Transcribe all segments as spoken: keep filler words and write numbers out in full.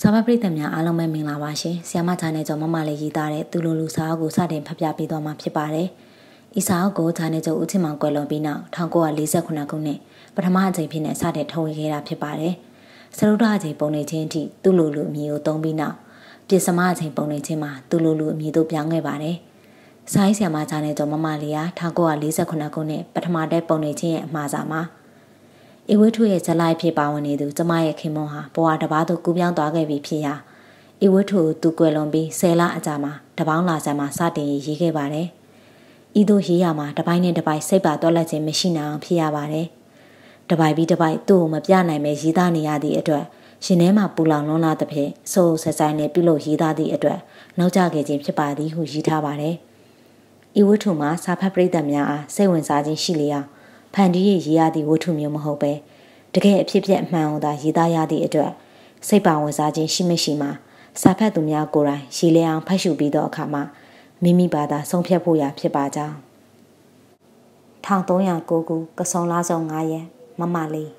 စာဖတ်ပရိသတ်များအားလုံးပဲမင်္ဂလာပါရှင်။ဆီယမချာနယ်ကျော်မမလေးရေးသားတဲ့သူလိုလူစာအုပ်ကိုစတင်ဖတ်ပြပေးသွားမှာဖြစ်ပါတယ်။ဤစာအုပ်ကိုချာနယ်ကျော်ဦးချစ်မောင်ကွယ်လွန်ပြီးနောက်၁၉၄၇ခုနှစ်ပထမအကြိမ်ဖြစ်နေစတင်ထုတ်ဝေခဲ့တာဖြစ်ပါတယ်။စရုဒ္ဓအကြိမ်ပုံနေခြင်းအထိသူလိုလူအမည်ကိုသုံးပြီးနောက်ပြင်စမအကြိမ်ပုံနေခြင်းမှာသူလိုလူအမည်တို့ပြောင်းခဲ့ပါတယ်။စာရေးဆီယမချာနယ်ကျော်မမလေးက၁၉၄၇ခုနှစ်ပထမတဲ့ပုံနေခြင်းရဲ့အမှားစာမှာဧဝိထုရဲ့ဇလိုက်ဖြစ်ပါဝင်နေသူကျမရဲ့ခင်မွန်ဟာဘဝတစ်ပါးသို့ကူးပြောင်းသွားခဲ့ပြီဖြစ်ရာဧဝိထုသူကွယ်လွန်ပြီးဆယ်လအကြာမှာတပေါင်းလာဆန်မှာစတင်ရေးခဲ့ပါတယ်။ဤသို့ရေးရမှာတစ်ပိုင်းနဲ့တစ်ပိုင်းစိတ်ပါတွက်လက်ခြင်းမရှိနိုင်အောင်ဖြစ်ရပါတယ်။တစ်ပိုင်းပြီးတစ်ပိုင်းသူ့ကိုမပြနိုင်ပဲရေးသားနေရသည့်အတွက်ရှင်ထဲမှာပူလောင်လွန်းလာသဖြင့်ဆိုးဆက်ဆိုင်နဲ့ပြုလုပ်ရေးသားသည့်အတွက်နောက်ကျခဲ့ခြင်းဖြစ်ပါသည်ဟုရေးထားပါတယ်။ဤဝိထုမှာစာဖတ်ပရိသတ်များအားစိတ်ဝင်စားခြင်းရှိလျက်ဖန်တီးရေးရသည့်ဝတ္ထုမျိုးမဟုတ်ပဲတကယ်အဖြစ်ပြက်အမှန်အောင်သာရေးသားရသည့်အတွက်စိတ်ပါဝင်စားခြင်းရှိမရှိမှာစာဖတ်သူများကိုယ်တိုင်ရေးလဲအောင်ဖတ်ရှုပြီးသောအခါမှာမိမိဘာသာဆုံးဖြတ်ဖို့ရဖြစ်ပါကြောင်း၁၃၀၉ခုကစုံလားဆုံး၅ရက်မမလေး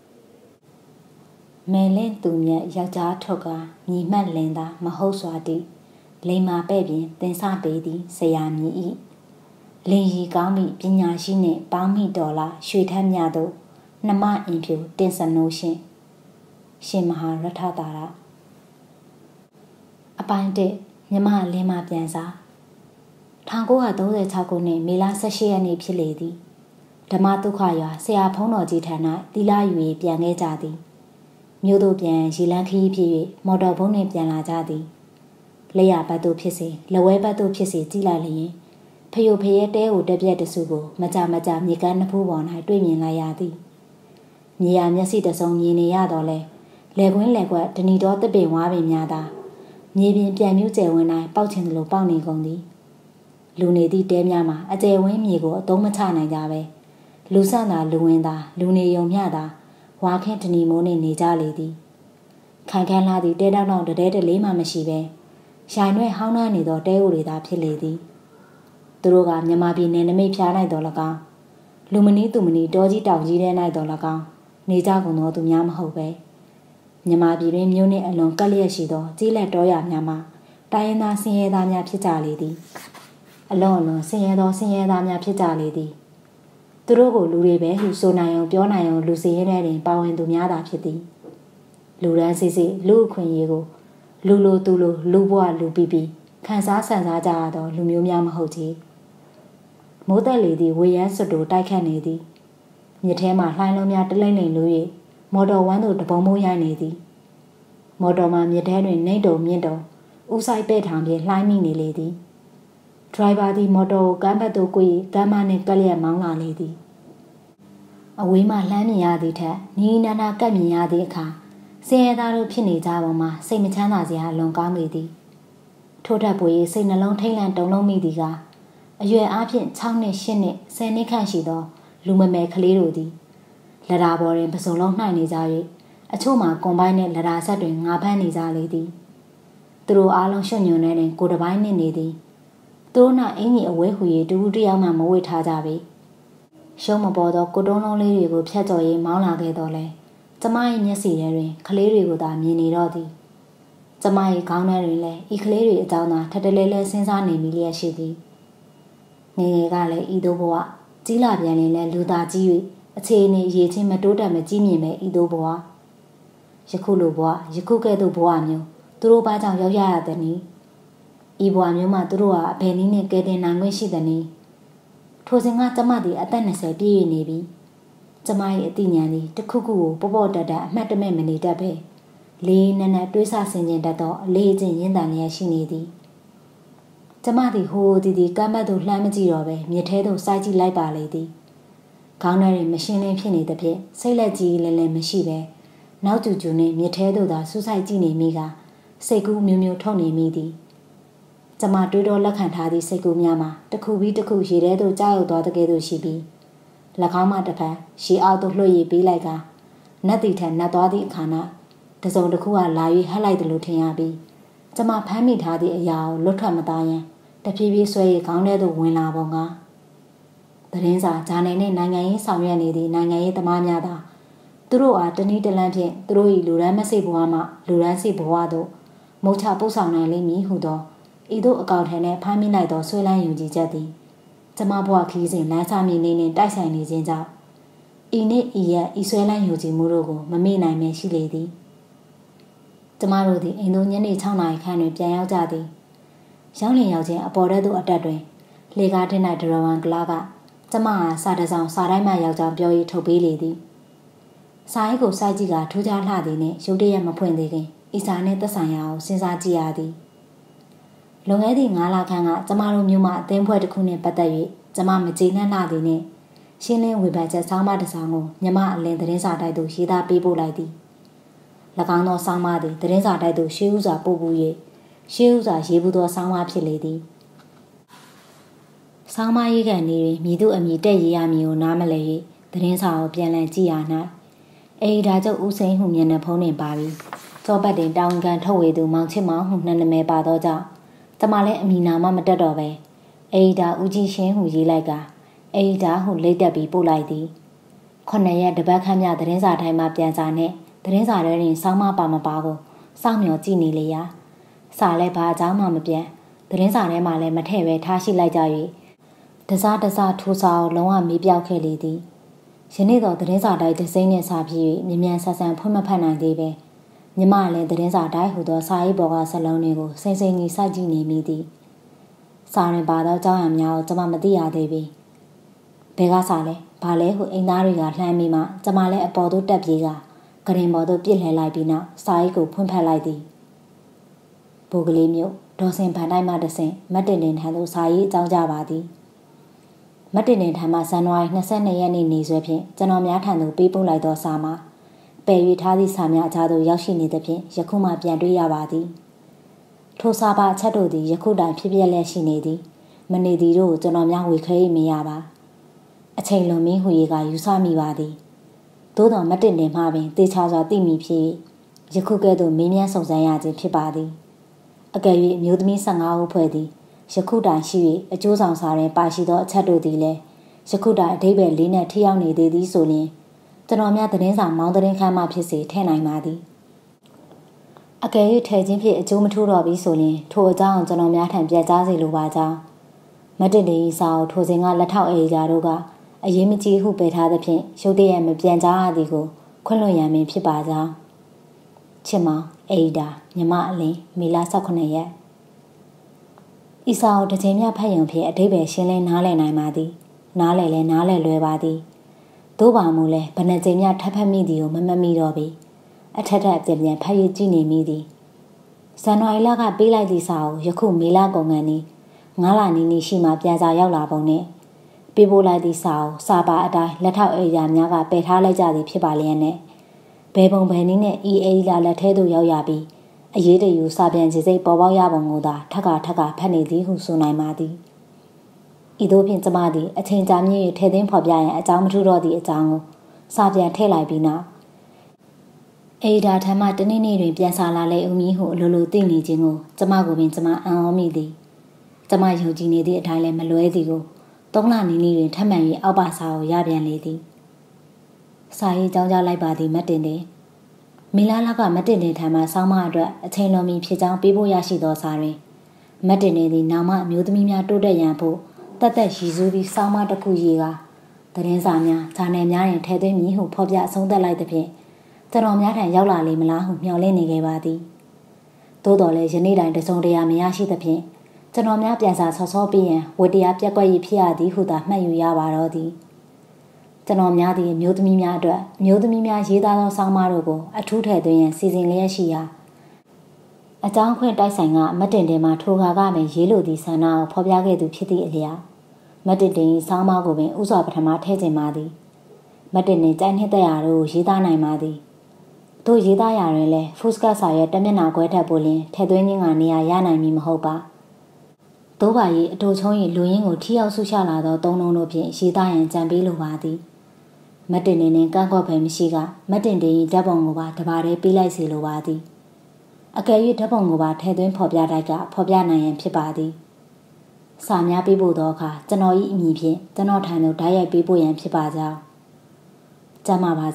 မဲလင်းသူမြတ်ယောက်ျားထွက်ကမြည်မှတ်လင်သာမဟုတ်စွာတည်းလိမ္မာပဲ့ပြင်သင်စပေးသည်ဆရာမြည်၏လင်ရီကောင်းမိပညာရှိနှင့်ပေါင်းမိတော်လာရွှေထက်မြတို့နှမအင်ဖြူတင်စနိုးရှင်ရှင်မဟာရထတာရအပိုင်းတစ်မြမလင်းမပြန်စား၁၉၃၆ခုနှစ်မေလ၁၈ရက်နေ့ဖြစ်လေသည်ဓမ္မဒုက္ခရွာဆရာဖုံးတော်ကြီးထံ၌သီလယူ၍ပြန်ခဲ့ကြသည်မြို့သို့ပြန်ရေလန်းခရီးဖြစ်၍မော်တော်ဘုံနှင့်ပြန်လာကြသည်လက်ရဘတ်တို့ဖြစ်စေလက်ဝဲဘတ်တို့ဖြစ်စေကြည့်လိုက်လျင်ဖယိုဖရဲတဲကိုတပြက်တစုကိုမကြမကြမြေကမ်းနှစ်ဖူးပေါ်၌တွေ့မြင်လိုက်ရသည်မြေယာမျက်စိတစုံမြင်နေရတော့လဲလေကွင်းလေကွက်ဒဏီတော်တပင်ဝါပင်များသာမြေပြင်ပြန်မြူးကျယ်ဝန်းတိုင်းပေါက်ချင်သလိုပေါက်နေကုန်သည်လူနေသည့်တဲများမှာအကျယ်ဝန်းမြေကိုအသုံးမချနိုင်ကြပဲလူဆန့်သာလူဝင်သာလူနေယုံမျှသာဝါခင်းဒဏီမိုးနှင့်နေကြလေသည်ခိုင်ခန့်လာသည့်တဲတောက်တောက်တဲတလေးမှမရှိပဲရိုင်ရွဲ့ဟောင်းနှမ်းနေသောတဲအိုတွေသာဖြစ်လေသည်သူတို့ကမြန်မာပြည်နယ်နိမိတ်ဖျား၌တော်၎င်းလူမနီးသူမနီးတောကြီးတောင်ကြီးထဲ၌တော်၎င်းနေကြကုန်သောသူများမဟုတ်ပဲမြန်မာပြည်တွင်မြို့နှင့်အလွန်ကပ်လျက်ရှိသောကြီးလက်တော်ရများမှာတိုင်းရင်းသားဆင်းရဲသားများဖြစ်ကြလေသည်အလွန်အလွန်ဆင်းရဲသောဆင်းရဲသားများဖြစ်ကြလေသည်သူတို့ကိုလူတွေပဲဟုဆိုနိုင်အောင်ပြောနိုင်အောင်လူစည်ရဲတဲ့တွင်ပါဝင်သူများသာဖြစ်သည်လူရန်စီစီလူအခွင့်အရေးကိုလူလိုသူလိုလူဘဝလူပီပီခံစားဆန်စားကြရသောလူမျိုးများမဟုတ်ချေမိုးသက်လေသည်ဝေယန်းစွတ်တို့တိုက်ခတ်နေသည်မြစ်ထဲမှလှိုင်းလုံးများတလိမ့်လိမ့်လို့၍မော်တော်ဝမ်းသို့တပုံမိုးရိုက်နေသည်မော်တော်မှမြစ်ထဲတွင်နှိမ့်တုံမြင့်တုံဥဆိုင်ပဲ့ထောင်ဖြင့်လှိုင်းမိနေလေသည်ဒရိုင်ဘာသည်မော်တော်ကိုကမ်းဘက်သို့ကွေ့ကမ်းမနှင့်ကပ်လျက်မောင်းလာလေသည်အဝေးမှလှမ်းမြင်ရသည့်ထက်နီးနားနားကပ်မြင်ရသည့်အခါဆင်းရဲသားတို့ဖြစ်နေကြပုံမှာစိတ်မချမ်းသာစရာလွန်ကောင်းလေသည်ထို့ထက်ပွေစိတ်နှလုံးထိတ်လန့်တုန်လှုပ်မိသည်ကအရွယ်အားဖြင့်၆နှစ်၈နှစ်၁၀နှစ်ခန့်ရှိသောလူမမယ်ကလေးတို့သည်လရာပေါ်တွင်ပစုံလုံးနှိုက်နေကြ၍အချို့မှာကွန်ပိုင်းနှင့်လရာဆက်တွင်ငါဖမ်းနေကြလေသည်သူတို့အားလုံးရွှွညွန်နေတွင်ကိုတပိုင်းနှင့်နေသည်သူတို့၌အင်ကြီးအဝဲဟူ၍တူတူတယောက်မှမဝေ့ထားကြပေရှုံးမပေါ်သောကိုတုံးလုံးလေးတွေကိုဖြတ်ကျော်၍မောင်းလာခဲ့တော့လဲကျမ၏မျက်စိထဲတွင်ကလေးတွေကိုသာမြင်နေတော့သည်ကျမ၏ခေါင်းထဲတွင်လည်းဤကလေးတွေအကြောင်းသာထပ်တလဲလဲစဉ်းစားနေမိလျက်ရှိသည်ငယ်ငယ်ကလည်းဤသို့ဘဝကြီးလာပြန်ရင်လည်းလူသားကြီး၍အခြေအနေအရေးချင်းမတိုးတက်မကြီးမြင့်ပဲဤသို့ဘဝယခုလိုဘဝယခုကဲ့သို့ဘဝမျိုးသူတို့ဘာကြောင့်ရောက်ရရသနည်းဤဘဝမျိုးမှာသူတို့ဟာအဘယ်နည်းနဲ့ကဲတင်နိုင်ခွင့်ရှိသနည်းထိုစဉ်ကကျမသည်အသက်၂၀ပြည့်ရနေပြီကျမ၏အသိဉာဏ်သည်တစ်ခုခုကိုပေါ်ပေါ်တက်တက်အမှတ်တမဲ့မနေတတ်ပဲလေးနက်နက်တွေးဆဆင်ခြင်တတ်သောအလေးချင်းရင်းတန်လျက်ရှိနေသည်ကျမသည်ဟိုးဒီဒီကမ်းဘက်သို့လှမ်းမကြည့်တော့ပဲမြစ်ထဲသို့စိုက်ကြည့်လိုက်ပါလေသည်ခေါင်းထဲတွင်မရှင်းလင်းဖြစ်နေသဖြင့်စိတ်လက်ကြီးလည်းလည်းမရှိပဲနောက်ကျူကျူနှင့်မြစ်ထဲသို့သာဆူဆိုက်ကြည့်နေမိကစိတ်ကူးမျိုးမျိုးထုတ်နေမိသည်ကျမတွေးတော့လက်ခံထားသည့်စိတ်ကူးများမှာတစ်ခုပြီးတစ်ခုရေထဲသို့ကြားရောက်သွားတဲ့ကဲ့သို့ရှိပြီး၎င်းမှတစ်ဖက်ရေအောက်သို့လွှတ်ရည်ပေးလိုက်ကနတ်တီထက်နတ်သွားသည့်အခါ၌တစုံတစ်ခုကလာ၍ဟပ်လိုက်တယ်လို့ထင်ရပြီးကျမဖမ်းမိထားသည့်အရာကိုလွတ်ထွက်မသားရန်တဖြည်းဖြည်းဆွဲရည်ခေါင်းထဲသို့ဝင်လာပုံကသတင်းစာဂျာနယ်နှင့်နိုင်ငံရေးဆောင်ရွက်နေသည့်နိုင်ငံရေးသမားများသာသူသူတို့အားတနည်းတလန်းဖြင့်သူတို့၏လူရန်မစိတ်ဘဝမှလူရန်စိတ်ဘဝသို့မုတ်ချပို့ဆောင်နိုင်လိမ့်မည်ဟုသောဤသို့အကောင့်ထဲ၌ဖိုင်းမိလိုက်သောဆွေးလန်းယုံကြည်ချက်သည်ကျမဘဝခီးစဉ်လမ်းစာမြင်နေနှင့်တိုက်ဆိုင်နေခြင်းကြောင့်ဤနှင့်ဤရက်ဤဆွဲလန်းယုံကြည်မှုတို့ကိုမမေ့နိုင်မရှိလေသည်ကျမတို့သည်အိမ်သို့ညနေ၆နာရီခန့်တွင်ပြန်ရောက်ကြသည်ရောက်လင်ရောက်ခြင်းအပေါ်ထဲသို့အတက်တွင်လေကားထင်း၌ဒရဝံကလာကကျမအားစာတစောင်စာတိုင်းမှရောက်ကြောင်းပြော၍ထုတ်ပေးလေသည်စာရေးကိုစိုက်ကြည့်ကထူးခြားလှသည်နှင့်ရုတ်တရက်မဖွင့်သေးခင်ဤစာနှင့်သက်ဆိုင်ရာကိုစဉ်းစားကြည့်ရသည်လွန်ခဲ့သည့်၅လခန့်ကကျမတို့မျိုးမှအသင်းဖွဲ့တစ်ခုနှင့်ပတ်သက်၍ကျမမကြေနပ်လှသည်နှင့်ရှင်းလင်းဝေဖန်ချက်ဆောင်းပါးတစ်စောင်ကိုမြမအလင်းသတင်းစာတိုက်သို့ရေးသားပေးပို့လိုက်သည်၎င်းသောဆောင်းပါးသည်သတင်းစာတိုက်သို့ရှေးဥစွာပို့ပူ၍ရှေးဥစွာရေးပူသောဆောင်းပါးဖြစ်လေသည်ဆောင်းပါးရေးကန်နေတွင်မြည်သူအမည်တက်ရေးရမည်ကိုနားမလည်၍သတင်းစာကိုပြန်လည်ကြည့်ရ၌အေဒီတာချုပ်ဦးစိန်ဟုမျက်နှာဖုံးနှင့်ပါပြီးစောပတ်တင်တောင်ကန်ထုတ်ဝေသူမောင်ချစ်မောင်ဟုနှစ်နာမည်ပါသောကြောင့်ကျမလည်းအမည်နာမမတက်တော့ပဲအေဒီတာဦးကြီးရှင်းဟုရေးလိုက်ကအေဒီတာဟုလိတ်တက်ပြီးပို့လိုက်သည်ခုနှစ်ရက်တပတ်ခန့်မြသတင်းစာတိုင်းမှာပြန်စာနဲ့သတင်းစာထဲတွင်ဆောင်းမပါမပါကိုစောင့်မျှော်ကြည့်နေလေရာစာလည်းဘာအကြောင်းမှမပြန်သတင်းစာထဲမှာလည်းမထည့်ပဲထားရှိလိုက်ကြ၍တစားတစားထိုးစာကိုလုံးဝမေးပြောက်ခဲ့လေသည်ယနေ့တော့သတင်းစာတိုင်းတစ်စိမ့်နဲ့စာပြီး၍မြ мян ဆန်ဆန်ဖွင့်မဖတ်နိုင်သေးပဲမြမလည်းသတင်းစာတိုင်းဟူသောစာရေးပေါ်ကစလုံးတွေကိုစိမ့်စိမ့်ကြီးစိုက်ကြည့်နေမိသည်စာရင်ပါသောအကြောင်းအရာများကိုကျွန်မမသိရသေးပြီဘယ်ကစာလဲဘာလဲဟုအိမ်သားတွေကလှမ်းမိမှကျွန်မလည်းအပေါ်သို့တက်ပြေးကကရင်ပေါ်သို့ပြစ်လှဲလိုက်ပြီးနောက်စာရေးကိုဖွင့်ဖတ်လိုက်သည်ဘိုးကလေးမျိုးဒေါ်စင်ဗန်တိုင်းမှတဆင့်မတ်တင်တင်ထံသို့စာရေးအကြောင်းကြပါသည်မတ်တင်တင်ထံမှဇန်နဝါရီ၂၂ရက်နေ့နေ့စွဲဖြင့်ကျွန်တော်များထံသို့ပေးပို့လိုက်သောစာမှာပယ်၍ထားသည့်စာများအကြားသို့ရောက်ရှိနေသဖြင့်ယခုမှပြန်တွေ့ရပါသည်ထိုစာပါအချက်တို့သည်ယခုတိုင်ဖြစ်ပျက်လျက်ရှိနေသည်မနေသည်တို့ကျွန်တော်များဝေခဲမရပါအချိန်လွန်မင်းဟူ၍ကယူဆမိပါသည်သို့တော်မတ်တင်တင်မှပင်တေချာစွာသိမိဖြစ်ယခုကဲ့သို့မင်းများစုံစမ်းရခြင်းဖြစ်ပါသည်အကယ်၍မျိုးသမီး၁၅ဦးဖွဲ့သည်ယခုတိုင်ရှိ၍အကျိုးဆောင်စာတွင်ပါရှိသောအချက်တို့သည်လည်းယခုတိုင်အဓိပ္ပာယ်လေးနှင့်ထိရောက်နေသေးသည်ဆိုရင်ကျွန်တော်များသတင်းစာမောင်းသတင်းခန်းမှဖြစ်စေထည့်နိုင်ပါသည်အကယ်၍ထည့်ခြင်းဖြင့်အကျိုးမထူးတော့ပြီဆိုရင်ထိုအကြောင်းကျွန်တော်များထံပြကြားစေလိုပါကြောင်းမတ်တင်တင်၏စာကိုထိုစဉ်ကလက်ထောက်အေဂျာတို့ကအရေးမကြီးဟုပယ်ထားသဖြင့်ရုတ်တရက်မပြန်ကြားရသည်ကိုခွင့်လွှတ်ရမည်ဖြစ်ပါကြောင်းချစ်မောင်အေဒါမြမအလင်းမေလ၁၈ရက်ဤစာကိုတစ်ချိန်မြဖတ်ရုံဖြင့်အဓိပ္ပာယ်ရှင်းလင်းနားလည်နိုင်ပါသည်နားလည်လဲနားလည်လွယ်ပါသည်သို့ပါမူလဲဘယ်နှချိန်မြထပ်ဖတ်မိသည်ကိုမမှတ်မိတော့ပြီအထက်ထက်ပြန်ပြန်ဖတ်ရကြည့်နေမိသည်ဇန်နဝါရီလကပေးလိုက်သည့်စာကိုယခုမေလကုန်ကန်နီးငါးလနီးနီးရှိမှပြန်စာရောက်လာပုံနဲ့ပေးပို့လိုက်သည့်စာကိုစာပါအတိုင်းလက်ထောက်အေဂျာများကပယ်ထားလိုက်ကြသည်ဖြစ်ပါလျက်နဲ့ဘယ်ပုံဘယ်နည်းနဲ့အီအေလာလက်ထဲသို့ရောက်ရပြီးအရေးတယူစာပြန်စီစိတ်ပေါ်ပေါက်ရပုံကိုသာထက်ကထက်ကဖတ်နေသည်ဟုဆိုနိုင်ပါသည်ဤသို့ဖြင့်ကျမသည်အချိန်ကြာမြင့်၍ထဲသိမ်းဖော်ပြရန်အကြောင်းမထူတော့သည့်အကြောင်းကိုစာပြန်ထည့်လိုက်ပြီးနောက်အေဒါထမတနေ့နေ့တွင်ပြန်စာလာလေဦးမည်ဟုအလိုလိုသိနေခြင်းကိုကျမကိုပင်ကျမအံ့ဩမိသည်ကျမယုံကြည်နေသည့်အတိုင်းလည်းမလွဲသည်ကိုသုံးလနီးနီးတွင်ထပ်မံ၍အောက်ပါစာကိုရပြန်လေသည်စာရေးကြောင်းကြလိုက်ပါသည်မတ်တင်တင်မီလာလကမတ်တင်တင်ထံမှဆောင်းမအတွက်အချိန်လွန်ပြီဖြစ်ကြောင်းပေးဖို့ရရှိသောစာတွင်မတ်တင်တင်သည်နောင်မှအမျိုးသမီးများတိုးတက်ရန်ဖို့တတ်သက်ရည်စူးပြီးဆောင်းမတစ်ခုရေးကသတင်းစာများဂျာနယ်များတွင်ထည့်သွင်းမည်ဟုဖော်ပြအဆုံးသတ်လိုက်သဖြင့်ကျွန်တော်များထံရောက်လာလေမလားဟုမျှော်လင့်နေခဲ့ပါသည်သို့တော်လည်းယနေ့တိုင်တစုံတရာမရရှိသဖြင့်ကျွန်တော်များပြန်စာဆော့ဆော့ပြီးရန်ဝတ္တရားပြက်ကွက်ရဖြစ်ရသည်ဟုသာမှတ်ယူရပါတော့သည်ကျွန်တော်များသည်မျိုးသမီးများအတွက်မျိုးသမီးများရေးသားသောဆောင်းပါးတို့ကိုအထူးထည့်သွင်းရန်စီစဉ်လျက်ရှိရာအကြောင်းခွင့်တိုက်ဆိုင်ကမတ်တင်တင်မှထိုခါကပင်ရေးလိုသည့်ဆန္ဒကိုဖော်ပြခဲ့သူဖြစ်သည့်အလျောက်မတ်တင်တင်၏ဆောင်းပါးကိုပင်ဥစွာပထမထည့်ခြင်းပါသည်မတ်တင်တင်ကြိုက်နှစ်သက်ရာတို့ရေးသားနိုင်ပါသည်တို့ရေးသားရာတွင်လည်းဖုစကစာရဲ့တမျက်နှာခွဲထပ်ပိုလျင်ထည့်သွင်းခြင်းကနေရာရနိုင်မည်မဟုတ်ပါသို့ပါ၏အတူချုံး၏လူရင်းကိုထိရောက်ဆုချလာသောသုံးလုံးတို့ဖြင့်ရေးသားရန်ကြံပေးလိုပါသည်မတ်တင်တင်နှင့်ကန့်ကွက်ဖယ်မရှိကမတ်တင်တင်၏ဓာတ်ပုံကိုပါတပါးတည်းပေးလိုက်စေလိုပါသည်အကယ်၍ဓာတ်ပုံကိုပါထည့်သွင်းဖော်ပြတိုက်ကဖော်ပြနိုင်ရန်ဖြစ်ပါသည်စာများပေးပို့သောအခါကျွန်တော်၏အမည်ဖြင့်ကျွန်တော်ထံသို့ဓာတ်ရိုက်ပေးပို့ရန်ဖြစ်ပါကြောင်းကြမ်းပါပါစေ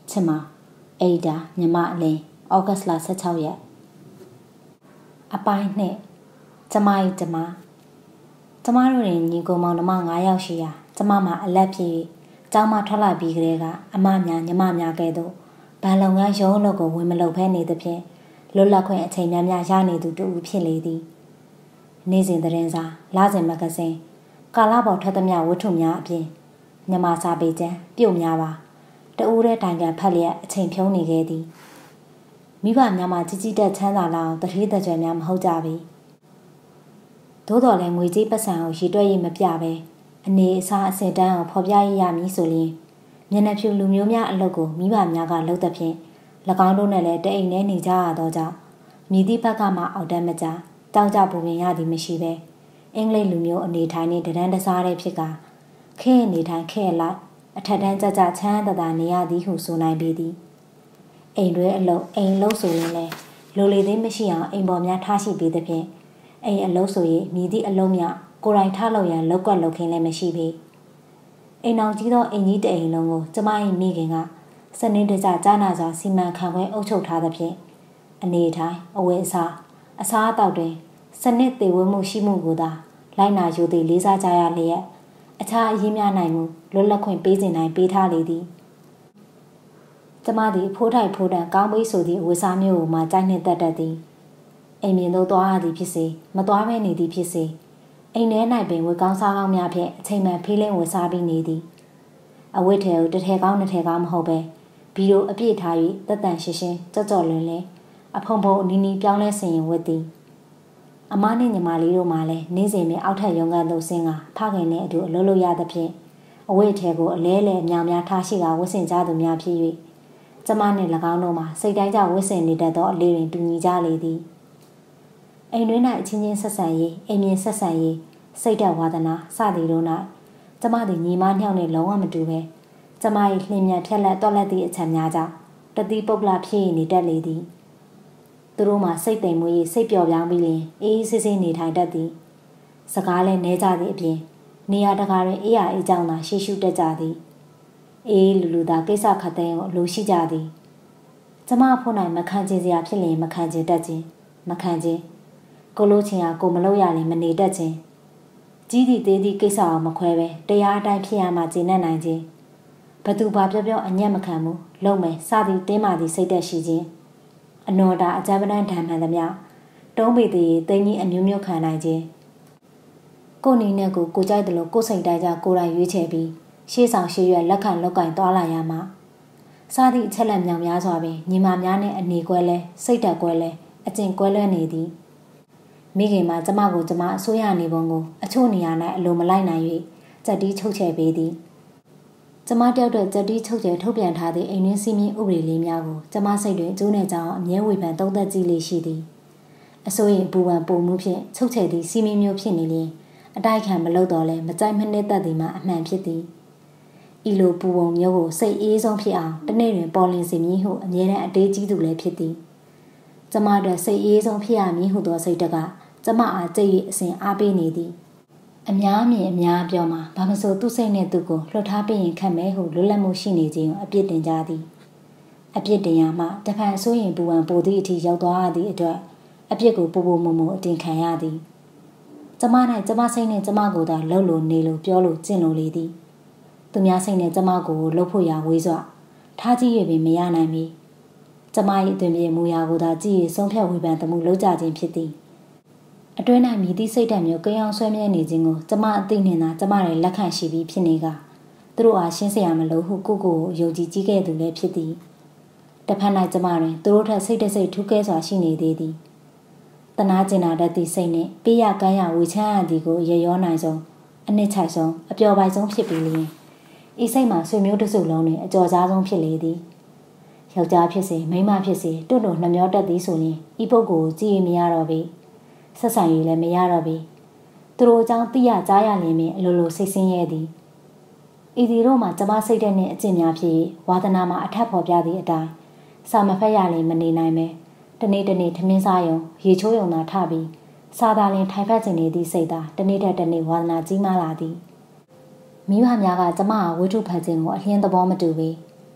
ချစ်မအိဒါညမအလင်းဩဂတ်လဆယ့်ခြောက်ရက်အပိုင်းနှစ်ကျမ၏ကျမကျမတို့တွင်ညီကိုမောင်နှမ၅ယောက်ရှိရာကျမမှာအလက်ဖြစ်၍ကျောင်းမှထွက်လာပြီးကလေးကအမများညီမများကဲ့သို့ဗန်လုပ်ငန်းရုံးလုပ်ကိုဝင်မလုပ်ဖဲနေသဖြင့်လွတ်လပ်ခွင့်အချိန်များများရနေသူတူဖြစ်လေသည်နေ့စဉ်သတင်းစာလစဉ်မဂ္ဂဇင်းကာလပေါ်ထွက်သမျှဝတ္ထုများအပြင်ညမစာပေကျမ်းပြုတ်များပါတဦးတဲ့တိုင်ကန်ဖက်လျက်အချိန်ဖြုံးနေခဲ့သည်မိဘများမှကြီးကြီးတက်ချမ်းသာလာအောင်တတိတကြွယ်များမဟုတ်ကြပေသို့တော်လည်းငွေကြေးပတ်စံကိုရည်တွက်ရမပြပဲအနေအစားအစင်တန်းကိုဖော်ပြရရမည်ဆိုရင်မျက်နှာဖြူလူမျိုးများအလုပ်ကိုမိဘများကလုပ်သဖြင့်၎င်းတို့နဲ့လည်းတအိမ်နဲ့နေကြရသောကြောင့်မြည်သည့်ဘက်ကမှအောက်တန်းမကြတောင်းကြပူပင်ရသည်မရှိပဲအင်္ဂလိပ်လူမျိုးအနေထိုင်နှင့်တဒန်းတစားတဲ့ဖြစ်ကခဲအနေထိုင်ခဲလိုက်အထက်တန်းကြကြချမ်းသာသာနေရသည်ဟုဆိုနိုင်ပေသည်အိမ်တွဲအလုပ်အိမ်လုံးဆိုရင်လည်းလိုလေသေးမရှိအောင်အိမ်ပေါ်များထားရှိပေးသဖြင့်အိမ်အလုပ်ဆိုရင်မြည်သည့်အလုံးများကိုယ်တိုင်ထားလို့ရန်လောက်ကွက်လောက်ခင်းလည်းမရှိပေအိမ်အောင်ကြီးသောအိမ်ကြီးတအိမ်လုံးကိုကျမ၏မိခင်ကစနစ်တကျကြားနာစွာစီမံခန့်ခွဲအုပ်ချုပ်ထားသဖြင့်အနေထိုင်အဝတ်အစားအစားအသောက်တွင်စနစ်သေဝမှုရှိမှုကိုသာလိုက်နာယူသည်လေးစားကြရလျက်အခြားအရေးများနိုင်မှုလွတ်လပ်ခွင့်ပေးစဉ်တိုင်းပေးထားလေသည်ကျမသည်ဖိုးထိုက်ဖိုးတန်ကောင်းပေးဆိုသည့်ဝေစားမျိုးကိုမှကြိုက်နှင့်တက်တတ်သည်အိမ်မြင်သို့သွားရသည်ဖြစ်စေမသွားဘဲနေသည်ဖြစ်စေအိမ်ထဲ၌ပင်ဝေကောင်းစားကောင်းများဖြင့်အချိန်မှန်ဖေးလင်းဝေစားပြီးနေသည်အဝတ်ထဲကိုတစ်ထည်ကောင်းနှစ်ထည်ကောင်းမဟုတ်ပဲဘီရိုအပြည့်ထား၍တက်တန်ရှင်းရှင်းကြော့ကြော့လွင်လင်းအဖုံဖုံအနီးနီးပြောင်းလဲဆင်ရင်ဝတ်သည်အမနှင့်ညီမလေးတို့မှလည်းနေ့စဉ်ပင်အောက်ထပ်ရုံးကန်သို့ဆင်းကဖခင်နှင့်အတူအလုပ်လုပ်ရသဖြင့်အဝတ်ထဲကိုအလဲလဲအများများထားရှိကဝတ်ဆင်ကြသူများဖြစ်၍ကျမနှင့်၎င်းတို့မှစိတ်တိုင်းကြဝတ်ဆင်နေတတ်သောအလေးတွင်တူညီကြလေသည်အိမ်တွင်၌အချင်းချင်းဆက်ဆံရေးအိမ်မြင်ဆက်ဆံရေးစိတ်ဓာတ်ဝါဒနာစသည်တို့၌ကျမသည်ညီမနှောက်နှင့်လုံးဝမတူပဲကျမ၏လျင်မြန်ဖြက်လက်တော်လက်သည့်အချက်များကြောင့်တတိပုဂ္ဂလဖြစ်နေတတ်လေသည်သူတို့မှစိတ်သိမ်မွေးစိတ်ပျော်ပြောင်းပြီးလျင်အေးအေးဆေးဆေးနေထိုင်တတ်သည်စကားလည်းနဲကြသည့်အပြင်နေရာတကာတွင်အေးရအေးကြောင်းသာရှေ့ရှုတတ်ကြသည်အေးလူလူသာကိစ္စခတ်သိမ်းကိုလိုရှိကြသည်ကျမဖို့၌မခံချင်စရာဖြစ်လျင်မခံချင်တတ်ခြင်းမခံခြင်းကိုလို့ချင်ရာကိုမလို့ရရင်မနေတတ်ခြင်းကြီးသည့်သေးသည့်ကိစ္စအောင်မခွဲပဲတရားအတိုင်းဖြစ်ရမှကျေနပ်နိုင်ခြင်းဘသူဘာပြောပြောအညံ့မခံဘူးလုံမယ်စသည်တင်းမာသည့်စိတ်သက်ရှိခြင်းအနော်တာအကြမ်းပတမ်းဓာန်မှန်သမျှတုံးပေသည်သိင်းကြီးအမျိုးမျိုးခံနိုင်ခြင်းကိုယ်နေနဲ့ကိုကိုကြိုက်တယ်လို့ကိုယ်စိတ်တိုင်းကြကိုယ်တိုင်ရွေးချယ်ပြီးရှေ့ဆောင်ရှေ့ရွက်လက်ခံလောက်ကင်သွားလာရမှာစသည့်အချက်လက်မြောင်များစွာပင်ညီမများနဲ့အနေကွဲလဲစိတ်တက်ကွဲလဲအကျင့်ကွဲလွဲနေသည်မိခင်မှာကျမကိုကျမအစိုးရနေပုံကိုအချို့နေရာ၌အလိုမလိုက်နိုင်၍ကြက်တီးချုပ်ချယ်ပေးသည်ကျမတယောက်တည်းကြက်တီးချုပ်ချယ်ထုတ်ပြန်ထားသည့်အိမ်ရင်းစည်းမျဉ်းဥပဒေလေးများကိုကျမစိတ်တွင်အကျိုးနဲ့ကြောင်းအမြဲဝေဖန်သုံးသပ်ကြည့်လေရှိသည်အစိုးရပူပန်ပုံမှုဖြင့်ချုပ်ချယ်သည့်စည်းမျဉ်းမျိုးဖြစ်နေလျင်အတိုက်ခံမလုပ်တော့လဲမကြိုက်မနစ်သက်သည်မှာအမှန်ဖြစ်သည်ဤလိုပူပုံမျိုးကိုစိတ်အေးဆုံးဖြစ်အောင်တနေ့တွင်ပေါ်လင်းစေမည်ဟုအမြဲတမ်းအတေးကြီးသူလည်းဖြစ်သည်ကျမတို့စိတ်အေးဆုံးဖြစ်ရမည်ဟုသောစိတ်တကကျမအားကြိတ်၍အစဉ်အားပေးနေသည်အများမြင်အများပြောမှာဘာမဆိုသူ့စိတ်နဲ့သူ့ကိုလှုပ်ထားပြီးရင်ခတ်မဲဟုလွတ်လပ်မှုရှိနေခြင်းကိုအပြစ်တင်ကြသည်အပြစ်တင်ရမှတဖန်အစိုးရင်ပူပန်ပိုသည့်အထိရောက်သွားရသည့်အတွက်အပြစ်ကိုပူပူမုံမုံအတင်ခံရသည်ကျမ၌ကျမစိတ်နဲ့ကျမကိုသာလှုပ်လို့နေလို့ပြောလို့ကျင့်လို့လေသည်သူများစိတ်နဲ့ကျမကိုလှုပ်ဖို့ရဝေးစွာထားကြည့်ရပင်မရနိုင်မီကျမ၏အသွင်ပြေမူရာကိုသာကြည့်ရဆုံးဖြတ်ဝေဖန်သမှုလုပ်ကြခြင်းဖြစ်သည်အတွင်း၌မြည်သည့်စိတ်ဓာတ်မျိုးကိန်းအောင်ဆွဲမြဲနေခြင်းကိုကျမအသိနှင့်သာကျမရဲ့လက်ခံရှိပြီးဖြစ်နေကသူတို့အားရှင်းစရာမလိုဟုကိုကိုကိုယုံကြည်ကြည့်ခဲ့သူလည်းဖြစ်သည်တစ်ဖက်၌ကျမတွင်သူတို့ထက်စိတ်တစိတ်ထူးကဲစွာရှိနေသေးသည်တနာကျင်နာတတ်သည့်စိတ်နှင့်ပေးရကမ်းရဝေချမ်းရသည်ကိုရရောနိုင်ဆုံးအနှစ်ချိုက်ဆုံးအပျော်ပိုက်ဆုံးဖြစ်ပြီးလျင်ဤစိတ်မှာဆွေမျိုးတစုလုံးတွင်အကျော်ကြားဆုံးဖြစ်လေသည်ယောက်ျားဖြစ်စေမိန်းမဖြစ်စေတွန့်တွန့်နှမျောတတ်သည်ဆိုရင်ဤပုဂ္ဂိုလ်ကိုကြည့်ရမရတော့ပေဆက်ဆံရေးလည်းမရတော့ပြီသူတို့အကြောင်းသိရကြားရလျင်ပင်အလိုလိုစိတ်ဆင်းရဲသည်ဤဒီတို့မှာကျမစိတ်တဲ့နှင့်အကျင့်များဖြစ်ဝါသနာမှာအထက်ဖော်ပြသည့်အတိုင်းစာမဖက်ရလျင်မနေနိုင်ပဲတနေ့တနေ့ထမင်းစားယုံရေချိုးယုံသာထပြီးစာသာလင်ထိုင်ဖက်ခြင်းနေသည့်စိတ်သာတနေ့တနေ့ဝါသနာကြီးမားလာသည်မိဘများကကျမဟာဝိထုဖတ်ခြင်းကိုအလျင်းသဘောမတူပေ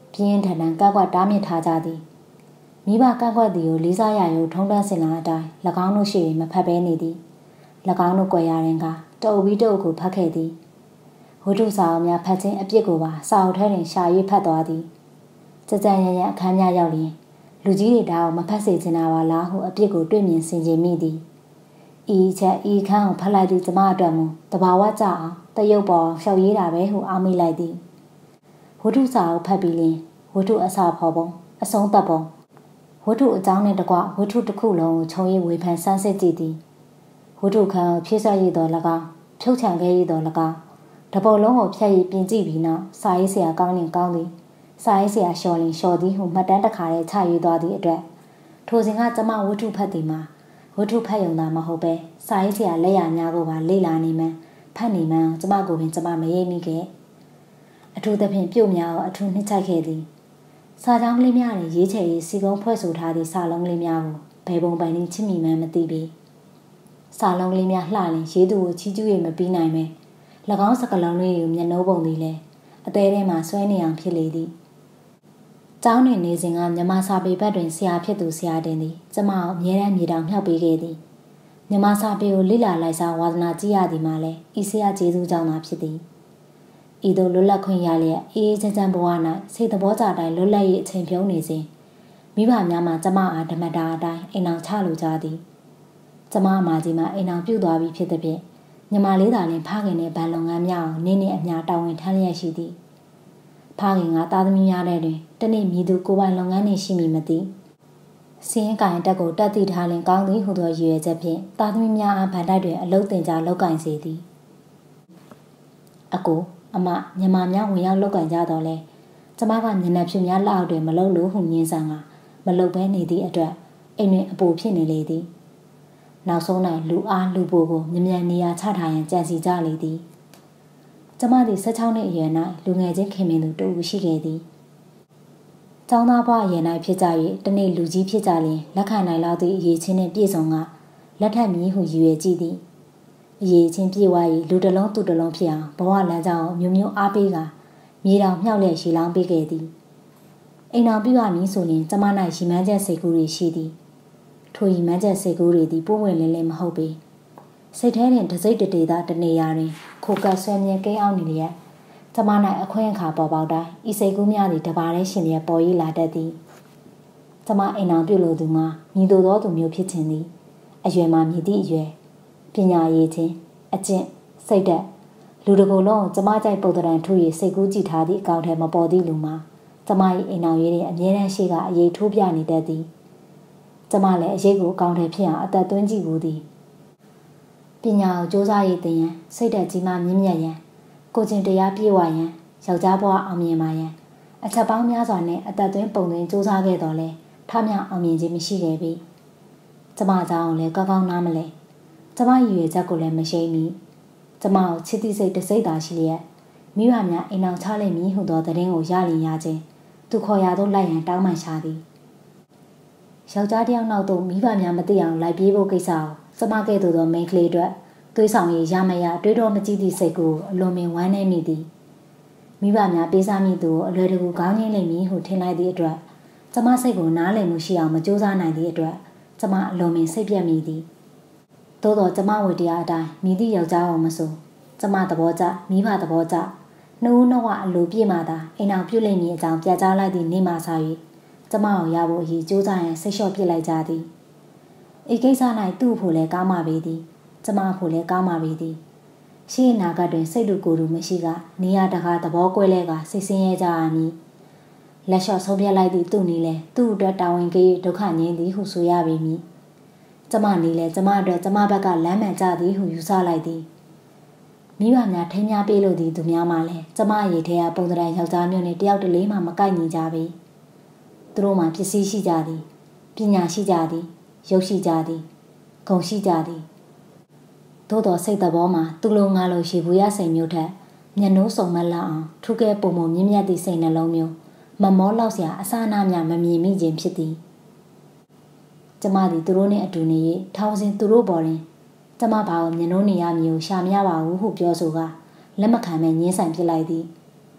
ပြင်းထန်ထန်ကကွက်တားမြစ်ထားကြသည်မိဘကကွက်သည်ကိုလေးစားရယူထုံးတမ်းစင်လာအတိုင်း၎င်းတို့ရှိမဖတ်ဘဲနေသည်၎င်းတို့ကြွယ်ရရင်ကတအုပ်ပြီးတအုပ်ကိုဖတ်ခဲ့သည်ဝတ္ထုစာအုပ်များဖတ်ခြင်းအပြစ်ကိုပါစာအုပ်ထဲတွင်ရှာ၍ဖတ်သွားသည်ကြကြရရအခန်းများရောက်လျင်လူကြီးတွေဒါကိုမဖတ်စေချင်တာပါလားဟုအပြစ်ကိုတွေ့မြင်ဆင်ခြင်မိသည်ဤချက်ဤခန်းကိုဖတ်လိုက်သည့်ကျမအတွက်မူတဘာဝကြအောင်တရုပ်ပေါ်ရှောက်ရေးတာပဲဟုအောက်မိလိုက်သည်ဝတ္ထုစာအုပ်ဖတ်ပြီးလျင်ဝတ္ထုအစာဖော်ပုံအဆုံးသတ်ပုံဝတ္ထုအကြောင်းနှင့်တကွဝတ္ထုတစ်ခုလုံးကိုခြုံ၍ဝေဖန်ဆန်းစစ်ကြည့်သည်ဝတ္ထုခန်းကိုဖြည့်ဆွတ်ရည်တော်၎င်းဖြုတ်ချံခဲ့ရည်တော်၎င်းတပုတ်လုံးကိုဖြတ်၍ပြင်ကြည့်ပြီးနောက်စာရေးဆရာကောင်းရင်ကောင်းသည်စာရေးဆရာလျှော်လင်လျှော်သည်ဟုမှတ်တမ်းတစ်ခါတည်းချယူသွားသည့်အတွက်ထိုစဉ်ကကျမဝတ္ထုဖတ်သည်မှာဝတ္ထုဖတ်ရုံသာမဟုတ်ပဲစာရေးဆရာလက်ရများကိုပါလေ့လာနေမှန်းဖတ်နေမှန်းကျမကိုပင်ကျမမရိပ်မိခဲ့အထူးသဖြင့်ပြုတ်များကိုအထူးနှစ်ချိုက်ခဲ့သည်စာကြောင်းကလေးများတွင်ရေးချယ်ရေးစီကုံးဖွဲ့ဆိုထားသည့်စာလုံးကလေးများကိုဘယ်ပုံပိုင်နှင့်ချစ်မိမှန်းမသိပေစာလုံးကလေးများလှလင်ရေးသူကိုချီးကျူး၍မပြီးနိုင်ပဲ၎င်းစကလုံးလေးကိုမျက်နှိုးပုံသည်လည်းအသေးထဲမှဆွဲနေအောင်ဖြစ်လေသည်ကျောင်းတွင်နေစဉ်ကမြမစာပေဘက်တွင်ဆရာဖြစ်သူဆရာတင်သည်ကျမကိုအမြဲတမ်းမြေတောင်မြှောက်ပေးခဲ့သည်မြမစာပေကိုလေ့လာလိုက်စားဝါသနာကြည့်ရသည်မှာလည်းဤဆရာကျေးဇူးကြောင့်သာဖြစ်သည်ဤသို့လွတ်လပ်ခွင့်ရလျက်အေးအေးချမ်းချမ်းဘဝ၌စိတ်သဘောကြတိုင်းလွတ်လပ်ရေးအချိန်ပြုံးနေစဉ်မိဘများမှကျမအားဓမ္မတာအတိုင်းအိမ်အောင်ချလိုကြသည်ကျမအမကြီးမှအိမ်အောင်ပြုတ်သွားပြီးဖြစ်သည်ဖြင့်ညီမလေးသာလင်ဖခင်နဲ့ဗန်လုပ်ငန်းများအောင်နင်းနေအများတာဝန်ထမ်းလျက်ရှိသည်ဖခင်ကသားသမီးများတဲ့တွင်တနေ့မြည်သူကိုယ်ပိုင်လုပ်ငန်းနှင့်ရှိမည်မသိစင်းကိုင်တက်ကိုတက်သိထားလင်ကောင်းသည်ဟုသောရည်ရွယ်ချက်ဖြင့်သားသမီးများအားဗန်တိုက်တွင်အလုပ်တင်ကြားလုပ်ကင်စေသည်အကိုအမညီမများဝင်ရောက်လုပ်ကင်ကြတော့လဲကျမကညနေဖြူများလက်အောက်တွင်မလုပ်လို့ဟုညင်းဆန်ကမလုပ်ဘဲနေသည့်အတွက်အိမ်တွင်အပူဖြစ်နေလေသည်နောက်ဆုံး၌လူအားလူပိုကိုမြ мян နေရာချထားရန်ကြံစီကြလေသည်ကျမသည်၁၆နှစ်အရွယ်၌လူငယ်ချင်းခင်မင်သူတူရှိခဲ့သည်ကျောင်းသားဘဝအရွယ်၌ဖြစ်ကြ၍တနေ့လူကြီးဖြစ်ကြလျင်လက်ခံနိုင်လောက်သည့်အရေးချင်းနှင့်ပြည့်စုံကလက်ထပ်မည်ဟုရည်ရွယ်ကြည့်သည်အရေးချင်းပြေဝ၏လူတစ်လုံးသူတစ်လုံးဖြစ်အောင်ဘဝလမ်းကြောင်းမျိုးမျိုးအားပေးကမြေတောင်မြောက်လျက်ရှည်လောင်းပေးခဲ့သည်အိမ်တော်ပြရမည်ဆိုရင်ကျမ၌ရီမန်းချက်စိတ်ကူးတွေရှိသည်ထိုရီမန်းချက်စိတ်ကူးတွေသည်ပိုးဝင်လင်းလင်းမဟုတ်ပေစိတ်ထဲတွင်တစိတ်တတေသာတနေရာတွင်ခိုကပ်ဆွဲမြဲကိန်းအောင်နေလျက်ကျမ၌အခွင့်အခါပေါ်ပေါက်တိုင်းဤစိတ်ကူးများသည်တပါးတည်းရှင်လျက်ပေါ်ရည်လာတတ်သည်ကျမအိမ်တော်ပြုလို့သူမှာမြည်သူသောသူမျိုးဖြစ်ခြင်းသည်အရွယ်မှာမြည်သည့်အရွယ်ပညာရည်ခြင်းအကျင့်စိတ်ဓာတ်လူတကိုယ်လုံးကျမကြိုက်ပုံသဏ္ဍာန်ထူ၍စိတ်ကူးကြည့်ထားသည့်အကောင့်ထဲမပေါ်သည့်လူမှာကျမ၏အိမ်တော်ရေးတွင်အမြဲတမ်းရှိကအရေးထိုးပြနေတတ်သည်ကျမလည်းအရေးကိုအကောင့်ထဲဖြစ်အောင်အသက်သွင်းကြည့်ဘူးသည်ပညာကိုစ조사ရည်သင်ရန်စိတ်ဓာတ်ကြီးမှမြင့်မြတ်ရန်ကိုကျင့်တရားပြည့်ဝရန်ယောက်ျားဘဝအောင်မြင်ပါရန်အချက်ပေါင်းများစွာနဲ့အသက်သွင်းပုံသွင်းစ조사ခဲ့တော်လဲထမြောက်အောင်မြင်ခြင်းမရှိခဲ့ပြီကျမကြောင့်လည်းကောင်းကောင်းနားမလဲကျမရည်ရွယ်ချက်ကိုလည်းမရှိမီကျမကိုချစ်သည့်စိတ်တစိတ်သာရှိလျက်မိဘများအိမ်အောင်ချလိမ့်မည်ဟုသောသတင်းကိုရလင်ရခြင်းသူခေါ်ရသို့လိုက်ရန်တောင်းပန်ရှာသည်ယောက်ျားတစ်ယောက်နောက်သို့မိဘများမသိအောင်လိုက်ပြေးဖို့ကိစ္စကိုကျမကဲ့သို့သောမိန်းကလေးအတွက်သွေးဆောင်ရည်ရမရတွေးတော်မကြည့်သည့်စိတ်ကိုအလွန်ပင်ဝမ်းနည်းမိသည်မိဘများပေးစားမိသူကိုအလွယ်တကူခေါင်းငင်းလိမ့်မည်ဟုထင်လိုက်သည့်အတွက်ကျမစိတ်ကိုနားလည်မှုရှိအောင်မကြိုးစားနိုင်သည့်အတွက်ကျမအလွန်ပင်စိတ်ပြတ်မိသည်သို့သောကျမဝတ္တရားအတိုင်းမိသည့်ယောက်ျားအောင်မဆိုကျမသဘောကျမိဘသဘောကျနှုတ်နှဝအလိုပြည့်မှသာအိမ်အောင်ပြုတ်လိမ့်မည်အကြောင်းပြကြားလိုက်သည့်နေ့မှစ၍ကျမကိုရဖို့အရေးကြိုးစားရန်ဆိတ်လျှော့ပစ်လိုက်ကြသည်ဤကိစ္စ၌သူ့ဖို့လည်းကောင်းပါပေသည်ကျမဖို့လည်းကောင်းပါပေသည်ရှေ့အနာဂတ်တွင်စိတ်တူကိုယ်တူမရှိကနေရတကားသဘောကွဲလဲကစိတ်ဆင်းရဲကြရမည်လက်လျှော့ဆုံးပြတ်လိုက်သည့်သူ့နည်းလဲသူ့အတွက်တာဝန်ကြီးဒုက္ခငြိမ်းသည်ဟုဆိုရပေမည်ကျမနည်းလဲကျမအတွက်ကျမဘက်ကလမ်းမှန်ကြသည်ဟုယူဆလိုက်သည်မိဘများထိမ်းများပေးလို့သည်သူများမှလည်းကျမရေထဲကပုံသဏ္ဍာန်ယောက်ျားမျိုးနဲ့တယောက်တလေးမှမကိုက်ညီကြပေသူတို့မှပစ္စည်းရှိကြသည်ပညာရှိကြသည်ရုပ်ရှိကြသည်ဂုဏ်ရှိကြသည်သို့တော်စိတ်သဘောမှာသူလိုငါလိုရှိဘူးရစိတ်မျိုးထက်မျက်နှိုးစုံမလောက်အောင်ထူးကဲပုံပုံမြင့်မြတ်သည့်စိတ်နှလုံးမျိုးမမောလောက်စရာအစအနများမမြင်မိခြင်းဖြစ်သည်ကျမသည်သူတို့နှင့်အတူနေ၍ထောင်စဉ်သူတို့ပေါ်တွင်ကျမဘာကိုမျက်နှိုးနေရမည်ကိုရှာမရပါဘူးဟုပြောဆိုကလက်မခံမဲ့ညှင်းဆန်ပစ်လိုက်သည်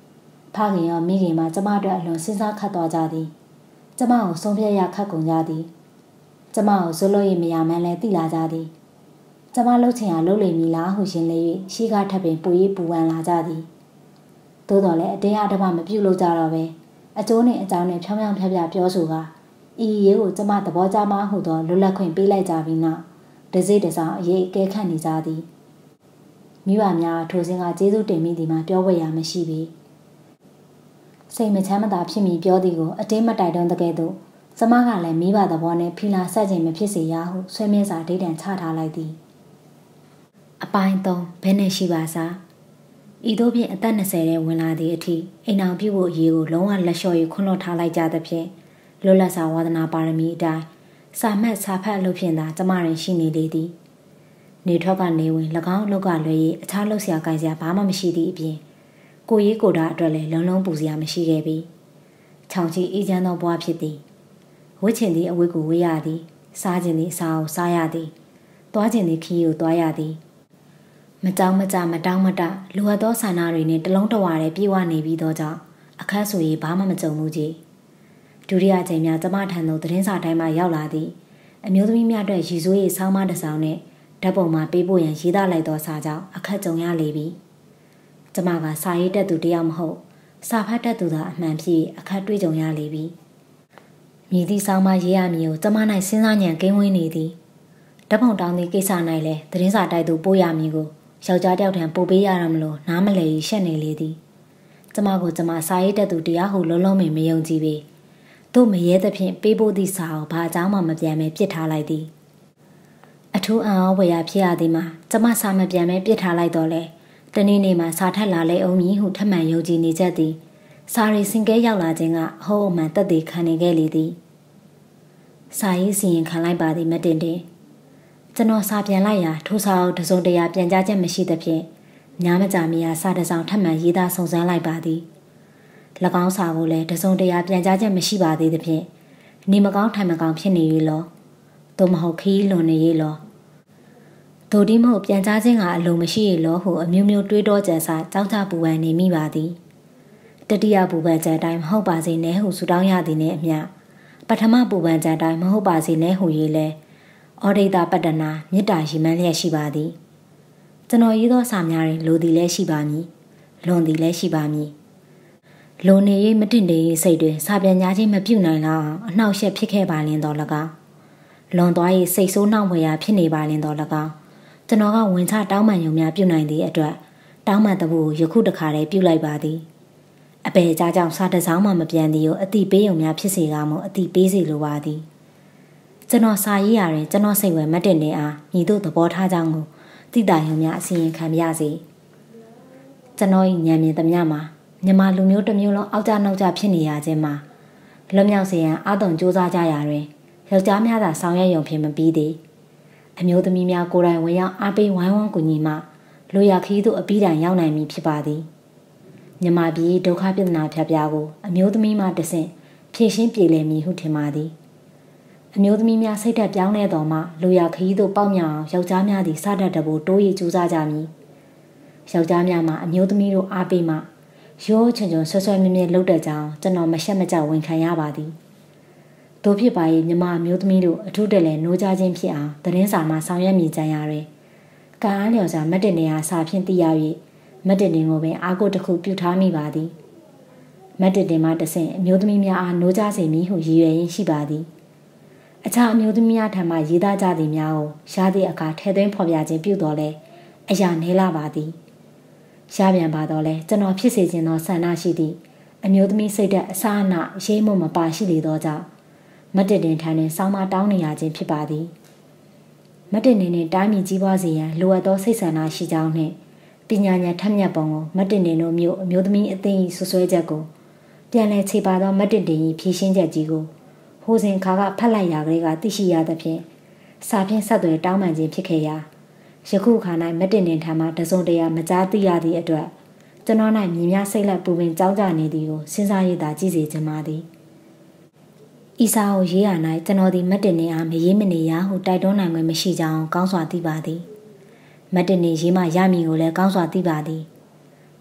ဖခင်ရောမိခင်မှာကျမတို့အလွန်စဉ်းစားခတ်သွားကြသည်ကျမကိုဆုံးဖြတ်ရခတ်ကုန်ကြသည်ကျမကိုဇလို့ရမရမှန်းလဲသိလာကြသည်ကျမလှုပ်ချင်အောင်လှုပ်လိမ့်မည်လားဟုရှင်လေ၍ရှိကားထပ်ပင်ပူရေးပူပန်လာကြသည်သို့တော်လည်းအတင်းအဓမ္မမပြုတ်လို့ကြတော့ပဲအကျိုးနဲ့အကြောင်းနဲ့ဖြောင်းဖြောင်းဖြဖြပြောဆိုကဤရေးကိုကျမသဘောကျမှဟုသောလွတ်လပ်ခွင့်ပေးလိုက်ကြပြီးနောက်တစိတစောင်းအရေးအကဲခတ်နေကြသည်မိဘများထိုစဉ်ကကျေးဇူးတင်မိသည်မှာပြောဝဲရမရှိပေစိတ်မချမ်းမသာဖြစ်မိပြောသည်ကိုအတင်းမတိုက်တွန်းတဲ့ကဲ့သို့ကျမကလည်းမိဘသဘောနဲ့ဖီလာဆက်ခြင်းမဖြစ်စေရဟုဆွေးမြဲစွာဒိဋ္ဌံချထားလိုက်သည်အပိုင်းသုံးဘယ်နဲ့ရှိပါစားဤသို့ဖြင့်အသက်၂၀ထဲဝင်လာသည့်အထိအိမ်အောင်ပြုဖို့အရေးကိုလုံးဝလက်လျှော့၍ခွန့်လွတ်ထားလိုက်ကြသဖြင့်လွတ်လပ်စွာဝါဒနာပါရမီအတိုင်းစာမှတ်စာဖတ်လို့ဖြင့်သာကျမရင်ရှိနေလေသည်နေထွက်ကနေဝင်၎င်းလောက်ကလွယ်၍အခြားလောက်ဆရာကိုင်စရာဘာမှမရှိသည့်အပြင်ကိုရေးကိုတာအတွက်လည်းလုံးလုံးပူစရာမရှိခဲ့ပြီခြောင်ချီအေးချမ်းသောဘဝဖြစ်သည်ဝတ်ချင်သည့်အဝတ်ကိုဝတ်ရသည်စားခြင်းသည့်အစာကိုစားရသည်သွားခြင်းသည့်ခရီးကိုသွားရသည်မကြောင်မကြမတောင်းမတလူအပ်သောဆန္ဒတွေနဲ့တလုံးတဝါနဲ့ပြေဝနေပြီးသောကြောင့်အခက်ဆိုရင်ဘာမှမကြုံဘူးကြီးဒုတိယကြိမ်များကျမထံသို့သတင်းစာတိုင်းမှာရောက်လာသည်အမျိုးသမီးများအတွက်ရည်စိုးရေးဆောင်းမတစ်ဆောင်နဲ့ဓာတ်ပုံမှာပေးပို့ရန်ရေးသားလိုက်သောစာကြောင့်အခက်ကြုံရလေပြီကျမကစာရေးတတ်သူတယောက်မဟုတ်စာဖတ်တတ်သူသာအမှန်ဖြစ်အခက်တွေ့ကြုံရလေပြီမြည်သည့်ဆောင်းမရေးရမည်ကိုကျမ၌စဉ်းစားဉာဏ်ကင်းဝေးနေသည်ဓာတ်ပုံတောင်းသည့်ကိစ္စ၌လည်းသတင်းစာတိုက်သူပို့ရမည်ကိုယောက်ျားတယောက်ထံပို့ပေးရရမလို့နားမလည်ရှက်နေလေသည်ကျမကိုကျမစာရေးတတ်သူတရားဟုလုံးလုံးမယုံကြည်ပေသို့မရဲသဖြင့်ပေးဖို့သည့်စာကိုဘာအကြောင်းမှမပြန်ပဲပြစ်ထားလိုက်သည်အထူးအံ့ဩဖွယ်ရာဖြစ်ရသည်မှာကျမစာမပြန်ပဲပြစ်ထားလိုက်တော့လေတနေ့နေ့မှာစာထက်လာလေအောင်မည်ဟုထပ်မံယုံကြည်နေကြသည်စာရီစင်ကဲရောက်လာခြင်းကအဟုတ်အမှန်တက်သေးခံနေခဲ့လေသည်စာရေးစီရင်ခံလိုက်ပါသည်မတင်တင်ကျွန်တော်စာပြန်လိုက်ရာထိုစာအုပ်တစုံတရာပြန်ကြားချက်မရှိသဖြင့်ညာမကြမီရာစာတစ်စောင်ထပ်မံရေးသားစုံစမ်းလိုက်ပါသည်၎င်းစာကိုလည်းတစုံတရာပြန်ကြားချက်မရှိပါသေးသဖြင့်နေမကောင်းထိုင်မကောင်းဖြစ်နေ၍လောသို့မဟုတ်ခီးလွန်နေ၍လောဒိုဒီမဟုတ်ပြန်ကြားခြင်းကအလိုမရှိရလောဟုအမျိုးမျိုးတွေးတောကြံစာကြောက်ကြပူပန်နေမိပါသည်တတိယပူပန်ကြံတိုင်းမဟုတ်ပါစေနဲ့ဟုဆုတောင်းရသည်နှင့်အမျှပထမပူပန်ကြံတိုင်းမဟုတ်ပါစေနဲ့ဟု၍လဲဩဒိတာပတ္တနာမေတ္တာရှိမှန်းလျက်ရှိပါသည်ကျွန်တော်ရေးသောစာများတွင်လိုသည်လည်းရှိပါမည်လွန်သည်လည်းရှိပါမည်လိုနေ၍မတင်နေ၏စိတ်တွင်စာပြန်ညာချင်းမပြုတ်နိုင်လောက်အနှောက်အယှက်ဖြစ်ခဲ့ပါလင်တော်၎င်းလွန်သွား၏စိတ်ဆိုးနှောက်မွေရာဖြစ်နေပါလင်တော်၎င်းကျွန်တော်ကဝင်ချတောင်းပန်ရုံများပြုတ်နိုင်သည့်အတွက်တောင်းပန်တဖို့ယခုတခါတည်းပြုတ်လိုက်ပါသည်အပေအကြားကြောင့်စာတစ်စောင်းမှမပြန်သည်ကိုအတိပေးရုံများဖြစ်စေကားမို့အတိပေးစီလိုပါသည်ကျွန်တော်စာရေးရရင်ကျွန်တော်စိတ်ဝင်မတင်နေအားညီတို့သဘောထားကြောင်းကိုတိတာရုံများအစီရင်ခံပြစေကျွန်တော်၏ဉာဏ်မြင်သမျှမှာမြန်မာလူမျိုးတစ်မျိုးလုံးအောက်ကျနောက်ကျဖြစ်နေရခြင်းမှာလွတ်မြောက်စေရန်အာတုံစူးစမ်းကြရာတွင်ယောက်ျားများသာဆောင်ရွက်ရုံဖြင့်မပြီးသေးအမျိုးသမီးများကိုယ်တိုင်ဝင်ရောက်အားပေးဝိုင်းဝန်းကူညီမှလူရခီးသို့အပြီးတိုင်ရောက်နိုင်မည်ဖြစ်ပါသည်မြန်မာပြည်ဒုက္ခပြဿနာဖြတ်ပြားကိုအမျိုးသမီးမှတဆင့်ဖြည့်ရှင်းပြေလည်မည်ဟုထင်ပါသည်အမျိုးသမီးများစိတ်ဓာတ်ပြောင်းလဲတော်မှလူရခီးသို့ပေါက်မြောက်အောင်ယောက်ျားများသည်စတတ်တဖို့တိုးရည်ကြိုးစားကြမည်ယောက်ျားများမှာအမျိုးသမီးတို့အားပေးမှရိုးချွန်ချွန်ဆွဆွဲမြဲမြဲလှုပ်တဲ့ကြောင်ကျွန်တော်မရှက်မကြောက်ဝန်ခံရပါသည်တို့ဖြစ်ပါရဲ့မြမအမျိုးသမီးတို့အထူးတလဲနိုးကြခြင်းဖြစ်အောင်သတင်းစာမှာဆောင်ရွက်မိကြရတဲ့ကံအားလျော်စွာမတ်တင်နေရာစာဖြင့်သိရ၍မတ်တင်တင်ကိုပင်အားကိုတစ်ခုပြုထားမိပါသည်မတ်တင်တင်မှတဆင့်အမျိုးသမီးများအားနိုးကြစေမည်ဟုရည်ရွယ်ရင်းရှိပါသည်အခြားအမျိုးသမီးများထံမှရေးသားကြသည်များကိုရှားသည့်အခါထဲသွင်းဖော်ပြခြင်းပြုတော်လဲအရာနည်းလာပါသည်ရှားပြန်ပါတော့လဲကျွန်တော်ဖြစ်စေခြင်းသောဆန္ဒရှိသည့်အမျိုးသမီးစိတ်ဓာတ်အစာအနရေးမှုမပါရှိလေသောကြောင့်မတ်တင်တင်ထံတွင်စောင်းမတောင်းနေရခြင်းဖြစ်ပါသည်မတ်တင်တင်နှင့်တိုင်းပြည်ကြီးပွားစေရန်လိုအပ်သောစိတ်ဆန္ဒရှိကြောင်းနှင့်ပညာဉာဏ်ထက်မြက်ပုံကိုမတ်တင်တင်တို့မျိုးအမျိုးသမီးအသိ၏ဆွဆွဲချက်ကိုပြန်လည်ခြေပါသောမတ်တင်တင်၏ဖြည့်ရှင်းချက်ကြီးကိုဟိုစဉ်ခါကဖတ်လိုက်ရာကလေးကသိရှိရသဖြင့်စာဖြင့်ဆက်သွယ်တောင်းပန်ခြင်းဖြစ်ခဲ့ရာယခုခါ၌မတ်တင်တင်ထံမှတစုံတရာမကြားသိရသည့်အတွက်ကျွန်တော်၌မြင်များစိတ်လက်ပူပင်ကြောက်ကြနေသည်ကိုစဉ်းစားရတာကြည့်စေချင်ပါသည်ဤစာကိုရေးရ၌ကျွန်တော်သည်မတ်တင်နေအားမရေးမနေရဟုတိုက်တွန်းနိုင်ခွင့်မရှိကြောင်းကောင်းစွာသိပါသည်မတ်တင်နေရေးမှရမည်ကိုလည်းကောင်းစွာသိပါသည်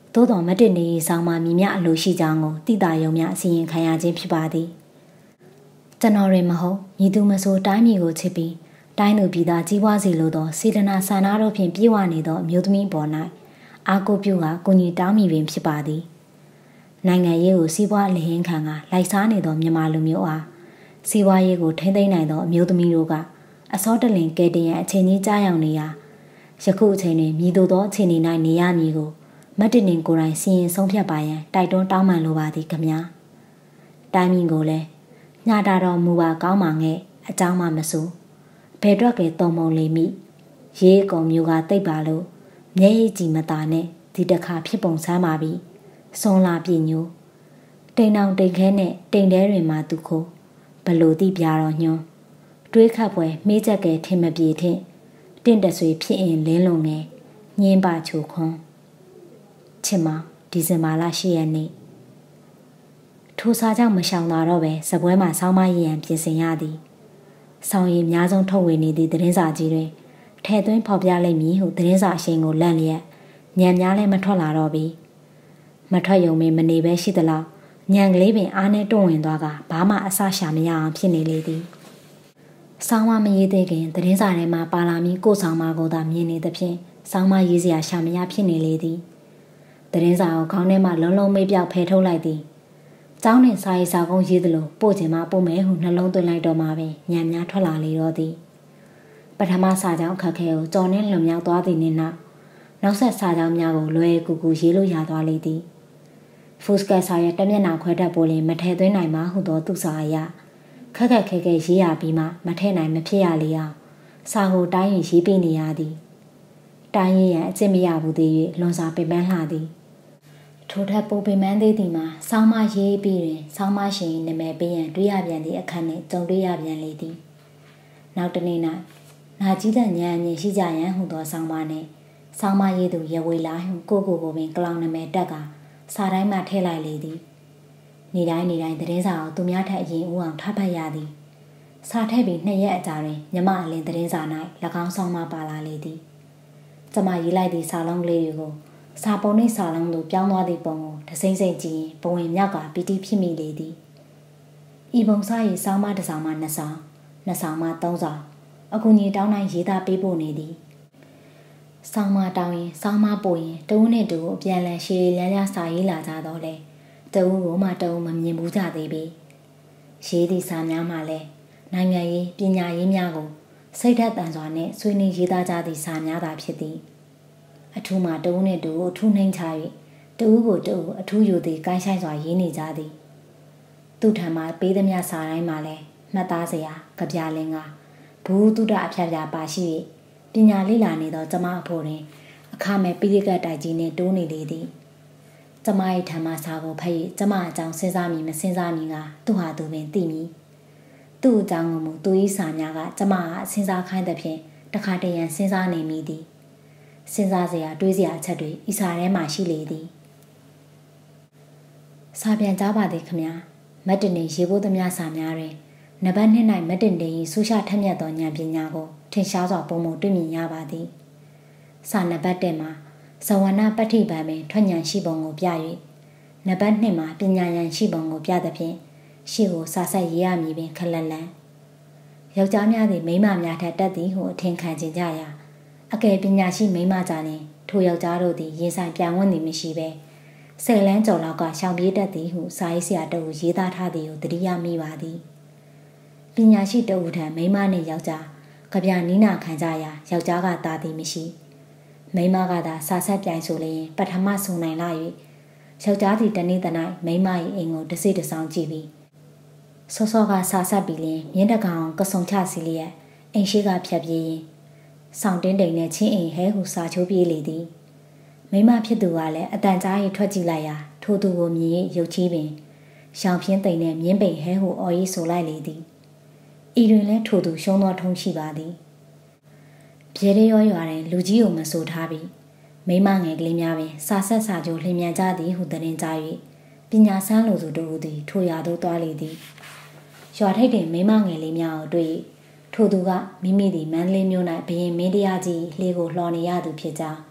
သို့တော်မတင်နေဆောင်မှမြင်မြအလိုရှိကြောင်းကိုတိတာယုံမြအစီရင်ခံရခြင်းဖြစ်ပါသည်ကျွန်တော်ရင်မဟုတ်ညီသူမဆိုတိုင်းပြည်ကိုချစ်ပြီးတိုင်းသူပြည်သားကြီးပွားစေလိုသောစေတနာဆန္ဒတို့ဖြင့်ပြည့်ဝနေသောအမျိုးသမီးပေါ်၌အာကိုပြုကကိုညီတောင်းမိပင်ဖြစ်ပါသည်နိုင်ငံရေးကိုစီးပွားလဟင်းခံကလိုက်စားနေသောမြန်မာလူမျိုးအားစီးပွားရေးကိုထိမ့်သိမ်းနိုင်သောအမျိုးသမီးတို့ကအစောတလင်ကဲတင်ရန်အချိန်ကြီးကြားရောက်နေရာယခုအချိန်တွင်မြည်သို့သောအခြေအနေ၌နေရမည်ကိုမတ်တင်တင်ကိုယ်တိုင်စီရင်ဆုံးဖြတ်ပါရန်တိုက်တွန်းတောင်းပန်လိုပါသည်ခမညာတိုင်း民ကိုလည်းညတာတော်မူပါကောင်းပါငဲ့အကြောင်းမှမဆိုဘယ်တော့ကတုံမုံလိမ့်မိရေးကုံမျိုးကတိတ်ပါလို့မျက်ရည်ကြည်မသာနဲ့ဒီတခါဖြစ်ပုံဆန်းပါပြီစွန်လာပြညိုတိမ်အောင်တိမ်ခဲနဲ့တိမ်တဲတွင်မှသူခိုးဘလို့တိပြတော်ညွန်းတွေးခတ်ပွဲမေးချက်ကဲထင်မပြေထင်တင့်တဆွေဖြစ်ရင်လင်းလုံးငယ်ညင်းပါချိုခွန်းချစ်မဒီဇင်ဘာလ၈ရက်နေ့ထိုစားကြောင့်မရှောင်လာတော့ပဲစပွဲမှာဆောင်းမရရန်ပြင်ဆင်ရသည်ဆောင်းရည်အများဆုံးထုတ်ဝေနေသည့်သတင်းစာကြီးတွင်ထဲသွင်းဖော်ပြလိုက်မည်ဟုသတင်းစာအရှိန်ကိုလန့်လျက်ညံများလည်းမထွက်လာတော့ပြီမထွက်ရုံမနေပဲရှိသလောက်ညံကလေးပင်အားနဲ့တွန့်ဝင်သွားကဘာမှအဆရှာမရအောင်ဖြစ်နေလေသည်ဆောင်းမမရေးသေးခင်သတင်းစာထဲမှာပါလာမည်ကိုဆောင်းမကိုသာမြင်နေသဖြင့်ဆောင်းမရေးစရာရှာမရဖြစ်နေလေသည်သတင်းစာကိုခေါင်းထဲမှာလုံးလုံးမေးပြောက်ဖယ်ထုတ်လိုက်သည်ကျောင်းနဲ့စာရေးစာကုန်းရေးသလိုပို့ချင်မှပို့မယ်ဟုနှလုံးသွင်းလိုက်တော့မှပင်ညံများထွက်လာလေတော့သည်ပထမစာကြောင်းခက်ခဲကိုကြော်နှင်းလွန်မြောက်သွားသည်နှင့်နောက်နောက်ဆက်စာကြောင်းများကိုလွယ်ကူကူရေးလို့ရသွားလေသည်ဖုစကစာရဲ့တမျက်နှာခွဲတတ်ပိုးလင်မထဲသွင်းနိုင်မှဟုသောသူစာအရခက်ခက်ခဲခဲရေးရပြီးမှမထဲနိုင်မဖြစ်ရလေအောင်စာကိုတိုင်းရင်ရေးပေးနေရသည်တိုင်းရင်ရန်အကျင့်မရဘူးသေး၍လွန်စွာပင်ပန်းလှသည်ထိုထက်ပိုပင်ပန်းသေးသည်မှာဆောင်းမရေးပြီးတွင်ဆောင်းမရှင်နာမည်ပေးရန်တွေးရပြန်သည့်အခက်နှင့်ကြုံတွေ့ရပြန်လေသည်နောက်တနေ့၌နာကြီးတဲ့ညံအမြင်ရှိကြရန်ဟုသောဆောင်းမနှင့်ဆောင်းမရေးသူရဝေလာဟုကိုကိုကိုပင်ကလောင်နာမည်တက်ကစာတိုင်းမှထည့်လိုက်လေသည်နေ့တိုင်းနေ့တိုင်းသတင်းစာကိုသူများထက်အရင်ဦးအောင်ထပ်ဖတ်ရသည်စာထည့်ပြီးနှစ်ရက်အကြာတွင်မြမအလင်းသတင်းစာ၌၎င်းဆောင်းမပါလာလေသည်ကျမရေးလိုက်သည့်စာလုံးကလေးတွေကိုစာပုံနှင့်စာလုံးတို့ပြောင်းသွားသည့်ပုံကိုတစိမ့်စိမ့်ကြည့်ရင်ဘဝင်မြောက်ကပီတိဖြစ်မိလေသည်ဤပုံစာရေးဆောင်းမတစ်ဆောင်မှနှစ်ဆောင်နှစ်ဆောင်မှသုံးဆောင်အကူကြီးတောင်းတိုင်းရေးသားပေးဖို့နေသည်ဆောင်းမတောင်းရင်ဆောင်းမပို့ရင်တဦးနဲ့တဦးအပြန်လည်ရှည်လန်းလန်းစာရေးလာကြတော့လေတဦးကမှတဦးမမြင်ဘူးကြသေးပြီရေးသည့်စာများမှလည်းနိုင်ငံရေးပညာရေးများကိုစိတ်ဓာတ်တန်စွာနဲ့ဆွေးနွေးရေးသားကြသည့်စာများသာဖြစ်သည်အထူးမှတဦးနှင့်တဦးအထူးနှိမ့်ချ၍တဦးကိုတဦးအထူးယူသည်ကိုင်းဆိုင်စွာရေးနေကြသည်သူထံမှပေးသမျှစာတိုင်းမှာလည်းမှတ်သားစရာကြပြလင်းကဘူးတုဒအဖြတ်ဖြာပါရှိ၍ပညာလေ့လာနေသောကျမအဖို့တွင်အခမဲ့ပိဋကတ်တိုက်ကြီးနှင့်တိုးနေလေသည်ကျမ၏ထံမှစာကိုဖတ်၍ကျမအကြောင်းစဉ်းစားမိမစဉ်းစားမိကသူဟာသူပင်သိမည်သူ့အကြောင်းကိုမူသူ၏စာများကကျမအားစဉ်းစားခိုင်းသဖြင့်တခါတရံစဉ်းစားနေမိသည်စဉ်းစားစရာတွေးစရာအချက်တွေဤစာထဲမှာရှိလေသည်စာပြန်ကြားပါသည်ခမမတ်တင်နေရေဖို့သမျှစာများတွင်နံပါတ်နှစ်၌မတ်တင်တင်၏ဆူရှာထက်မြက်သောဉာဏ်ပညာကိုထင်ရှားစွာပုံမတွေ့မြင်ရပါသည်စာနံပါတ်တစ်မှာဇဝနာပဋ္ဌိပံပင်ထွက်ဉာဏ်ရှိပုံကိုပြ၍နံပါတ်နှစ်မှာပညာဉာဏ်ရှိပုံကိုပြသဖြင့်ရှေ့ကိုစာဆက်ရေးရမည်ပင်ခလက်လန်းယောက်ျားများသည်မိန်းမများထက်တက်သည်ဟုအထင်ခံကြကြရာအကယ်ပညာရှိမိန်းမကြရင်ထိုယောက်ျားတို့သည်ရင်ဆိုင်ပြန်ဝန်းသည်မရှိပဲဆယ်လန်းကျော်လောက်ကရှောင်ပြေးတတ်သည်ဟုစာရေးဆရာတဦးရေးသားထားသည်ကိုသတိရမိပါသည်ပညာရှိတဦးထံမိန်းမနှင့်ယောက်ျားကြပြနီးနာခံကြရာယောက်ျားကသာသည်မရှိမိန်းမကသာစာဆက်ပြိုင်ဆိုလျင်ပထမဆုံနိုင်လာ၍ယောက်ျားသည်တနေ့တနိုင်မိန်းမ၏အိမ်ကိုတစိတဆောင်ကြည့်ပြီးစောစောကစာဆက်ပြီးလျင်မြင်းတကောင်ကဆုံချစီလျက်အိမ်ရှိကဖြတ်ပြေးရင်ဆောင်တင်းတိမ်နဲ့ချင်းအိမ်ဟဲဟုစာချိုးပြေးလေသည်မိမဖြစ်သူကလည်းအတန်ကြားရီထွက်ကြည့်လိုက်ရာထိုသူကိုမြင်ရုပ်ချီးပင်ရှောင်ဖြင်းတိမ်နဲ့မြင်းပိန်ဟဲဟုအော်ရီဆိုလိုက်လေသည်ဤတွင်လည်းထိုသူရှုံးသောထုံးရှိပါသည်ပြေရရောရွာတွင်လူကြီးကိုမဆိုထားပြီးမိမငယ်ကလေးများပင်စာဆက်စာချိုးလျင်မြန်ကြသည်ဟုသတင်းကြား၍ပညာဆန်းလိုသူတို့သည်ထိုရွာသို့သွားလေသည်ရွာထိပ်တွင်မိမငယ်လေးများကိုတွေ့ထိုသူကမိမိသည်မန္တလေးမြို့၌ဘရင်မင်းတရားကြီးလှေကိုလှော်နေရသူဖြစ်ကြောင်း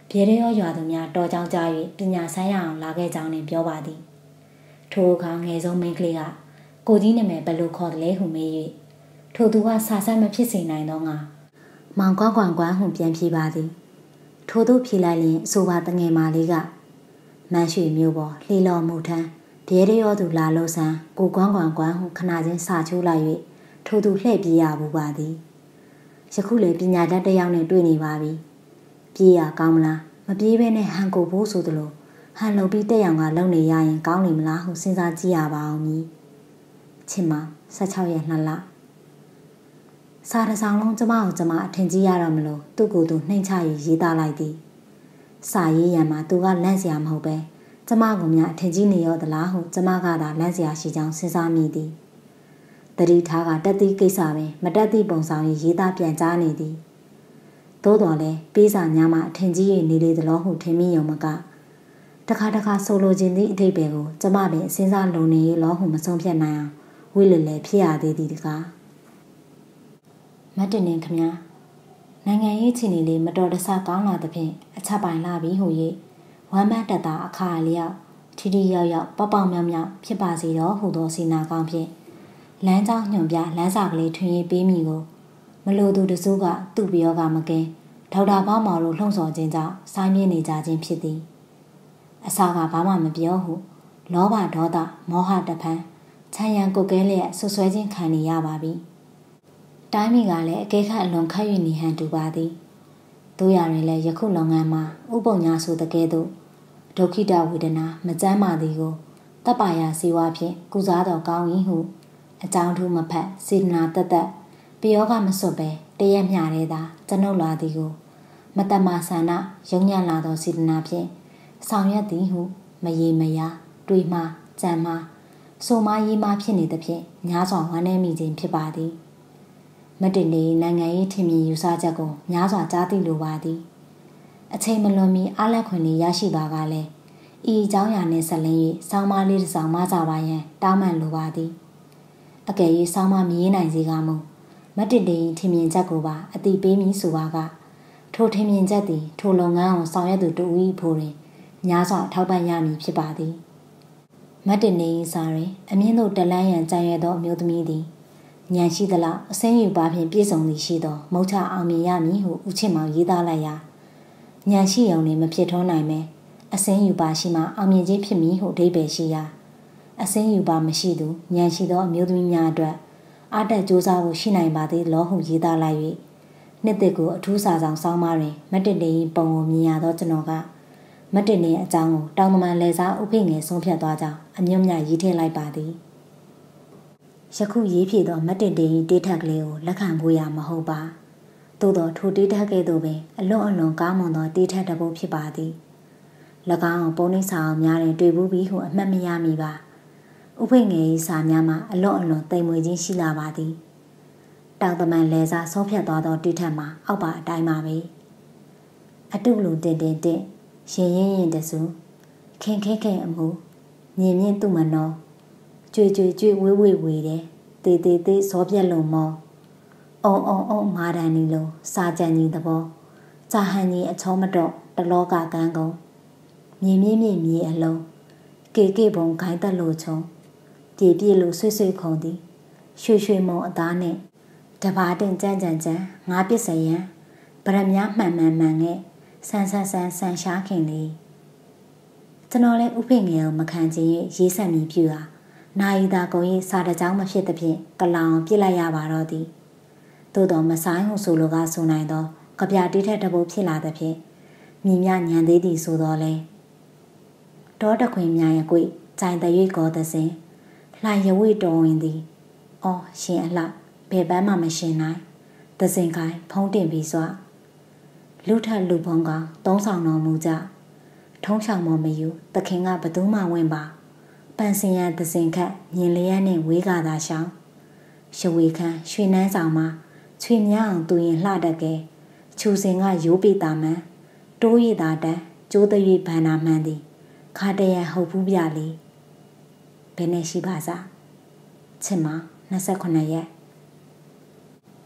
别人要ရွာသူများတော်ကြောင်ကြ၍ပညာဆန်းရအောင်လာခဲ့ကြောင်းနဲ့ပြောပါသည်ထိုအခါငယ်ဆုံးမိန်းကလေးကကိုကြီးနာမည်ဘယ်လိုခေါ်တယ်လဲဟုမေး၍ထိုသူကစာဆက်မဖြစ်စေနိုင်သောငါမောင်ကွမ်းကွမ်းကွမ်းဟုပြန်ဖြေပါသည်ထိုသူဖြေလိုက်ရင်အဆိုပါတငယ်မလေးကမန်းရွှေမျိုးပေါ်လှေလော်မှုထမ်းဘဲရရောသူလာလို့ဆန်းကိုကွမ်းကွမ်းကွမ်းဟုခဏချင်းစာချိုးလိုက်၍ထိုသူလှည့်ပြေးရဘူးပါသည်ယခုလေပညာတတ်တစ်ယောက်နဲ့တွေ့နေပါပြီပြေးရကောင်းမလားမပြေးဘဲနဲ့ဟန်ကိုဖို့ဆိုသလိုဟန်လုံပြီးတက်ရောင်ကလုံနေရရင်ကောင်းနေမလားဟုစဉ်းစားကြည့်ရပါအောင်မည်ချစ်မဆယ်ခြောက်ရက်နှစ်လစာတစ်စောင်လုံးကျမကိုကျမအထင်ကြီးရတော့မလို့သူ့ကိုယ်သူနှိမ့်ချရေးရေးသားလိုက်သည်စာရေးရန်မှာသူကလန့်စရာမဟုတ်ပဲကျမကများအထင်ကြီးနေရောသလားဟုကျမကသာလန့်စရာရှိကြောင်းစဉ်းစားမိသည်တတိထားကတက်သည့်ကိစ္စပင်မတက်သည့်ပုံဆောင်ရေးရေးသားပြန်ကြားနေသည်သို့တော်လည်းပေးစာများမှအထင်ကြီး၍နေလေသလိုဟုထင်မိရုံမကတခါတခါဆိုလိုခြင်းသည့်အထိပ္ပယ်ကိုကျမပင်စဉ်းစားလုံနေလောဟုမဆုံးဖြတ်နိုင်အောင်ဝိလလေဖြစ်ရသေးသည်တကားမတ်တင်နေခမညာနိုင်ငံရေးချီနေလေးမတော်တဆကောင်းလာသဖြင့်အချက်ပိုင်လာပြီးဟူ၍ဝမ်းမတ်တတာအခါလျောက်ထီထီရောက်ရောက်ပေါက်ပေါက်မြောက်မြောက်ဖြစ်ပါစေတော့ဟူသောစီနာကောင်းဖြင့်လမ်းကြောင်းညွန်ပြလမ်းစာကလေးထွင်ရေးပေးမိကိုမလိုသူတစိုးကသူ့ပြောကမကင်းဒေါက်တာဘောင်းမော်တို့လှုံ့ဆော်ခြင်းကြောင့်ဆိုင်းမြင့်နေကြခြင်းဖြစ်သည်အစာကဘာမှမပြောဟုလောဘဒေါသမောဟတဖန်ချမ်းရန်ကိုကဲလျက်ဆွဆွဲခြင်းခံနေရပါပြီတိုင်းမိကလည်းအကဲခတ်အလွန်ခတ်၍နေဟန်တူပါသည်တို့ရရင်လည်းယခုလုပ်ငန်းမှာဥပုံညာဆိုတကယ်တော့ဒုက္ခိတဝေဒနာမကြမ်းပါသည်ကိုတပ်ပါရစေဝါဖြင့်ကုစားတော်ကောင်း၏ဟုအကြောင်းထူးမဖက်စေတနာတတ်တတ်ပယောကမစွတ်ပဲတရက်မျှတဲ့သာကျွန်ုပ်လာသည်ကိုမတမဆန္ဒရုံညံ့လာသောစေတနာဖြင့်ဆောင်ရွက်သည်ဟုမရေမရာတွေးမှကြံမှဆိုမရေးမှဖြစ်နေသဖြင့်များစွာဝမ်းနည်းမိခြင်းဖြစ်ပါသည်မတင်နေနိုင်ငံရေးထင်မြင်ယူဆချက်ကိုများစွာကြားသိလိုပါသည်အချိန်မလွန်မီအားလက်ခွင့်လေးရရှိပါကလည်းဤအကြောင်းအရာနှင့်ဆက်လင်း၍စောင်းမလေးတစ်စောင်းမကြပါရန်တောင်းပန်လိုပါသည်အကယ်၍စောင်းမမရေးနိုင်စေကမူမတင်နေထင်မြင်ချက်ကိုပါအတိပေးမည်ဆိုပါကထိုထင်မြင်ချက်သည်ထိုလုပ်ငန်းကိုဆောင်ရွက်သူတူ၏ဖို့တွင်များစွာထောက်ပံ့ရမည်ဖြစ်ပါသည်မတင်နေစာတွင်အမြင့်သို့တလန်းရန်ကြံရွယ်သောအမျိုးသမီးသည်ဉာဏ်ရှိသလောက်အစင်းယူပါဖြင့်ပြည့်စုံသည်ရှိသောမုတ်ချအောင်မြင်ရမည်ဟုဦးချစ်မောင်ရေးသားလိုက်ရာဉာဏ်ရှိုံနှင့်မဖြစ်ထွန်းနိုင်ပဲအစင်းယူပါရှိမှအောင်မြင်ခြင်းဖြစ်မည်ဟုအဓိပ္ပာယ်ရှိရာအစင်းယူပါမရှိသူဉာဏ်ရှိသောအမျိုးသမီးများအတွက်အားတက်ကြိုးစားဖို့ရှိနိုင်ပါသေးလောဟုရေးသားလိုက်၍နှစ်သက်ကိုအထူးစာဆောင်ဆောင်းပါတွင်မတင်နေပုံကိုမြင်ရသောကျွန်တော်ကမတင်နေအကြောင်းကိုတောင်တမန်လဲစားဥဖိငယ်ဆုံးဖြတ်သွားကြောင်းအမြုံမြရေးထည့်လိုက်ပါသည်ယခုရေးဖြည့်သောမတင်တင်တေးထက်ကလေးကိုလက်ခံဖို့ရမဟုတ်ပါသို့သောထိုတေးထက်ကဲ့သို့ပင်အလွန်အလွန်ကောင်းမွန်သောတေးထက်တစ်ပုဒ်ဖြစ်ပါသည်၎င်းပုံနှိပ်စာအောင်များတွင်တွေ့ဘူးပြီးဟုအမှတ်မရမိပါဥဖိငယ်၏စာများမှာအလွန်အလွန်တိမ်မွေခြင်းရှိလာပါသည်တောင်တမန်လဲစားဆုံးဖြတ်သွားသောတေးထက်မှာအောက်ပါအတိုင်းပါပဲအတုလူတင်တင်တင်ရင်ရင်ရင်တဆူခင်ခဲခဲအမှုမြင်မြင့်သူ့မနောကြွေကြွေကြွေဝေးဝေးဝေးတယ်တေးတေးသေးဇောပြက်လုံးမောအုံအုံအုံမာတန်နီလုံးစာကြံကြီးသဘောဇာဟန်ကြီးအချောမတော့တလောကကန်းကုန်မြင်မြင့်မြင့်မြေအလုံးကေကေဘုံခိုင်းတက်လို့ချုံပြေပြေလို့ဆွေ့ဆွေ့ခုံသည်ရွှေရွှေမုံအသားနဲ့တဘာတင်ကြမ်းကြမ်းကြမ်းငါးပစ္စယံဗရမများမှန်မှန်မှန်နဲ့ဆန်းဆန်းဆန်းဆန်းရှားခင်လေးကျွန်တော်လည်းဥဖိငယ်ကိုမခံချင်ရေးဆက်မီပြူတာနိုင်သာကုန်ရေးစာတကြောင်းမဖြစ်သဖြင့်ကလောင်ပြစ်လိုက်ရပါတော့သည်သို့တော်မဆိုင်ဟုဆိုလိုကဆိုနိုင်သောကပြတေးထက်တပုတ်ဖြစ်လာသဖြင့်မြင်မြညံသေးသည်ဆိုတော့လေဒေါ်တခွင်များရဲ့ကွေကြိုင်တရွေ့ကောသစဉ်လှိုင်ရဝိတော်ဝင်သည်အော်ရှင်အလှဘယ်ပန်းမှမရှင်နိုင်သစဉ်ခိုင်ဖုံးတင်ပြီးစွာလူထက်လူဖုံးကသုံးဆောင်တော်မူကြထုံးချောင်မမယူသခင်ကဘသူမှဝင်ပါပန်စင်ရသစဉ်ခတ်မြင်လျက်နှင့်ဝေးကသာရှောင်းရှဝေခန်းရွှေနှန်းဆောင်မှာချွေမြအောင်သူရင်လှတက်ကဲချူစင်ကရိုးပိတာမှန်တိုးရည်သာတန်းကျိုးသွေးဗန္နာမှန်သည်ခါတရန်ဟုတ်ဘူးပြလေဘယ်နဲ့ရှိပါစားချစ်မနှစ်ဆယ့်ခုနှစ်ရက်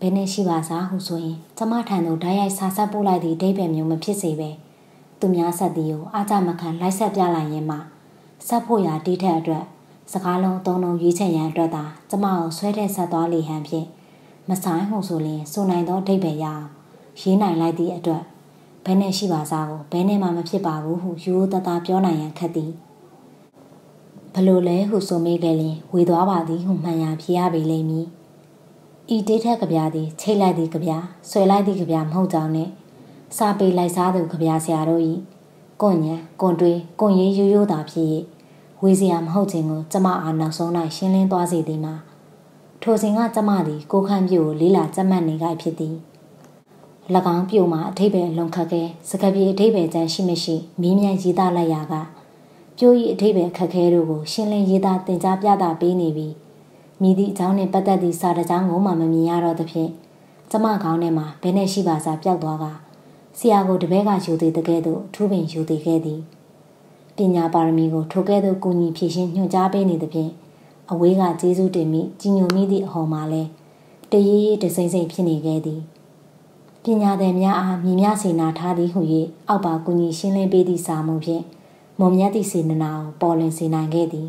ဘယ်နဲ့ရှိပါစားဟုဆိုရင်ကျမထံသို့ဓာတ်ရိုက်စာဆက်ပို့လိုက်သည့်အဓိပ္ပာယ်မျိုးမဖြစ်စေပဲသူများဆက်သည်ကိုအားကြမခံလိုက်ဆက်ပြလိုက်ရင်မှဆက်ဖို့ရာတီးထက်အတွက်စကားလုံးသုံးလုံးရွေးချယ်ရန်အတွက်သာကျမကိုဆွဲတဲ့ဆက်သွားလေဟန်ဖြင့်မဆိုင်ဟုဆိုရင်ဆိုနိုင်သောအဓိပ္ပာယ်ရအောင်ရေးနိုင်လိုက်သည့်အတွက်ဘယ်နဲ့ရှိပါစားကိုဘယ်နဲ့မှမဖြစ်ပါဘူးဟုရိုးရိုးသားသားပြောနိုင်ရန်ခက်သည်ဘလို့လဲဟုဆိုမိခဲ့ရင်ဝေသွားပါသည်ဟုမှန်ရဖြေရပေလိမ့်မည်ဤတေးထက်ကဗျာသည်ချိတ်လိုက်သည့်ကဗျာဆွဲလိုက်သည့်ကဗျာမဟုတ်ကြောင်းနဲ့စာပေလိုက်စားသူကဗျာဆရာတို့၏ကွန်ညံကွန်တွေးကွန်ရေးရိုးရိုးသာဖြစ်ဝေစရာမဟုတ်ခြင်းကိုကျမအားနောက်ဆုံး၌ရှင်းလင်းသွားစေသည်မှာထိုစဉ်ကကျမသည်ကိုခန့်ပြို့ကိုလေးလာကြက်မှတ်နေကြဖြစ်သည်၎င်းပြို့မှာအထိပ္ပယ်လွန်ခတ်ခဲစကားပြေအထိပ္ပယ်ချမ်းရှိမရှိမင်းမြန်ရေးသားလိုက်ရာကပြို့၏အထိပ္ပယ်ခက်ခဲတို့ကိုရှင်းလင်းရေးသားသင်ကြားပြသပေးနေပြီးမိသည့်အကြောင်းနှင့်ပတ်သက်သည့်စာတကြောင်းကိုမှမမြင်ရတော့သဖြင့်ကျမခေါင်းထဲမှာဘယ်နဲ့ရှိပါစားပျောက်သွားကဆရာကိုတပည့်ကယူသေးတဲ့ကဲ့သို့အထူးပင်ယူသေးခဲ့သည်ပညာပါရမီကိုထိုကဲ့သို့ကူညီဖြည့်ရှင်းညွှန်ကြားပေးနေသဖြင့်အဝေးကကျေးဇူးတင်မိကြီးညိုမိသည့်အဟော်မှာလဲတရေရေတစိမ့်စိမ့်ဖြစ်နေခဲ့သည်ပညာသည်များအားမြင်များစေနာထားသည်ဟု၍အောက်ပါကူညီရှင်းလင်းပေးသည့်စာမှုဖြင့်မွန်မြတ်သည့်စေနနာကိုပေါ်လွင်စေနိုင်ခဲ့သည်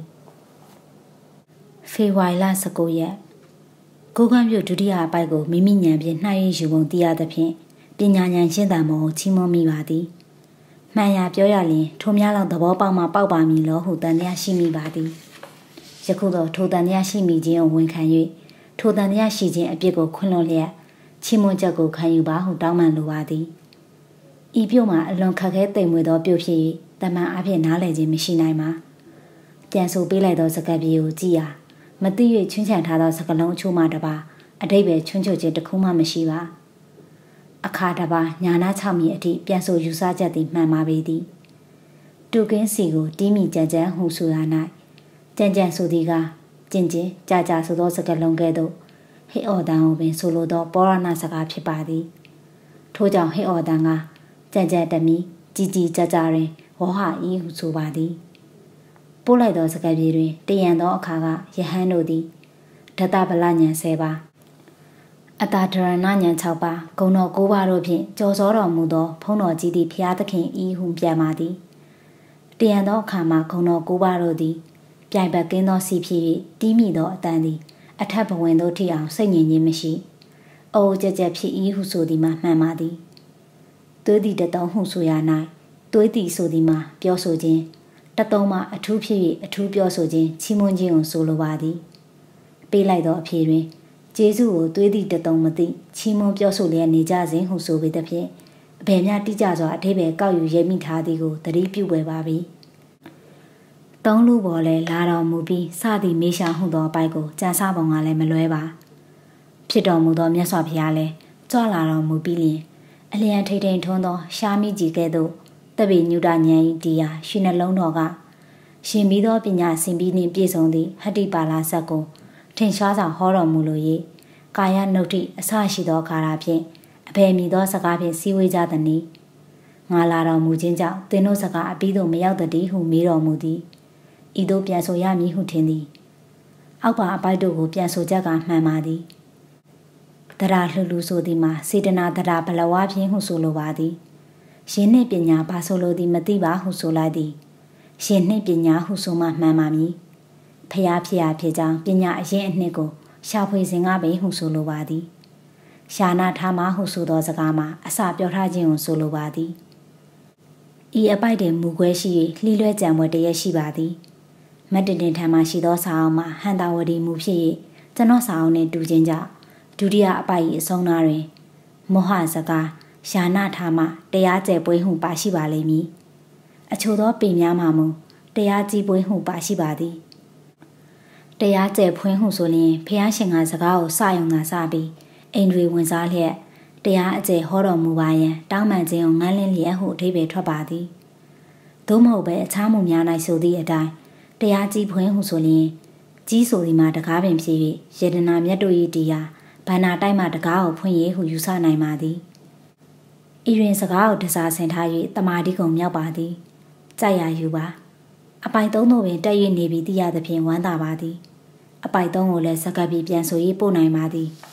ဖေဖော်ဝါရီလ၁၉ရက်ကိုကန့်မြို့ဒုတိယအပိုက်ကိုမိမိညံဖြင့်နှိုက်ရယူပုံသိရသဖြင့်ပညာဉာဏ်ရှင်းတန်မှုကိုချီးမွမ်းမိပါသည်မှန်ရာပြောရရင်ထိုများလောက်သဘောပေါက်မှပေါက်ပါမည်လို့ဟုတန်တရားရှိမိပါသည်ယခုတော့ထိုတန်တရားရှိမိခြင်းကိုဝန်ခံ၍ထိုတန်တရားရှိခြင်းအပြစ်ကိုခွင့်လွှတ်လျက်ချီးမွမ်းချက်ကိုခံယူပါဟုတောင်းပန်လိုပါသည်ဤပြုတ်မှာအလွန်ခက်ခဲသိမ်မွေ့သောပြုတ်ဖြစ်၍တမန်အဖြစ်နားလည်ခြင်းမရှိနိုင်ပါပြန်ဆိုပေးလိုက်သောစကားပြေကိုကြည့်ရာမသိ၍ချွင်းချံထားသောစကားလုံးအချို့မှတပါအတိတ်ပဲချွန်းချုပ်ခြင်းတစ်ခုမှမရှိပါအခါတပါညာနာ၆မိအထိပြန်ဆိုယူဆချက်သည်မှန်ပါပေသည်တူကင်းစီကိုတီးမိကြံကြံဟုဆိုရ၌ကြံကြံဆိုသည်ကကျင်ကျင်ကြာကြာဆိုသောစကားလုံးကဲ့သို့ဟိအော်တန်ကိုပင်ဆိုလိုသောပောရဏစကားဖြစ်ပါသည်ထို့ကြောင့်ဟိအော်တန်ကကြံကြံတမီជីជីကြာကြာတွင်ဝဟဤဟုဆိုပါသည်ပို့လိုက်သောစကားပြေတွင်တရံသောအခါကယဟန်တို့သည်ဒတဗလညံဆယ်ပါအတာဒရဏညံ၆ပါးဂုဏတော်၉ပါးတို့ဖြင့်ကြော်စောတော်မူသောဖုံးတော်ကြီးသည့်ဘုရားသခင်ဤဟုပြန်ပါသည်တရံသောအခါမှာဂုဏတော်၉ပါးတို့သည်ပြိုင်ပတ်ကင်းသောစီဖြစ်၍တီးမိသောအတန်သည်အထက်ဘဝင်သို့ထိအောင်စိတ်ငြိမ်ခြင်းမရှိအိုးကြက်ကြက်ဖြစ်ဤဟုဆိုသည်မှာမှန်ပါသည်သွေးသည်တတုံးဟုဆိုရ၌သွေးသည်ဆိုသည်မှာပြောဆိုခြင်းတတုံးမှာအထူးဖြစ်၍အထူးပြောဆိုခြင်းချီးမွမ်းခြင်းကိုဆိုလိုပါသည်ပေးလိုက်သောအဖြေတွင်ကျေးဇူးကိုသွေးသည့်တတုံမသိချီးမွမ်းပြောဆိုလျက်နေကြစဉ်ဟုဆိုပေသဖြင့်အဘယ်များတိကျစွာအထိပ္ပယ်ကောက်ယူရမိထားသည်ကိုသတိပြုပွေပါပြီသုံးလူပေါ်လဲလာတော်မူပြီးစသည်မေရှာဟုသောအပိုက်ကိုကြံစပုံကလည်းမလွဲပါဖြစ်တော်မူသောမြတ်စွာဘုရားလည်းကြွလာတော်မူပြီးလျင်အလျံထိတ်ထိန်ထွန်းသောရှားမိကြီးကဲ့သို့တပိညုတဉာဏ်ဤတရားရွှေနှလုံးတော်ကရှင်ပြီးသောပညာစင်ပြီးနှင့်ပြည့်စုံသည့်ဟတ္တိပါဠဇတ်ကိုထင်ရှားစွာဟောတော်မူလို၍ကာယနုဋ္ဌိအစရှိသောကာရာဖြင့်အဘယ်မည်သောစကားဖြင့်စည်းဝေးကြသည်နည်းငါလာတော်မူခြင်းကြောင့်သင်တို့စကားအပြီးသို့မရောက်တည်းဟုမေးတော်မူသည်ဤသို့ပြန်ဆိုရမည်ဟုထင်သည်အောက်ပါအပိုက်တို့ကိုပြန်ဆိုချက်ကမှန်ပါသည်တရားလှလူဆိုသည်မှာစေတနာတရားဘလဝါဖြင့်ဟုဆိုလိုပါသည်ရှင်နှင့်ပညာဘာဆိုလိုသည်မသိပါဟုဆိုလိုက်သည်ရှင်နှင့်ပညာဟုဆိုမှမှန်ပါမည်ဖျားဖျားဖြစ်ကြောင်းပညာအရင်အနှစ်ကိုရှာဖွေစဉ်ကပင်ဟုဆိုလိုပါသည်ရှာနာထားမှဟုဆိုသောစကားမှာအစပြောထားခြင်းကိုဆိုလိုပါသည်ဤအပိုက်တွင်မူခွဲရှိ၍လှီးလွဲကြံပွဲတရက်ရှိပါသည်မတ်တင်တင်ထံမှရှိသောစာအုပ်မှာဟန်တာဝတီမူဖြစ်၍ကျွန်တော်စာအုပ်နှင့်တူခြင်းကြောင့်ဒုတိယအပိုက်၏အဆုံးသားတွင်မောဟစကားရှာနာထားမှတရားကျဲပွဲဟုပါရှိပါလိမ့်မည်အချို့သောပေများမှမူတရားကြည်ပွဲဟုပါရှိပါသည်တရားကျဲဖွင့်ဟုဆိုလျင်ဖျားရှင်ကစကားကိုစယုံသာစပြီးအိမ်တွေဝင်စားလျက်တရားအကျဲဟောတော်မူပါရန်တောင်းပန်ခြင်းကိုငန်းလင်းလျက်ဟုအဓိပ္ပာယ်ထွက်ပါသည်သို့မဟုတ်ပဲအခြားမှုများ၌ဆိုသည့်အတိုင်းတရားကြည်ဖွင့်ဟုဆိုလျင်ကြီးဆိုသည်မှာတကားပင်ဖြစ်၍ယေဒနာမြတ်တို့၏တရားဘာနာတိုက်မှတကားကိုဖွင့်ရဟုယူဆနိုင်ပါသည်ဤတွင်စကားကိုတစားဆင်ထား၍တမာတိကုံမြောက်ပါသည်ကြိုက်ရယူပါအပိုင်သုံးတို့ပင်တက်၍နေပြီးသိရသဖြင့်ဝမ်းသာပါသည်အပိုင်သုံးကိုလည်းစကားပြီးပြန်ဆိုရေးပို့နိုင်ပါသည်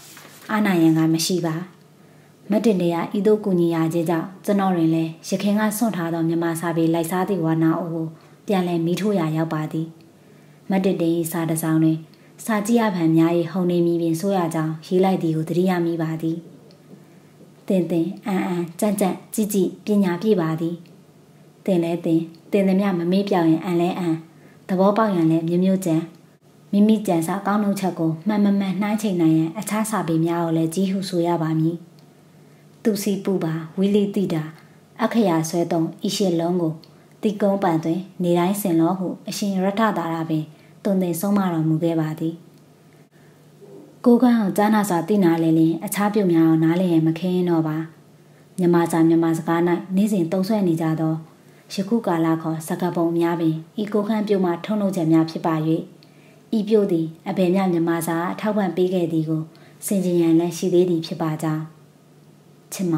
အားနိုင်ရန်ကမရှိပါမတ်တင်တွေကဤသို့ကူညီရခြင်းကြောင့်ကျွန်တော်တွင်လည်းရခင်ကဆွန့်ထားသောမြန်မာစာပေလိုက်စားသည့်ဝါနာအိုကိုပြန်လည်မိထိုးရာရောက်ပါသည်မတ်တင်တင်၏စာတစ်စောင်တွင်စာကြည့်ရဖန်များ၏ဟုန်နေမီပင်ဆိုရကြောင်းရေးလိုက်သည်ကိုသတိရမိပါသည်တင်တင်အန်အန်ကြမ်းကြမ်းကြည်ကြည်ပညာပြည့်ပါသည်တင်လဲတင်တင်သည်မြမမေ့ပြောင်ရင်အန်လဲအန်သဘောပေါက်ရင်လည်းမျိုးမျိုးကြံမိမိကြံစာကောင်းနှုတ်ချက်ကိုမှန်မှန်မှန်နှိုင်းချိန်နိုင်ရန်အခြားစာပေများကိုလည်းကြီးဟုဆိုရပါမည်သူစီပူပါဝီလီတိတာအခရာဆွဲသုံးဤရှစ်လုံးကိုတိကုံးပန်တွင်နေတိုင်းစင်လောဟုအရှင်ရထသာရပင်တုံတင်ဆုံးမတော်မူခဲ့ပါသည်ကိုကန်းအောင်ကြားနာစွာသိနာလဲလင်အခြားပြုများအောင်နားလည်ရင်မခင်းရင်တော့ပါမြမစာမြမစကား၌နေ့စဉ်တုံးဆွဲနေကြသောယခုကာလခေါ်စကားပုံများပင်ဤကိုခန့်ပြုမှထုံနှုတ်ချက်များဖြစ်ပါ၍ဤပြုသည်အဘယ်မျှမြမစာအထောက်ပံ့ပေးခဲ့သည်ကိုစင်ကြင်ရန်လည်းရှိသေးသည်ဖြစ်ပါကြောင်းချစ်မ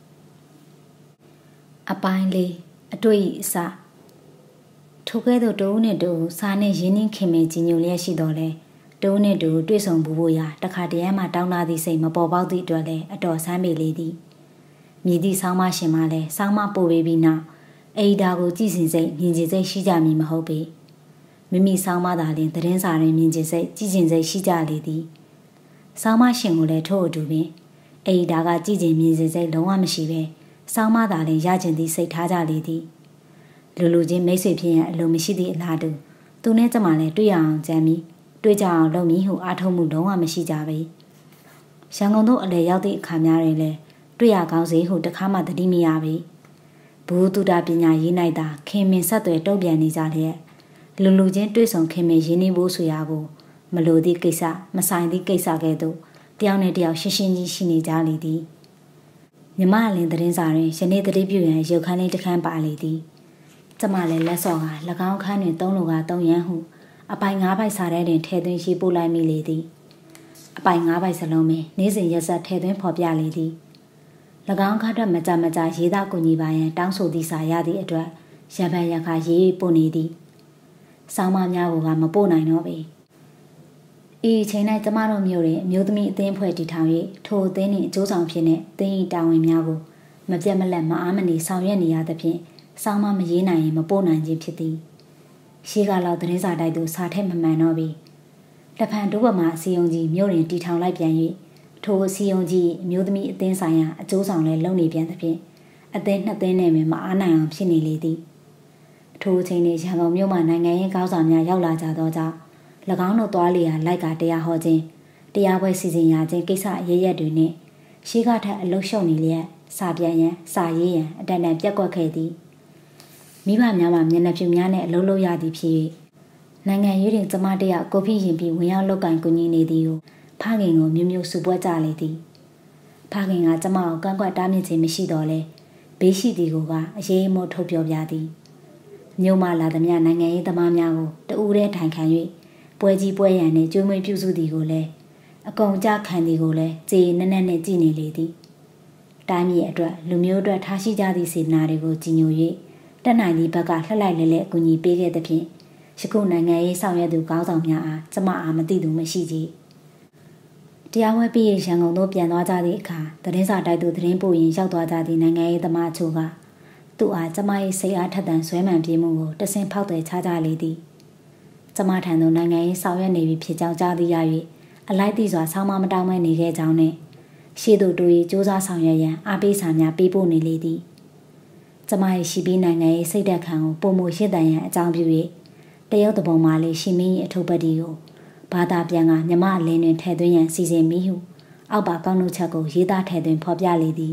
အပိုင်းလေးအတွေ့အစထိုကဲ့သို့တိုးနဲ့တိုးစာနဲ့ရင်းနှီးခင်မဲကြီးညိုလျက်ရှိတော်လဲတိုးနဲ့တိုးတွေ့ဆုံပူဖို့ရာတခါတည်းမှတောင်းလာသည့်စိတ်မပေါ်ပေါက်သည့်အတွက်လည်းအတော်ဆန်းပေလေသည်မြည်သည့်ဆောင်းမရှင်မှလည်းဆောင်းမပို့ပေးပြီးနောက်အိဒါကိုကြည်စင်စိတ်မြင်ကျင်စိတ်ရှိကြမည်မဟုတ်ပေမိမိဆောင်းမသာလျှင်သတင်းစာတွင်မြင်ကျင်စိတ်ကြည်ကျင်စိတ်ရှိကြလေသည်ဆောင်းမရှင်ကိုလည်းထို့အတူပင်အိဒါကကြည်ကျင်မြင်ကျင်စိတ်လုံးဝမရှိပဲဆောင်းမသာလျှင်ရကျင်သည့်စိတ်ထားကြလေသည်လူလူချင်းမိတ်ဆွေဖြစ်ရန်အလိုမရှိသည့်အလားတူသူနဲ့ကျမလည်းတွေ့ရအောင်ကြံပြီးတွေ့ကြအောင်လုပ်မည်ဟုအားထုတ်မှုလုံးဝမရှိကြပေရန်ကုန်သို့အလဲရောက်သည့်အခါများတွင်လည်းတွေ့ရကောင်းစေဟုတခါမှသတိမရပေဘူတုဒပညာရေး၌သာခင်မင်ဆက်သွယ်တုံ့ပြန်နေကြလျက်လူလူချင်းတွေ့ဆုံခင်မင်ရင်းနှီးဖို့ဆိုရာကိုမလိုသည့်ကိစ္စမဆိုင်သည့်ကိစ္စကဲ့သို့တယောက်နဲ့တယောက်ရှင်းရှင်းကြီးရှိနေကြလေသည်မြမအလင်းသတင်းစာတွင်ယနေ့သတိပြုရန်ရုပ်ခန်းလေးတစ်ခန်းပါလေသည်ကျမလည်းလက်စော့က၎င်းခန်းတွင်သုံးလိုကသုံးရန်ဟုအပိုင်ငါးပိုက်စာထဲတွင်ထည့်သွင်းရေးပို့လိုက်မိလေသည်အပိုင်ငါးပိုက်စလုံးပင်နေ့စဉ်ရက်ဆက်ထည့်သွင်းဖော်ပြလေသည်၎င်းခါအတွက်မကြမကြရေးသားကူညီပါရန်တောင်းဆိုသည့်စာရသည့်အတွက်ရံပန်ရခါရေးပို့နေသည်ဆောင်းမများကမပို့နိုင်တော့ပေဤအချိန်၌ကျမတို့မျိုးတွင်အမျိုးသမီးအသင်းဖွဲ့တည်ထောင်၍ထိုအသင်းနှင့်အကျိုးဆောင်ဖြစ်တဲ့တင်းဤတာဝန်များကိုမပြတ်မလက်မအားမနေဆောင်ရွက်နေရသဖြင့်ဆောင်းမမရေးနိုင်ရင်မပို့နိုင်ခြင်းဖြစ်သည်ရှေးကလောက်သတင်းစာတိုက်သို့စာထက်မမှန်တော့ပြီတဖန်ဒုဗမာအစည်းအရုံးကြီးမြို့တွင်တည်ထောင်လိုက်ပြန်၍ထိုအစည်းအရုံးကြီးအမျိုးသမီးအသင်းဆိုင်ရာအကျိုးဆောင်လည်းလုပ်နေပြန်သဖြင့်အသင်းနှစ်သင်းနဲ့မအားနိုင်အောင်ဖြစ်နေလေသည်ထိုအချိန်တွင်ရန်ကုန်မြို့မှနိုင်ငံရေးကောင်းဆောင်များရောက်လာကြသောကြောင့်၎င်းတို့သွားလျာလိုက်ကတရားဟောခြင်းတရားပွဲစီစဉ်ရခြင်းကိစ္စအရေးရက်တွေနှင့်ရှေးကထက်အလုရှုံနေလျက်စာပြန်ရန်စာရေးရန်အတန်တန်ပြက်ကွက်ခဲ့သည်မိဘများမှမျက်နှာဖြူများနဲ့အလုံးလုံးရသည်ဖြစ်၍နိုင်ငံရေးတွင်ကျမတယောက်ကိုဖိရင်ပြီးဝင်ရောက်လောက်ကင်ကူညီနေသည်ကိုဖခင်ကိုမျိုးမျိုးစုပွဲကြလေသည်ဖခင်ကကျမကိုကန့်ကွက်တားမြစ်ခြင်းမရှိတော့လဲဘေးရှိသည်ကိုကအရေးအမို့ထုတ်ပြောပြသည်မြို့မှလာသမျှနိုင်ငံရေးသမားများကိုတဦးတည်းထိုင်ခံ၍ပွဲကြီးပွဲရန်နှင့်ကျွေးမွေးပြုစုသည်ကိုလည်းအကုန်ကြခံသည်ကိုလည်းကြေနက်နက်နဲ့ကြည်နေလေသည်တိုင်းပြည်အတွက်လူမျိုးအတွက်ထားရှိကြသည့်စေတနာတွေကိုကြည်ညို၍တက်နိုင်သည့်ဘက်ကလှက်လိုက်လဲလဲအကူအညီပေးခဲ့သဖြင့်ယခုနိုင်ငံရေးဆောင်ရွက်သူကောင်းဆောင်များအားကျမအားမသိသူမရှိကြတရားဝဲပြီးရန်ကုန်သို့ပြန်သွားကြသည့်အခါသတင်းစာတိုက်သို့သတင်းပို့ရင်ရောက်သွားကြသည့်နိုင်ငံရေးသမားအချို့ကသူ့အားကျမ၏စိတ်အားထက်သန်ဆွဲမှန်ပြေးမှုကိုတဆင့်ဖောက်သွယ်ချကြလေသည်ကျမထံသို့နိုင်ငံရေးဆောင်ရွက်နေပြီဖြစ်ကြောင်းကြားသိရ၍အလိုက်သည့်စွာဆောင်းမမတောင်းမဲနေခဲ့ကြောင်းနှင့်ရှေ့သို့တိုး၍စူးစမ်းဆောင်ရွက်ရန်အားပေးစာများပေးပို့နေလေသည်ကျမ၏ရှိပြီးနိုင်ငံရေးစိတ်ဓာတ်ခံကိုပုံမရစ်တန်ရန်အကြောင်းပြု၍တရုတ်တပုံမှလေးရှိမင်း၏အထုပ်ပတ်တီကိုဘာသာပြန်ကမြမအလင်းတွင်ထည့်သွင်းရန်စီစဉ်မိဟုအောက်ပါကောင်းနှုတ်ချက်ကိုရေးသားထည့်သွင်းဖော်ပြလေသည်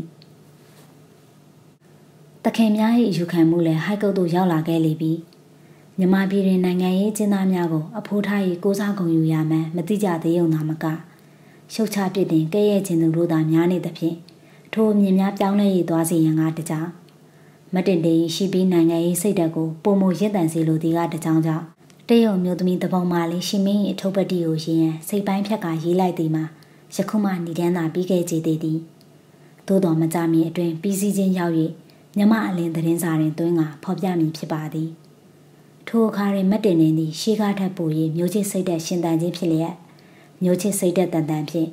တခင်များ၏ယူခံမှုလည်းဟိုက်ကုတ်သို့ရောက်လာခဲ့လေပြီမြမပြည်တွင်နိုင်ငံရေးကျင်းသားများကိုအဖိုးထား၏ကိုးစားဂုဏ်ယူရမှန်းမသိကြသေးုံသာမကရှုတ်ချပစ်တင်ကဲ့ရဲ့ခြင်းသူတို့သာများနေသဖြင့်ထိုအမြင်များပြောင်းလဲရသွားစေရန်ကတကြောင်မတင်တေရှိပြီးနိုင်ငံရေးစိတ်ဓာတ်ကိုပုံမရစ်တန်စေလိုသည်ကတကြောင်ကြောင့်တရုတ်မျိုးသမီးတပုံမှလေးရှိမင်း၏အထုပ်ပတ်တီကိုရေးရန်စိတ်ပိုင်းဖြတ်ကရေးလိုက်သည်မှာယခုမှနေတန်းသာပြီးခဲ့ကြသေးသည်သို့တော်မကြမီအတွင်ပြီးစီးခြင်းရောက်၍မြမအလင်းသတင်းစာတွင်တွင်းကဖော်ပြမည်ဖြစ်ပါသည်ထိုအခါတွင်မတင်နေသည့်ရှေးကားထက်ပို၍မျိုးချစ်စိတ်ဓာတ်ရှင်သန်ခြင်းဖြစ်လျက်မျိုးချစ်စိတ်ဓာတ်တန်တန်ဖြင့်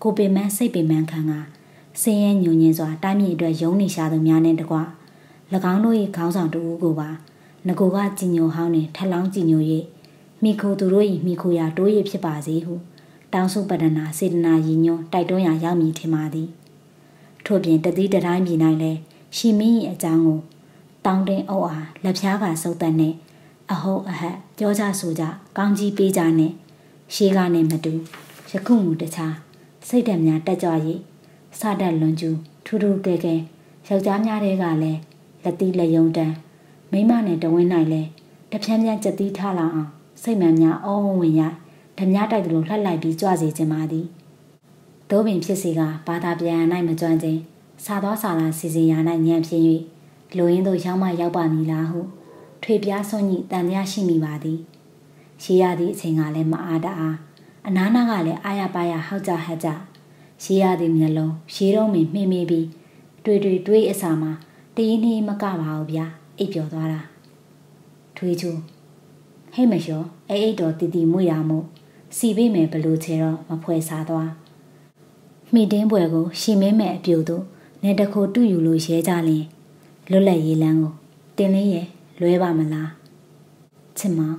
ကိုပင်မစိတ်ပင်မခံကဆင်းရဲညှို့ညင်စွာတိုင်းပြည်အတွက်ယုံနေရှာသူများနဲ့တကွ၎င်းတို့၏ခေါင်းဆောင်တူဦးကိုပါငကိုကကြည်ညိုဟောင်းနှင့်ထက်လောင်းကြည်ညို၍မိခိုသူတို့၏မိခိုရာတိုး၍ဖြစ်ပါစေဟုတောင်းဆိုပဒနာစေတနာရည်ညွှန်းတိုက်တွန်းရာရောက်မည်ထင်ပါသည်ထို့ပြင်တတိတတိုင်းပြည်၌လည်းရှီမင်း၏အကြောင်းကိုတောင်းတင်းအုပ်အားလက်ဖြားကစုပ်တတ်နှင့်အဟုတ်အဟတ်ပြောကြဆိုကြကောင်းကြီးပေးကြနှင့်ရှေးကနေမတူယခုမူတခြားစိတ်ဓာတ်များတက်ကြွ၍စတတ်လွန်ကျူးထူးထူးကဲကဲယောက်ျားများတွေကလည်းလက်တီးလက်ယုံတန်းမိန်းမနဲ့တဝင်း၌လည်းတဖြန်းဖြန်းကြက်တီးထားလာအောင်စိတ်မှန်များအောဝဝင်ရဓမြတိုက်သလိုလှက်လိုက်ပြီးကြွစေခြင်းပါသည်သို့ပင်ဖြစ်စီကဘာသာပြန်၌မကြွခြင်းစာသောစာလာစီစဉ်ရာ၌ညံဖြစ်၍လူရင်းတို့ရောက်မှရောက်ပါမည်လားဟုထွေပြားစွန့်ညိတန်တရားရှိမိပါသည်ရှေးရသည့်အချိန်ကလည်းမအားတအားအနာနာကလည်းအာရပါရဟောက်ကြဟက်ကြရှေးရသည့်မျက်လုံးရှေးတော့မင်းမှိမိပြီးတွေ့တွေ့တွေးအစာမှာတည်နေမကပါဘူးဗျာအိပ်ပျော်သွားတာထွေးချူဟဲ့မလျှောအိအိတ်တော်တီတီမွေရမို့စီပေးမယ်ဘလို့ချေတော့မဖွဲစားသွားမိတင်းပွဲကိုရှီမင်းမဲ့အပြို့တို့နေတခိုတူယူလို့ရဲကြလင်လွတ်လပ်ရေးလန်းကိုတင်လေးရဲ့လွဲပါမလားချစ်မောင်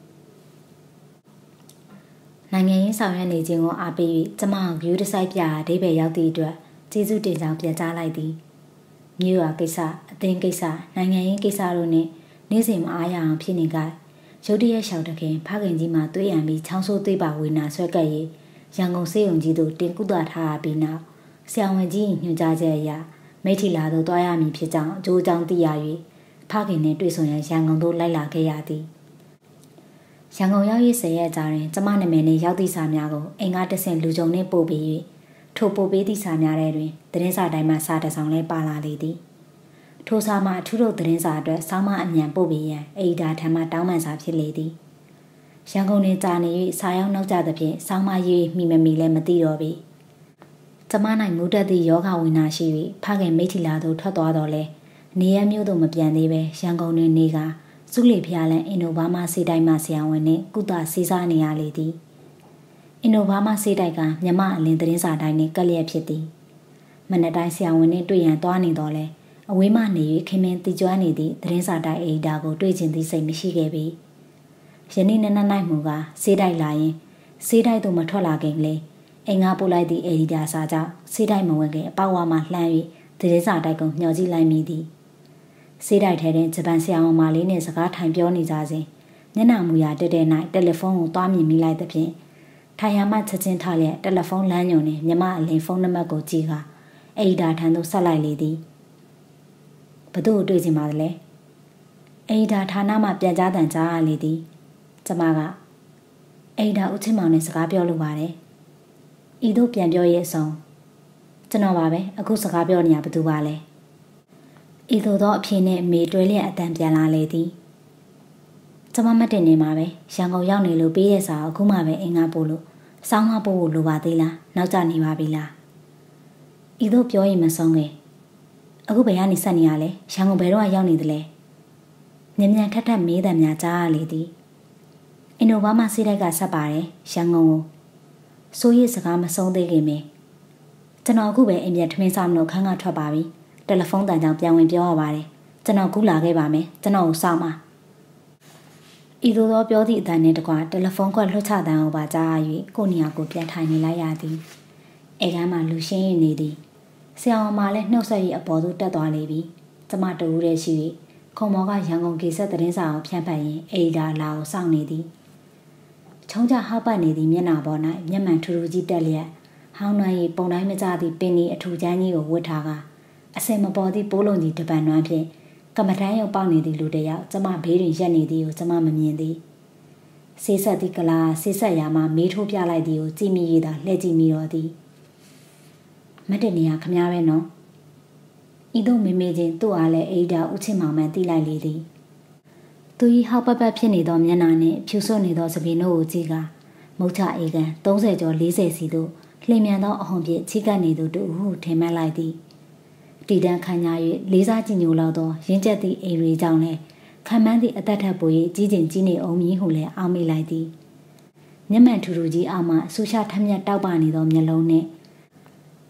နိုင်ငံရေးဆောင်ရွက်နေခြင်းကိုအားပေး၍ကျမကို view တစ်စိုက်ပြအဓိပ္ပာယ်ရောက်သည့်အတွက်ကျေးဇူးတင်ကြောင်းပြန်ကြားလိုက်သည်မြို့ရွာကိစ္စအသင်းကိစ္စနိုင်ငံရေးကိစ္စတို့နှင့်နေ့စဉ်မအားရအောင်ဖြစ်နေကြရုတ်တရက်လျှောက်တခင်ဖခင်ကြီးမှတွေးရန်ပြီးချောင်းဆိုးသွေးပါဝေနာဆွဲကပ်၍ရန်ကုန်စေယုံကြီးသို့တင်ကုသထားပြီးနောက်ဆရာဝန်ကြီးညွှန်ကြားချက်အရမိထီလာသို့တွားရမည်ဖြစ်ကြောင်းအကျိုးအကြောင်းသိရ၍ဖခင်နှင့်တွေ့ဆုံရန်ရန်ကုန်သို့လိုက်လာခဲ့ရသည်ရန်ကုန်ရောက်ရေးဆယ်ရက်ကြာတွင်ကျမနာမည်နှင့်ရောက်သည့်စာများကိုအိမ်ကတဆင့်လူကြုံနှင့်ပို့ပေး၍ထိုပို့ပေးသည့်စာများထဲတွင်သတင်းစာတိုင်းမှစာတစ်စောင်လည်းပါလာလေသည်ထိုစာမှအထူးတို့သတင်းစာအတွက်စောင်းမအမြန်ပို့ပေးရန်အေဒါထံမှတောင်းပန်စာဖြစ်လေသည်ရန်ကုန်တွင်ကြာနေ၍စာရောက်နောက်ကျသဖြင့်စောင်းမရေးမိမမီလည်းမသိတော့ပြီကျမ၌မူတက်သည့်ယောဂဝိနာရှိ၍ဖခင်မိထီလာသို့ထွက်သွားတော့လဲနေရမျိုးသို့မပြန်သေးပဲရန်ကုန်တွင်နေကစုလီဖျားလန်အင်နိုဘာမာစေတိုင်းမှဆရာဝန်နှင့်ကုသစီစားနေရလေသည်အင်နိုဘာမာစေတိုက်ကမြမအလင်းသတင်းစာတိုင်းနှင့်ကက်လျက်ဖြစ်သည်မနက်တိုင်းဆရာဝန်နှင့်တွေ့ရန်သွားနေတော့လဲအဝေးမှနေ၍ခင်မင်းတည်ကျွမ်းနေသည့်သတင်းစာတိုင်းအေဒါကိုတွေ့ကျင်သည့်စိတ်မရှိခဲ့ပြီယနေ့နနက်၌မူကားစေတိုက်လာရင်စေတိုက်သို့မထွက်လာခင်လေအိမ်ငါပို့လိုက်သည့်အေဒီဒါစာကြောင့်စေတိုက်မဝင်ခင်အပေါက်ဝါမှလှမ်း၍သတင်းစာတိုက်ကိုမျှော်ကြည့်လိုက်မိသည်စေတိုက်ထဲတွင်ဂျပန်ဆရာဝန်မလေးနှင့်စကားထိုင်ပြောနေကြစဉ်မျက်နှာမူရာတက်တဲ့၌တယ်လီဖုန်းကိုတွားမြင်မိလိုက်သဖြင့်ထိုင်ရမှချက်ချင်းထားလျက်တယ်လီဖုန်းလမ်းညွန်နှင့်မြမအလင်းဖုန်းနံပါတ်ကိုကြည့်ကာအေဒီဒါထံသို့ဆက်လိုက်လေသည်ဘသူ့ကိုတွေ့ချင်ပါသလဲအေဒီဒါဌာနမှပြန်ကြားတန်ကြားရလေသည်ကျမကအေဒီဒါဦးချင်းမောင်နဲ့စကားပြောလိုပါတယ်ဤသို့ပြန်ပြောရဲ့အဆုံးကျွန်တော်ပါပဲအခုစကားပြောနေရဘသူပါလဲဤသို့သောအဖြေနဲ့အမေတွဲလျက်အတန်ပြန်လာလေသည်ကျမမတင်နေမှာပဲရန်ကုန်ရောက်နေလို့ပေးတဲ့စာအခုမှပဲအင်္ဂါပို့လို့စောင်းမပို့ဖို့လိုပါသေးလားနောက်ကျနေပါပြီလားဤသို့ပြောရင်မဆုံးခင်အခုဘယ်ကနေဆက်နေရလဲရန်ကုန်ဘယ်တော့ရောက်နေသလဲမြင်မြန်ထက်ထက်မေးတယ်များကြားရလေသည်အင်နိုဘာမှစိတ်တိုက်ကဆက်ပါတယ်ရန်ကုန်ကိုစိုးရိမ်စကားမဆုံးသေးခင်ပဲကျွန်တော်အခုပဲအိမ်ပြန်ထမင်းစားမလို့ခန်းကထွက်ပါပြီတယ်လီဖုန်းတန်ကြောင်ပြန်ဝင်ပြောရပါတယ်ကျွန်တော်ကူးလာခဲ့ပါမယ်ကျွန်တော်ကိုစောင့်ပါဤသို့သောပြောသည့်အတန်နဲ့တကွာတယ်လီဖုန်းကွက်လွှတ်ချတန်းကိုပါကြားရ၍ကိုနေရာကိုပြန်ထိုင်နေလိုက်ရသည်အဲကမ်းမှာလူရှင်းရနေသည်ဆရာဝန်မလည်းနှုတ်ဆက်၍အပေါ်သို့တက်သွားလေပြီကျမတူရဲရှိ၍ခုံမောကရန်ကုန်ကေဆက်သတင်းစာကိုဖြန့်ဖတ်ရင်းအေဒါလာကိုစောင့်နေသည်ချုံကြဟောက်ပတ်နေသည့်မျက်နှာပေါ်၌မျက်မှန်ထူထူကြီးတက်လျက်ဟောင်းနှွမ်း၏ပုံတိုင်းမကျသည့်ပင်ဒီအထူချမ်းကြီးကိုဝတ်ထားကအစင်မပေါ်သည့်ပိုးလုံးကြီးတပန်နွမ်းဖြင့်ကမ္မထမ်းရုပ်ပေါက်နေသည့်လူတယောက်ကျမဘေးတွင်ရက်နေသည်ကိုကျမမမြင်သည်ဆေးဆက်သည့်ကလာဆေးဆက်ရာမှမေးထိုးပြလိုက်သည်ကိုကြည့်မိရသာလှည့်ကြည့်မိတော့သည်မတနေရခမားပဲနော်ဤသို့မေမေချင်းသူ့အားလည်းအေဒါဦးချင်းမောင်မှန်တိလိုက်လေသည်သူ၏ဟောက်ပတ်ပတ်ဖြစ်နေသောမျက်နှာနှင့်ဖြူစွတ်နေသောစပင်တို့ကိုကြည့်ကမုတ်ချအေကန်သုံးဆယ်ကျော်လေးဆယ်စီသို့လှင်မြန်သောအဟုန်ဖြင့်ချိကပ်နေသူတို့ဟုထင်မှတ်လိုက်သည်တီတန်းခံရ၍လေးစားကြည်ညိုလောက်သောရင်းကျက်သည့်အိမ်ရီကြောင့်လည်းခံမှန်းသည့်အသက်ထက်ပို၍ကြီးကျင်ကြီးနေအောင်မည်ဟုလည်းအောက်မိလိုက်သည်မျက်မှန်ထူထူကြီးအောက်မှဆူရှာထက်မြက်တောက်ပနေသောမျက်လုံးနှင့်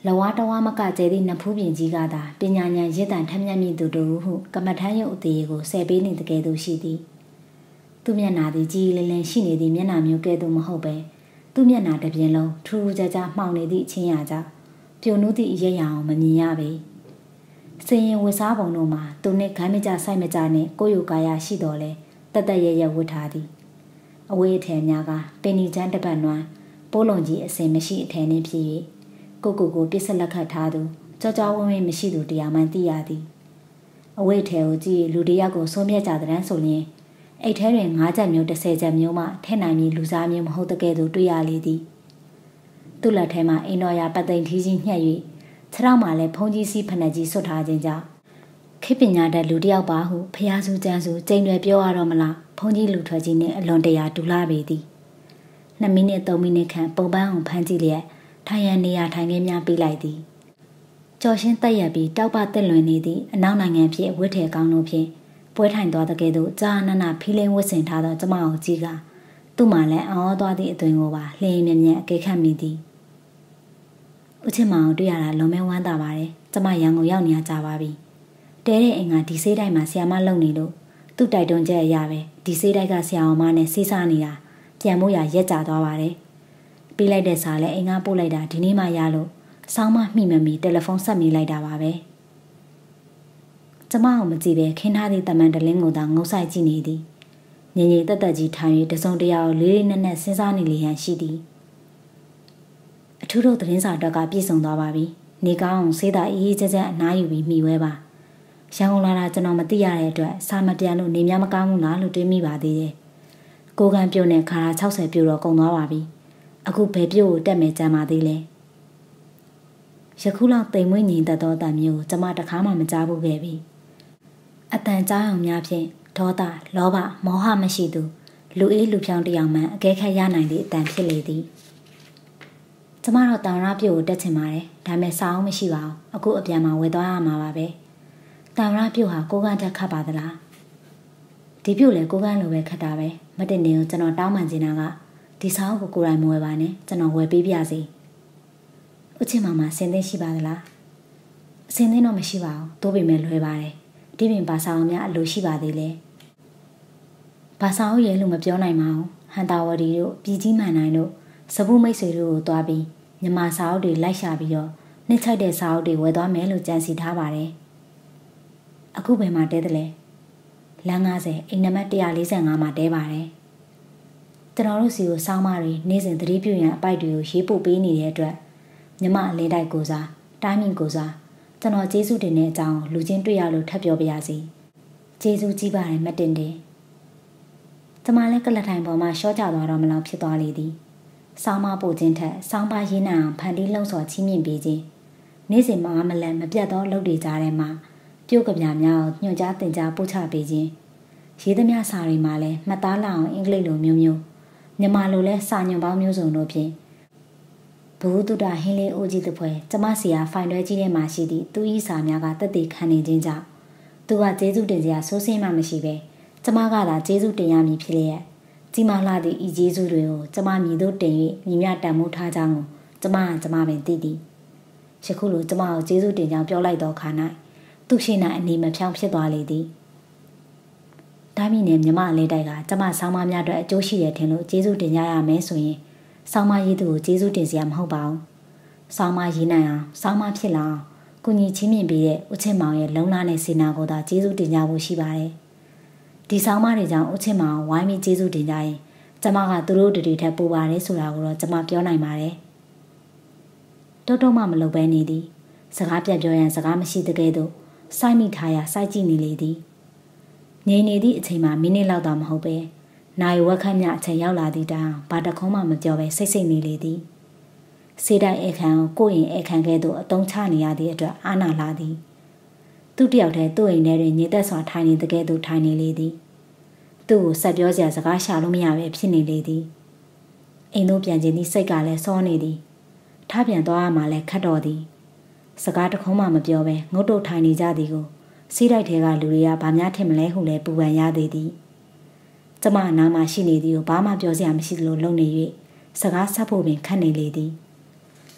လဝါတဝါမကကျဲသည့်နဖူးပြင်ကြီးကသာပညာဉာဏ်ရည်တန်ထက်မြက်မိသူတို့ဟုကမ္မထမ်းရုပ်အသေးကိုဆယ်ပေးနေတကယ်သူရှိသည်သူမျက်နာသည်ကြည်လင်လင်ရှိနေသည့်မျက်နာမျိုးကဲ့သို့မဟုတ်ပဲသူမျက်နာတစ်ပြင်လုံးထူးထူးခြားခြားမှောင်နေသည့်အချင်းရာကြောင့်ပြုံနုသည့်အရေးရအောင်မမြင်ရပေစင်ရင်ဝတ်စားပုံတို့မှာသူနှင့်ခိုင်းမကြဆိုင်မကြနှင့်ကိုယ်ယူကာယရှိတော်လဲတတ်တရရဝတ်ထားသည်အဝေးအထည်များကပင်နီချမ်းတပတ်နွမ်းပိုးလုံးကြီးအစင်မရှိအထည်နှင့်ဖြစ်၍ကိုကိုကိုပြစ်ဆက်လက်ခတ်ထားသူကြောကြောဝင်းဝင်းမရှိသူတရားမှန်သိရသည်အဝိထဲကိုကြည့်လူတယောက်ကိုဆုံးဖြတ်ကြတဲ့ဆိုရင်အိတ်ထဲတွင်ငါးချက်မျိုးတစ်ဆယ်ချက်မျိုးမှထဲနိုင်ပြီးလူစားမျိုးမဟုတ်တကယ်သူတွေ့ရလေသည်သူ့လက်ထဲမှာအိမ်တော်ရာပတ်သိမ်ထီးကြီးညှက်၍ခြေထောက်မှာလည်းဖုံးကြီးစီးဖနက်ကြီးဆွတ်ထားခြင်းကြောင့်ခေပညာတတ်လူတယောက်ပါဟုဖျားစုကျန်းစုကျိန်တွေပြောရတော့မလားဖုံးကြီးလူထွက်ကြီးနှင့်အလွန်တရာတူလာပေသည်နှစ်မိနစ်သုံးမိနစ်ခန့်ပုံပန်းအောင်ဖမ်းကြည့်လျက်ထိုင်ရန်နေရာထိုင်ခင်းများပေးလိုက်သည်ကြော်ရှင်းတက်ရပြီးတောက်ပတက်လွင်နေသည့်အနောက်နိုင်ငံဖြစ်ဝတ်ထည်ကောင်းတို့ဖြင့်ပွဲထိုင်သွားတဲ့ကဲ့သို့ကြာနနဖီးလိန်ဝတ်ဆင်ထားသောကျမအောင်ကြီးကသူ့မှလည်းအော်သွားသည့်အသွင်ကိုပါလျင်မြမြအကဲခတ်မိသည်ဦးချစ်မောင်တွေ့ရတာလွန်မဲဝမ်းသာပါတယ်ကျမရန်ကုန်ရောက်နေကြပါပြီတဲတဲ့အိမ်ကဒီဆေးတိုက်မှာဆရာမလုံနေလို့သူ့တိုက်တွန်းချက်အရပဲဒီဆေးတိုက်ကဆရာအောင်မနဲ့ဆေးစားနေတာပြန်မို့ရရက်ကြသွားပါတယ်ပြီးလိုက်တဲ့စာလည်းအိမ်ကပို့လိုက်တာဒီနေ့မှရလို့စောင်းမမှီမမီတယ်လီဖုန်းဆက်မိလိုက်တာပါပဲကျမအောင်မကြည့်ပဲခင်းထားသည့်တမန်တလင်းကိုသာငုံဆိုင်ကြည့်နေသည်ငြိမ်ငြိမ်သက်သက်ကြီးထိုင်၍တစုံတရာကိုလေးလေးနက်နက်စဉ်းစားနေလေရန်ရှိသည်အထူးတို့သတင်းစာတော့ကပြည့်စုံသွားပါပြီနေကောင်းဆေးသာအေးအေးချမ်းချမ်းအနားယူပြီးမိဝဲပါရန်ကုန်လာတာကျွန်တော်မသိရတဲ့အတွက်စာမပြန်လို့နေများမကောင်းဘူးလားလို့တွေးမိပါသေးတယ်ကိုကန်ပြုတ်နဲ့ခါရာ၆၀ပြုတ်တော့ကုန်သွားပါပြီအခုဘယ်ပြုတ်ကိုတက်မယ်ကြမ်းပါသေးလဲယခုလောက်တိမ်မွေးငြိမ်သက်သောအတန်မျိုးကျမတခါမှမကြားဘူးခဲ့ပြီအတန်ကြားအောင်များဖြင့်ဒေါသလောဘမောဟမရှိသူလူအေးလူဖြောင်းတယောက်မှအကဲခတ်ရနိုင်သည့်အတန်ဖြစ်လေသည်ကျမတို့တောင်ရပြုတ်ကိုတက်ချင်ပါတယ်ဒါမဲ့စာအောင်မရှိပါဘူးအခုအပြန်မှာဝယ်သွားရမှာပါပဲတောင်ရပြုတ်ဟာကိုကန်းတက်ခတ်ပါသလားဒီပြုတ်လည်းကိုကန်းလိုပဲခတ်တာပဲမတင်နေကိုကျွန်တော်တောင်းပန်နေတာကဒီစာအုပ်ကိုကိုယ်တိုင်မဝယ်ပါနဲ့ကျွန်တော်ဝယ်ပေးပြစီဦးချစ်မမစင်သိရှိပါသလားအစင်သိတော့မရှိပါဘူးတိုးပေမဲ့လွယ်ပါတယ်ဒီပြင်ဘာစာအုပ်များအလိုရှိပါသေးလဲဘာစာအုပ်ရဲ့လို့မပြောနိုင်ပါဘူးဟန်တာဝတီတို့ပြည်ကြီးမှန်နိုင်တို့စပုမိတ်ဆွေတို့ကိုတွားပြီးညမစာအုပ်တွေလိုက်ရှာပြီးတော့နှိမ့်ချိုက်တဲ့စာအုပ်တွေဝယ်သွားမယ်လို့ကြံစီထားပါတယ်အခုဘယ်မှာတဲတယ်လဲလမ်း၅၀အိမ်နံပါတ်၁၄၅မှာတဲပါတယ်ကျွန်တော်တို့စီကိုစောင်းမတွေနေ့စဉ်သတိပြုရန်အပိုက်တွေကိုရေးပို့ပေးနေတဲ့အတွက်မြမအလင်းတိုက်ကိုစားတိုင်းမြင့်ကိုစားကျွန်တော်ကျေးဇူးတင်တဲ့အကြောင်းလူချင်းတွေ့ရလို့ထပ်ပြောပြရစီကျေးဇူးကြီးပါတယ်မတင်တယ်ကျမလည်းကလထိုင်ပေါ်မှာရှော့ချသွားတော့မလောက်ဖြစ်သွားလေသည်စောင်းမပို့ခြင်းထက်စောင်းပါရေးနိုင်အောင်ဖန်တီးလှုံ့ဆော်ချီးမြှင့်ပေးခြင်းနေ့စဉ်မအားမလန့်မပြတ်သောလုပ်တွေကြားထဲမှာပြုတ်ကပြများကိုညွှန်ကြားတင်ကြားပို့ချပေးခြင်းရေးသမျှစာတွေမှာလည်းမှတ်သားလောက်အောင်အင်္ဂလိပ်လိုမျိုးမျိုးမြန်မာလိုလဲစာညွန်ပေါင်းမျိုးစုံတို့ဖြင့်ဘုဟုတုဒဟင်းလေးအိုးကြီးတစ်ဖွဲကျမစီယာဖိုင်တွဲကြီးထဲမှာရှိသည့်သူဤစာများကတက်တည်ခံနေခြင်းကြောင့်သူကကျေးဇူးတင်စရာစိုးစင်းမှမရှိပဲကျမကသာကျေးဇူးတင်ရမည်ဖြစ်လျက်ကြီးမားလာသည့်ဤကျေးဇူးတွေကိုကျမမြည်တို့တင်၍ညီမြတန်မိုးထားကြောင်းကိုကျမကကျမပင်သိသည်ယခုလိုကျမကိုကျေးဇူးတင်ကြောင်းပြောလိုက်သောခါ၌သူရှိ၌အနေမဖြောင်းဖြစ်သွားလေသည်ဒါမီနဲ့မြမအလေးတိုက်ကကျမဆောင်းမများအတွက်အကျိုးရှိတယ်ထင်လို့ကျေးဇူးတင်ကြရမယ်ဆိုရင်ဆောင်းမရေးသူကိုကျေးဇူးတင်စရာမဟုတ်ပါဘူးဆောင်းမရေးနိုင်အောင်ဆောင်းမဖြစ်လာအောင်ကုညီချင်းမြင့်ပေးတဲ့ဦးချင်းမောင်ရဲ့လုံလာနဲ့စေနာကိုသာကျေးဇူးတင်ကြဖို့ရှိပါတယ်ဒီဆောင်းမတွေကြောင့်ဦးချင်းမောင်ဝိုင်းပြီးကျေးဇူးတင်ကြရင်ကျမကသူတို့တူထက်ပိုပါတယ်ဆိုတာကိုတော့ကျမပြောနိုင်ပါတယ်တုတ်တုံမှမလုပ်ပဲနေသည်စကားပြတ်ပြောရန်စကားမရှိတကယ်တော့စိုက်မိထားရစိုက်ကြည့်နေလေသည်ငြိမ်နေသည့်အချိန်မှာမိနစ်လောက်တော့မဟုတ်ပဲနိုင်ဝက်ခန့်မြအချိန်ရောက်လာသည့်တိုင်ဘာတခုံးမှမပြောပဲစိတ်စိတ်နေလေသည်စေတိုက်အခန်းကိုကိုရင်အခန်းကဲ့သို့အတုံးချနေရသည့်အတွက်အာနာလာသည်သူတယောက်တည်းသူ့အိမ်ထဲတွင်ညသက်စွာထိုင်နေတကယ်သို့ထိုင်နေလေသည်သူ့ကိုဆက်ပြောစရာစကားရှာလို့မရပဲဖြစ်နေလေသည်အိမ်သို့ပြန်ခြင်းသည့်စိတ်ကလည်းစောနေသည်ထပြန်သွားရမှလည်းခတ်တော်သည်စကားတခုံးမှမပြောပဲငုတ်တုတ်ထိုင်နေကြသည်ကိုစီးတိုက်ထဲကလူတွေကဘာများထင်မလဲဟုလဲပူပန်ရသေးသည်ကျမအနားမှာရှိနေသည်ကိုဘာမှပြောစရာမရှိသလိုလုံနေ၍စကားဆက်ဖို့ပင်ခက်နေလေသည်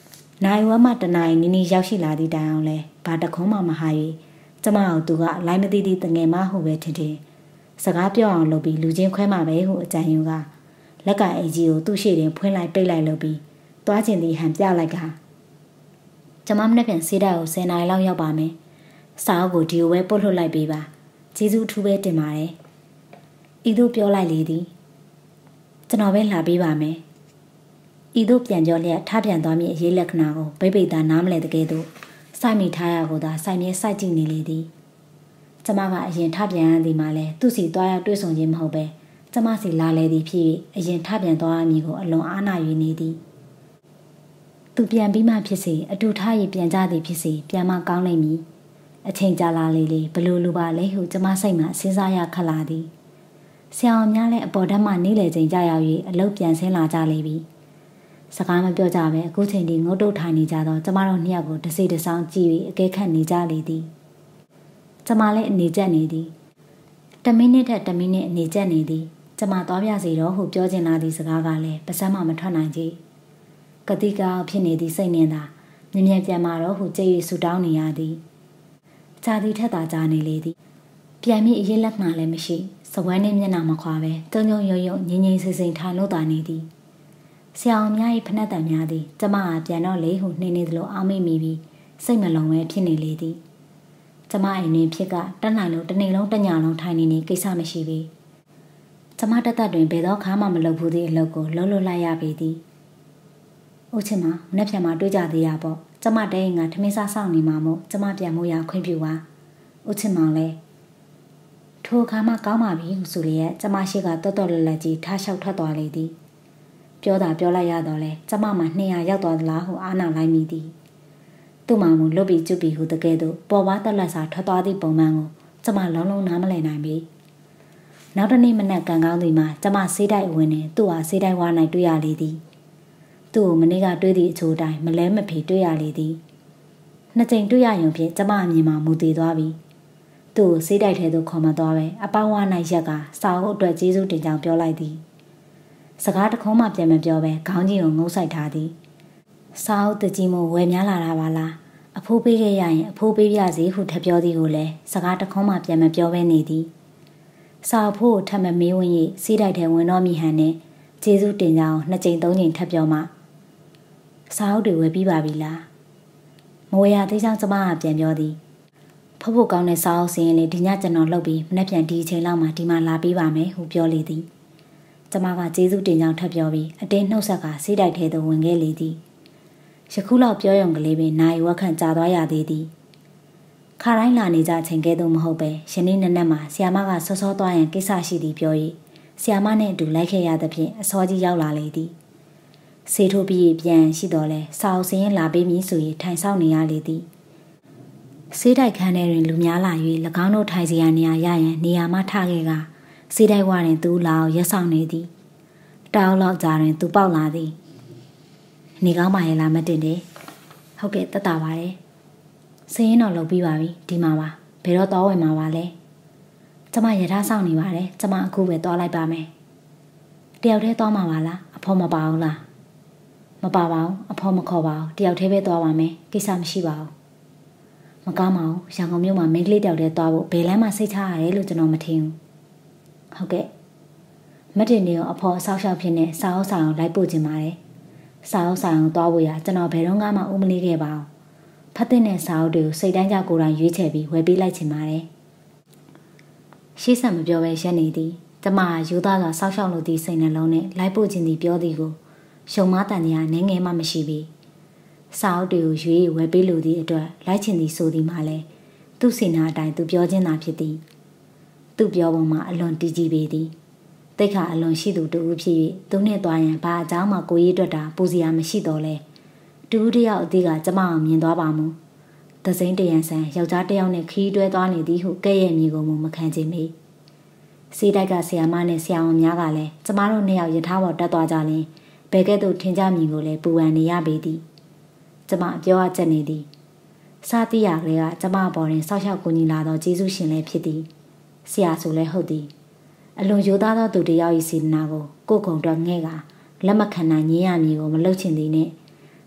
နိုင်ဝမတနိုင်နီနီရောက်ရှိလာသည့်တိုင်အောင်လဲဘာတခုံးမှမဟာ၍ကျမတို့သူကလိုင်းမသိသည့်တငယ်မဟုပဲထင်ထင်စကားပြောအောင်လုပ်ပြီးလူချင်းခွဲမှာပဲဟုအကြံယူကလက်ကအိကြီးကိုသူ့ရှေ့တွင်ဖွင့်လိုက်ပိတ်လိုက်လုပ်ပြီးသွားကျင်သည်ဟန်ပြလိုက်ကကျမမနေ့ပြန်စေးတိုက်ကိုဆယ်နာရီလောက်ရောက်ပါမယ်စာအုပ်ကိုဒီကိုပဲပို့လွှတ်လိုက်ပေးပါကျေးဇူးထူးပဲတင်ပါတယ်ဤသို့ပြောလိုက်လေသည်ကျွန်တော်ပဲလာပေးပါမယ်ဤသို့ပြန်ပြောလျက်ထပြန်သွားမည့်အရေးလက္ခဏာကိုဗိဗ္ဗိတာနားမလဲတကယ်တော့စိုက်မိထားရကိုသာစိုက်မြဲစိုက်ကြည့်နေလေသည်ကျမကအရင်ထပြန်ရသည်မှလည်းသူ့စီသွားရောက်တွေ့ဆုံခြင်းမဟုတ်ပဲကျမစီလာလေသည်ဖြစ်အရင်ထပြန်သွားရမည်ကိုအလွန်အားနာ၍နေသည်သူပြန်ပြီးမှဖြစ်စေအတူထားရပြန်ကြသည်ဖြစ်စေပြန်မှကောင်းနိုင်မည်အချိန်ကြာလာလေလေဘလို့လူပါလဲဟုကျမစိတ်မှစဉ်းစားရခက်လာသည်ဆရာအောင်များလည်းအပေါ်ဓာတ်မှနေလေချိန်ကြာရောက်၍အလုပ်ပြန်ဆင်းလာကြလေပြီစကားမပြောကြပဲအခုချိန်ဒီငုတ်တုတ်ထိုင်နေကြတော့ကျမတို့နှစ်ယောက်ကိုတစိတဆောင်းကြည့်ပြီးအကဲခတ်နေကြလေသည်ကျမလည်းအနေကျက်နေသည်တမိနစ်ထက်တမိနစ်အနေကျက်နေသည်ကျမသွားပြစီတော့ဟုပြောချင်လာသည့်စကားကလည်းပါစမ်းမှမထွက်နိုင်ကြကတိကားဖြစ်နေသည့်စိတ်နှင်းသာမြင်မြင်ပြန်มาတော့ဟုကြည်ရဆူတောင်းနေရသည်ဂျာသည်ထက်သာကြားနေလေသည်ပြန်ပြီးအရေးလက်မှလည်းမရှိစကွဲနှင်းမျက်နှာမခွာပဲတုံတုံရုံရုံငင်းငင်းစိစိထိုင်လို့သာနေသည်ဆရာအောင်များ၏ဖနှက်တံများသည်ကျမကပြန်တော့လေဟုနှင်းနေသလိုအားမိမိပြီးစိတ်မလုံးပဲဖြစ်နေလေသည်ကျမအိမ်တွင်ဖြစ်ကတက်နိုင်လို့တနေ့လုံးတညလုံးထိုင်နေနေကိစ္စမရှိပေကျမတက်တက်တွင်ဘယ်တော့ခါမှမလုပ်ဘူးသည့်အလုပ်ကိုလှုပ်လှုပ်လိုက်ရပေသည်ဦးချင်မမနေ့ပြန်မှတွေးကြသေးရပေါ့ကျမတဲရင်ကထမင်းစားဆောင်နေမှာမို့ကျမပြန်မို့ရခွင့်ပြုပါဦးချင်မောင်လဲထိုအခါမှကောင်းပါပြီဟုဆိုလျက်ကျမရှိကတော်တော်လတ်လတ်ကြီးထားလျှောက်ထွက်သွားလေသည်ပြောတာပြောလိုက်ရတော့လဲကျမမှနှစ်ရာရောက်သွားသလားဟုအားနာလိုက်မိသည်သူ့မှမူလွတ်ပြီးကျွပြီးဟုတကယ်တော့ပေါ်ပါတက်လက်စာထွက်သွားသည့်ပုံမှန်ကိုကျမလုံးလုံးနားမလည်နိုင်ပြီနောက်တစ်နေ့မနက်ကံကောင်းသည်မှာကျမဆေးတိုက်ဝင်နေသူ့ဟာဆေးတိုက်ဝါ၌တွေ့ရလေသည်သူ့ကိုမနေ့ကတွေ့သည့်အချိုးတိုင်းမလဲမဖေတွေ့ရလေသည်နှစ်ကြိမ်တွေ့ရရုံဖြင့်ကျမအမြင်မှာမူတည်သွားပြီသူ့ကိုဆေးတိုက်ထဲသို့ခေါ်မသွားပဲအပေါင်းဝါ၌ရက်ကစာအုပ်အတွက်ကျေးဇူးတင်ကြောင်းပြောလိုက်သည်စကားတခုံးမှပြန်မပြောပဲခေါင်းကြီးကိုငုံဆိုင်ထားသည်စာအုပ်တကြီးမို့ဝယ်များလာတာပါလားအဖိုးပေးခဲ့ရရင်အဖိုးပေးပြစီဟုထပ်ပြောသည်ကိုလည်းစကားတခုံးမှပြန်မပြောပဲနေသည်စာအုပ်ဖို့ထပ်မမေးဝင်၍ဆေးတိုက်ထဲဝင်တော့မိဟန်နဲ့ကျေးဇူးတင်ကြောင်းနှစ်ကြိမ်သုံးကြိမ်ထပ်ပြောမှစာအုပ်တွေဝယ်ပြီးပါပြီလားမဝယ်ရသေးချောင်းကျမကပြန်ပြောသည်ဖဖို့ကောင်းတဲ့စာအုပ်စင်းရင်လေဒီညကျွန်တော်လှုပ်ပြီးမနေ့ပြန်ဒီအချိန်လောက်မှဒီမှာလာပြီးပါမယ်ဟုပြောလေသည်ကျမကကျေးဇူးတင်ကြောင်းထပ်ပြောပြီးအတင်းနှုတ်ဆက်ကဆေးတိုက်ထဲသို့ဝင်ခဲ့လေသည်ယခုလောက်ပြောရုံကလေးပင်နိုင်ဝက်ခန့်ကြာသွားရသေးသည်ခါတိုင်းလာနေကြချိန်ကဲ့သို့မဟုတ်ပဲယနေ့နက်နက်မှာဆီယာမကစောစောသွားရင်ကိစ္စရှိသည်ပြော၍ဆီယာမနှင့်အတူလိုက်ခဲ့ရသဖြင့်အစောကြီးရောက်လာလေသည်ဆေးထိုးပြီးပြန်ရှိတော်လဲစာအုပ်စင်းလာပေးမည်ဆို၍ထိုင်ဆောင်နေရလေသည်ဆေးတိုက်ခန်းထဲတွင်လူများလာ၍၎င်းတို့ထိုင်စီရနေရရရန်နေရာမှထခဲ့ကဆေးတိုက်ဝါတွင်သူလာအောင်ရက်ဆောင်နေသည်တောက်လောက်ကြားတွင်သူပေါက်လာသည်နေကောင်းပါရဲ့လားမတင်တယ်ဟုတ်ကဲ့တက်တာပါတယ်စင်းရင်တော့လုပ်ပြီးပါပြီဒီမှာပါဘယ်တော့သွားဝင်မှာပါလဲကျမရထားဆောင်နေပါတယ်ကျမအခုပဲသွားလိုက်ပါမယ်တယောက်တည်းသွားမှာပါလားအဖေမပါဘူးလားမပါပါဘူးအဖေမခေါ်ပါဘူးတယောက်တည်းပဲသွားပါမယ်ကိစ္စမရှိပါဘူးမကောင်းပါဘူးရန်ကုန်မြို့မှာမိန်းကလေးတယောက်တည်းသွားဖို့ဘယ်လမ်းမှစိတ်ချရတယ်လို့ကျွန်တော်မထင်ဘူးဟုတ်ကဲ့မတင်နေရောအဖေအဆောက်အအုံဖြစ်နေစာအုပ်ဆောင်လိုက်ပို့ခြင်းပါတယ်စာအုပ်ဆောင်သွားဖို့ရကျွန်တော်ဘယ်တော့မှဦးမလေးခဲ့ပါဘူးဖတ်တဲ့စာအုပ်တွေကိုစိတ်တိုင်းကြကိုယ်တိုင်ရွေးချယ်ပြီးဝယ်ပေးလိုက်ခြင်းပါတယ်ရှေ့ဆက်မပြောဘဲရက်နေသည်ကျမရိုးသားစွာစောက်ရှောက်လို့သည့်စိတ်နှလုံးနဲ့လိုက်ပို့ခြင်းသည်ပြောသည်ကိုရှုံမတန်တရားနည်းငယ်မှမရှိပြီစာအုပ်တွေကိုရွေးဝယ်ပေးလို့သည့်အတွက်လိုက်ချင်သည်ဆိုသည်မှလည်းသူ့စီနာအတိုင်းသူပြောခြင်းသာဖြစ်သည်သူ့ပြောပုံမှာအလွန်တည်ကြည်ပေသည်တိတ်ခါအလွန်ရှိသူတူဖြစ်၍သူနဲ့သွားရင်ဘာအကြောင်းမှကိုရေးတွက်တာပူစရာမရှိတော့လဲတူတယောက်အသေးကကျမအောင်မြင်သွားပါမူသစိမ်းတရံဆန်ယောက်ျားတယောက်နဲ့ခီးတွဲသွားနေသည်ဟုကဲ့ရဲ့မြေကိုမခံချင်မေစေးတိုက်ကဆရာမနဲ့ဆရာဝန်များကလည်းကျမတို့နှစ်ယောက်ယထာပေါ်တက်သွားကြရင်ဘယ်ကဲ့သို့ထင်ကြမြင်ကိုလည်းပူပန်နေရပေသည်ကျမပြောအပ်ချက်နေသည်စားတိရကလေးကကျမပေါ်တွင်ဆောက်ရှောက်ကူညီလာသောကျေးဇူးရှင်လည်းဖြစ်သည်ဆရာဆိုလည်းဟုတ်သည်အလွန်ရိုသားသောသူတယောက်၏စေတနာကိုကိုယ်ကုံတွက်ငဲ့ကလက်မခံနိုင်ငင်းရမည်ကိုမလုပ်ချင်သည်နှင့်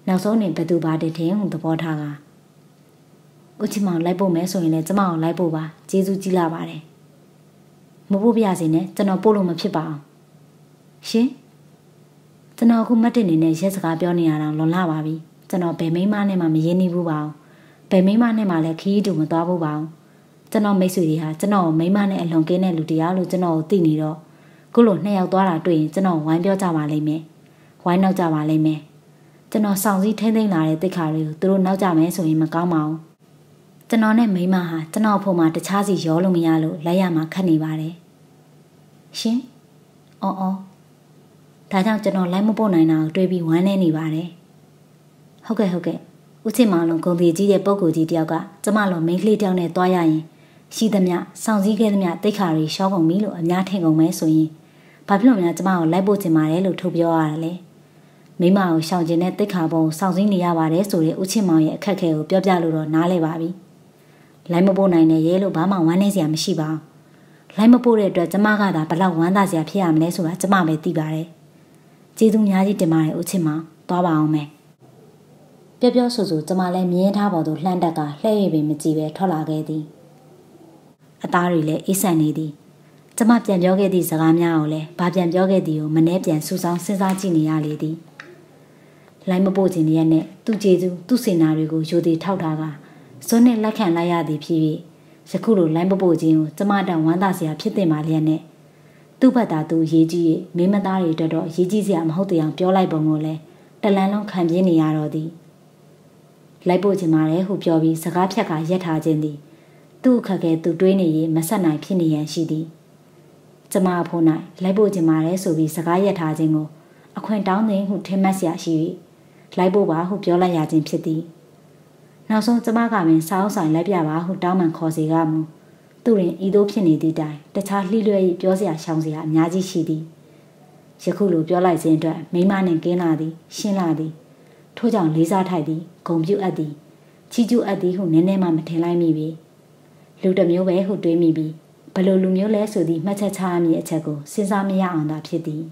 နောက်ဆုံးနေဘသူပါတဲ့တဲ့ဟိုသဘောထားကဦးချစ်မောင်လိုက်ဖို့မဲဆိုရင်လည်းကျမကိုလိုက်ဖို့ပါကျေးဇူးကြီးလာပါတယ်မဖို့ပြစေနဲ့ကျွန်တော်ပို့လို့မဖြစ်ပါအောင်ရှင်ကျွန်တော်အခုမတ်တင်နေနဲ့ရက်စကားပြောနေရတာလွန်လာပါပြီကျွန်တော်ဘယ်မိန်းမနဲ့မှမရင်းနှီးဘူးပါအောင်ဘယ်မိန်းမနဲ့မှလည်းခီးတူမသွားဘူးပါအောင်ကျွန်တော်မိတ်ဆွေတွေဟာကျွန်တော်မိန်းမနဲ့အလွန်ကင်းတဲ့လူတရားလို့ကျွန်တော်ကိုသိနေတော့ခုလိုနှစ်ယောက်သွားတာတွေ့ရင်ကျွန်တော်ဝိုင်းပြောကြပါလိမ့်မယ်ဝိုင်းနောက်ကြပါလိမ့်မယ်ကျွန်တော်ဆောင်စည်းထိမ့်သိမ့်လာတဲ့တိတ်ခါတွေကိုသူတို့နောက်ကြမယ်ဆိုရင်မကောင်းပါဘူးကျွန်တော်နဲ့မိန်းမဟာကျွန်တော်ဖို့မှာတခြားစီရောလို့မရလို့လိုက်ရမှာခက်နေပါတယ်ရှင်အော်အော်ဒါကြောင့်ကျွန်တော်လိုက်မပို့နိုင်တာကိုတွေးပြီးဝမ်းနေနေပါတယ်ဟုတ်ကဲ့ဟုတ်ကဲ့ဦးချစ်မောင်လုံးဂုံတီကြီးတဲ့ပုံကိုကြီးတယောက်ကကျမလိုမိန်းကလေးတယောက်နဲ့တွားရရင်ရှိသမျှစောင့်စည်းခဲ့သမျှတိတ်ခါတွေရှောက်ကုန်ပြီလို့အများထင်ကုန်မဲဆိုရင်ဘာဖြစ်လို့များကျမကိုလိုက်ပို့ချင်ပါတယ်လို့ထုတ်ပြောရတာလဲမိမကိုရှောင်ကျင်တဲ့တိတ်ခါပုံစောင့်စည်းနေရပါတယ်ဆိုတဲ့ဦးချစ်မောင်ရဲ့အခက်အခဲကိုပြောပြလို့တော့နားလဲပါပြီလိုက်မပို့နိုင်တဲ့ရဲလို့ဘာမှဝမ်းနေစရာမရှိပါဘူးလိုက်မပို့တဲ့အတွက်ကျမကသာဘလောက်ဝမ်းသာစရာဖြစ်ရမလဲဆိုတာကျမပဲသိပါတယ်ကျေးဇူးများကြီးတင်ပါတယ်ဦးချစ်မောင်သွားပါအောင်မယ်ပြောပြောဆိုဆိုကျမလည်းမြင်းထားပေါ်သို့လှမ်းတက်ကလှည့်ရည်ပင်မကြည့်ပဲထွက်လာခဲ့သည်အသားတွေလည်းအေးဆန်နေသည်ကျမပြန်ပြောခဲ့သည့်စကားများကိုလည်းဘာပြန်ပြောခဲ့သည်ကိုမနှဲပြန်စူဆောင်းစဉ်းစားကြည့်နေရလေသည်လိုက်မပို့ခြင်းရဲ့နဲ့သူ့ကျေးဇူးသူ့စေနာတွေကိုယူသည်ထောက်ထားကစွန်းနဲ့လက်ခံလိုက်ရသည်ဖြစ်၍ယခုလိုလိုက်မပို့ခြင်းကိုကျမတောင်ဝမ်းသာစရာဖြစ်တင်ပါလျက်နဲ့သူ့ဘက်သာသူရေးကြီး၍မင်းမသားတွေတော်တော်ရေးကြီးစရာမဟုတ်တဲ့အောင်ပြောလိုက်ပုံကိုလည်းတလန်းလုံးခံပြင်းနေရတော့သည်လိုက်ပို့ခြင်းပါတယ်ဟုပြောပြီးစကားဖြတ်ကရက်ထားခြင်းသည်သူ့အခက်ခဲသူတွေးနေရင်မဆက်နိုင်ဖြစ်နေရန်ရှိသည်ကျမအဖို့၌လိုက်ပို့ခြင်းပါတယ်ဆိုပြီးစကားရက်ထားခြင်းကိုအခွင့်တောင်းသည်ဟုထင်မှတ်စရာရှိ၍လိုက်ပို့ပါဟုပြောလိုက်ရခြင်းဖြစ်သည်နောက်ဆုံးကျမကပင်စားအောင်ဆိုင်လိုက်ပြပါဟုတောင်းပန်ခေါ်စီကမူသူတွင်ဤသို့ဖြစ်နေသည့်တိုင်တခြားလှိလွဲ့၏ပြောစရာရှောင်စရာအများကြီးရှိသည်ယခုလိုပြောလိုက်ခြင်းအတွက်မိမနှင့်ကင်းလာသည်ရှင်းလာသည်ထို့ကြောင့်လေးစားထိုက်သည်ဂုံပြုအပ်သည်ချီးကျူးအပ်သည်ဟုနည်းနည်းမှမထင်လိုက်မိပြီလူတစ်မျိုးပဲဟုတွေးမိပြီးဘလို့လူမျိုးလဲဆိုသည့်မှတ်ချက်ချရမည်အချက်ကိုစဉ်းစားမရအောင်သာဖြစ်သည်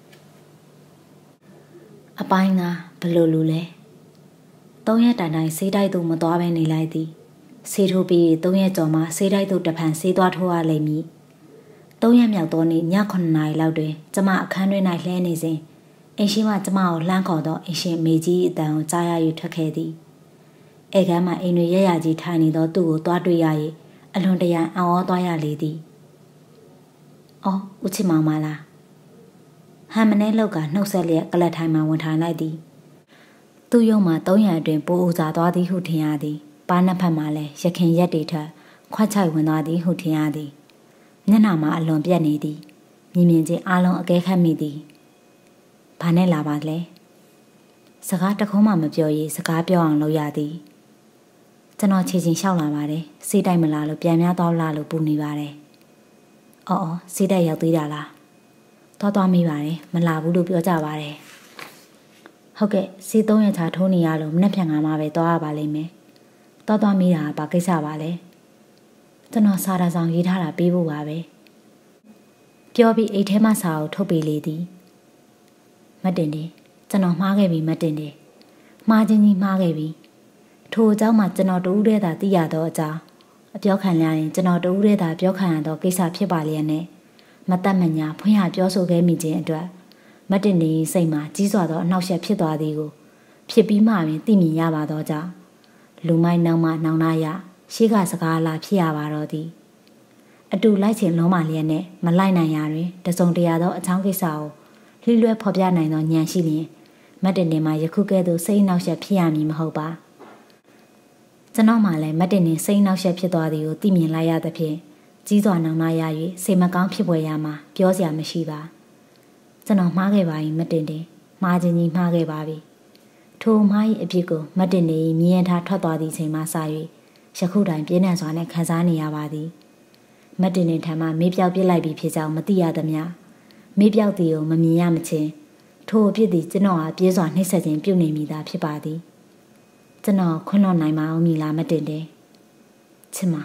အပိုင်းကဘလို့လူလဲသုံးရက်တိုင်တိုင်ဆေးတိုက်သို့မသွားဘဲနေလိုက်သည်ဆေးထိုးပြီးသုံးရက်ကျော်မှဆေးတိုက်သို့တဖန်ဆေးသွားထိုးရလိမ့်မည်သုံးရက်မြောက်သောနေ့ညခုနှစ်နာရီလောက်တွင်ကျမအခန်းတွင်၌လှဲနေစဉ်အိမ်ရှိမှကျမကိုလှမ်းခေါ်သောအိမ်ရှင်မေကြီးအတန်ကိုကြားရ၍ထွက်ခဲ့သည်ဧကန်းမှအိမ်တွေရရကြီးထိုင်နေသောသူ့ကိုသွားတွေ့ရ၍အလွန်တရာအံ့ဩသွားရလေသည်အော်ဦးချစ်မောင်မလားဟမ်မနဲလောက်ကနှုတ်ဆက်လျက်ကလတ်ထိုင်မှဝင်ထိုင်လိုက်သည်သူ့ရုံမှာသုံးရံအတွင်ပိုးဦးစားသွားသည်ဟုထင်ရသည်ပါးနှစ်ဖက်မှလည်းရခင်ရက်တွေထက်ခွက်ချိုက်ဝင်သွားသည်ဟုထင်ရသည်မျက်နှာမှာအလွန်ပြက်နေသည်မြင်မြင်ချင်းအားလုံးအကဲခတ်မိသည်ဘာနဲ့လာပါလဲစကားတခုံးမှမပြောရစကားပြောအောင်လုပ်ရသည်ကျွန်တော်ခြေချင်းလျှောက်လာပါတယ်စေးတိုက်မလားလို့ပြန်များသွားလားလို့ပူနေပါတယ်အော်အော်စေးတိုက်ရောက်သေးတာလားသွားသွားမိပါတယ်မလာဘူးလို့ပြောကြပါတယ်ဟုတ်ကဲ့စေးသုံးရက်ချာထိုးနေရလို့မနေ့ဖြန်ကမှပဲသွားရပါလိမ့်မယ်သွားသွားမိတာဘာကိစ္စပါလဲကျွန်တော်စာရာဆောင်ရေးထားတာပေးဖို့ပါပဲပြောပြီးအိတ်ထဲမှစာကိုထုတ်ပေးလေသည်မတင်တယ်ကျွန်တော်မှားခဲ့ပြီမတင်တယ်မှားချင်းကြီးမှားခဲ့ပြီထိုအကြောင်းမှကျွန်တော်တူးတဲ့သာသိရတော့အကြောင်းအပြောခံရရင်ကျွန်တော်တူးတဲ့သာပြောခံရတော့ကိစ္စဖြစ်ပါလျက်နဲ့မတတ်မညာဖွင့်ရပြောဆိုခဲ့မိခြင်းအတွက်မတင်နေစိတ်မှာကြီးစွာသောအနှောက်အယှက်ဖြစ်သွားသည်ကိုဖြစ်ပြီးမှပင်သိမြင်ရပါတော့ကြောင့်လူမိုက်နောက်မှနှောင်နာရရှေးကစကားလာဖြစ်ရပါတော့သည်အတူလိုက်ချင်လုံးမလျက်နဲ့မလိုက်နိုင်ရတွင်တစုံတရာသောအချောင်းကိစ္စကိုလှိလွဲဖော်ပြနိုင်သောဉာဏ်ရှိလျင်မတ်တင်တင်မှာယခုကဲ့သို့စိတ်နှောက်ယှက်ဖြစ်ရမည်မဟုတ်ပါကျွန်တော်မှလည်းမတ်တင်တင်စိတ်နှောက်ယှက်ဖြစ်သွားသည်ကိုသိမြင်လိုက်ရသဖြင့်ကြီးစွာနှောင်နာရ၍စိတ်မကောင်းဖြစ်ပွယ်ရမှာပြောစရာမရှိပါကျွန်တော်မှားခဲ့ပါ၏မတ်တင်တင်မှားခြင်းကြီးမှားခဲ့ပါပြီထိုမှား၏အဖြစ်ကိုမတ်တင်နေမြင်ရထားထွက်သွားသည့်ချိန်မှစ၍ယခုတိုင်ပြင်းထန်စွာနဲ့ခံစားနေရပါသည်မတ်တင်တင်ထံမှမေးပြောက်ပြစ်လိုက်ပြီးဖြစ်ကြောင်းမသိရသမျှမေးပြောက်သည်ကိုမမြင်ရမချင်းထိုအဖြစ်သည်ကျွန်တော်အားပြေးစွာနှိပ်စက်ခြင်းပြုနေမိတာဖြစ်ပါသည်ကျွန်တော်ခွင့်လွှတ်နိုင်မအောင်မီလားမတင်တယ်ချစ်မ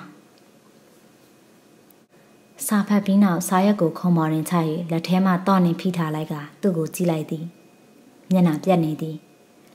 စာဖတ်ပြီးနောက်စာရွက်ကိုခုံပေါ်တွင်ချ၍လက်ထဲမှတော့နေဖိထားလိုက်ကသူ့ကိုကြည့်လိုက်သည်မျက်နှာပြတ်နေသည်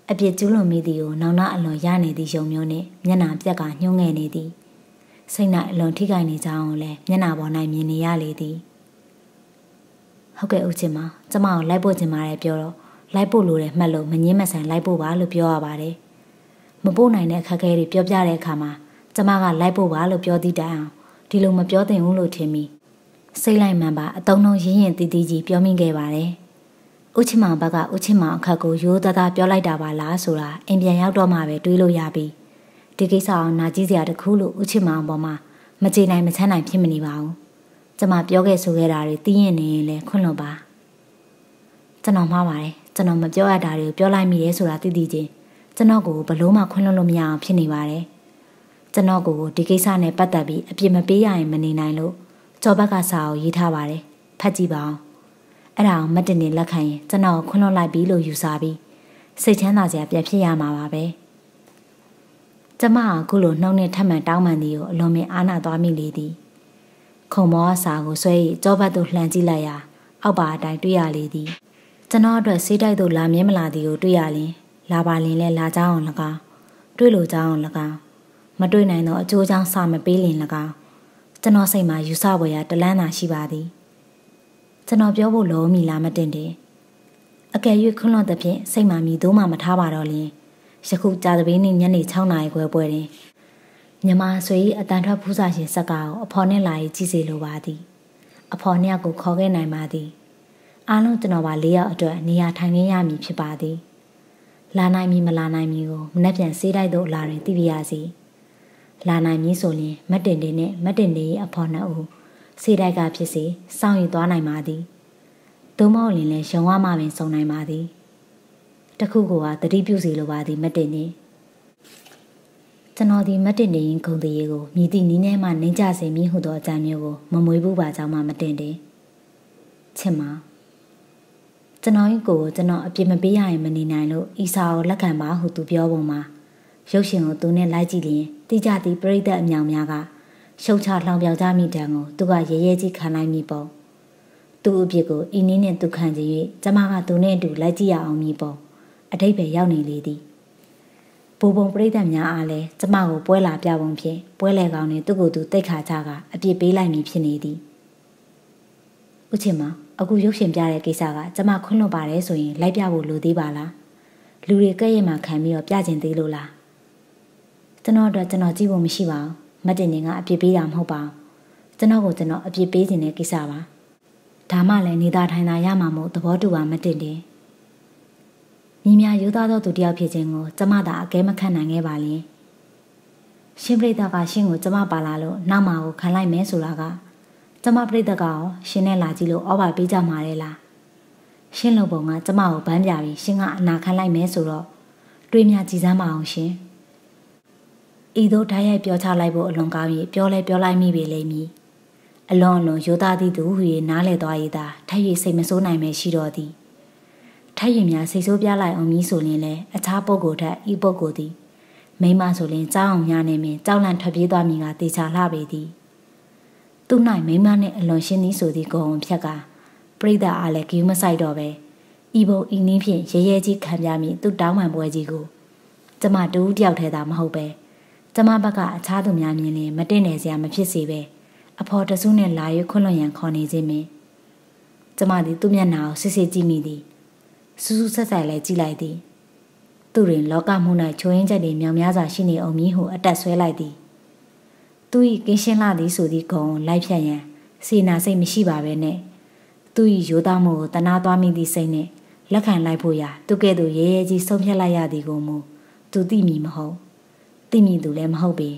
အပြစ်ကျူးလွန်မိသည်ကိုနောင်နာအလွန်ရနေသည့်ယုံမျိုးနှင့်မျက်နှာပြက်ကညှိုးငယ်နေသည်စိတ်၌အလွန်ထိခိုက်နေကြောင်းကိုလည်းမျက်နှာပေါ်၌မြင်နေရလေသည်ဟုတ်ကဲ့ဦးချစ်မကျမကိုလိုက်ဖို့ချင်ပါတယ်ပြောတော့လိုက်ဖို့လိုတယ်မှတ်လို့မငင်းမဆန်လိုက်ဖို့ပါလို့ပြောရပါတယ်မပို့နိုင်တဲ့အခက်အခဲတွေပြောပြတဲ့အခါမှာကျမကလိုက်ဖို့ပါလို့ပြောသည့်တိုင်အောင်ဒီလိုမပြောသင့်ဘူးလို့ထင်ပြီးစိတ်လိုက်မှန်ပါအတုံးလုံးရင်းရင်တည်တည်ကြီးပြောမိခဲ့ပါတယ်ဦးချစ်မောင်ဘက်ကဦးချစ်မောင်အခက်ကိုရိုးသားသားပြောလိုက်တာပါလားဆိုတာအိမ်ပြန်ရောက်တော့မှပဲတွေးလို့ရပြီဒီကိစ္စအောင်နာကြည့်စရာတခုလို့ဦးချစ်မောင်ပေါ်မှာမကြေနိုင်မချမ်းနိုင်ဖြစ်မနေပါဘူးကျမပြောခဲ့ဆိုခဲ့တာတွေသိရင်နေရင်လည်းခွင့်လွှတ်ပါကျွန်တော်မှားပါတယ်ကျွန်တော်မပြောရတာတွေကိုပြောလိုက်မိရဲဆိုတာသိသိချင်းကျွန်တော်ကိုဘလို့မှခွင့်လွှတ်လို့မရအောင်ဖြစ်နေပါတယ်ကျွန်တော်ကိုဒီကိစ္စနဲ့ပတ်သက်ပြီးအပြစ်မပေးရရင်မနေနိုင်လို့ကျော်ဘက်ကစာကိုရေးထားပါတယ်ဖတ်ကြည့်ပါဦးအဲ့ဒါအောင်မတင်နေလက်ခံရင်ကျွန်တော်ခွင့်လွှတ်လိုက်ပြီလို့ယူဆပြီးစိတ်ချမ်းသာစရာပြန်ဖြစ်ရမှာပါပဲကျမကခုလိုနှုတ်နဲ့ထပ်မံတောင်းပန်သည်ကိုအလွန်ပင်အားနာသွားမိလေသည်ခုံမောအစာကိုဆွဲ၍ကျောဘတ်သို့လှမ်းကြည့်လိုက်ရာအောက်ပါအတိုင်းတွေ့ရလေသည်ကျွန်တော်အတွက်ဆေးတိုက်သို့လာမြဲမလာသည်ကိုတွေ့ရလင်လာပါလင်လဲလာကြအောင်၎င်းတွေ့လို့ကြအောင်၎င်းမတွေ့နိုင်သောအကျိုးကြောင့်စာမပေးလင်၎င်းကျွန်တော်စိတ်မှာယူဆပွဲရာတလန်းသာရှိပါသည်ကျွန်တော်ပြောဖို့လောမီလားမတင်တယ်အကယ်၍ခွန်းလွန်သဖြင့်စိတ်မှမီသို့မှမထားပါတော့လင်ယခုကြာသပင်းနေ့ညနေ၆နာရီခွဲပွဲတွင်မြမဆွေ၏အတန်ထွက်ဖူးစာရှင်စက်ကားကိုအဖော်နှင့်လာ၏ကြည့်စေလိုပါသည်အဖော်နှစ်ယောက်ကိုခေါ်ခဲ့နိုင်ပါသည်အားလုံးကျွန်တော်ပါ၄ယောက်အတွက်နေရာထိုင်ခင်းရမည်ဖြစ်ပါသည်လာနိုင်မည်မလာနိုင်မည်ကိုမနှက်ပြန်စေးတိုက်သို့လာတွင်သိပြရစီလာနိုင်မည်ဆိုရင်မတ်တင်တင်နဲ့မတ်တင်တင်၏အဖော်နှစ်ဦးစေးတိုက်ကဖြစ်စေစောင့်ယူသွားနိုင်ပါသည်သို့မဟုတ်ရင်လည်းရုံဝမှပင်စုံနိုင်ပါသည်တခုကတတိပြုစီလိုပါသည်မတ်တင်တင်ကျွန်တော်ဒီမတ်တင်တင်ရင်ဂုံတရေကိုမြည်သည့်နီးနဲ့မှနှင်းကြစေမည်ဟုသောအကြံမျိုးကိုမမွေးဘူးပါကြောင်းမှမတင်တင်ချစ်မကျွန်တော်ကိုကိုကျွန်တော်အပြစ်မပေးရရင်မနေနိုင်လို့ဤစာကိုလက်ခံပါဟုသူပြောပုံမှာရုပ်ရှင်ကိုသူနဲ့လိုက်ကြည့်ရင်တိကျသည့်ပရိသတ်အမြောင်များကရှုံချလှောင်ပြောင်ကြမိတံကိုသူကရဲရဲကြီးခံလိုက်မိပုံသူ့အပြစ်ကိုဤနည်းနဲ့သူခံကြ၍ကျမကသူနဲ့အတူလိုက်ကြည့်ရအောင်မိပုံအတိတ်ပဲရောက်နေလေသည်ဘူပုံပရိသတ်များအားလည်းကျမကိုပွဲလာပြပုံဖြင့်ပွဲလေကောင်းနဲ့သူ့ကိုယ်သူတိတ်ခါကြကအပြစ်ပေးလိုက်မိဖြစ်နေသည်ဦးချင်မအခုရုပ်ရှင်ပြတဲ့ကိစ္စကကျမခွင့်လွှတ်ပါတယ်ဆိုရင်လိုက်ပြဖို့လိုသေးပါလားလူတွေကဲ့ရဲ့မှာခံပြီးတော့ပြကျင်သေးလို့လားကျွန်တော်အတွက်ကျွန်တော်ကြည့်ဖို့မရှိပါဘူးမတ်တင်နေကအပြစ်ပေးတာမဟုတ်ပါဘူးကျွန်တော်ကိုကျွန်တော်အပြစ်ပေးခြင်းတဲ့ကိစ္စပါဒါမှလည်းနေသားထိုင်သာရမှာမို့သဘောတူပါမတ်တင်တယ်မိများရိုးသားသောသူတယောက်ဖြစ်ခြင်းကိုကျမသာအကဲမခံနိုင်ခဲ့ပါလင်ရှင်ပရိသတ်ကရှင်ကိုကျမပါလာလို့နောက်မှာကိုခံလိုက်မဲဆိုတာကကျမပရိသတ်ကရောရှင်နဲ့လာကြည့်လို့ဩဘာပေးကြမှာလေလားရှင်လုံပုံကကျမကိုဗန်းပြပြီးရှင်ကအနာခံလိုက်မဲဆိုတော့တွေးမြကြည်စမ်းမအောင်ရှင်ဤသို့ဓာတ်ရိုက်ပြောချလိုက်ဖို့အလွန်ကောင်းပြီးပြောလဲပြောလိုက်မိပေလိမ့်မည်အလွန်အလွန်ရိုးသားသည့်သူဟူ၍နားလဲသွားရည်သာထပ်၍စိတ်မဆိုးနိုင်မဲရှိတော်သည်ထပ်ရင်များစိတ်ဆိုးပြလိုက်အောင်မည်ဆိုရင်လည်းအခြားပုဂ္ဂိုလ်ထက်ဤပုဂ္ဂိုလ်သည်မိမဆိုရင်ကြောက်အောင်များနေမင်းကြောက်လန့်ထွက်ပြေးသွားမည်ကတေချာလှပေသည်သူ့၌မိမနှင့်အလွန်ရှင်းသည်ဆိုသည့်ကိုယ်ုံဖြက်ကပရိသတ်အားလည်းဂီးမဆိုင်တော့ပဲဤဘုံဤနည်းဖြင့်ရဲရဲကြီးခံပြမိသူ့တောင်းပန်ပွဲကြီးကိုကျမတူးတယောက်ထဲသာမဟုတ်ပဲကျမဘက်ကအခြားသူများမြင်ရင်မတင်နေစရာမဖြစ်စေပဲအဖော်တစုနဲ့လာရွခွန့်လွန်ရန်ခေါ်နေခြင်းမင်းကျမသည်သူ့မျက်နှာကိုစစ်စစ်ကြည့်မိသည်စူးစူးဆက်ဆက်လဲကြည့်လိုက်သည်သူတွင်လောကမှု၌ချိုးရင်းချက်တွေမြောင်များစွာရှိနေအောင်မည်ဟုအတက်ဆွဲလိုက်သည်သူ၏ကင်းရှင်းလာသည်ဆိုသည့်ဂုံလိုက်ဖြတ်ရန်စေနာစိတ်မရှိပါပဲနဲ့သူ၏ရိုးသားမှုကိုတနာသွားမိသည့်စိတ်နဲ့လက်ခံလိုက်ဖို့ရာသူကဲ့သို့ရဲရဲကြီးဆုံးဖြတ်လိုက်ရသည်ကိုမူသူသိမည်မဟုတ်သိမည်သူလည်းမဟုတ်ပေ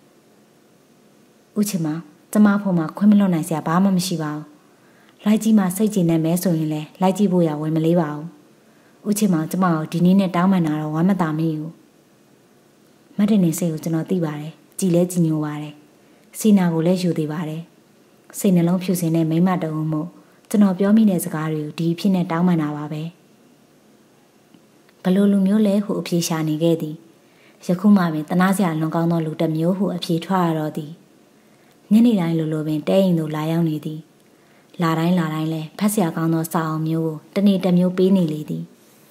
ဦးချင်မကျမဖို့မှာခွင့်မလွတ်နိုင်စရာဘာမှမရှိပါဘူးလိုက်ကြည့်မှစိတ်ကြည်နေမဲဆိုရင်လည်းလိုက်ကြည့်ဖို့ရဝင်မလေးပါဘူးဦးချင်မကျမကိုဒီနေ့နဲ့တောင်းပန်တာတော့ဝမ်းမသာမိဘူးမတ်တင်နေစိတ်ကိုကျွန်တော်သိပါတယ်ကြည်လဲကြည်ညိုပါတယ်စီနာကိုလည်းယူသေးပါတယ်စိတ်နှလုံးဖြူစင်တဲ့မိမတအုံမို့ကျွန်တော်ပြောမိတဲ့စကားတွေကိုဒီဖြစ်နဲ့တောင်းပန်တာပါပဲဘလို့လူမျိုးလဲဟုအဖြေရှာနေခဲ့သည်ယခုမှပင်တနာစရာလွန်ကောင်းသောလူတစ်မျိုးဟုအဖြေထွက်ရတော့သည်ညနေတိုင်းလိုလိုပင်တဲအိမ်သို့လာရောက်နေသည်လာတိုင်းလာတိုင်းလဲဖတ်စရာကောင်းသောစာအုပ်မျိုးကိုတနေ့တစ်မျိုးပေးနေလေသည်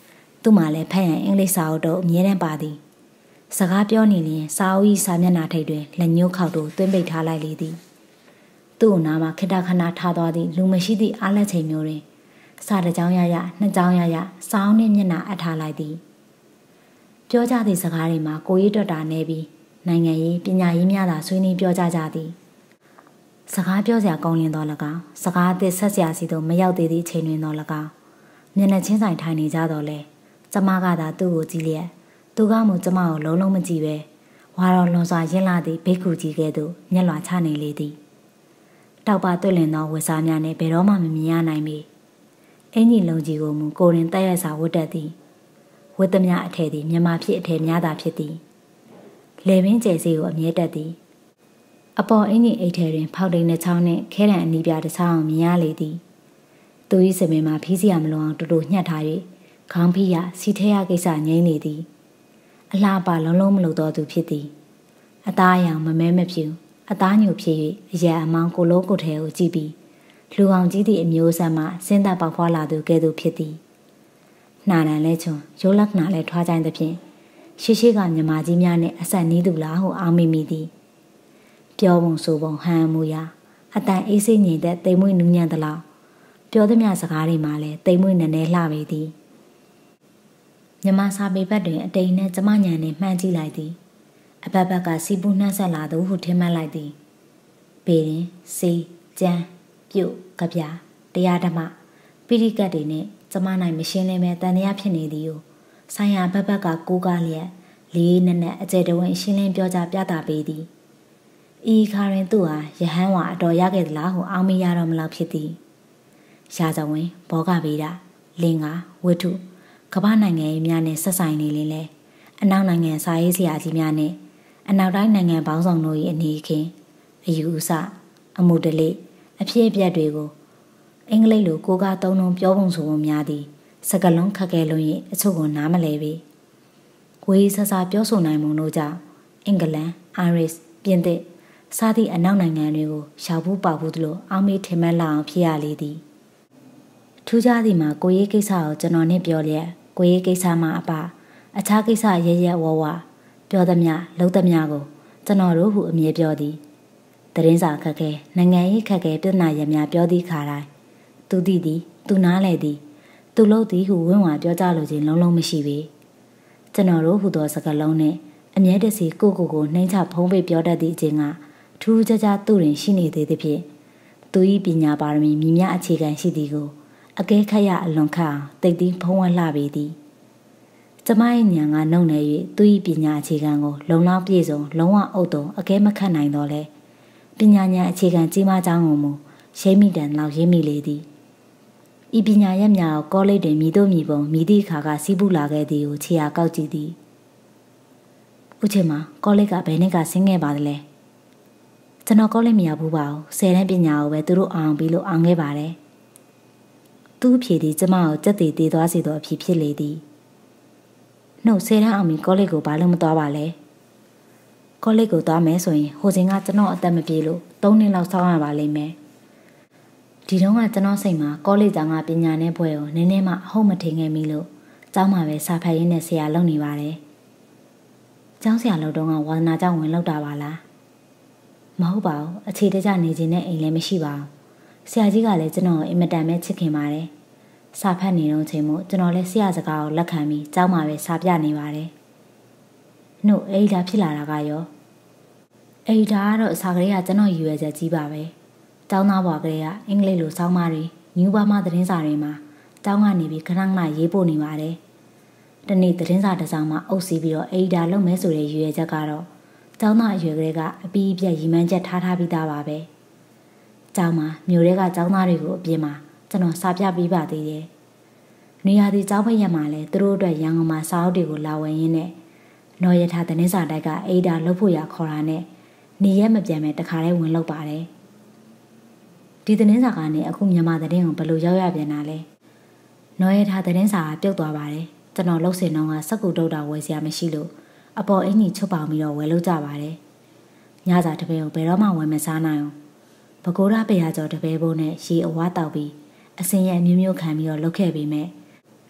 သူ့မှာလည်းဖတ်ရင်အင်္ဂလိပ်စာအုပ်တော့အမြဲတမ်းပါသည်စကားပြောနေရင်စာအုပ်ကြီးစာမျက်နှာထိပ်တွင်လက်ညှိုးခေါက်တို့သွင်းပိတ်ထားလိုက်လေသည်သူ့အနားမှာခဏခဏထားသွားသည့်လူမရှိသည့်အားလက်ချိန်မျိုးတွင်စာတစ်ကြောင်းရရနှစ်ကြောင်းရရစာအုပ်နှင့်မျက်နှာအပ်ထားလိုက်သည်ပြောကြသည့်စကားတွေမှာကိုရေးတွက်တာနေပြီးနိုင်ငံရေးပညာရေးများသာဆွေးနွေးပြောကြကြသည်စကားပြောစရာကောင်းလင်းသော၎င်းစကားအသစ်ဆက်စရာစီသို့မရောက်သေးသည့်အချိန်တွင်သော၎င်းမျက်နှာချင်းဆိုင်ထိုင်နေကြတော့လဲကျမကသာသူ့ကိုကြည့်လျက်သူကမှကျမကိုလုံးလုံးမကြည့်ပဲဝါတော်လွန်စွာရင့်လာသည့်ဘိက္ခုကြီးကဲ့သို့မျက်လွှာချနေလေသည်တောက်ပါတွေ့လင်သောဝတ်စားများနှင့်ဘယ်တော့မှမမြင်ရနိုင်ပေအင်ကြီးလုံးကြီးကိုမူကိုရင်တက်ရစာဝတ်တတ်သည်ဝတ်သမျှအထည်သည်မြန်မာဖြစ်အထည်များသာဖြစ်သည်လေပင်ကျဲစီကိုအမြဲတက်သည်အပေါ်အင်ကြီးအိတ်ထဲတွင်ဖောက်တိန်နှချောင်းနှင့်ခဲတံအနီးပြတစ်ချောင်းမြင်ရလေသည်သူ၏စပင်မှာဖီးစရာမလိုအောင်တူတူညှက်ထား၍ခေါင်းဖီးရစီထဲရကိစ္စငိမ့်နေသည်အလှပလုံးလုံးမလို့တော်သူဖြစ်သည်အသားအရောင်မမဲမဖြူအသားညိုဖြစ်၍အရာအမောင်းကိုလိုးကိုထဲကိုကြည့်ပြီးလူအောင်ကြီးသည့်အမျိုးအစားမှစင်းသက်ပေါက်ဖွာလာသူကဲ့သို့ဖြစ်သည်နှာတန်လဲချွန်ရိုးလက်နှာလဲထွားကြိုင်သဖြင့်ရှိရှိကမြမကြီးများနှင့်အဆက်နီးသူလားဟုအောင်းမိမိသည်ပြောပုံဆိုပုံဟန်မူရာအတန်အေးစိငြိမ်သက်တိမ်မွေ့နူးညံ့သလောက်ပြောသမျှစကားတွေမှာလည်းတိမ်မွေ့နည်းနည်းလှပေသည်မြမစာပေဘက်တွင်အတိမ်နဲ့ကျမညံနှင့်မှန်းကြည့်လိုက်သည်အဘက်ဘက်ကစီပူနှက်ဆက်လာသူဟုထင်မှတ်လိုက်သည်ပေရင်စီကျန်းပြုတ်ကပြတရားဓမ္မပိရိကတ်တွေနဲ့ကျမနိုင်မရှင်းလင်းပဲတန်တရားဖြစ်နေသည်ကိုဆိုင်ရာဘက်ဘက်ကကိုးကားလျက်လေးနက်နက်အကျယ်တဝင်းရှင်းလင်းပြောကြားပြသပေးသည်ဤခါရင်သူ့ဟာယဟန်ဝါအတော်ရခဲ့သလားဟုအောင်းမိရတော့မလောက်ဖြစ်သည်ရာဇဝင်ဘောဂဗေဒလင်္ကာဝိထုကမ္ဘာနိုင်ငံရေးများနဲ့ဆက်ဆိုင်နေလင်းလဲအနောက်နိုင်ငံစာရေးဆရာကြီးများနဲ့အနောက်တိုင်းနိုင်ငံပေါင်းဆောင်တို့၏အနေခင်းအယူအဆအမှုတလေအဖြစ်အပျက်တွေကိုအင်္ဂလိပ်လိုကိုးကားသုံးလုံးပြောပုံဆိုပုံများသည်စကားလုံးခက်ခဲလွန်း၍အချို့ကိုနားမလည်ပေဝေးဆဆပြောဆိုနိုင်မှုတို့ကြောင့်အင်္ဂလန်အိုင်ရစ်ပြင်သစ်စသည့်အနောက်နိုင်ငံတွေကိုရှောက်ဘူးပေါက်ဘူးသလိုအောင်းမေးထင်မှတ်လာအောင်ဖြစ်ရလေသည်ထူးခြားသည်မှာကိုရေးကိစ္စကိုကျွန်တော်နဲ့ပြောလျက်ကိုရေးကိစ္စမှအပအခြားကိစ္စရရဝဝပြောသမျှလုံးသမျှကိုကျွန်တော်တို့ဟုအမြဲပြောသည်တရင်စာခက်ခဲနိုင်ငံရေးခက်ခဲပြဿနာရများပြောသည့်ခါတိုင်းသူသိသည်သူနားလဲသည်သူလို့သည်ဟုဝင်းဝါပြောကြလို့ခြင်းလုံးလုံးမရှိပေကျွန်တော်တို့ဟူသောစကားလုံးနဲ့အမြဲတစေကိုကိုကိုနှိမ့်ချဖုံးပိတ်ပြောတတ်သည့်အခြင်းကထူးခြားခြားသူ့တွင်ရှိနေသေးသဖြင့်သူ၏ပညာပါရမီမြင့်မြတ်အခြေခံရှိသည်ကိုအကဲခတ်ရအလွန်ခတ်အောင်တိတ်သိမ်းဖုံးဝဲလှပေသည်ကျမ၏ဉာဏ်ကနှုတ်နေ၍သူ၏ပညာအခြေခံကိုလုံလောက်ပြည့်စုံလုံးဝအုပ်တုံအကဲမခတ်နိုင်တော့လဲပညာဉာဏ်အခြေခံကြီးမားကြောင်းကိုမူရိပ်မိတန်လောက်ရိပ်မိလေသည်ဤပညာရက်များကိုကောလိပ်တွင်မြည်တို့မြည်ပုံမြည်သည့်အခါကစီးပူလာခဲ့သည်ကိုခြေအားကောက်ကြည့်သည်ဦးချင်မကောလိပ်ကဘယ်နှစ်ကဆင်းခဲ့ပါသလဲကျွန်တော်ကောလိပ်မရောက်ဘူးပါဘူးဆယ်တန်းပညာကိုပဲသူတို့အောင်ပြီးလို့အောင်ခဲ့ပါတယ်သူ့ဖြေသည်ကျမကိုကြက်တည်တည်သွားစေသောအဖြစ်ဖြစ်လေသည်နှုတ်ဆယ်တန်းအောင်ပြီးကောလိပ်ကိုဘာလို့မသွားပါလဲကောလိပ်ကိုသွားမယ်ဆိုရင်ဟိုစဉ်ကကျွန်တော်အသက်မပြေလို့သုံးနှစ်လောက်စောင့်ရပါလိမ့်မယ်ဒီတော့ကကျွန်တော်စိတ်မှာကောလိပ်ကျောင်းကပညာနဲ့ဘွဲကိုနည်းနည်းမှအဟုတ်မထင်ခဲ့မိလို့ကျောင်းမှာပဲစာဖတ်ရင်းနဲ့ဆရာလုပ်နေပါတယ်ကျောင်းဆရာလုပ်တော့ကဝါသနာကျောင်းဝင်လောက်တာပါလားမဟုတ်ပါဘူးအခြေတကျနေခြင်းနဲ့အိမ်လည်းမရှိပါဘူးဆရာကြီးကလည်းကျွန်တော်ကိုအင်မတန်ပဲချစ်ခင်ပါတယ်စာဖတ်နေတော့ချိန်မို့ကျွန်တော်လည်းဆရာစကားကိုလက်ခံပြီးကျောင်းမှာပဲစာပြနေပါတယ်နှုတ်အိဒါဖြစ်လာတာကရောအိဒါကတော့အစာကလေးကကျွန်တော်ယူရချက်ကြီးပါပဲကျောင်းသားဘွားကလေးကအင်္ဂလိပ်လိုစောင်းမတွေနယူးဘားမသတင်းစာတွေမှာကျောင်းကနေပြီးခဏခဏရေးပို့နေပါတယ်တနေ့သတင်းစာတစ်စောင်မှာအုပ်စီးပြီးတော့အိဒါလုပ်မယ်ဆိုတဲ့ယူရချက်ကတော့ကျောင်းသားအရွယ်ကလေးကအပီးအပြက်ရီမှန်းချက်ထားထားပြီးသားပါပဲကျောင်းမှာမြို့တွေကကျောင်းသားတွေကိုအပြင်မှာကျွန်တော်စာပြပေးပါသေးတယ်နေရာဒီကျောင်းဖက်ရက်မှာလဲသူတို့အတွက်ရန်ကုန်မှာစာအုပ်တွေကိုလာဝယ်ရင်းနဲ့နော်ရထားသတင်းစာတိုက်ကအိဒါလုပ်ဖို့ရခေါ်တာနဲ့နေရက်မပြန်ပဲတခါတည်းဝင်လောက်ပါတယ်ဒီသတင်းစာကနေအခုမြန်မာသတင်းကိုဘယ်လိုရောက်ရပြန်တာလဲနော်ရထားသတင်းစာကပြုတ်သွားပါတယ်ကျွန်တော်လှုပ်စင်တော့ကစက်ကူတုတ်တာဝယ်စရာမရှိလို့အပေါ်အင်းကြီးချုပ်ပေါင်ပြီးတော့ဝယ်လို့ကြပါတယ်ညစာတပည့်ကိုဘယ်တော့မှဝယ်မစားနိုင်အောင်ဘကိုးရပေရကျော်တပည့်ဖို့နဲ့ရေအဝါတောက်ပြီးအစင်ရဲ့မျိုးမျိုးခံပြီးတော့လုတ်ခဲ့ပေမဲ့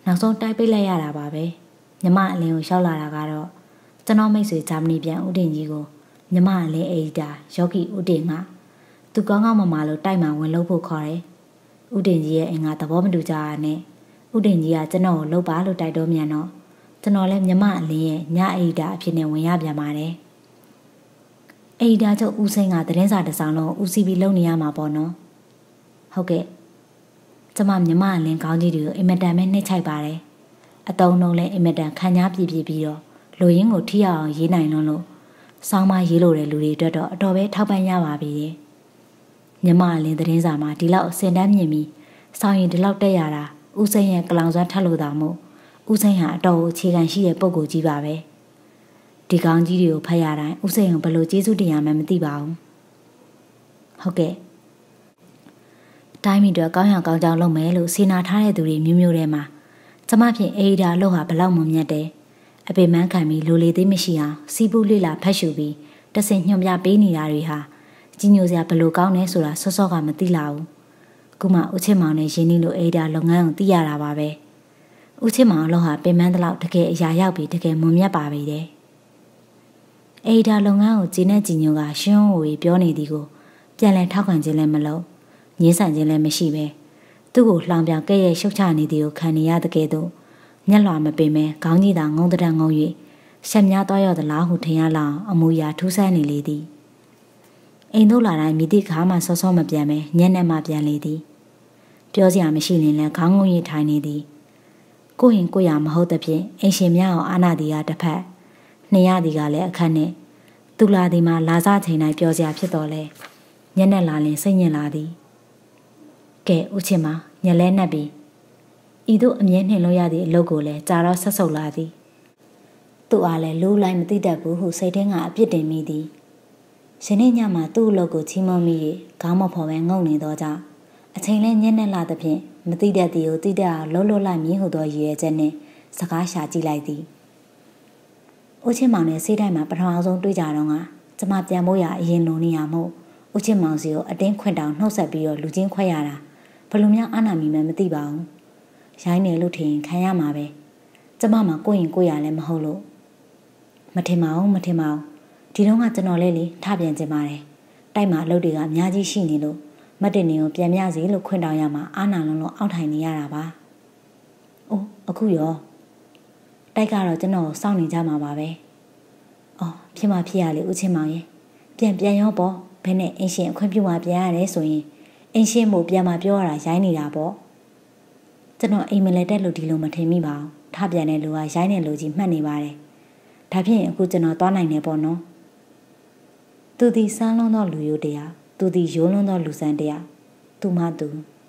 နောက်ဆုံးတိုက်ပိတ်လိုက်ရတာပါပဲညီမအလင်းကိုရှောက်လာတာကတော့ကျွန်တော်မိတ်ဆွေဂျာမနီပြန်ဦးတင်ကြီးကိုညီမအလင်းအေဒီတာယောဂီဦးတင်ကသူကောင်းကောင်းမမလို့တိုက်မှဝင်လို့ဖို့ခေါ်တယ်ဦးတင်ကြီးရဲ့အင်္ဂါသဘောမတူကြတာနဲ့ဦးတင်ကြီးကကျွန်တော်ကိုလှုပ်ပါလို့တိုက်တော့မြန်တော့ကျွန်တော်လည်းညီမအလင်းရဲ့ညအေဒီတာအဖြစ်နဲ့ဝင်ရပြန်ပါတယ်အေဒီတာချုပ်ဦးစိန်ကသတင်းစာတစ်စောင်လုံးဦးစီးပြီးလုပ်နေရမှာပေါ့နော်ဟုတ်ကဲ့ကျမညီမအလင်းကောင်းကြီးတွေကိုအင်မတန်ပဲနှိမ့်ချိုက်ပါတယ်အတုံးလုံးလည်းအင်မတန်ခံညားပြည့်ပြည့်ပြီးတော့လူရင်းကိုထိအောင်ရေးနိုင်လုံးလို့စောင်းမရေးလို့တဲ့လူတွေအတွက်တော့အတော်ပဲထောက်ပံ့ရပါပြီညီမအလင်းသတင်းစာမှာဒီလောက်စင်တန်းမြင်ပြီးစောင်းရင်ဒီလောက်တက်ရတာဦးစိန်ရဲ့ကလောင်စွမ်းထပ်လို့တာမို့ဦးစိန်ဟာအတော်ကိုအခြေခံရှိတဲ့ပုံကိုကြီးပါပဲဒီကောင်းကြီးတွေကိုဖတ်ရတိုင်းဦးစိန်ကိုဘယ်လိုကျေးဇူးတင်ရမှန်းမသိပါဘူးဟုတ်ကဲ့တိုင်းမီတော့ကောင်းရကောင်းကြောင်းလုပ်မယ်လို့စီနာထားတဲ့သူတွေမျိုးမျိုးထဲမှာကျမဖြင့်အေဒီတာလို့ဟာဘလောက်မှမြတ်တယ်အပေမန်းခံပြီးလိုလေသေးမရှိအောင်စီးပူးလေးလာဖတ်ရှုပြီးတဆင်ညွှန်ပြပေးနေတာတွေဟာကြီးညိုစရာဘလို့ကောင်းနေဆိုတာစောစောကမသိလာဘူးခုမှဦးချစ်မောင်နဲ့ရင်းနှီးလို့အေဒီတာလုပ်ငန်းကိုသိရတာပါပဲဦးချစ်မောင်လို့ဟာပေမန်းတလောက်တကယ်အရာရောက်ပြီးတကယ်မွန်မြတ်ပါပြီတဲ့အေဒီတာလုပ်ငန်းကိုဂျင်းနဲ့ကြီးညိုကရှင်းဝေပြောနေသည်ကိုပြန်လည်ထောက်ခံခြင်းလည်းမလုပ်ငင်းဆန်ခြင်းလည်းမရှိပဲသူ့ကိုလှောင်ပြောင်ကဲ့ရဲ့ရှုတ်ချနေသည်ကိုခံနေရတဲ့ကဲ့သို့ညက်လွာမပင်မဲခေါင်းကြီးသာငုံတရံငုံ၍ရှက်များသွားရသလားဟုထင်ရလောက်အမူအရာထူးဆန်းနေလေသည်အိမ်တို့လာတိုင်းမိသည့်ခါမှစောစောမပြန်မဲညက်နဲ့မှပြန်လေသည်ပြောစရာမရှိရင်လည်းခေါင်းငုံ၍ထိုင်နေသည်ကိုရင်ကိုရမဟုတ်တဲ့ဖြင့်အိမ်ရှင်များအောင်အာနာတီကတစ်ဖက်နှရသည်ကလည်းအခက်နဲ့သူလာသည်မှာလာစားချိန်တိုင်းပြောစရာဖြစ်တော်လဲညက်နဲ့လာရင်စိတ်ညစ်လာသည်ကဲဦးချင်မညက်လဲနှက်ပြီးဤသို့အမြဲနှင်လို့ရသည့်အလုပ်ကိုလည်းကြာတော့ဆက်ဆုပ်လာသည်သူ့အားလည်းလူလိုက်မသိတတ်ဘူးဟုစိတ်ထဲကအပြစ်တင်မိသည်ယနေ့ညမှာသူ့အလုပ်ကိုချီးမွမ်းမိ၍ခေါင်းမဖော်ပဲငုံနေသောကြောင့်အချိန်လဲညက်နဲ့လာသဖြင့်မသိတတ်သည်ကိုသိတတ်အောင်လှုပ်လှုပ်လိုက်မည်ဟုသောရည်ရွယ်ချက်နှင့်စကားရှာကြည့်လိုက်သည်ဦးချင်းမောင်နဲ့ဆေးတိုင်းမှာပထမဆုံးတွေ့ကြတော့ကကျမပြန်ဖို့ရအရင်လိုနေရမို့ဦးချင်းမောင်စီကိုအတင်းခွင့်တောင်နှုတ်ဆက်ပြီးတော့လူချင်းခွဲရတာဘယ်လိုများအာနာမီမှမသိပါဘူးရိုင်းနေလို့ထင်ခံရမှာပဲကျမမှာကိုရင်ကိုရလည်းမဟုတ်လို့မထင်ပါဘူးမထင်ပါဘူးဒီတော့ကကျွန်တော်လေးလေထပြန်ကျင်ပါတယ်တိုက်မှာအလုပ်တွေကအများကြီးရှိနေလို့မတ်တင်နေကိုပြန်မြစီလို့ခွင့်တောင်းရမှာအာနာလုံးလုံးအောက်ထိုင်နေရတာပါအိုးအခုရောတိုက်ကတော့ကျွန်တော်စောင့်နေကြမှာပါပဲအော်ဖြစ်မှဖြစ်ရလေဦးချင်းမောင်ရဲ့ပြန်ပြန်ရောပေါ့ဘယ်နဲ့အင်းရှင်အခွင့်ပြုမှပြန်ရတယ်ဆိုရင်အင်းရှင်မို့ပြန်မှပြောရတာရိုင်းနေတာပေါ့ကျွန်တော်အိမ်မလဲတက်လို့ဒီလိုမထင်မိပါဘူးထပြန်တဲ့လူကရိုင်းတဲ့လူကြီးမှတ်နေပါတယ်ဒါဖြင့်အခုကျွန်တော်သွားနိုင်တယ်ပေါ့နော်သူဒီစမ်းလုံးသောလူရိုးတရားသူဒီရိုးလုံးသောလူစံတရားသူမှသူ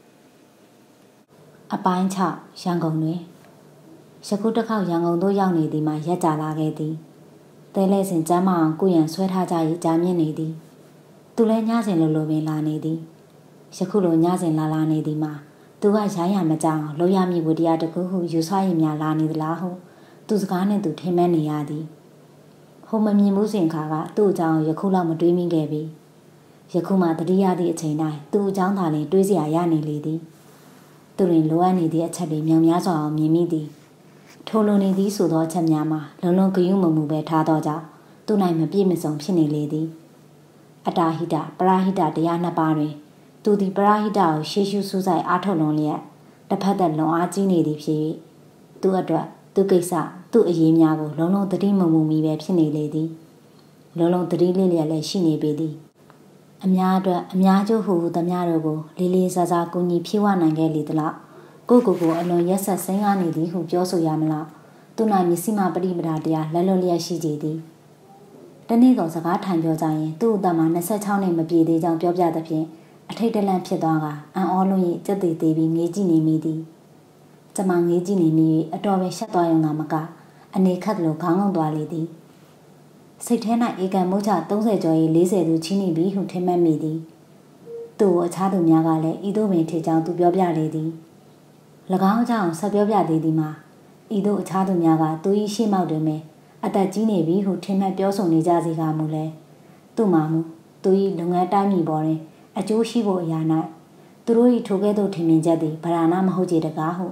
အပိုင်း၆ရန်ကုန်တွင်ယခုတစ်ခေါက်ရန်ကုန်သို့ရောက်နေသည်မှာရက်ကြလာခဲ့သည်တဲလဲစဉ်ကျမ်းမအောင်ကိုရန်ဆွဲထားကြ၏ကြာမြင့်နေသည်သူလည်းညစဉ်လိုလိုပင်လာနေသည်ယခုလိုညစဉ်လာလာနေသည်မှာသူကရိုင်းရမကြောင်လောရမည်ဝတရားတခုဟုယူဆရင်များလာနေသလားဟုသူစကားနဲ့သူထင်မှတ်နေရသည်ဟိုမမြင်မှုစဉ်ခါကသူ့အကြောင်းယခုလောက်မတွေးမိခဲ့ပြီယခုမှတတိယသည့်အချိန်တိုင်းသူ့အကြောင်းသာလျှင်တွေးစရာရနေလေသည်သူတွင်လိုအပ်နေသည့်အချက်တွေမြောင်များစွာအောင်မြင်မိသည်ထိုလိုနေသည်ဆိုသောအချက်များမှာလုံလုံဂယုမမှုပဲထားသောကြောင့်သူ၌မပြည့်မစုံဖြစ်နေလေသည်အတာဟိတပရာဟိတတရားနှစ်ပါးတွင်သူသည်ပရာဟိတကိုရှေးရှုစူးစိုက်အားထုတ်လွန်လျက်တစ်ဖက်သက်လွန်အားကြီးနေသည်ဖြစ်၍သူအတွက်သူကိစ္စသူ့အရေးများကိုလုံးလုံးသတိမမှုမီပဲဖြစ်နေလေသည်လုံးလုံးသတိလေးလျက်လည်းရှိနေပေသည်အများအတွက်အများကျိုးဟုသမျှတို့ကိုလေးလေးစားစားကူညီဖြည့်ဝနိုင်ခဲ့လေသလားကိုကိုကိုအလွန်ရက်ဆက်စိမ်းကားနေသည်ဟုပြောဆိုရမလားသူ၌မျက်စိမှပရိပဒါတရားလက်လွတ်လျက်ရှိကြသည်တနေ့တော့စကားထိုင်ပြောကြရင်သူ့အသက်မှာနှစ်ဆယ့်ခြောက်နှစ်မပြည့်သေးကြောင်းပြောပြသဖြင့်အထိတ်တလန့်ဖြစ်သွားကအံ့ဩလွန်၏ကြက်သေးသေးပြီးငေးကြည့်နေမိသည်ကျမငေးကြည့်နေမိ၍အတော်ပဲရှက်သွားရုံသာမကအနေခတ်လိုခေါင်းငုံသွားလေသည်စိတ်ထဲ၌ဧကံမိုးချသုံးဆယ်ကျော်၏လေးဆယ်သူချင်းနေပြီဟုထင်မှတ်မိသည်သူ့ကိုအခြားသူများကလည်းဤသို့ပင်ထေကြောင်းသူပြောပြလေသည်၎င်းအကြောင်းဆက်ပြောပြသေးသည်မှာဤသို့အခြားသူများကသူ၏ရှေ့မှောက်တွင်ပင်အသက်ကြီးနေပြီဟုထင်မှတ်ပြောဆိုနေကြစေကမူလဲသူ့မှာမူသူ၏လုပ်ငန်းတိုင်းပြည်ပေါ်တွင်အကျိုးရှိဖို့အရာ၌သူတို့၏ထိုကဲ့သို့ထင်မြင်ချက်သည်ဗราဏမဟုတ်ကြတကားဟု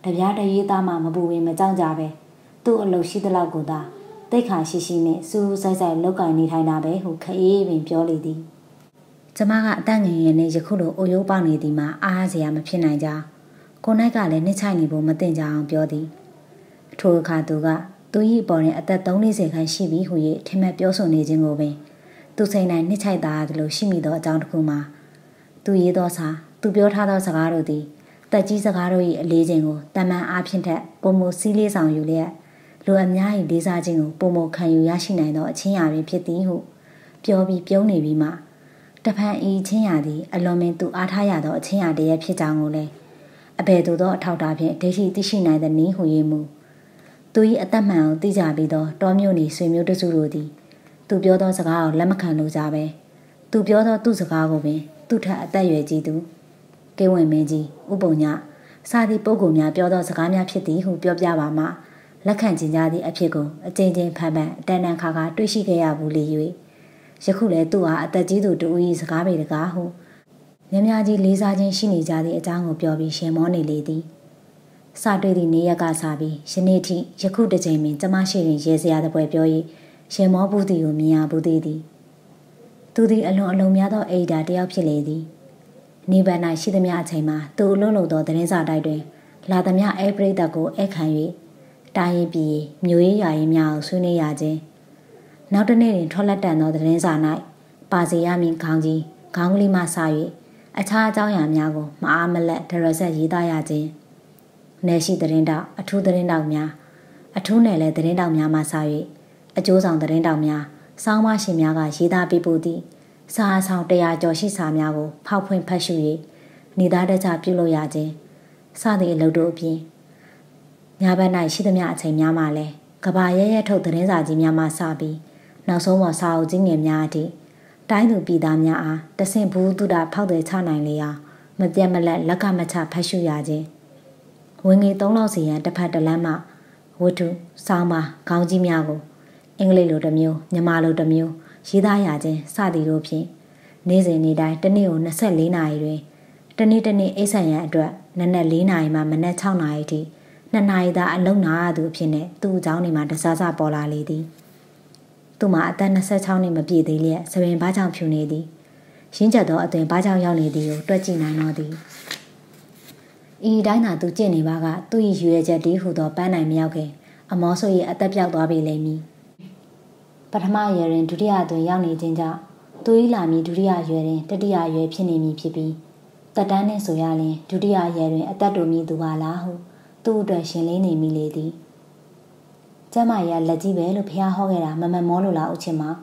တပြားတရေးသားမှမပူပင်မကြောက်ကြပဲသူ့အလုပ်ရှိသလောက်ကိုသာတိတ်ခါရှိရှိနဲ့စူးစိုက်စိုက်လောက်ကင်နေထိုင်တာပဲဟုခအေးပင်ပြောလေသည်ကျမကအတန့်ငယ်ငယ်နဲ့ယခုလိုအိုယိုးပေါက်နေသည်မှာအားစရာမဖြစ်နိုင်ကြကိုနိုင်ကလည်းနှိမ့်ချိုက်နေဖို့မတင်ကြအောင်ပြောသည်ထိုအခါသူကသူ၏ပေါ်တွင်အသက်သုံးလေးဆယ်ခန့်ရှိပြီဟု၍ထင်မှတ်ပြောဆိုနေခြင်းကိုပင်သူစိတ်၌နှိမ့်ချိုက်သားသလိုရှိမိသောအကြောင်းတစ်ခုမှာသူရေးသောစာသူပြောထားသောစကားတို့သည်တက်ကြီးစကားတို့၏အလေးချိန်ကိုတမန်အားဖြင့်ထက်ပုံမစီးလေးဆောင်ယူလျက်လူအများ၏လေးစားခြင်းကိုပုံမခံယူရရှိနိုင်သောအချင်းရာပင်ဖြစ်သည်ဟုပြောပြီးပြုံးနေပြီးမှတဖန်ဤချင်းရာသည်အလွန်ပင်သူအားထားရသောအချင်းရာတည်းဖြစ်ကြောင်းကိုလည်းအဘယ်သို့သောအထောက်အထားဖြင့်ဒိဋ္ဌိသိရှိနိုင်တဲ့နည်းဟု၍မူသူ၏အသက်မှန်ကိုသိကြပြီးသောတောမြို့နေဆွေမျိုးတစုတို့သည်သူပြောသောစကားကိုလက်မခံလို့ကြပဲသူပြောသောသူ့စကားကိုပင်သူ့ထက်အသက်အရွယ်ကြီးသူကေဝင်မင်းကြီးဥပုံညစာသည့်ပုဂ္ဂိုလ်များပြောသောစကားများဖြစ်သည်ဟုပြောပြပါမှလက်ခံကျင်ကြသည့်အဖြစ်ကိုအကျဉ်းချင်းဖန်ဖန်အတန်တန်ခါခါတွေ့ရှိခဲ့ရဘူးလေ၍ယခုလည်းသူဟာအသက်ကြီးသူတူ၏စကားပေတကားဟုများများကြီးလေးစားခြင်းရှိနေကြသည့်အကြောင်းကိုပြောပြီးရှင်မောနေလေသည်စတွေ့သည့်နေ့ရက်ကစပြီးယနေ့ထိယခုတစ်ချိန်ပင်ကျမရှိရင်ရေစရာတပွဲပြော၍ရှင်မောဘူးသည်ကိုမြင်ရဘူးသေးသည်သူသည်အလွန်အလုံးများသောအိဒါတယောက်ဖြစ်လေသည်နေဗန်၌ရှိသမျှအချိန်မှာသူအလုံးလုံးသောသတင်းစာတိုက်တွင်လာသမျှအဲပရိသတ်ကိုအခမ်း၍တိုင်းရင်ပြည်မျိုးရေးရာရင်များကိုဆွေးနွေးရခြင်းနောက်တစ်နေ့တွင်ထွက်လက်တန်သောသတင်းစာ၌ပါစီရမင်းခေါင်းကြီးခေါင်းကလေးမှစ၍အခြားအကြောင်းအရာများကိုမအားမလက်ဒရက်ဆက်ရေးသားရခြင်းနယ်ရှိသတင်းတောက်အထူးသတင်းတောက်များအထူးနယ်လည်းသတင်းတောက်များမှစ၍အကျိုးဆောင်သတင်းတောက်များစောင်းမရှင်များကရေးသားပေးပို့သည့်စာအဆောင်တရာကျော်ရှိစာများကိုဖောက်ဖွင့်ဖတ်ရှု၍နေသားတကြပြုလုပ်ရခြင်းစသည့်အလုပ်တို့အပြင်ညဘက်၌ရှိသမျှအချိန်များမှလည်းကဘာရဲရဲထုတ်သတင်းစာကြီးများမှစပြီးနောက်ဆုံးပေါ်စာအုပ်ကြီးငယ်များအထိတိုင်းသူပြည်သားများအားတဆင့်ဘူးတုဒဖောက်သည်ချနိုင်လေအောင်မပြတ်မလက်လက်ကမချဖတ်ရှုရခြင်းဝင်ငွေသုံးလောက်စီရန်တစ်ဖက်တစ်လမ်းမှဝတ္ထုစောင်းပါခေါင်းကြီးများကိုအင်္ဂလိပ်လိုတစ်မျိုးမြန်မာလိုတစ်မျိုးရေးသားရခြင်းစသည်တို့ဖြင့်နေ့စဉ်နေ့တိုင်းတစ်နေ့ကိုနှစ်ဆယ့်လေးနာရီတွင်တစ်နေ့တစ်နေ့အိပ်ဆက်ရန်အတွက်နက်နက်လေးနာရီမှမနက်ခြောက်နာရီထိနှစ်နာရီသာအလုံးနာရသူအဖြစ်နဲ့သူ့အကြောင်းတွေမှာတဆဆပေါ်လာလေသည်သူမှာအသက်နှစ်ဆယ့်ခြောက်နှစ်မပြည့်သေးလျက်စပင်ဘားကြောင့်ဖြူနေသည်ရင်းချက်သောအသွင်ဘားကြောင့်ရောက်နေသည်ကိုတွက်ကြည့်နိုင်တော့သည်ဤတိုင်းသာသူကြင့်နေပါကသူ့၏ရွေချက်တီးဟူသောပန်းနိုင်မရောက်ခင်အမောဆို၏အသက်ပြောက်သွားပြီလိမ့်မည်ပထမရွယ်တွင်ဒုတိယတွင်ရောက်နေခြင်းကြောင့်သူ၏လာမည်ဒုတိယရွယ်တွင်တတိယရွယ်ဖြစ်နေမည်ဖြစ်ပြီးတက်တန်းနှင့်ဆိုရလျင်ဒုတိယရွယ်တွင်အသက်တူမည်သူပါလားဟုသူ့အတွက်ရှင်လေးနေမိလေသည်ကျမရလက်ကြီးပဲလို့ဖះဟောခဲ့တာမမမောလို့လားဦးချင်းမ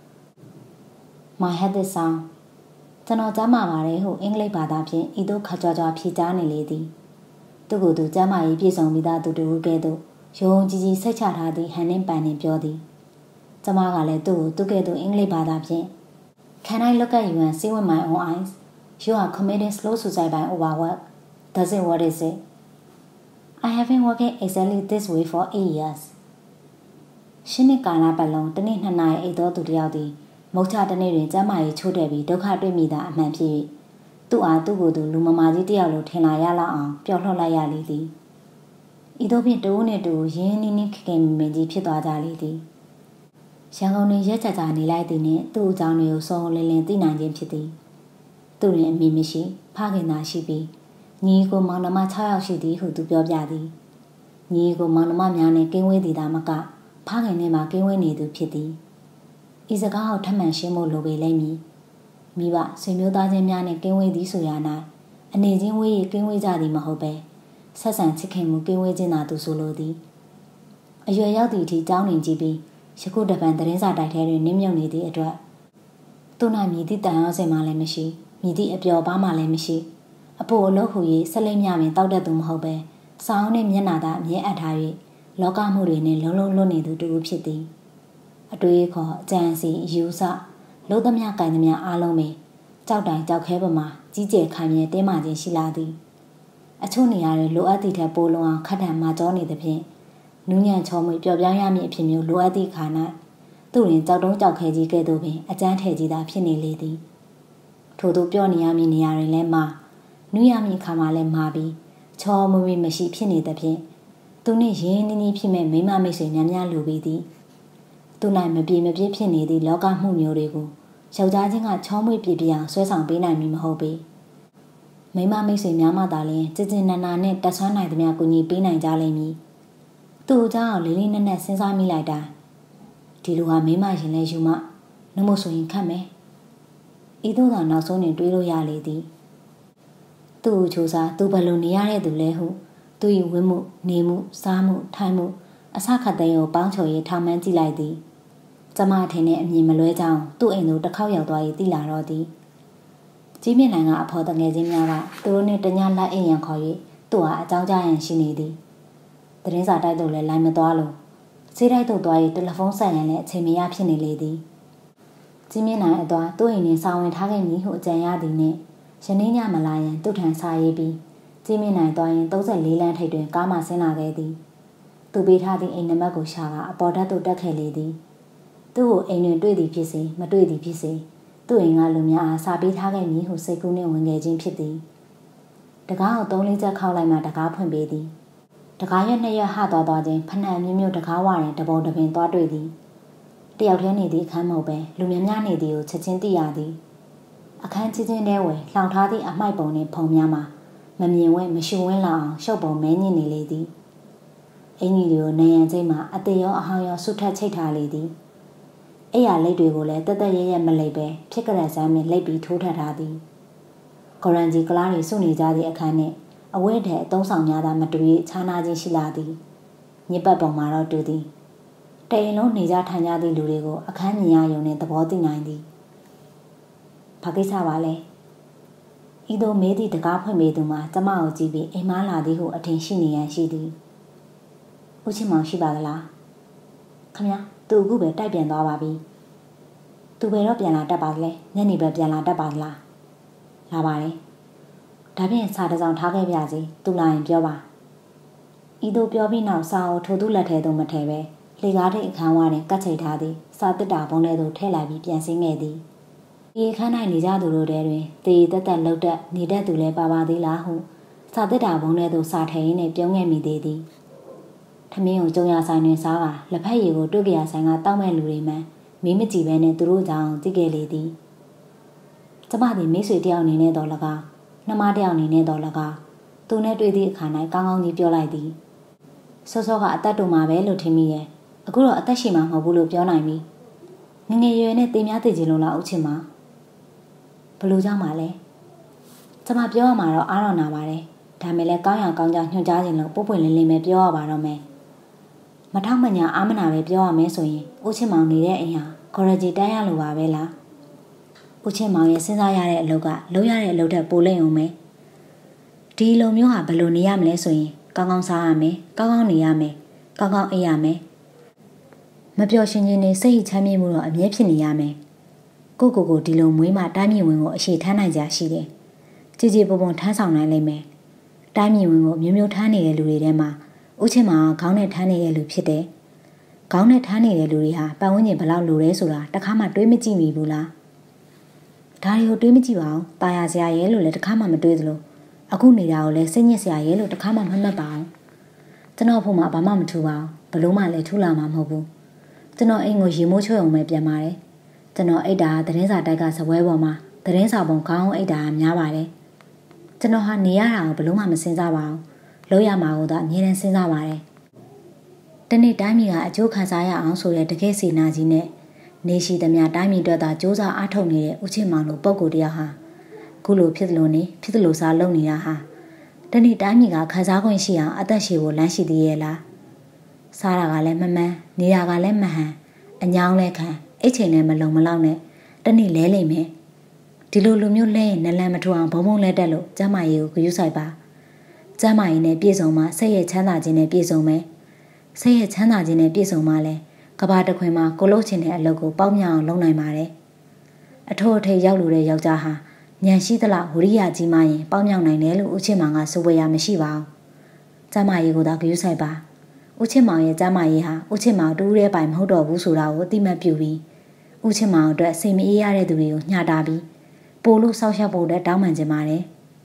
My head is sound ကျွန်တော်ကျမပါတယ်ဟုအင်္ဂလိပ်ဘာသာဖြင့်ဤသို့ခါကြွားကြွားဖြေကြားနေလေသည်သူ့ကိုယ်သူကျမရေးပြေဆုံးပြီးသားသူတူကဲ့သို့ယုံကြည်ကြည်စိတ်ချထားသည့်ဟန်နှင့်ပန်နှင့်ပြောသည်ကျမကလည်းသူ့ကိုသူကဲ့သို့အင်္ဂလိပ်ဘာသာဖြင့် Can I look at you and see with my own eyes? You are committing slow suicide by overwork. Does it what is it? I have been working exactly this way for eight years. ရှင်းနှစ်ကာလပတ်လုံးတစ်နေ့နှစ်နာရီအိပ်သောသူတစ်ယောက်သည်မုတ်ချတစ်နေ့တွင်ကျမ်းမာရေးချိုးတယ်ပြီးဒုက္ခတွေ့မိတာအမှန်ဖြစ်၍သူ့အားသူ့ကိုယ်သူလူမမာကြီးတစ်ယောက်လိုထင်လာရလောက်အောင်ပျော်လှော်လိုက်ရလေသည်ဤသို့ဖြင့်တူနှင့်တူရင်းနှီးနှီးခင်ခင်မင်ကြီးဖြစ်သွားကြလေသည်ရန်ကုန်တွင်ရက်ကြကြနေလိုက်သည်နှင့်သူ့အကြောင်းတွေကိုစုံလင်လင်သိနိုင်ခြင်းဖြစ်သည်သူတွင်အမိမရှိဖခင်သာရှိပြီးညီကိုမောင်နှမ၆ယောက်ရှိသည်ဟုသူပြောပြသည်ညီကိုမောင်နှမများနှင့်ကင်းဝေးသည်သာမကဖခင်နှင့်မှကင်းဝေးနေသူဖြစ်သည်ဤစကားကိုထပ်မံရှင်းဖို့လိုပေလိမ့်မည်မိဘဆွေမျိုးသားချင်းများနှင့်ကင်းဝေးသည်ဆိုရ၌အနေချင်းဝေး၍ကင်းဝေးကြသည်မဟုတ်ပဲဆက်ဆံချစ်ခင်မှုကင်းဝေးခြင်းသာသူဆိုလိုသည်အရွယ်ရောက်သည့်အထိကြောင်းနေကြည့်ပြီးယခုတပံသတင်းစာတိုက်ထဲတွင်နင်းမြုပ်နေသည့်အတွက်သူ၌မြည်သည့်တန်ရောစင်မှလည်းမရှိမြည်သည့်အပျော်ပါးမှလည်းမရှိအဖို့အလို့ဟူ၍ဆက်လိမ့်မြပင်တောက်တတ်သူမဟုတ်ပဲစောင်းနှင့်မျက်နာသာအမြဲအပ်ထား၍လောကမှုတွေနှင့်လုံးလုံးလွတ်နေသူတူဖြစ်သည်အတွေးခေါ်အကြံစီအယူဆလုံးသမျှကံသမျှအားလုံးပင်ကြောက်တိုင်ကြောက်ခဲပမာကြီးကျယ်ခိုင်မြဲတင်းမာခြင်းရှိလာသည်အချို့နေရာတွင်လိုအပ်သည့်ထက်ပိုလွန်အောင်ခက်ထန်မာကြောနေသဖြင့်နူးညံ့ချောမွေ့ပျော်ပြောင်းရမည့်အဖြစ်မျိုးလိုအပ်သည့်ခါ၌သူ့တွင်ကြောက်တုံးကြောက်ခဲကြီးကဲ့သို့ပင်အကျန်းထည်ကြီးသာဖြစ်နေလေသည်ထို့သို့ပြောနေရမည့်နေရာတွင်လည်းမာနူးရမည့်အခါမှာလည်းမာပြီးချောမွေ့မွေ့မရှိဖြစ်နေတဲ့ဖြင့်သူနှင့်ရင်းနှီးနှီးဖြစ်မဲ့မိမမိတ်ဆွေများများလိုပြီးသည်သူ၌မပြေမပြည့်ဖြစ်နေသည့်လောကမှုမျိုးတွေကိုယောက်ျားချင်းကချောမွေ့ပြပြအောင်ဆွဲဆောင်ပေးနိုင်မည်မဟုတ်ပေမိမမိတ်ဆွေများမှသာလျှင်ကြည်ကြည်နာနာနှင့်တက်ဆွမ်းနိုင်သမျှကူညီပေးနိုင်ကြလိမ့်မည်သူ့အကြောင်းလေးလေးနက်နက်စဉ်းစားမိလိုက်တာဒီလိုဟာမိမရင်လဲယူမှနှမို့ဆိုရင်ခတ်မယ်ဤသို့သာနောက်ဆုံးတွင်တွေးလို့ရလေသည်သူ့ကိုချိုးစားသူဘယ်လိုနေရတဲ့သူလဲဟုသူ၏ဝတ်မှုနေမှုစားမှုထိုင်မှုအစခတ်သိမ်းကိုပေါင်းချုံရေးထောင်မှန်းကြည့်လိုက်သည်ကျမထင်တဲ့အမြင်မလွဲကြောင်းသူ့အိမ်သို့တစ်ခေါက်ရောက်သွား၏သိလာတော့သည်ကြီးမြင့်နိုင်ကအဖော်တငယ်ချင်းများကသူတို့နှင့်တညလက်အိမ်ရန်ခေါ်၍သူ့ဟာအကြောင်းကြားရန်ရှိနေသည်သတင်းစာတိုက်သို့လည်းလိုင်းမသွားလို့ဆေးတိုက်သို့သွား၍တယ်လီဖုန်းဆက်ရန်လည်းအချိန်မရဖြစ်နေလေသည်ကြီးမြင့်နိုင်အသွားသူ့အိမ်နှင့်ဆောင်ဝင်ထားခဲ့မည်ဟုအကြံရသည်နှင့်ယနေ့ညမလာရန်သူ့ထံစာရေးပြီးကြီးမြင့်နိုင်သွားရင်သုံးဆယ်လေးလမ်းထိပ်တွင်ကားမှဆင်းလာခဲ့သည်သူပေးထားသည့်အိမ်နံပါတ်ကိုရှာကအပေါ်ဓာတ်သို့တက်ခဲ့လေသည်သူ့ကိုအိမ်တွင်တွေ့သည်ဖြစ်စေမတွေ့သည်ဖြစ်စေသူ့အိမ်ကလူများအားစာပေးထားခဲ့မည်ဟုစိတ်ကူးနှင့်ဝင်ခဲ့ခြင်းဖြစ်သည်တကားကိုသုံးလေးချက်ခောက်လိုက်မှတကားဖွင့်ပေးသည်တကားရက်နှစ်ရက်ဟသွားသွားခြင်းဖဏံမျိုးမျိုးတကားဝရင်တပုံတပင်သွားတွေ့သည်တယောက်တည်းနေသည့်အခန်းမဟုတ်ပဲလူများများနေသည်ကိုချက်ချင်းသိရသည်အခန်းချင်းချင်းထဲဝယ်လှောင်ထားသည့်အမိုက်ပုံနှင့်ဖုံများမှာမမြင်ဝဲမရှူဝဲလောက်အောင်ရှုပ်ပုံမဲညစ်နေလေသည်အင်ကြီးတွေကိုနေရန်ချိန်မှာအသေးရောအဟောင်းရောဆုထက်ချိတ်ထားလေသည်အဲ့ရလက်တွေကိုလည်းတက်တက်ရဲရဲမလိပ်ပဲဖြစ်ကြတဲ့ဆမ်းနဲ့လိပ်ပြီးထိုးထပ်ထားသည်ကော်ရန်ဂျီကလားတွေစုနေကြသည့်အခန်းနှင့်အဝဲတဲ့အသုံးဆောင်များသာမတူ၍ခြားနာခြင်းရှိလာသည်ညစ်ပတ်ပုံမှာတော့တူသည်တအိမ်လုံးနေကြထိုင်ကြသည့်လူတွေကိုအခန်းမြင်ရယုံနဲ့သဘောသိနိုင်သည်ဘာကိစ္စပါလဲဤသို့မေးသည့်တကားဖွင့်ပေးသူမှာကျမကိုကြည့်ပြီးအိမ်မားလာသည်ဟုအထင်ရှိနေရန်ရှိသည်ဦးချင်းမောင်ရှိပါသလားခမသူအခုပဲတိုက်ပြန်သွားပါပြီသူဘယ်တော့ပြန်လာတတ်ပါလဲညနေပဲပြန်လာတတ်ပါလားလာပါတယ်ဒါဖြင့်စာတစ်စောင်ထားခဲ့ပြစီသူလာရင်ပြောပါဤသို့ပြောပြီးနောက်စာကိုထိုသူလက်ထဲသို့မထည့်ပဲလေကားတဲ့အခန်းဝါတွင်ကတ်ချိတ်ထားသည်စာတစ်တာပုံထဲသို့ထည့်လိုက်ပြီးပြန်ဆင်းခဲ့သည်ဒီအခန်း၌နေကြသူတို့ထဲတွင်တေတက်တက်လှုပ်တက်နေတတ်သူလည်းပါပါသေးလားဟုစာတစ်တာပုံထဲသို့စာထည့်ရင်းနဲ့ပြုံးခဲ့မိသေးသည်ထမင်းကိုကြုံရဆိုင်တွင်စားကလက်ဖက်ရည်ကိုတွေ့ကြရဆိုင်ကတောက်မဲ့လူတွေမှမင်းမကြည့်ပဲနဲ့သူတို့ကြောင့်ကြည့်ခဲ့လေသည်ကျမသည်မိတ်ဆွေတယောက်အနေနဲ့တော့၎င်းနှမတယောက်အနေနဲ့တော့၎င်းသူနဲ့တွေ့သည့်အခါ၌ကောင်းကောင်းကြီးပြောလိုက်သည်စောစောကအသက်တူမှာပဲလို့ထင်မိရဲ့အခုတော့အသက်ရှိမှာမဟုတ်ဘူးလို့ပြောနိုင်ပြီငငယ်ရွယ်နဲ့တင်များသိကြလို့လားဦးချင်မဘလို့ကြောင့်ပါလဲကျမပြောရမှာတော့အားရနာပါတယ်ဒါမဲ့လည်းကောင်းရကောင်းကြညွှန်ကြားခြင်းလို့ပုတ်ပွင့်လင်းလင်းပဲပြောရပါတော့မယ်မထောက်မညာအာမနာပဲပြောရမယ်ဆိုရင်ဦးချင်းမောင်နေတဲ့အိမ်ဟာကော်ရဂျီတန်းရလိုပါပဲလားဦးချင်းမောင်ရဲ့စဉ်းစားရတဲ့အလုပ်ကလုပ်ရတဲ့အလုပ်ထက်ပိုလိမ့်အောင်မယ်ဒီလိုမျိုးဟာဘယ်လိုနေရမလဲဆိုရင်ကောင်းကောင်းစားရမယ်ကောင်းကောင်းနေရမယ်ကောင်းကောင်းအိပ်ရမယ်မပျော်ရွှင်ခြင်းနဲ့စိတ်ချမ်းမြေ့မှုတော့အမြဲဖြစ်နေရမယ်ကိုကိုကိုဒီလိုမွေးမှတိုင်းမြင့်ဝင်ကိုအရှိထမ်းနိုင်ကြရှိတယ်ကြည်ကြည်ပုံပုံထမ်းဆောင်နိုင်လိမ့်မယ်တိုင်းမြင့်ဝင်ကိုမျိုးမျိုးထမ်းနေတဲ့လူတွေထဲမှာဦးချင်းမောင်ခေါင်းနဲ့ထမ်းနေတဲ့လူဖြစ်တယ်ခေါင်းနဲ့ထမ်းနေတဲ့လူတွေဟာပတ်ဝန်းကျင်ဘလောက်လိုလဲဆိုတာတခါမှတွေးမကြည့်မိဘူးလားဒါတွေကိုတွေးမကြည့်ပါဘူးတာယာစရာရဲလို့လည်းတခါမှမတွေးသလိုအခုနေတာကိုလည်းစိတ်ညစ်စရာရဲလို့တခါမှမမှတ်ပါဘူးကျွန်တော်ဖို့မှာဘာမှမထူပါဘူးဘလို့မှလည်းထူလာမှာမဟုတ်ဘူးကျွန်တော်အိမ်ကိုရေမိုးချွတ်အောင်ပဲပြန်ပါတယ်ကျွန်တော်အိတ်တာသတင်းစာတိုက်ကစပွဲပေါ်မှာသတင်းစာပုံခေါင်းအိတ်တာများပါတယ်ကျွန်တော်ဟာနေရတာကိုဘလို့မှမစင်စားပါဘူးလို့ရမှာကိုသာအမြဲတမ်းစဉ်းစားပါတယ်တနေ့တိုင်းပြည်ကအကျိုးခံစားရအောင်ဆိုတဲ့တကယ်စီနာကြီးနဲ့နေရှိသမျှတိုင်းပြည်အတွက်သာစ조사အားထုတ်နေတဲ့ဦးချင်းမောင်လိုပုံကိုတရားဟာခုလိုဖြစ်သလိုနေဖြစ်သလိုစားလုပ်နေတာဟာတနေ့တိုင်းပြည်ကခံစားခွင့်ရှိအောင်အသက်ရှည်ဖို့လမ်းရှိသေးရဲ့လားစားတာကလည်းမမှန်နေတာကလည်းမဟန်အညောင်းလဲခံအိတ်ချိန်နဲ့မလုံမလောက်နဲ့တနေ့လဲလိမ့်မယ်ဒီလိုလူမျိုးလဲရင်နလန်မထူအောင်ဘုံဘုံလဲတက်လို့ကျမကြီးကိုဂရုစိုက်ပါကျမ်းမာရေးနဲ့ပြည့်စုံမှစိတ်ရဲ့ချမ်းသာခြင်းနဲ့ပြည့်စုံမယ်စိတ်ရဲ့ချမ်းသာခြင်းနဲ့ပြည့်စုံမှလည်းကဘာတခွင်မှာကိုလို့ချင်တဲ့အလုပ်ကိုပေါက်မြောက်အောင်လုပ်နိုင်ပါတယ်အထို့အထိပ်ရောက်လို့တဲ့ယောက်ျားဟာဉာဏ်ရှိသလောက်ဝိရိယကြီးမှရင်ပေါက်မြောက်နိုင်တယ်လို့ဦးချင်းမောင်ကဆိုဝေရမရှိပါဘူးကျမ်းမာရေးကိုသာဂရုစိုက်ပါဦးချင်းမောင်ရဲ့ကျမ်းမာရေးဟာဦးချင်းမောင်တူးရဲပိုင်မဟုတ်တော့ဘူးဆိုတာကိုသိမှတ်ပြုပြီးဦးချင်းမောင်အတွက်စိတ်မအေးရတဲ့သူတွေကိုညှာတာပြီးပို့လို့ဆောက်ရှောက်ဖို့အတွက်တောင်းပန်ခြင်းပါတယ်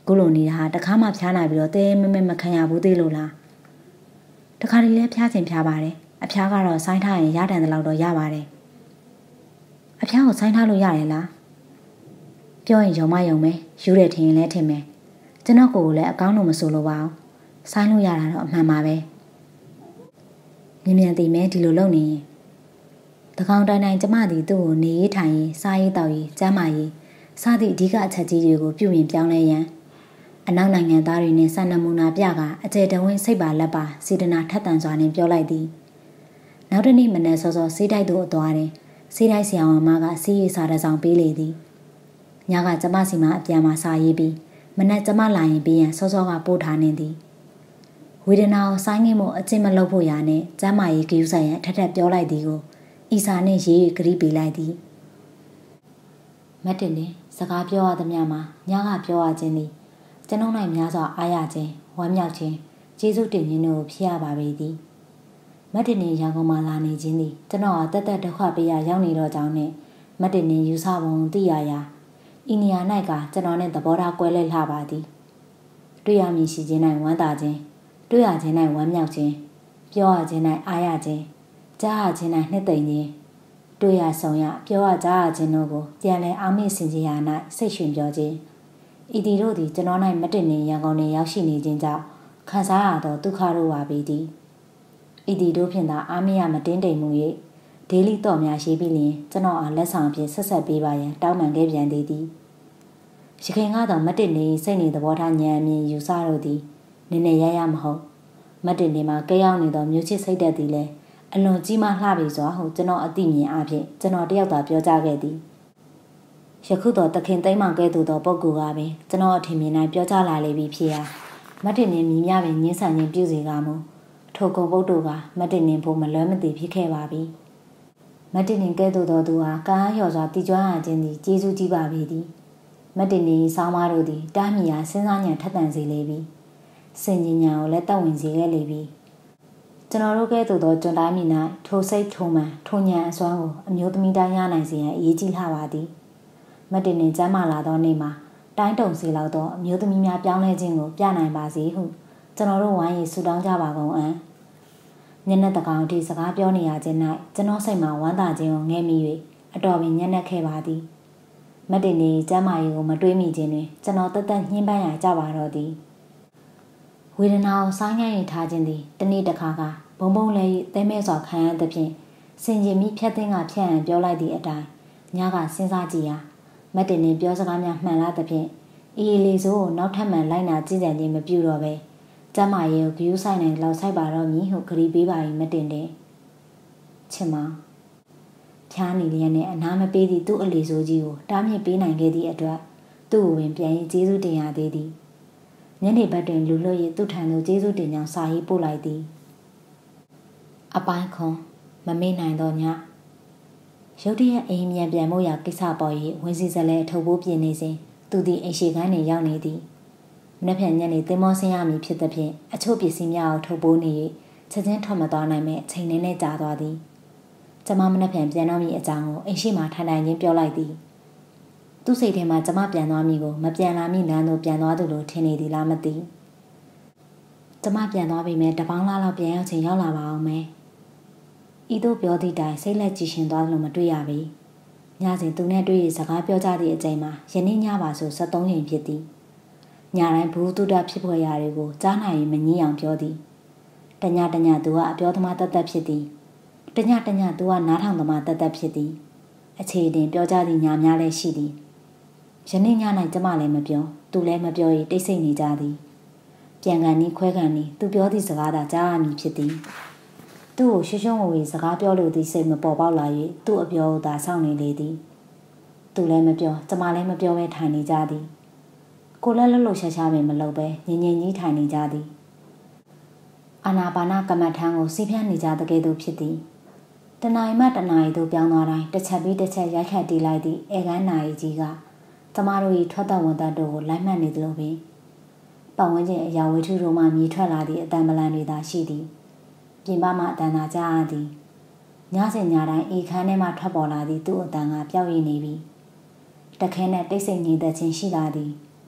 ကိုလိုနေတာတခါမှဖျားနိုင်ပြီးတော့တဲမဲမဲမခံရဘူးသေးလို့လားတခါတည်းလဲဖျားချင်ဖျားပါတယ်အဖျားကတော့ဆိုင်းထားရင်ရတန်တဲ့လောက်တော့ရပါတယ်အဖျားကိုဆိုင်းထားလို့ရတယ်လားပြောရင်ယုံမယုံပဲယူတယ်ထင်ရင်လည်းထင်မယ်ကျွန်တော်ကိုယ်လည်းအကောင်းလို့မဆိုလို့ပါဘူးဆိုင်းလို့ရတာတော့အမှန်ပါပဲမြင်မြန်သိမဲဒီလိုလုပ်နေရင်တကောင်တိုင်းတိုင်းကျမသည်သူ့ကိုနေရေးထိုင်ရေးစားရေးတောက်ရေးကျမ်းမာရေးစသည့်အဓိကအချက်ကြီးတွေကိုပြုပြင်ပြောင်းလဲရန်အနောက်နိုင်ငံသားတွေနဲ့စံနမူနာပြကအကျေတဝင်းစိတ်ပါလက်ပါစေတနာထက်သန်စွာနဲ့ပြောလိုက်သည်နောက်တစ်နေ့မနက်စောစောစေးတိုက်သို့အသွားတယ်စေးတိုက်ဆရာဝန်မကစီးရီစာတစ်စောင်ပေးလေသည်ညကကျမစီမအပြန်မှာစာရေးပြီးမနက်ကျမလာရင်ပြီးရန်စောစောကပို့ထားနေသည်ဝေဒနာကိုဆိုင်းငင်းမှုအကျင့်မလုပ်ဖို့ရာနဲ့ကျမ်းမာရေးကြိုးဆိုင်ရန်ထက်ထက်ပြောလိုက်သည်ကိုဤစာနှင့်ရေး၍ဂရိပေးလိုက်သည်မတ်တင်နေစကားပြောရသမျှမှာညကပြောရခြင်းသည်ကျွန်ုပ်၌များစွာအားရခြင်းဝမ်းမြောက်ခြင်းကျေးဇူးတင်ခြင်းတို့ဖြစ်ရပါပေသည်မတ်တင်နေရန်ကုန်မှာလာနေခြင်းသည်ကျွန်တော်အသက်သက်ဒုက္ခပေးရရောက်နေတော့ကြောင်းနှင့်မတ်တင်နေယူဆပုံသိရရာဤနေရာ၌ကကျွန်တော်နှင့်သဘောထားကွဲလဲလှပါသည်တွေ့ရမည်ရှိခြင်း၌ဝမ်းသာခြင်းတွေ့ရခြင်း၌ဝမ်းမြောက်ခြင်းပြောရခြင်း၌အားရခြင်းကြားရခြင်း၌နှစ်သိမ့်ခြင်းတွေ့ရဆောင်ရပြောရကြားရခြင်းတို့ကိုပြန်လည်အားမေ့ဆင်ခြင်ရာ၌စိတ်ရှင်ပြောခြင်းဤသည်တို့သည်ကျွန်တော်၌မတင်နေရန်ကုန်တွင်ရောက်ရှိနေခြင်းကြောင့်ခံစားရသောဒုက္ခတို့ပါပေသည်ဤသည်တို့ဖြင့်သာအားမရမတင်းတိမ်မှု၍ဒေးလီတော့များရှိပြီးလျင်ကျွန်တော်အားလက်ဆောင်ဖြင့်ဆက်ဆက်ပေးပါရန်တောင်းပန်ခဲ့ပြန်သေးသည်ရခိုင်ကတော့မတင်နေစိတ်နေသဘောထားဉာဏ်အမြင်ယူဆတို့သည်နည်းနည်းရရမဟုတ်မတင်နေမှာကြဲရောက်နေသောမျိုးချစ်စိတ်သက်သည်လည်းအလွန်ကြီးမားလှပြီစွာဟုကျွန်တော်အသိမြင်အားဖြင့်ကျွန်တော်တယောက်သာပြောကြားခဲ့သည်ယခုတော့တခင်သိမ်းမောင်ကဲ့သို့သောပုဂ္ဂိုလ်ကပင်ကျွန်တော်အထင်မြင်၌ပြောကြားလာလေပြီဖြစ်ရာမတင်နေမြည်များပင်ညှင်းဆန်ခြင်းပြုစီကမူထိုကုံပုတ်တို့ကမတင်နေဖို့မလွဲမသွေဖြစ်ခဲ့ပါပြီမတင်နေကဲ့သို့သောသူဟာကားလျော်စွာတည်ကျွမ်းရခြင်းသည်ကျေးဇူးကြီးပါပေသည်မတင်နေဆောင်းမတို့သည်တားမြီရာစဉ်းစားဉာဏ်ထက်သန်စေလေပြီစင်ញဉာဏ်ကိုလည်းတောက်ဝင်စေခဲ့လေပြီကျွန်တော်တို့ကဲ့သို့သောကျွန်တိုင်းမိ၌ထိုစိတ်ထိုမှန်ထိုဉာဏ်အစွမ်းကိုအမျိုးသမီးတိုင်းရနိုင်စေရန်အရေးကြီးလှပါသည်မတင်နေကျမ်းမာလာသောနေ့မှာတိုင်းတုံစီလောက်သောအမျိုးသမီးများပြောင်းလဲခြင်းကိုပြနိုင်ပါစေဟုကျွန်တော်တို့ဝိုင်းရည်ဆုတောင်းကြပါကုန်အံ့ညနေတကောင်ထိစကားပြောနေရခြင်း၌ကျွန်တော်စိတ်မှာဝမ်းသာခြင်းကိုငဲ့မိ၍အတော်ပင်ညံ့နေခဲ့ပါသည်မတင်နေကျမ်းမာရေးကိုမတွေးမိခြင်းတွင်ကျွန်တော်တသက်ညှင်းပန်းရကြပါတော့သည်ဝေဒနာကိုဆိုင်းငံ့ရထားခြင်းသည်တနေ့တစ်ခါကဘုံဘုံလေးသဲမဲစွာခံရသဖြင့်စင်ကြင်မိဖြတ်သိမ်းကဖြတ်ရန်ပြောလိုက်သည့်အတိုင်းညကစဉ်းစားကြည့်ရာမတ်တင်နေပြောစကားများမှန်လာသဖြင့်အေးလေးစိုးကိုနောက်ထပ်မှလိုက်နာကြည့်ကြံခြင်းမပြုတော့ပဲကျမရဲ့ကိုဂယူးဆိုင်နိုင်လောက်ဆိုင်ပါတော့မည်ဟုခရီးပေးပါ၏မတင်တဲ့ချစ်မဖြားနေလျက်နဲ့အနားမပေးသည့်သူ့အလေးစိုးကြီးကိုတားမြစ်ပေးနိုင်ခဲ့သည့်အတွက်သူ့ကိုဝင်ပြန်ရေးကျေးဇူးတင်ရသေးသည်ညနေဘက်တွင်လူလွတ်၍သူ့ထံသို့ကျေးဇူးတင်ကြောင်းစာရေးပို့လိုက်သည်အပိုင်းခွန်မမေ့နိုင်တော့ညရုတ်တရက်အိမ်မြန်ပြန်ဖို့ရာကိစ္စပေါ်၍ဝင်စီစလဲထုတ်ဖို့ပြင်နေစဉ်သူသည်အိမ်ရှိခန်းတွင်ရောက်နေသည်မနေ့ဖြန်ညနေသင်္ဘောဆင်းရမည်ဖြစ်သဖြင့်အချို့ပစ္စည်းများကိုထုတ်ပိုးနေ၍ချက်ချင်းထွက်မသွားနိုင်မဲ့အချိန်နဲ့နဲ့ကြာသွားသည်ကျမမနေ့ဖြန်ပြန်တော့မည်အကြောင်းကိုအိမ်ရှိမှထိုင်ထိုင်ချင်းပြောလိုက်သည်သူ့စိတ်ထဲမှာကျမပြန်သွားမည်ကိုမပြန်လာမည်လမ်းသို့ပြန်သွားသူလိုထင်နေသည်လားမသိကျမပြန်သွားပြီမဲ့တပေါင်းလားလောက်ပြန်ရောက်ချိန်ရောက်လာပါအောင်မယ်ဤသို့ပြောသည့်တိုင်စိတ်လက်ကြည်ရှင်သွားလို့မတွေ့ရပြီညစဉ်သူနဲ့တွေ့ရစကားပြောကြသည့်အချိန်မှာယနေ့ညပါဆိုဆက်သုံးချိန်ဖြစ်သည်ညတိုင်းဘူးတုဒ္ဒဖြစ်ဖွယ်ရာတွေကိုကြားနိုင်ရင်မငြင်းအောင်ပြောသည်တညတညသူကအပြောသမားတတ်တတ်ဖြစ်သည်တညတညသူကနားထောင်သမားတတ်တတ်ဖြစ်သည်အခြေတင်ပြောကြသည့်ညများလည်းရှိသည်ယနေ့ည၌ကျမလည်းမပြောသူလည်းမပြော၏တိတ်ဆိတ်နေကြသည်ပြန်ကန်နီးခွဲကန်နီးသူပြောသည့်စကားသာကြားရမည်ဖြစ်သည်သူ့ကိုရှုံရှုံဝေစကားပြောလို့သည့်စိတ်မပေါ်ပေါက်လာ၍သူ့အပြောသာစောင့်နေလေသည်သူလည်းမပြောကျမလည်းမပြောဘဲထိုင်နေကြသည်ကိုလည်းလှုပ်လှုပ်ရှားရှားပင်မလုပ်ဘဲငြင်းငြင်းကြီးထိုင်နေကြသည်အာနာပါနကမ္မထံကိုစီးပြန်းနေကြတဲ့ကဲ့သို့ဖြစ်သည်တနာရီမှတနာရီသို့ပြောင်းသွားတိုင်းတစ်ချက်ပြီးတစ်ချက်ရိုက်ခတ်တီးလိုက်သည့်အေကန်းနာရီကြီးကကျမတို့၏ထွက်သက်ဝန်သက်တို့ကိုလိုက်မှတ်နေသလိုပင်ပတ်ဝန်းကျင်အရာဝတ္ထုတို့မှမြည်ထွက်လာသည့်အတန်ပလန်တွေသာရှိသည်ပြင်ပမှအတန်သာကြားရသည်ညစဉ်ညတိုင်းဤခန်းထဲမှထွက်ပေါ်လာသည့်သူ့အတန်ကပျောက်ရည်နေပြီတခဲနဲ့တိတ်ဆိတ်ငြိမ်သက်ခြင်းရှိလာသည်ည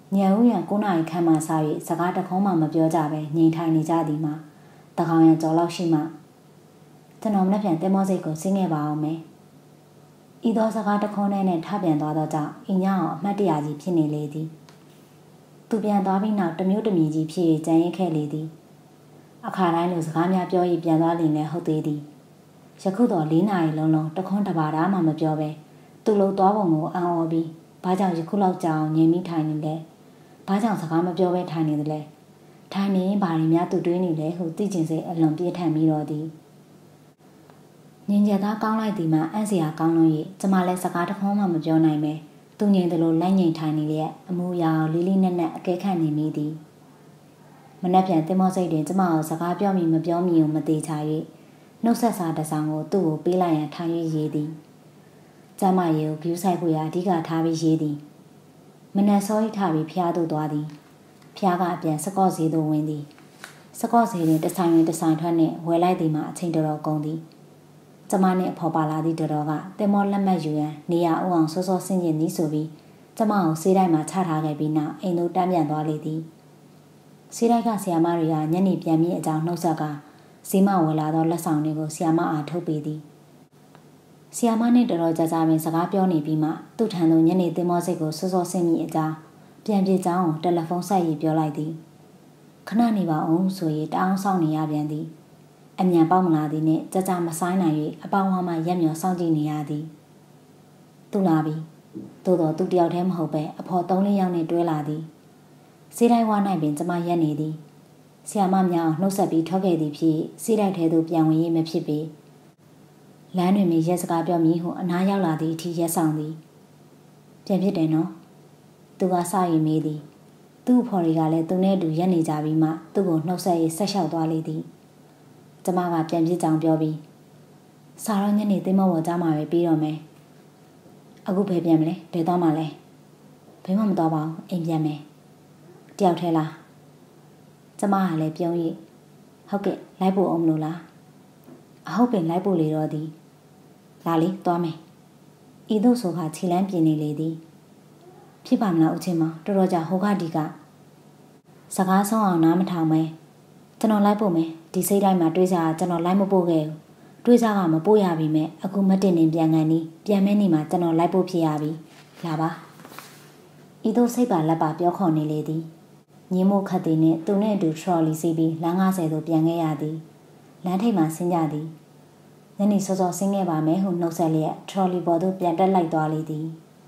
ညံဦးရန်ကိုနိုင်ခမ်းမှစား၍စကားတခုံးမှမပြောကြပဲငြိမ်ထိုင်နေကြသည်မှာတကောင်ရံကြော်လောက်ရှိမှကျွန်တော်မနေ့ပြန်တဲမောစိတ်ကိုဆင်းခဲ့ပါအောင်မယ်ဤသောစကားတခုံးနဲ့နဲ့ထပြန်သွားတော့ကြောင့်အင်းညအောင်အမှတ်တရကြီးဖြစ်နေလေသည်သူပြန်သွားပြီးနောက်တမျိုးတမီကြီးဖြစ်ကြံရင်ခဲ့လေသည်အခါတိုင်းလိုစကားများပြော၍ပြန်သွားလင်လည်းဟုတ်သေးသည်ယခုတော့လေးနာရီလုံးလုံးတခွန်းတပါးမှမပြောပဲသူ့လိုသွားပုံကိုအံ့ဩပြီးဘာကြောင့်ယခုလောက်ကြာအောင်ငြိမ်မိထိုင်နေလဲဘာကြောင့်စကားမပြောဘဲထိုင်နေသလဲထိုင်နေရင်ဘာတွေများသူတွေးနေလဲဟုသိကျင်စိတ်အလွန်ပြည့်ထန်ပြီးတော့သည်ညင်ကြသားကောင်းလိုက်သည်မှအံ့စရာကောင်းလို့၍ကျမလည်းစကားတခွန်းမှမပြောနိုင်ပဲသူငြိမ်သလိုလိုက်ငြိမ်ထိုင်နေလျက်အမူအရာလေးလေးနက်နက်အကဲခတ်နေမိသည်မနှက်ပြန်တင်မောစိတ်တွင်ကျမကိုစကားပြောမိမပြောမိကိုမသေးချ၍နှုတ်ဆက်စာတစ်ဆောင်ကိုသူ့ကိုပေးလိုက်ရန်ထိုင်၍ရေးသည်ကျမရေကိုဂယူးဆိုင်ဖို့ရာအဓိကထားပြီးရေးသည်မနက်စောဤထပြီးဖျားသို့သွားသည်ဖျားကအပြန်စကော့ဈေးသို့ဝင်သည်စကော့ဈေးတွင်တဆိုင်တွင်တဆိုင်ထွက်နှင့်ဝယ်လိုက်သည်မှာအချိန်တော်တော်ကုန်သည်ကျမနှင့်အဖော်ပါလာသည့်တော်တော်ကတင်မောလက်မှတ်ယူရန်နေရာဦးအောင်စောစောဆင်းကျင်သည်ဆိုပြီးကျမကိုဆေးတိုင်းမှာချထားခဲ့ပြီးနောက်အိမ်သို့တန်းပြန်သွားလေသည်ဆေးတိုင်းကဆီယာမတွေကညနေပြန်ပြီးအကြောင်းနှုတ်ဆက်ကဈေးမဝယ်လာသောလက်ဆောင်တွေကိုဆီယာမအားထုတ်ပေးသည်ဆီယာမနှင့်တော်တော်ကြာကြာပင်စကားပြောနေပြီးမှသူ့ထံသို့ညနေတင်မောစိတ်ကိုစောစောဆင်းမိအကြောင်းပြန်ပြေကြောင်းကိုတယ်လီဖုန်းဆက်၍ပြောလိုက်သည်ခဏနေပါအောင်ဆို၍တအောင်ဆောင်နေရပြန်သည်အမြန်ပေါက်မလာသည်နှင့်ကြာကြာမဆိုင်နိုင်၍အပေါင်းဝါမှရက်မျောစောင့်ကြည့်နေရသည်သူလာပြီသို့တော်သူတယောက်တည်းမဟုတ်ပဲအဖော်သုံးလေးယောက်နှင့်တွဲလာသည်စေးတိုင်းဝါ၌ပင်ကျမရက်နေသည်ဆီယာမများနှုတ်ဆက်ပြီးထွက်ခဲ့သည်ဖြစ်စေးတိုက်ထဲသို့ပြန်ဝင်ရေးမဖြစ်ပေလမ်းတွင်မြရက်စကားပြောမည်ဟုအနားရောက်လာသည့်အထိရက်ဆောင်သည်ပြန်ဖြစ်တယ်နော်သူကစရီမေးသည်သူ့ဖော်တွေကလည်းသူနဲ့အတူရက်နေကြပြီးမှသူ့ကိုနှုတ်ဆက်ရေးဆက်လျှောက်သွားလေသည်ကျမကပြန်ဖြစ်ကြောင်ပြောပြီးစာရောညနေသိမဝကြမှာပဲပြီးတော့မယ်အခုဘယ်ပြန်မလဲဘယ်သွားမှာလဲဘယ်မှမသွားပါဘူးအိမ်ပြန်မယ်တယောက်ထဲလားကျမကလည်းပြုံးရဟုတ်ကဲ့လိုက်ဖို့အောင်မလို့လားအဟုတ်ပင်လိုက်ဖို့လေတော့သည်လာလေသွားမယ်ဤသို့ဆိုခါခြေလမ်းပြင်နေလေသည်ဖြစ်ပါမလားဦးချင်းမတော်တော်ကြာဟိုကဒီကစကားဆုံးအောင်နားမထောင်မဲကျွန်တော်လိုက်ဖို့မယ်ဒီစိတ်တိုင်းမှာတွေးစားကျွန်တော်လိုက်မပို့ခဲ့ဘူးတွေးစားကမပို့ရပြီမဲ့အခုမတင်နေပြန်ကန်နီးပြန်မဲနေမှာကျွန်တော်လိုက်ဖို့ဖြစ်ရပြီလာပါဤသို့စိတ်ပါလက်ပါပြောခေါ်နေလေသည်ညင်းမို့ခတ်သည်နှင့်သူနှင့်အတူထရော်လီစီးပြီးလမ်းငါးဆယ်သို့ပြန်ခဲ့ရသည်လမ်းထိပ်မှဆင်းကြသည်ညနေစောစောဆင်းခဲ့ပါမယ်ဟုနှုတ်ဆက်လျက်ထရော်လီပေါ်သို့ပြန်တက်လိုက်သွားလေသည်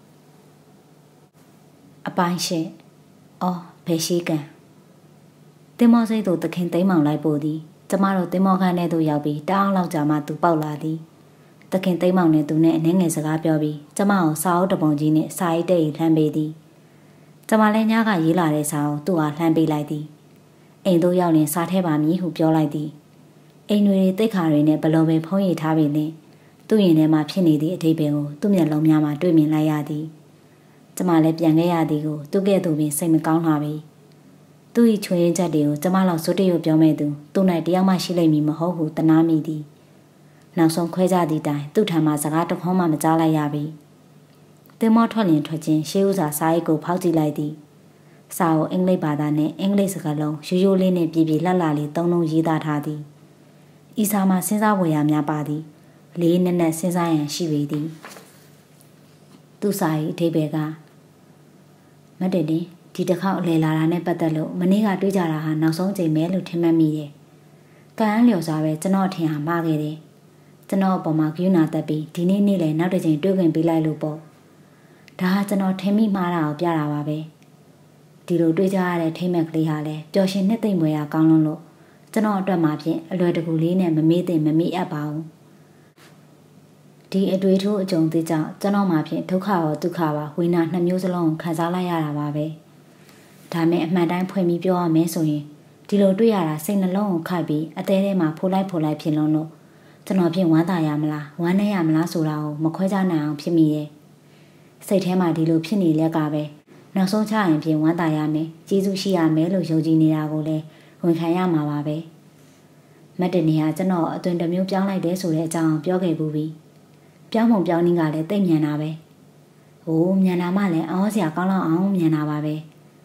အပိုင်းရှင်းအော်ဘယ်ရှိကန်တင်မောစိတ်သို့သခင်သိမ်းမောင်လိုက်ပို့သည်ကျမတို့တင်မောခန်းထဲသို့ရောက်ပြီးတအားလောက်ကြာမှသူပေါက်လာသည်သခင်သိမ်းမောင်နဲ့သူနဲ့အနှဲငယ်စကားပြောပြီးကျမကိုစာအုပ်တပုံကြီးနဲ့စာအိတ်တိတ်လှမ်းပေးသည်ကျမလည်းညကရေးလာတဲ့စာကိုသူ့အားလှမ်းပေးလိုက်သည်အိမ်သို့ရောက်ရင်စားထဲပါမည်ဟုပြောလိုက်သည်အိမ်တွေတိတ်ခါတွေနဲ့ဘလုံးပင်ဖုံးရည်ထားပြီးနှင့်သူ့ရင်ထဲမှာဖြစ်နေသည့်အထိပ္ပယ်ကိုသူ့မျက်လုံးများမှာတွေ့မြင်လိုက်ရသည်ကျမလည်းပြန်ခဲ့ရသည်ကိုသူ့ကဲ့သို့ပင်စိတ်မကောင်းလာပြီသူ့၏ချွေရင်ချက်တွေကိုကျမလောက်စွတ်တရွတ်ပြောမဲ့သူသူ့၌တယောက်မှရှိလိမ့်မည်မဟုတ်ဟုတနာမိသည်နောက်ဆုံးခွဲကြသည့်တိုင်သူ့ထံမှစကားတစ်ခွန်းမှမကြားလိုက်ရပြီတင်မောထွက်လျင်ထွက်ချင်းရှေးဥစွာစာအိတ်ကိုဖောက်ကြည့်လိုက်သည်စာအုပ်အင်္ဂလိပ်ဘာသာနှင့်အင်္ဂလိပ်စကားလုံးရိုးရိုးလေးနှင့်ပြပြလှလှလေးသုံးလုံးရေးသားထားသည်ဤစာမှာစဉ်းစားဝယ်ရများပါသည်လေးနက်နက်စဉ်းစားရန်ရှိပေသည်သူစာ၏အဓိပ္ပာယ်ကမတည်တင်ဒီတစ်ခေါက်အလဲလာတာနဲ့ပတ်သက်လို့မနေ့ကတွေးကြတာဟာနောက်ဆုံးချိန်ပဲလို့ထင်မှတ်မိတယ်။ကံအလျော်စွာပဲကျွန်တော်ထင်ဟာမှားခဲ့တယ်။ကျွန်တော်အပေါ်မှာဂရုဏာသက်ပြီးဒီနေ့နေ့လည်းနောက်တစ်ချိန်တွေ့ခွင့်ပေးလိုက်လို့ပေါ့။ဒါဟာကျွန်တော်ထင်မိမှားတာကိုပြတာပါပဲ။ဒီလိုတွေးကြရတဲ့ထိမ့်မက်ကလေးဟာလည်းပျော်ရွှင်နှစ်သိမ့်မွေရာကောင်းလွန်းလို့ကျွန်တော်အတွက်မှဖြင့်အလွယ်တကူလေးနဲ့မမေ့သင့်မမေ့အပ်ပါဘူး။ဒီအတွေ့အထိုးအကြုံသေးကြောင့်ကျွန်တော်မှဖြင့်ဒုက္ခရောဒုက္ခပါဝိညာဉ်နှစ်မျိုးစလုံးခံစားလိုက်ရတာပါပဲ။ဒါမဲ့အမှန်တိုင်းဖွင့်ပြီးပြောရမယ်ဆိုရင်ဒီလိုတွေ့ရတာစိတ်နှလုံးကိုခိုက်ပြီးအသေးထဲမှာဖိုးလိုက်ဖိုးလိုက်ဖြစ်လုံးလို့ကျွန်တော်ဖြင့်ဝမ်းသာရမလားဝမ်းနည်းရမလားဆိုတာကိုမခွဲခြားနိုင်အောင်ဖြစ်မိရဲ့စိတ်ထဲမှာဒီလိုဖြစ်နေလက်ကပဲနောက်ဆုံးချရင်ဖြင့်ဝမ်းသာရမယ်ကျေးဇူးရှိရမယ်လို့ယုံကြည်နေတာကိုလည်းဝန်ခံရမှာပါပဲမတ်တနေဟာကျွန်တော်အသွင်တစ်မျိုးပြောင်းလိုက်တယ်ဆိုတဲ့အကြောင်းပြောခဲ့ဘူးပြီပြောင်းပုံပြောင်းနည်းကလည်းတိတ်မြန်တာပဲဟိုးမြန်တာမှလည်းအော်စရာကောင်းလောက်အောင်မြန်တာပါပဲ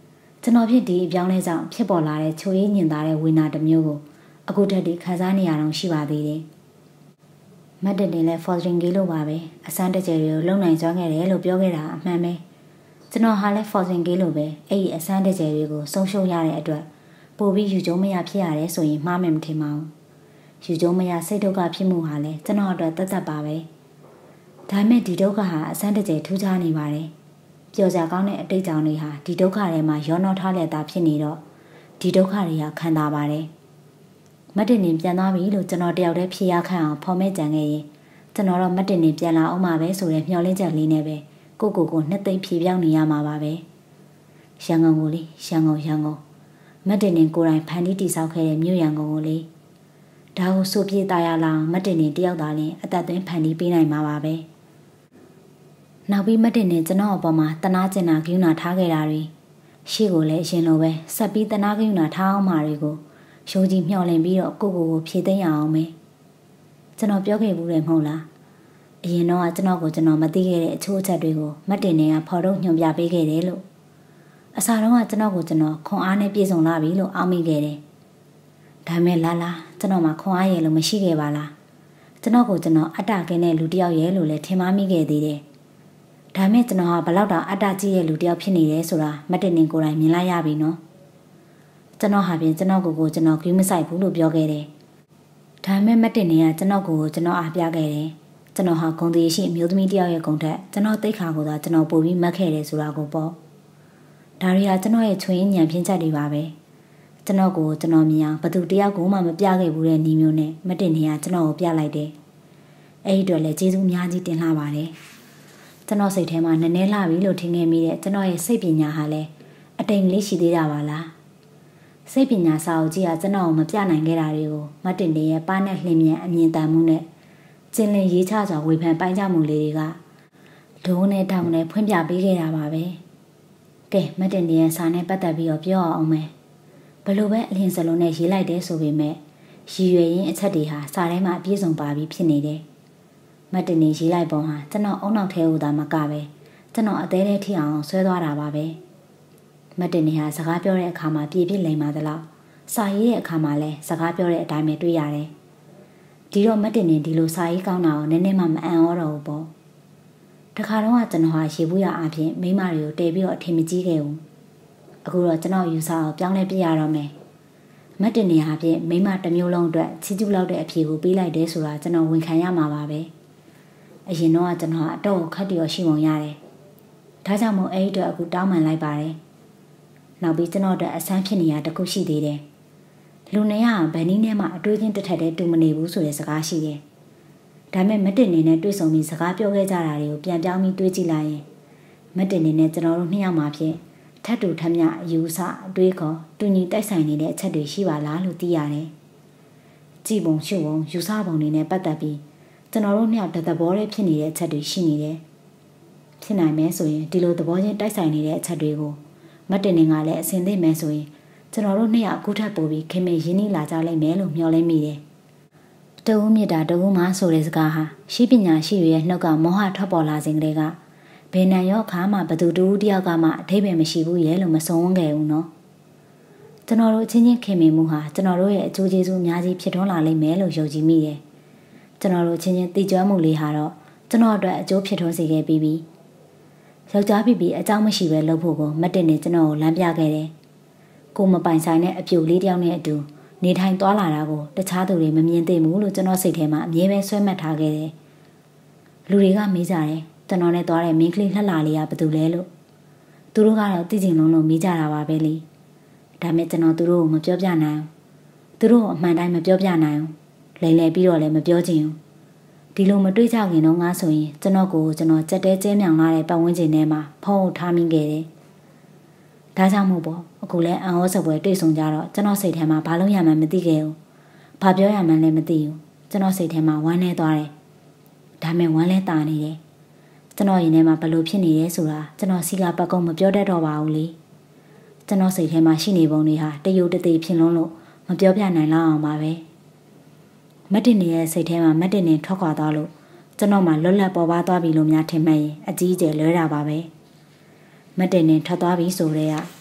ကျွန်တော်ဖြစ်ဒီအပြောင်းလဲကြောင့်ဖြစ်ပေါ်လာတဲ့ချိုးရင်းညင်သားတဲ့ဝေနာတစ်မျိုးကိုအခုတည်းကခံစားနေရအောင်ရှိပါသေးတယ်။မတ်တင်တင်လဲ fostering ကြီးလို့ပါပဲအစမ်းတကြယ်တွေကိုလုံနိုင်ကြခဲ့တယ်လို့ပြောခဲ့တာအမှန်ပဲကျွန်တော်ဟာလဲ fostering ကြီးလို့ပဲအဲ့ဒီအစမ်းတကြယ်တွေကိုဆုံးရှုံးရတဲ့အတွက်ပို့ပြီးယူကျုံမရဖြစ်ရတယ်ဆိုရင်မှားမယ်မထင်ပါဘူး။ယူကျုံမရစိတ်ဒုက္ခဖြစ်မှုဟာလဲကျွန်တော်အတွက်တသက်ပါပဲ။ဒါမဲ့ဒီဒုက္ခဟာအစမ်းတကြယ်ထူးခြားနေပါတယ်။ပျော်စရာကောင်းတဲ့အတိတ်ကြောင့်တွေဟာဒီဒုက္ခတွေမှာရောနှောထားလက်သားဖြစ်နေတော့ဒီဒုက္ခတွေကခံတာပါတယ်။မတ်တင်နေပြန်သွားပြီလို့ကျွန်တော်တယောက်တည်းဖြေရခန့်အောင်ဖော်မဲ့ကြံခဲ့ရင်ကျွန်တော်တော့မတ်တင်နေပြန်လာအောင်ပါပဲဆိုတဲ့မျှော်လင့်ချက်လေးနဲ့ပဲကိုကိုကိုနှစ်သိမ့်ဖြေပြောင်းနေရမှာပါပဲ။ရန်ကုန်ကိုလေရန်ကုန်ရန်ကုန်မတ်တင်နေကိုယ်တိုင်ဖန်တီးတိဆောက်ခဲ့တဲ့မြို့ရန်ကုန်ကိုလေဒါကိုစိုးပြေးသားရလာအောင်မတ်တင်နေတယောက်သားလင်းအသက်သွင်းဖန်တီးပေးနိုင်မှာပါပဲ။နောက်ပြီးမတ်တင်နေကျွန်တော်အပေါ်မှာတနာကျင်နာဂိူးနာထားခဲ့တာတွေရှေ့ကိုလည်းအရင်လိုပဲဆက်ပြီးတနာဂိူးနာထားအောင်မှာတွေကိုရုံးကြီးမျှော်လင့်ပြီးတော့ကိုကိုကိုဖြည့်သိမ်းရအောင်မယ်ကျွန်တော်ပြောခဲ့ဘူးတယ်မဟုတ်လားအရင်တော့ကျွန်တော်ကိုကျွန်တော်မသိခဲ့တဲ့အချိုးအချက်တွေကိုမတ်တင်နေကဖော်ထုတ်ညွှန်ပြပေးခဲ့တယ်လို့အစားတော့ကကျွန်တော်ကိုကျွန်တော်ခွန်အားနဲ့ပြည့်စုံလာပြီလို့အောက်မိခဲ့တယ်ဒါမဲ့လာလာကျွန်တော်မှခွန်အားရဲ့လို့မရှိခဲ့ပါလားကျွန်တော်ကိုကျွန်တော်အတ္တကင်းတဲ့လူတစ်ယောက်ရဲ့လို့လည်းထင်မှားမိခဲ့သေးတယ်ဒါမဲ့ကျွန်တော်ဟာဘလောက်တောင်အတ္တကြီးရဲ့လူတစ်ယောက်ဖြစ်နေတယ်ဆိုတာမတ်တင်နေကိုယ်တိုင်မြင်လိုက်ရပြီနော်ကျွန်တော်ဟာပြင်ကျွန်တော်ကိုကိုကျွန်တော်ဂိူးမဆိုင်ဘူးလို့ပြောခဲ့တယ်။ဒါမဲ့မတ်တင်နေကကျွန်တော်ကိုကျွန်တော်အားပြခဲ့တယ်။ကျွန်တော်ဟာဂုံသေးရှိအမျိုးသမီးတယောက်ရဲ့ဂုံထက်ကျွန်တော်တိတ်ခါကိုသာကျွန်တော်ပို့ပြီးမတ်ခဲ့တယ်ဆိုတာကိုပေါ့။ဒါတွေကကျွန်တော်ရဲ့ချွေးညံပြင်းချက်တွေပါပဲ။ကျွန်တော်ကိုကျွန်တော်မြင်အောင်ဘသူတယောက်ကိုမှမပြခဲ့ဘူးတဲ့ညီမျိုးနဲ့မတ်တင်နေကကျွန်တော်ကိုပြလိုက်တယ်။အဲ့ဒီအတွက်လည်းကျေးဇူးအများကြီးတင်လှပါတယ်။ကျွန်တော်စိတ်ထဲမှာနည်းနည်းလှပြီလို့ထင်ခဲ့မိတဲ့ကျွန်တော်ရဲ့စိတ်ပညာဟာလည်းအတိမ်လေးရှိသေးတာပါလား။စိတ်ပညာစာအုပ်ကြီးကကျွန်တော်မပြနိုင်ခဲ့တာတွေကိုမတ်တင်နေရဲ့ပါနဲ့လှင်မြန်အမြင်တမ်းမှုနဲ့ကျင်းလင်းရေးချစွာဝေဖန်ပိုင်းကြမှုလေးတွေကဒိုးနဲ့တောင်းနဲ့ဖွင့်ပြပေးခဲ့တာပါပဲကဲမတ်တင်နေရဲ့စာနဲ့ပတ်သက်ပြီးတော့ပြောအောင်မယ်ဘလို့ပဲအလင်းစလုံးနဲ့ရေးလိုက်တယ်ဆိုပေမဲ့ရည်ရွယ်ရင်းအချက်တွေဟာစာထဲမှာအပြည့်စုံပါပြီးဖြစ်နေတယ်မတ်တင်နေရေးလိုက်ပုံဟာကျွန်တော်အုံနောက်ထဲဟူတာမကပဲကျွန်တော်အသေးလေးထိအောင်ဆွဲသွားတာပါပဲမတ်တင်နေဟာစကားပြောတဲ့အခါမှာပြည့်ပြည့်လိမ်ပါသလားစာရေးတဲ့အခါမှာလည်းစကားပြောတဲ့အတိုင်းပဲတွေ့ရတယ်ဒီတော့မတ်တင်နေဒီလိုစာရေးကောင်းတာကိုနည်းနည်းမှမအံ့ဩတော့ဘူးပေါ့တခါတော့ကကျွန်တော်ဟာရေဘူးရအဖြစ်မိမတွေကိုတဲပြီးတော့အထင်မကြီးခဲ့ဘူးအခုတော့ကျွန်တော်ယူဆအောင်ပြောင်းလဲပြရတော့မယ်မတ်တင်နေဟာဖြင့်မိမတစ်မျိုးလုံးအတွက်ချီးကျူးလောက်တဲ့အဖြေကိုပေးလိုက်တယ်ဆိုတာကျွန်တော်ဝန်ခံရမှာပါပဲအရင်တော့ကကျွန်တော်အတော့ခက်တရောရှိပုံရတယ်ဒါကြောင့်မို့အဲ့ဒီအတွက်အခုတောင်းပန်လိုက်ပါတယ်နောက်ပြီးကျွန်တော်တို့အဆန်းဖြစ်နေရတခုရှိသေးတယ်လူနေရဗန်နီးနဲ့မှအတွေးချင်းတစ်ထက်တည်းတူမနေဘူးဆိုတဲ့စကားရှိတယ်ဒါမဲ့မတင်နေနဲ့တွေ့ဆုံပြီးစကားပြောခဲ့ကြတာတွေကိုပြန်ပြောင်းပြီးတွေးကြည့်လိုက်ရင်မတင်နေနဲ့ကျွန်တော်တို့နှစ်ယောက်မှာဖြစ်ထပ်တူထမျှအယူဆအတွေးခေါ်တူညီတိုက်ဆိုင်နေတဲ့အချက်တွေရှိပါလားလို့သိရတယ်ကြည်ပုံရှုပုံယူဆပုံတွေနဲ့ပတ်သက်ပြီးကျွန်တော်တို့နှစ်ယောက်တသဘောတည်းဖြစ်နေတဲ့အချက်တွေရှိနေတယ်ဖြစ်နိုင်မယ်ဆိုရင်ဒီလိုသဘောချင်းတိုက်ဆိုင်နေတဲ့အချက်တွေကိုမတ်တင်နေကလည်းအစင်သိမယ်ဆိုရင်ကျွန်တော်တို့နှစ်ယောက်အခုထပ်ပို့ပြီးခင်မင်းရင်းနှီးလာကြလိမ့်မယ်လို့မျှော်လင့်မိတယ်။တဝူးမြစ်တာတဝူးမဆိုတဲ့စကားဟာရှိပညာရှိတွေရဲ့နှုတ်ကမောဟထွက်ပေါ်လာစဉ်ကလေးကဘယ်နိုင်ရောအခါမှဘသူတူတယောက်ကမှအထိပ္ပယ်မရှိဘူးရဲ့လို့မဆုံးဝန်းခဲ့ဘူးနော်။ကျွန်တော်တို့အချင်းချင်းခင်မင်းမှုဟာကျွန်တော်တို့ရဲ့အကျိုးကျေးဇူးအများကြီးဖြစ်ထွန်းလာလိမ့်မယ်လို့ယုံကြည်မိတယ်။ကျွန်တော်တို့အချင်းချင်းတည်ကြွမှုလေးဟာတော့ကျွန်တော်အတွက်အကျိုးဖြစ်ထွန်းစေခဲ့ပြီးပြီ။ယောက်ျားဖြစ်ပြီးအကြောင်းမရှိပဲလုပ်ဖို့ကိုမတ်တင်နေကျွန်တော်ကိုလမ်းပြခဲ့တယ်။ကိုမပိုင်ဆိုင်တဲ့အပြိုလေးတယောက်နဲ့အတူနေထိုင်သွားလာတာကိုတခြားသူတွေမမြင်သိဘူးလို့ကျွန်တော်စိတ်ထဲမှာအမြဲပဲဆွဲမှတ်ထားခဲ့တယ်။လူတွေကမေးကြတယ်ကျွန်တော်နဲ့သွားတဲ့မင်းကလေးလှလှလေးကဘာတူလဲလို့သူတို့ကတော့သိကျင်လုံးလုံးမေးကြတာပါပဲလေ။ဒါမဲ့ကျွန်တော်သူတို့ကိုမပြောပြနိုင်ဘူး။သူတို့ကိုအမှန်တိုင်းမပြောပြနိုင်ဘူး။လိမ်လည်ပြီးတော့လည်းမပြောချင်ဘူး။ဒီလိုမတွေးကြခင်တော့ငါဆိုရင်ကျွန်တော်ကိုကျွန်တော်ကြက်တဲကျဲမြောင်လာတဲ့ပတ်ဝန်းကျင်ထဲမှာဖုံးထားမိခဲ့တယ်။ဒါကြောင့်မို့ပေါ့အခုလဲအံဩစပွဲတွေ့ဆုံကြတော့ကျွန်တော်စိတ်ထဲမှာဘာလို့ရမှန်းမသိခဲ့ဘူး။ဘာပြောရမှန်းလည်းမသိဘူး။ကျွန်တော်စိတ်ထဲမှာဝမ်းနေသွားတယ်။ဒါမဲ့ဝမ်းလဲတာနေတယ်။ကျွန်တော်ရင်ထဲမှာဘလို့ဖြစ်နေရဲဆိုတာကျွန်တော်စီကပတ်ကုန်းမပြောတတ်တော့ပါဘူးလေ။ကျွန်တော်စိတ်ထဲမှာရှိနေပုံတွေဟာတယုတ်တသေးဖြစ်လုံးလို့မပြောပြနိုင်လောက်အောင်ပါပဲ။မတ်တင်နေရဲ့စိတ်ထဲမှာမတ်တင်နေထွက်ခွာသွားလို့ကျွန်တော်မှလွတ်လပ်ပေါ်ပါသွားပြီလို့များထင်မှတ်ရင်အကြီးအကျယ်လွဲတာပါပဲ။မတ်တင်နေထွက်သွားပြီဆိုတဲ့က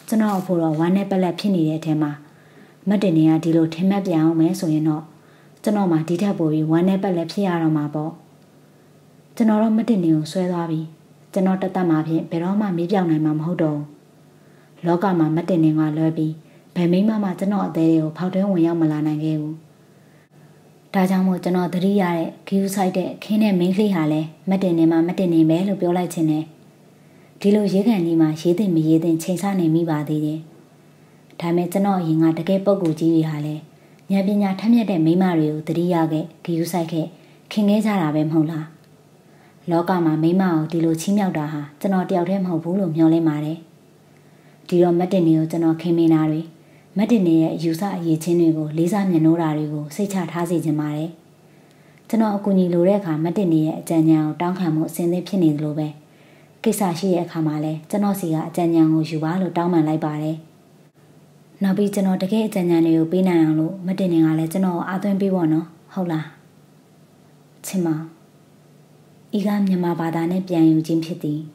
ကျွန်တော်အဖို့တော့ဝမ်းနဲ့ပက်လက်ဖြစ်နေတဲ့အထက်မှာမတ်တင်နေကဒီလိုထင်မှတ်ပြန်အောင်မယ်ဆိုရင်တော့ကျွန်တော်မှဒီထက်ပိုပြီးဝမ်းနဲ့ပက်လက်ဖြစ်ရတော့မှာပေါ့ကျွန်တော်တော့မတ်တင်နေကိုဆွဲသွားပြီးကျွန်တော်တသက်မှာဖြင့်ဘယ်တော့မှမေးပြောင်းနိုင်မှာမဟုတ်တော့လောကမှာမတ်တင်နေကလွဲပြီးဘယ်မိမမှကျွန်တော်အသေးတွေကိုဖောက်တွင်းဝင်ရောက်မလာနိုင်ခဲ့ဘူးဒါကြောင့်မို့ကျွန်တော်သတိရတဲ့ဂီယူဆိုင်တဲ့ခင်းတဲ့မိန်းကလေးဟာလည်းမတ်တင်နေမှာမတ်တင်နေပဲလို့ပြောလိုက်ခြင်းနဲ့ဒီလိုရေးခံကြီးမှာရေးသိမ့်မရေးသိမ့်ချိန်ဆနေမိပါသေးတယ်ဒါပေမဲ့ကျွန်တော်အရင်ကတကယ်ပုံကူကြီးတွေဟာလည်းဉာဏ်ပညာထက်မြက်တဲ့မိန်းမတွေကိုသတိရခဲ့ဂီယူဆိုင်ခဲ့ခင်ခဲ့ကြတာပဲမဟုတ်လားလောကမှာမိန်းမကိုဒီလိုချီးမြှောက်တာဟာကျွန်တော်တယောက်တည်းမဟုတ်ဘူးလို့မျှော်လင့်ပါတယ်ဒီတော့မတ်တင်နေကိုကျွန်တော်ခင်မင်တာတွေမတ်တင်နေရဲ့အယူဆအရေးချင်းတွေကိုလေးစားမြင်လို့တာတွေကိုစိတ်ချထားစေချင်ပါတယ်ကျွန်တော်အကူအညီလိုတဲ့အခါမတ်တင်နေရဲ့အကြံဉာဏ်ကိုတောင်းခံမှုအစဉ်သင့်ဖြစ်နေသလိုပဲကိစ္စရှိတဲ့အခါမှာလည်းကျွန်တော်စီကအကြံဉာဏ်ကိုယူပါလို့တောင်းပန်လိုက်ပါတယ်နောက်ပြီးကျွန်တော်တကယ်အကြံဉာဏ်တွေကိုပေးနိုင်အောင်လို့မတင်နေကလည်းကျွန်တော်အားသွင်းပေးဖို့နော်ဟုတ်လားချစ်မဤကမြန်မာဘာသာနဲ့ပြန်ယူခြင်းဖြစ်သည်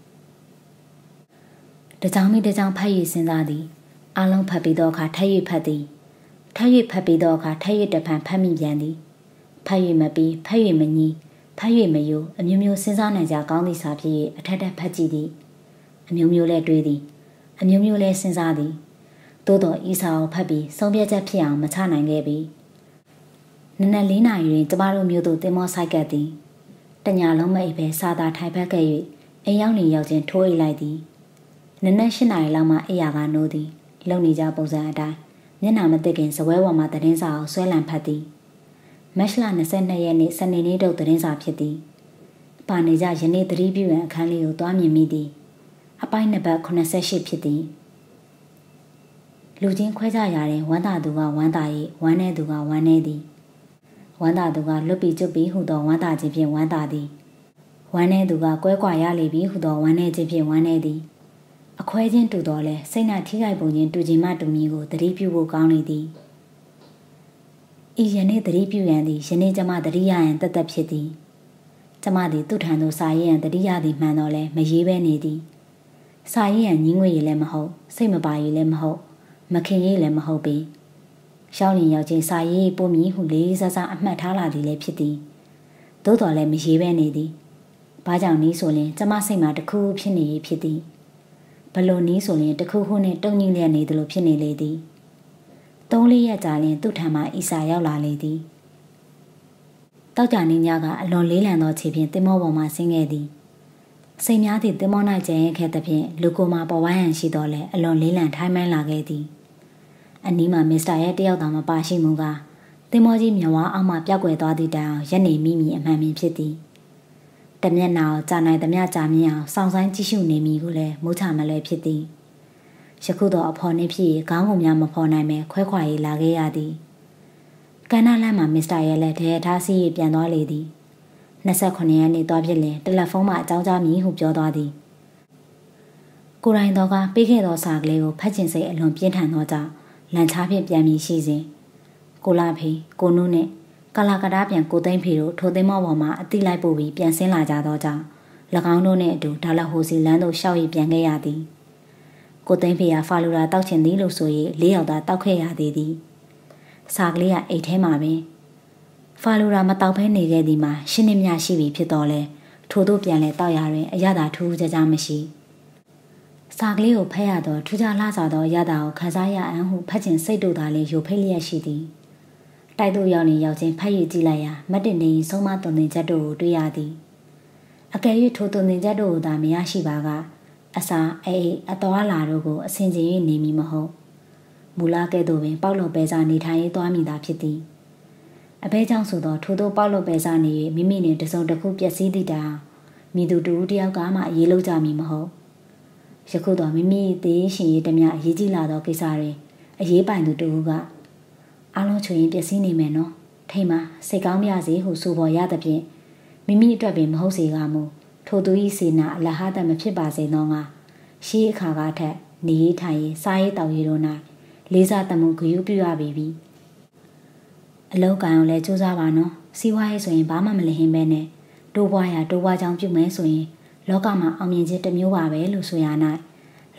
တကြောင်မိတကြောင်ဖတ်ရည်စဉ်းစားသည်အလုံးဖတ်ပြီးတော့အခါထပ်၍ဖတ်သည်ထပ်၍ဖတ်ပြီးတော့အခါထပ်၍တဖန်ဖတ်မိပြန်သည်ဖတ်၍မပြီးဖတ်၍မညီဖတ်၍မယိုအမျိုးမျိုးစဉ်းစားနိုင်ကြကောင်းသည့်စာဖြစ်၍အထက်ထက်ဖတ်ကြည့်သည်အမျိုးမျိုးလဲတွေးသည်အမျိုးမျိုးလဲစဉ်းစားသည်သို့တော်ဤစာကိုဖတ်ပြီးဆုံးဖြတ်ချက်ဖြစ်အောင်မချနိုင်ခဲ့ပြီနနက်လေးနာရီတွင်ကျမတို့မျိုးတို့တင်မောဆိုင်ကပ်သည်တညာလုံးမအိပ်ပဲစာသာထိုင်ဖက်ခဲ့၍အိမ်ရောက်နေရောက်ချင်းထိုးအိပ်လိုက်သည်နနက်၈နာရီလောက်မှအိယာကနိုးသည်လုံနေကြပုံစံအတိုင်းမျက်နှာမသိခင်စပွဲပေါ်မှာသတင်းစာကိုဆွဲလံဖတ်သည်မတ်လ၂၂ရက်နေ့စနေနေ့တုပ်သတင်းစာဖြစ်သည်ပါနေကြယနေ့သတိပြုရန်အခန်းလေးကိုတွားမြင်မိသည်အပိုင်းနှစ်ပတ်၈၈ဖြစ်သည်လူချင်းခွဲကြရတဲ့ဝမ်းသာသူကဝမ်းသာ၏ဝမ်းနည်းသူကဝမ်းနည်းသည်ဝမ်းသာသူကလွတ်ပြီးကျွတ်ပြီးဟူသောဝမ်းသာခြင်းဖြင့်ဝမ်းသာသည်ဝမ်းနည်းသူကကွဲကွာရလေပြီးဟူသောဝမ်းနည်းခြင်းဖြင့်ဝမ်းနည်းသည်အခွဲချင်းတူတော်လဲစိတ်နှထိခိုက်ပုံချင်းတူချင်းမှတူမီကိုသတိပြုဖို့ကောင်းလေသည်ဤယနေ့သတိပြုရန်သည်ယနေ့ကျမသတိရရန်တသက်ဖြစ်သည်ကျမသည်သူ့ထံသို့စာရေးရန်သတိရသည်မှန်တော့လဲမရေးဘဲနေသည်စာရေးရန်ညင်းငွေရည်လည်းမဟုတ်စိတ်မပါရည်လည်းမဟုတ်မခင်ရေးလည်းမဟုတ်ပေရှောင်းလင်ရောက်ချင်းစာရေးပို့မီဟုလေးစားစားအမှတ်ထားလာသည်လည်းဖြစ်သည်သို့တော်လည်းမရေးဘဲနေသည်ဘာကြောင့်နည်းဆိုရင်ကျမစိတ်မှာတခုခုဖြစ်နေဖြစ်သည်ဘလို့နည်းဆိုရင်တခုခုနဲ့တုံ့ညင်လျက်နေသလိုဖြစ်နေလေသည်သုံးလေးရက်ကြာရင်သူ့ထံမှအီစာရောက်လာလေသည်တောက်ကြနေညကအလွန်လေးလံသောခြေဖြင့်တင်မောပေါ်မှဆင်းခဲ့သည်စိတ်များသည့်တင်မော၌ကျန်ရခဲ့သဖြင့်လူကိုမှာပေါ်ဝိုင်းဟန်ရှိတော်လဲအလွန်လေးလံထိုင်းမှန်းလာခဲ့သည်အနီးမှာမစ္စတာရဲ့တယောက်သာမပါရှိမှုကတင်မောကြီးမြဝါအောက်မှပြောက်ကွယ်သွားသည့်တိုင်အောင်ရက်နေမိမိအမှန်ပင်ဖြစ်သည်တမျက်နှာကိုကြာနိုင်သမျှကြာမြင့်အောင်စောင့်ဆိုင်ကြည့်ရှုနေမိကိုလည်းမိုးချမလဲဖြစ်သည်ယခုတော့အဖော်နှင့်ဖြစ်ခေါင်းကုန်များမဖော်နိုင်ပဲခွဲခွာရေးလာခဲ့ရသည်ကန္နာလမ်းမှာမစ္စတာရဲ့လက်ထဲထားစီးပြန်သွားလေသည်၂၈ရက်နေ့သွားဖြစ်လင်တယ်လီဖုန်းမှာအကြောင်းကြားမည်ဟုပြောသွားသည်ကိုရိုင်းတော်ကပေးခဲ့သောစာကလေးကိုဖတ်ချင်စိတ်အလွန်ပြင်းထန်သောကြောင့်လန်ချားဖြင့်ပြန်ပြီးရှိစဉ်ကိုလာဖေကိုနုနှင့်ကာလာကတားပြန်ကိုသိမ့်ဖေတို့ထိုသိမ်းမောပေါ်မှာအတိလိုက်ပို့ပြီးပြန်ဆင်းလာကြသောကြောင့်၎င်းတို့နှင့်အတူဒါလဟိုစီလန်းသို့ရှောက်ရည်ပြန်ခဲ့ရသည်ကိုသိမ့်ဖေကဖာလူရာတောက်ချင်သည်လို့ဆို၍လေးယောက်သာတောက်ခဲ့ရသေးသည်စာကလေးကအိတ်ထဲမှာပင်ဖာလူရာမတောက်ဖဲနေခဲ့သည်မှာရှင်းနေမြရှိပြီဖြစ်တော်လဲထို့သို့ပြန်လဲတောက်ရတွင်အရသာထူးခြားခြားမရှိစာကလေးကိုဖတ်ရသောထူးခြားလှစွာသောအရသာကိုခန်းစားရအံ့ဟုဖတ်ချင်စိတ်တို့သာလည်းယိုဖိတ်လျက်ရှိသည်တိုက်သို့ရောက်နေရောက်ချင်းဖတ်ရကြည့်လိုက်ရာမတ်တင်နေဆုံးမသွန်သင်ချက်တို့ကိုတွေ့ရသည်အကယ်၍ထိုသွန်သင်ချက်တို့ကိုသာမရရှိပါကအစာအေးအတော်လာတို့ကိုအစဉ်ချင်း၍နေမည်မဟုတ်မူလကဲ့သို့ပင်ပေါက်လို့ပဲစားနေထိုင်ရေးသွားမိတာဖြစ်သည်အဘဲကြောင့်ဆိုသောထိုတို့ပေါက်လို့ပဲစားနေ၍မိမိနှင့်တစုံတစ်ခုပျက်စီးသည့်တိုင်မိသူတူတယောက်ကမှအေးလုံးကြမည်မဟုတ်ယခုတော့မိမိသေးရှင်ရေးတမျှအရေးကြီးလာသောကိစ္စတွင်အရေးပိုင်သူတူကအားလုံးချွေရင်ပျက်စီးနေမယ်နော်ထိတ်မှစိတ်ကောင်းပြစေဟုဆိုပေါ်ရသဖြင့်မိမိအတွက်ပင်မဟုတ်စေကမူထိုသူ၏စေနာအလဟတမဖြစ်ပါစေသောငါရှေးအခါကထက်နေရေးထိုင်ရေးစားရေးတောက်ရေးတို့၌လေးစားတမှုဂရုပြုရပြီပြီအလောက်ကံကိုလည်းစူးစမ်းပါနော်စီးပွားရေးဆိုရင်ဘာမှမလဟင်းပဲနဲ့တိုးပွားရတိုးပွားကြောင်းပြုမယ်ဆိုရင်လောကမှာအောင်မြင်ခြင်းတစ်မျိုးပါပဲလို့ဆိုရ၌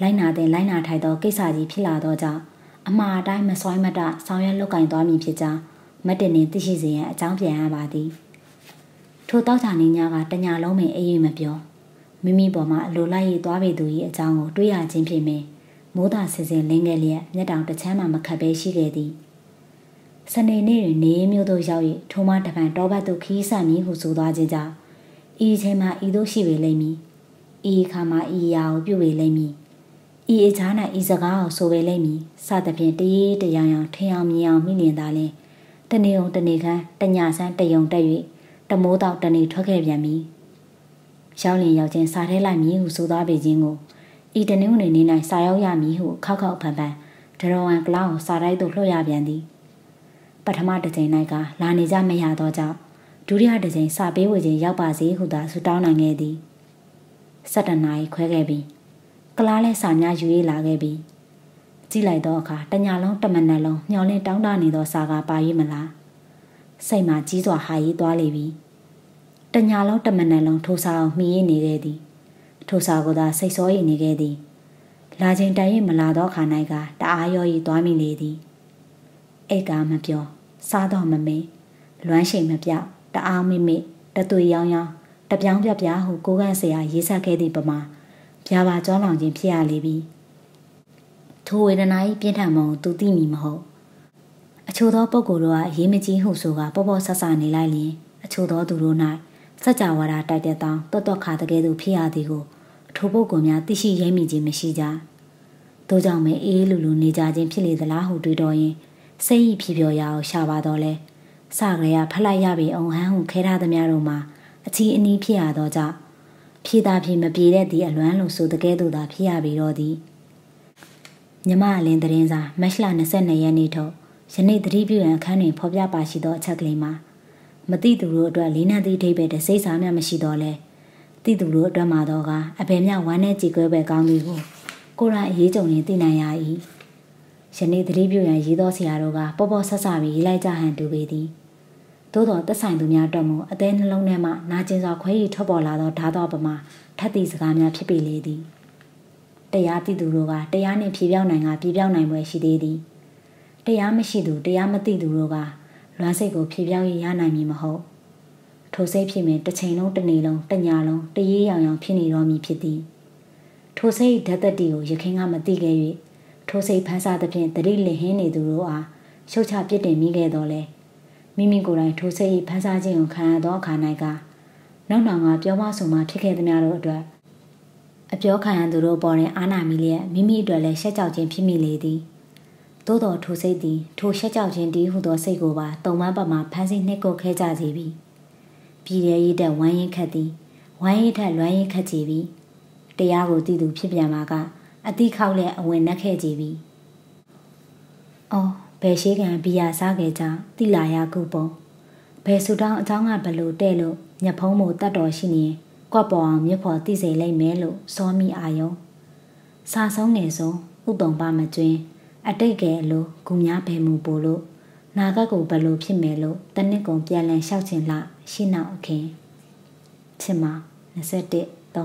လိုက်နာတဲ့လိုက်နာထိုက်သောကိစ္စကြီးဖြစ်လာသောကြောင့်အမှားအတိုင်းမစွိုင်းမတဆောင်ရွက်လုပ်ကင်သွားမည်ဖြစ်ကြောင်းမတ်တင်နေသိရှိစေရန်အကြောင်းပြန်ရပါသည်ထိုတောက်ချာနေညကတညာလုံးပင်အေး၍မပြောမိမိပေါ်မှာအလိုလိုက်ရသွားပေသူ၏အကြောင်းကိုတွေးရခြင်းဖြင့်ပင်မိုးသာဆင်ဆင်လင်းခဲ့လျက်မျက်တောင်တစ်ချမ်းမှမခတ်ဘဲရှိခဲ့သည်စနေနေ့တွင်နေမျိုးတို့ရောက်၍ထိုမှတပံတောဘတ်သို့ခီးဆန်မည်ဟုဆိုသွားခြင်းကြောင့်ဤအချိန်မှာဤသို့ရှိပေလိမ့်မည်ဤအခါမှာဤအရာကိုပြုပေလိမ့်မည်ဤအချား၌ဤစကားကိုဆိုပေလိမ့်မည်စသဖြင့်တရေတရောင်ရောင်ထင်အောင်မြင်အောင်မိလင်သာလင်တနေုံတနေခမ်းတညာဆန်းတယုံတက်၍တမိုးတော့တနေထွက်ခဲ့ပြန်ပြီရောက်လင်ရောက်ချင်းစားထဲလိုက်မည်ဟုဆိုသွားပေခြင်းကိုဤတနည်းနေနေ၌စာရောက်ရမည်ဟုခောက်ခောက်ဖန်ဖန်ဒရဝံကလောင်းစာတိုက်သို့လွှတ်ရပြန်သည်ပထမတစ်ချိန်၌ကလာနေကြမရသောကြောင့်ဒုတိယတစ်ချိန်စာပေးဝေခြင်းရောက်ပါစေဟုသာဆုတောင်းနိုင်ခဲ့သည်၁၇နာရီခွဲခဲ့ပြီကလားလဲစာများယူရေးလာခဲ့ပြီကြည့်လိုက်သောအခါတညာလုံးတမနက်လုံးမျောလင်းတောင်းတနေသောစာကပါ၍မလားစိတ်မှာကြီးစွာဟာရီသွားလေပြီတညာလုံးတမနက်လုံးထိုစာအောင်မှီရနေခဲ့သည်ထိုစာကိုသာစိတ်စောရည်နေခဲ့သည်လာချိန်တိုင်၍မလာသောခါ၌ကတအားရောရီသွားမိလေသည်အိတ်ကမပြောစားတော့မမေးလွမ်းရှိန်မပြောက်တအားမိမိတသွေရောင်ရောင်တပြောင်းပြပြဟုကိုကန့်စရာရေးဆက်ခဲ့သည့်ပမာပြာပါကြောလောင်ခြင်းဖြစ်ရလေပြီထိုဝေဒနာ၏ပြင်းထန်မှုကိုသူသိမိမဟုတ်အချို့သောပုဂ္ဂိုလ်တို့ကရေးမကြီးဟုဆိုကပေါ့ပေါ့ဆဆနေလိုက်လျင်အချို့သောသူတို့၌စัจ java တိုက်တဲ့တောင်းတွတ်တွတ်ခါတကယ်သူဖြစ်ရသည်ကိုအထိုပုဂ္ဂိုလ်များသိရှိရိပ်မိခြင်းမရှိကြသို့ကြောင့်မဲအေးလူလူနေကြခြင်းဖြစ်လေသလားဟုတွေးတော်ရင်စိတ်ဤဖြေပြောရအောင်ရှာပါတော့လဲစကြရဖလိုက်ရပြီအောင်ဟန်းဟုခဲထားသမျှတို့မှာအချီအနီးဖြစ်ရသောကြောင့်ဖြည်သာဖြည်မပြေတဲ့ဒီအလွမ်းလို့ဆိုတကယ်သူသာဖြစ်ရပြီတော့သည်မြမအလင်းသတင်းစာမတ်လ၂၂ရက်နေ့ထုတ်ယနေ့သတိပြုရန်အခန်းတွင်ဖော်ပြပါရှိသောအချက်ကလေးမှာမတိသူတို့အတွက်လေးနက်သည့်အဓိပ္ပာယ်တစိတ်စာများမရှိတော့လဲတိသူတို့အတွက်မှာတော့ကအဘယ်မျှဝမ်းနဲ့ကြည်ကွဲပဲကောင်းသည်ကိုကိုယ်တိုင်အရေးကြုံရင်သိနိုင်ရ၏ယနေ့သတိပြုရန်ရေးသောဆရာတို့ကပေါ့ပေါ့ဆဆပြီးရေးလိုက်ကြဟန်တူပေသည်သို့တော်သက်ဆိုင်သူများအတွက်မူအသေးနှလုံးထဲမှနာကျင်စွာခွဲရည်ထွက်ပေါ်လာသောဓာတ်တော်ပမာထပ်သည့်စကားများဖြစ်ပေလေသည်တရားသိသူတို့ကတရားနှင့်ဖြေပြောင်းနိုင်ကပြေပြောင်းနိုင်ပွဲရှိသေးသည်တရားမရှိသူတရားမသိသူတို့ကလွမ်းစိတ်ကိုဖြေပြောင်းရရနိုင်မည်မဟုတ်ထိုစိတ်ဖြစ်ရင်တစ်ချိန်လုံးတစ်နေ့လုံးတစ်ညလုံးတရေရောင်ရောင်ဖြစ်နေတော်မူဖြစ်သည်ထိုစိတ်ဓာတ်တတိကိုရခင်ကမသိခဲ့၍ထိုစိတ်ဖန်ဆာသဖြင့်တတိလင်ဟင်းနေသူတို့အားရှုတ်ချပြစ်တင်မိခဲ့တော်လဲမိမိကိုယ်တိုင်ထိုစိတ်ဖန်ဆာခြင်းကိုခံရသောအခါ၌ကနောက်နောင်ကပြောမဆိုမှဖြစ်ခဲ့သမျှတို့အတွက်အပြောခံရသူတို့ပေါ်တွင်အာနာမိလျက်မိမိအတွက်လည်းရှက်ကြောက်ခြင်းဖြစ်မိလေသည်သို့တော်ထိုစိတ်သည်ထိုရှက်ကြောက်ခြင်းတည်းဟုသောစိတ်ကိုပါတုံမန်းပတ်မှဖန်ဆီးနှိပ်ကွပ်ခဲကြစေပြီပြည်ရဲရည်တဲ့ဝမ်းရင်ခတ်သည်ဝမ်းရင်ထက်လွမ်းရင်ခတ်ကြပြီတရားကိုသိသူဖြစ်ပြန်မှာကအတိခောက်လက်အဝင်နှက်ခဲ့ကြပြီအော်ဘယ်ရှိကံဘီယာစားခဲ့ကြတိလာရကုပုံဘယ်ဆူတောင်းအကြောင်းကဘလို့တဲ့လို့ညဖုံးမို့တတ်တော်ရှိနေကွက်ပေါ်အောင်မြစ်ဖို့သိစေလိမ့်မယ်လို့စောမိအာယုံစာဆုံးငယ်ဆုံးဥတုံပါမကျွင်းအတိတ်ကဲလို့ဂူများဘယ်မူပို့လို့နာဂတ်ကိုဘလို့ဖြစ်မယ်လို့တနစ်ကုံပြန်လည်လျှောက်ချင်လားရှင်းနောက်အခင်းချစ်မ၂၁ ၃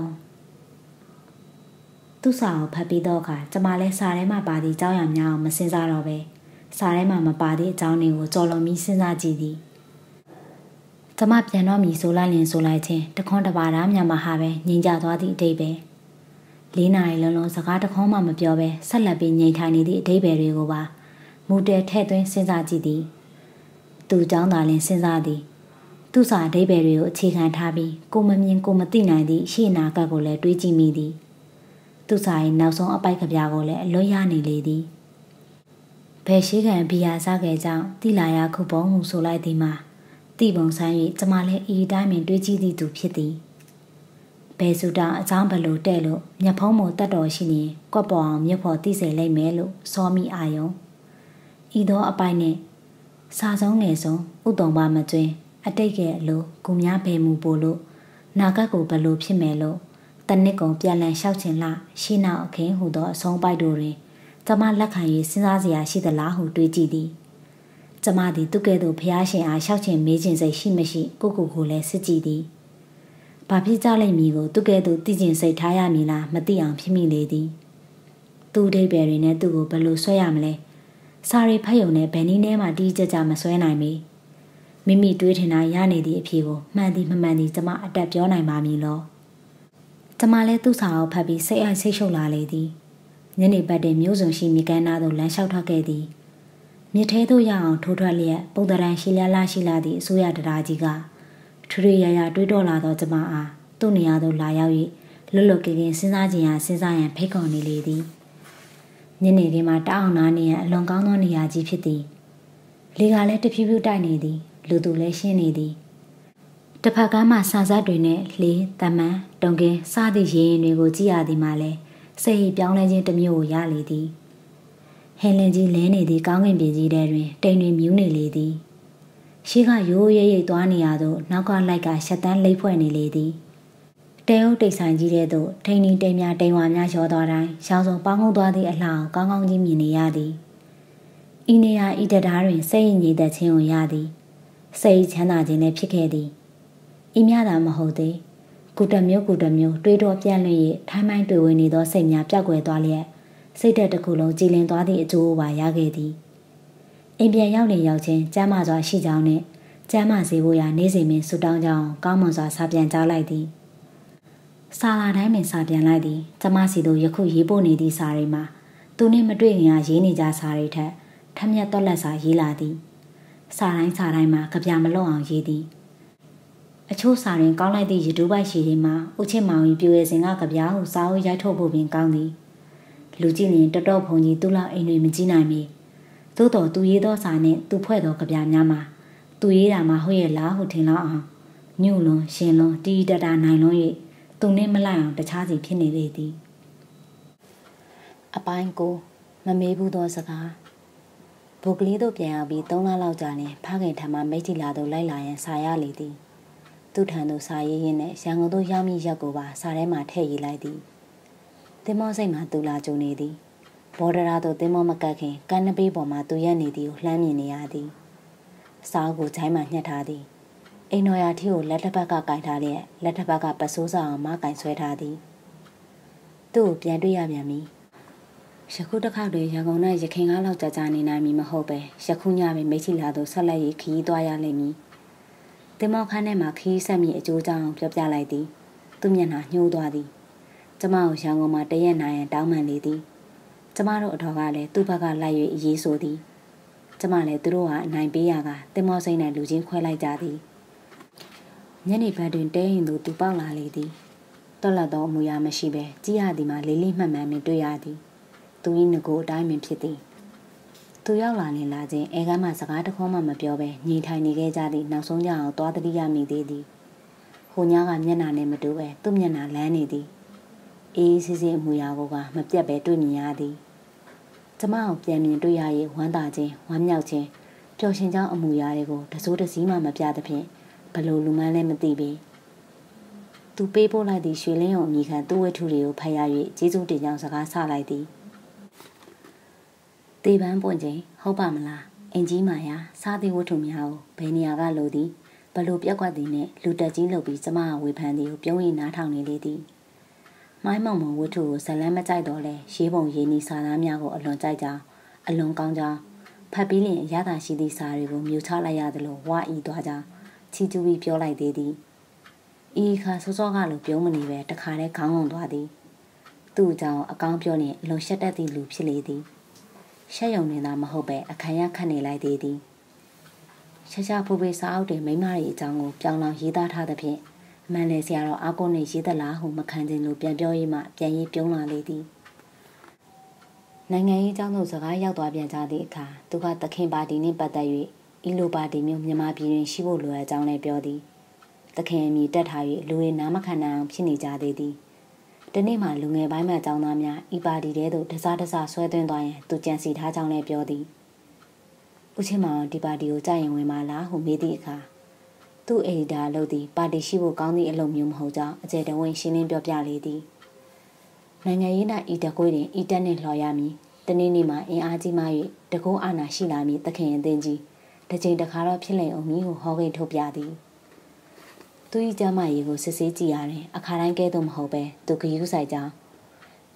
သူ့စာကိုဖတ်ပြီးတော့အခါကျမလဲစာထဲမှာပါသည့်အကြောင်းအရာများအောင်မစင်စားတော့ပဲစာထဲမှာမပါသည့်အကြောင်းတွေကိုကြော်လွန်ပြီးစဉ်းစားကြည့်သည်ကျမပြန်တော့မီဆိုလိုက်ရင်ဆိုလိုက်ချင်းတခွန်းတပါးသားမြန်မာဟာပဲငြိမ်ကြသွားသည့်အတိတ်ပဲလေးနာရီလုံးလုံးစကားတခွန်းမှမပြောပဲဆက်လက်ပြီးငြိမ်ထိုင်နေသည့်အတိတ်ပဲတွေကိုပါမူတဲထဲ့သွင်းစဉ်းစားကြည့်သည်သူเจ้าသားလင်းစဉ်းစားသည်သူစာအတိတ်ပဲတွေကိုအခြေခံထားပြီးကိုမမြင်ကိုမသိနိုင်သည့်ရှေ့နာကပ်ကိုလည်းတွေးကြည့်မိသည်သူစာရဲ့နောက်ဆုံးအပိုက်ကပြားကိုလည်းအလွတ်ရနေလေသည်ဘယ်ရှိကံဘီယာစားခဲ့ကြောင်းတိလာရခုပုံဟုဆိုလိုက်သည်မှာတိပုံဆန်း၍ကျမလည်းဤတိုင်းပင်တွေးကြည့်သည့်သူဖြစ်သည်ဘယ်စုတောင်အကြောင်းဘလို့တဲ့လို့မျက်ဖုံးမို့တတ်တော်ရှိနေကွက်ပေါ်အောင်မြစ်ဖို့သိစေလိမ့်မယ်လို့စောမိအာယုံဤသောအပိုင်နဲ့စာဆုံးငယ်ဆုံးဥတုံပါမကျွင်းအတိတ်ကဲအလိုဂူများဘယ်မူပို့လို့နာဂတ်ကိုဘလို့ဖြစ်မယ်လို့တနစ်ကုံပြန်လည်လျှောက်ချင်လားရှင်းနောက်အခင်းဟူသောအဆုံးပိုက်တို့တွင်ကျမလက်ခံ၍စဉ်းစားစရာရှိသလားဟုတွေးကြည့်သည်ကျမသည်သူကဲ့သို့ဖျားရှင်အားလျှောက်ချင်မေးချင်စိတ်ရှိမရှိကိုကိုကိုလည်းစစ်ကြည့်သည်ဘာဖြစ်ကြလိမ့်မည်ကိုသူကဲ့သို့သိကျင်စိတ်ထားရမည်လားမသိအောင်ဖြစ်မိလေသည်သူ့ဒိတ်ဘယ်တွေနဲ့သူ့ကိုဘယ်လိုဆွဲရမလဲစာရီဖတ်ရုံနဲ့ဘယ်နည်းနဲ့မှတီးကြကြမဆွဲနိုင်မီမိမိတွေးထင်တာရနေသည့်အဖြစ်ကိုမှန်သည်မမှန်သည်ကျမအတက်ပြောနိုင်ပါမည်လောကျမလည်းသူ့စာကိုဖတ်ပြီးစိတ်အိုက်စိတ်ရှုပ်လာလေသည်ညနေပတ်တွင်မျိုးစုံရှိမြေကမ်းနားသို့လမ်းလျှောက်ထွက်ခဲ့သည်မြစ်ထဲသို့ရအောင်ထိုးထွက်လျက်ပုံသဏ္ဍာန်ရှိလျက်လာရှိလာသည့်အစိုးရတရားကြီးကထူထူရရတွေးတောလာသောကျမအားသူ့နေရာသို့လာရောက်၍လွတ်လွတ်ကင်းကင်းစဉ်းစားခြင်းရာစဉ်းစားရန်ဖိတ်ခေါ်နေလေသည်ညနေခင်းမှာတအောင်နာနေရန်အလွန်ကောင်းသောနေရာကြီးဖြစ်သည်လေကလည်းတဖြည်းဖြည်းတိုက်နေသည်လူသူလည်းရှင်းနေသည်တစ်ဖက်ကမ်းမှဆန်ဆက်တွေနဲ့လေတမန်တုံကင်းစသည့်ရေရင်တွေကိုကြည့်ရသည်မှလည်းစိတ်ပြောင်းလဲခြင်းတစ်မျိုးကိုရလေသည်ဟဲလင်ကြီးလဲနေသည့်ကောင်းကင်ပြင်ကြီးထဲတွင်တိမ်တွေမြူးနေလေသည်ရှိကရိုးရိပ်ရိပ်သွားနေရသောနောက်ကလိုက်ကရှက်တန်းလိမ့်ဖွဲ့နေလေသည်တဲအုပ်တိတ်ဆိုင်ကြီးတဲ့သို့ထိန်ထိန်တိမ်များတိမ်ဝါများရောသွားတိုင်းရှောင်းစုံပေါင်းကုန်သွားသည့်အလှအောင်ကောင်းကောင်းကြီးမြင်နေရသည်ဤနေရာဤတရားတွင်စိတ်ရည်ငြိမ်သက်ခြင်းကိုရသည်စိတ်ချမ်းသာခြင်းလည်းဖြစ်ခဲ့သည်ဤများသာမဟုတ်သေးကုတမျိုးကုတမျိုးတွေးတော်ပြန့်လွင့်၍ထိုင်းမိုင်းတွေ့ဝင်နေသောစိတ်များပျောက်ကွယ်သွားလျက်စိတ်ဓာတ်တစ်ခုလုံးကြည်လင်သွားသည့်အကျိုးပါရခဲ့သည်အိမ်ပြန်ရောက်လင်ရောက်ချင်းကျမ်းမာစွာရှိကြောင်းနှင့်ကျမ်းမာစေဖို့ရာနေ့စဉ်ပင်ဆုတောင်းကြောင်းကောင်းမွန်စွာစာပြန်ကြားလိုက်သည်စာလာတိုင်းပင်စာပြန်လိုက်သည်ကျမစီတို့ယခုရေးပို့နေသည့်စာတွေမှာသူနှင့်မတွေ့ခင်ကရေးနေကြစာတွေထက်ထက်မြက်တော့လက်စာရေးလာသည်စာတိုင်းစာတိုင်းမှာကြပြမလွတ်အောင်ရေးသည်အချို့စာတွင်ကောင်းလိုက်သည့်ရတူးပိုက်ရှိတွေမှာဦးချစ်မောင်ကြီးပြွေစင်ကကြပြဟုစာအုပ်ရိုက်ထုတ်ဖို့ပင်ကောင်းသည်လူကြည့်ရင်တော်တော်ဖုန်ကြီးသူ့လောက်အိမ်တွေမကြည့်နိုင်မီသို့တော်သူရေးသောစာနှင့်သူဖွဲ့သောကြပြများမှာသူရေးတာမှဟုတ်ရဲ့လားဟုထင်လောက်အောင်ညှို့လွန်ရှင်လွန်တီးတတာနိုင်လွန်၍သူနှင့်မလိုက်အောင်တခြားစီဖြစ်နေလေသည်အပိုင်းကိုမမေးဘူးသောစကားဘုကလေးတို့ပြန်ရောက်ပြီးသုံးလလောက်ကြာနေဖခင်ထံမှမိတ်တီလာတို့လိုက်လာရန်စာရလေသည်သူ့ထံသို့စာရေးရင်းနဲ့ရန်ကုန်သို့ရောက်မိရက်ကိုပါစာထဲမှထည့်ရေးလိုက်သည်တင်မောစိတ်မှသူလာကြုံနေသည်ဘော်ဒရာသို့တင်မောမကတ်ခင်ကန်းနပေးပေါ်မှသူရက်နေသည်ကိုလှမ်းမြင်နေရသည်စာအုပ်ကိုခြိုင်းမှညှက်ထားသည်အိမ်တော်ရာထီကိုလက်တစ်ဖက်ကကင်ထားလျက်လက်တစ်ဖက်ကပစိုးစာအောင်မကင်ဆွဲထားသည်သူ့ကိုပြန်တွေ့ရပြန်ပြီယခုတစ်ခါတည်းရန်ကုန်၌ရခင်ကားလောက်ကြာကြာနေနိုင်မည်မဟုတ်ပဲယခုညပင်မိတ်ချီလာသို့ဆက်လက်ရေးခီးသွားရလိမ့်မည်တင်မောခန်းထဲမှာခီးဆက်မိအကျိုးကြောင့်ပြောပြလိုက်သည်သူ့မျက်နှာညှိုးသွားသည်ကျမကိုရန်ကုန်မှာတရက်နိုင်ရန်တောင်းပန်လေသည်ကျမတို့အတော်ကလည်းသူ့ဘက်ကလိုက်၍အေးဆိုသည်ကျမလည်းသူတို့ကအနိုင်ပေးရကတင်မောစိမ့်နဲ့လူချင်းခွဲလိုက်ကြသည်ညနေဘက်တွင်တဲရင်သူသူပေါက်လာလေသည်တော်လတ်သောအမူအရာမရှိပဲကြည်ရသည်မှာလေးလေးမှန်မှန်ပင်တွေ့ရသည်သူ၏ငကိုအတိုင်းပင်ဖြစ်သည်သူရောက်လာနေလာခြင်းအဲကမ်းမှစကားတခေါမှမပြောဘဲညီထိုင်နေခဲ့ကြသည့်နောက်ဆုံးကြအောင်သွားတတိယမိသေးသည်ဟိုညကမျက်နှာနဲ့မတူပဲသူ့မျက်နှာလန်းနေသည်အေးစစ်စစ်အမူအရာကိုကမပြတ်ပဲတွေ့မြင်ရသည်ကျမကိုပြန်မြင်တွေ့ရ၍ဝမ်းသာခြင်းဝမ်းမြောက်ခြင်းပျော်ရွှင်ကြောင်းအမူအရာတွေကိုတစိုးတစည်းမှမပြသဖြင့်ဘလို့လူမှန်းလည်းမသိပေသူပေးပို့လိုက်သည့်ရွှေလင်းရုံအမိခံသူ့ဝတ္ထုတွေကိုဖတ်ရ၍ကျေးဇူးတင်ကြောင်းစကားဆလိုက်သည်တေပန်းပွင့်ခြင်းဟုတ်ပါမလားအင်ကြီးမာယာစားသည့်ဝတ္ထုများကိုဘယ်နေရာကလိုသည်ဘလို့ပြက်ကွက်သည်နှင့်လူတက်ကြီးလုပ်ပြီးကျမကဝေဖန်သည်ကိုပြုံးရင်နားထောင်နေလေသည်မိုင်းမောင်မောင်ဝတ္ထုကိုဇလန်းမကြိုက်တော့လဲရေးပုံရေးနီးစာသားများကိုအလွန်ကြိုက်ကြောင်းအလွန်ကောင်းကြောင်းဖတ်ပြီးလျင်ရတာရှိသည့်စာတွေကိုမြူချလိုက်ရသလိုဝါဤသွားကြောင်းချီကျူးပြီးပြောလိုက်သေးသည်ဤခါစောစောကလိုပြုံးမနေပဲတခါတည်းခေါင်းငုံသွားသည်သူ့ကြောင့်အကောင်းပြောရင်အလွန်ရှက်တတ်သည့်လူဖြစ်လေသည်ရှက်ယုံနေတာမဟုတ်ပဲအခမ်းရခတ်နေလိုက်သေးသည်ရှာရှာဖူဖေစာအုပ်တွေမိမတွေအကြောင်းကိုပြောင်းလောင်ရေးသားထားသဖြင့်အမှန်လေဆရာတော်အာကိုနဲ့ရေးသလားဟုမခံခြင်းလို့ပြန်ပြောရေးမှပြန်ရေးပြုံးလာလေသည်နိုင်ငံရေးအကြောင်းတို့စကားရောက်သွားပြန်ကြသည့်အခါသူကသခင်ပါတီနှင့်ပတ်သက်၍ဤလိုပါတီမျိုးမြန်မာပြည်တွင်ရှိဖို့လိုအပ်ကြောင်းလည်းပြောသည်သခင်အမိတက်ထား၍လူတွေနားမခံနိုင်အောင်ဖြစ်နေကြသေးသည်ဒီနေ့မှလူငယ်ပိုင်းမှအကြောင်းသားများဤပါတီတဲသို့တစားတစားဆွဲသွင်းသွားရင်သူကြံစီထားကြောင်းလည်းပြောသည်ဦးချင်းမောင်ဒီပါတီကိုကြိုက်ရင်ဝင်ပါလားဟုမေးသည့်အခါသူ့အေဒီတာလုပ်သည်ပါတီရှိဖို့ကောင်းသည့်အလုပ်မျိုးမဟုတ်ကြောင်းအကျယ်တဝင်းရှင်းလင်းပြောပြလေသည်နိုင်ငံရေး၌ဤတကွေးတွင်ဤတက်နှင့်လှော်ရမည်တနေ့နေ့မှာအင်အားကြီးမှ၍တကုန်းအာဏာရှိလာမည်သခင်အသင်းကြီးတစ်ချိန်တစ်ခါတော့ဖြစ်လိမ့်အောင်မည်ဟုဟောကိန်းထုတ်ပြသည်သူ၏ကျမ်းမာရေးကိုစစ်ဆေးကြည့်ရတယ်အခါတိုင်းကဲ့သို့မဟုတ်ပဲသူဂရုစိုက်ကြောင်း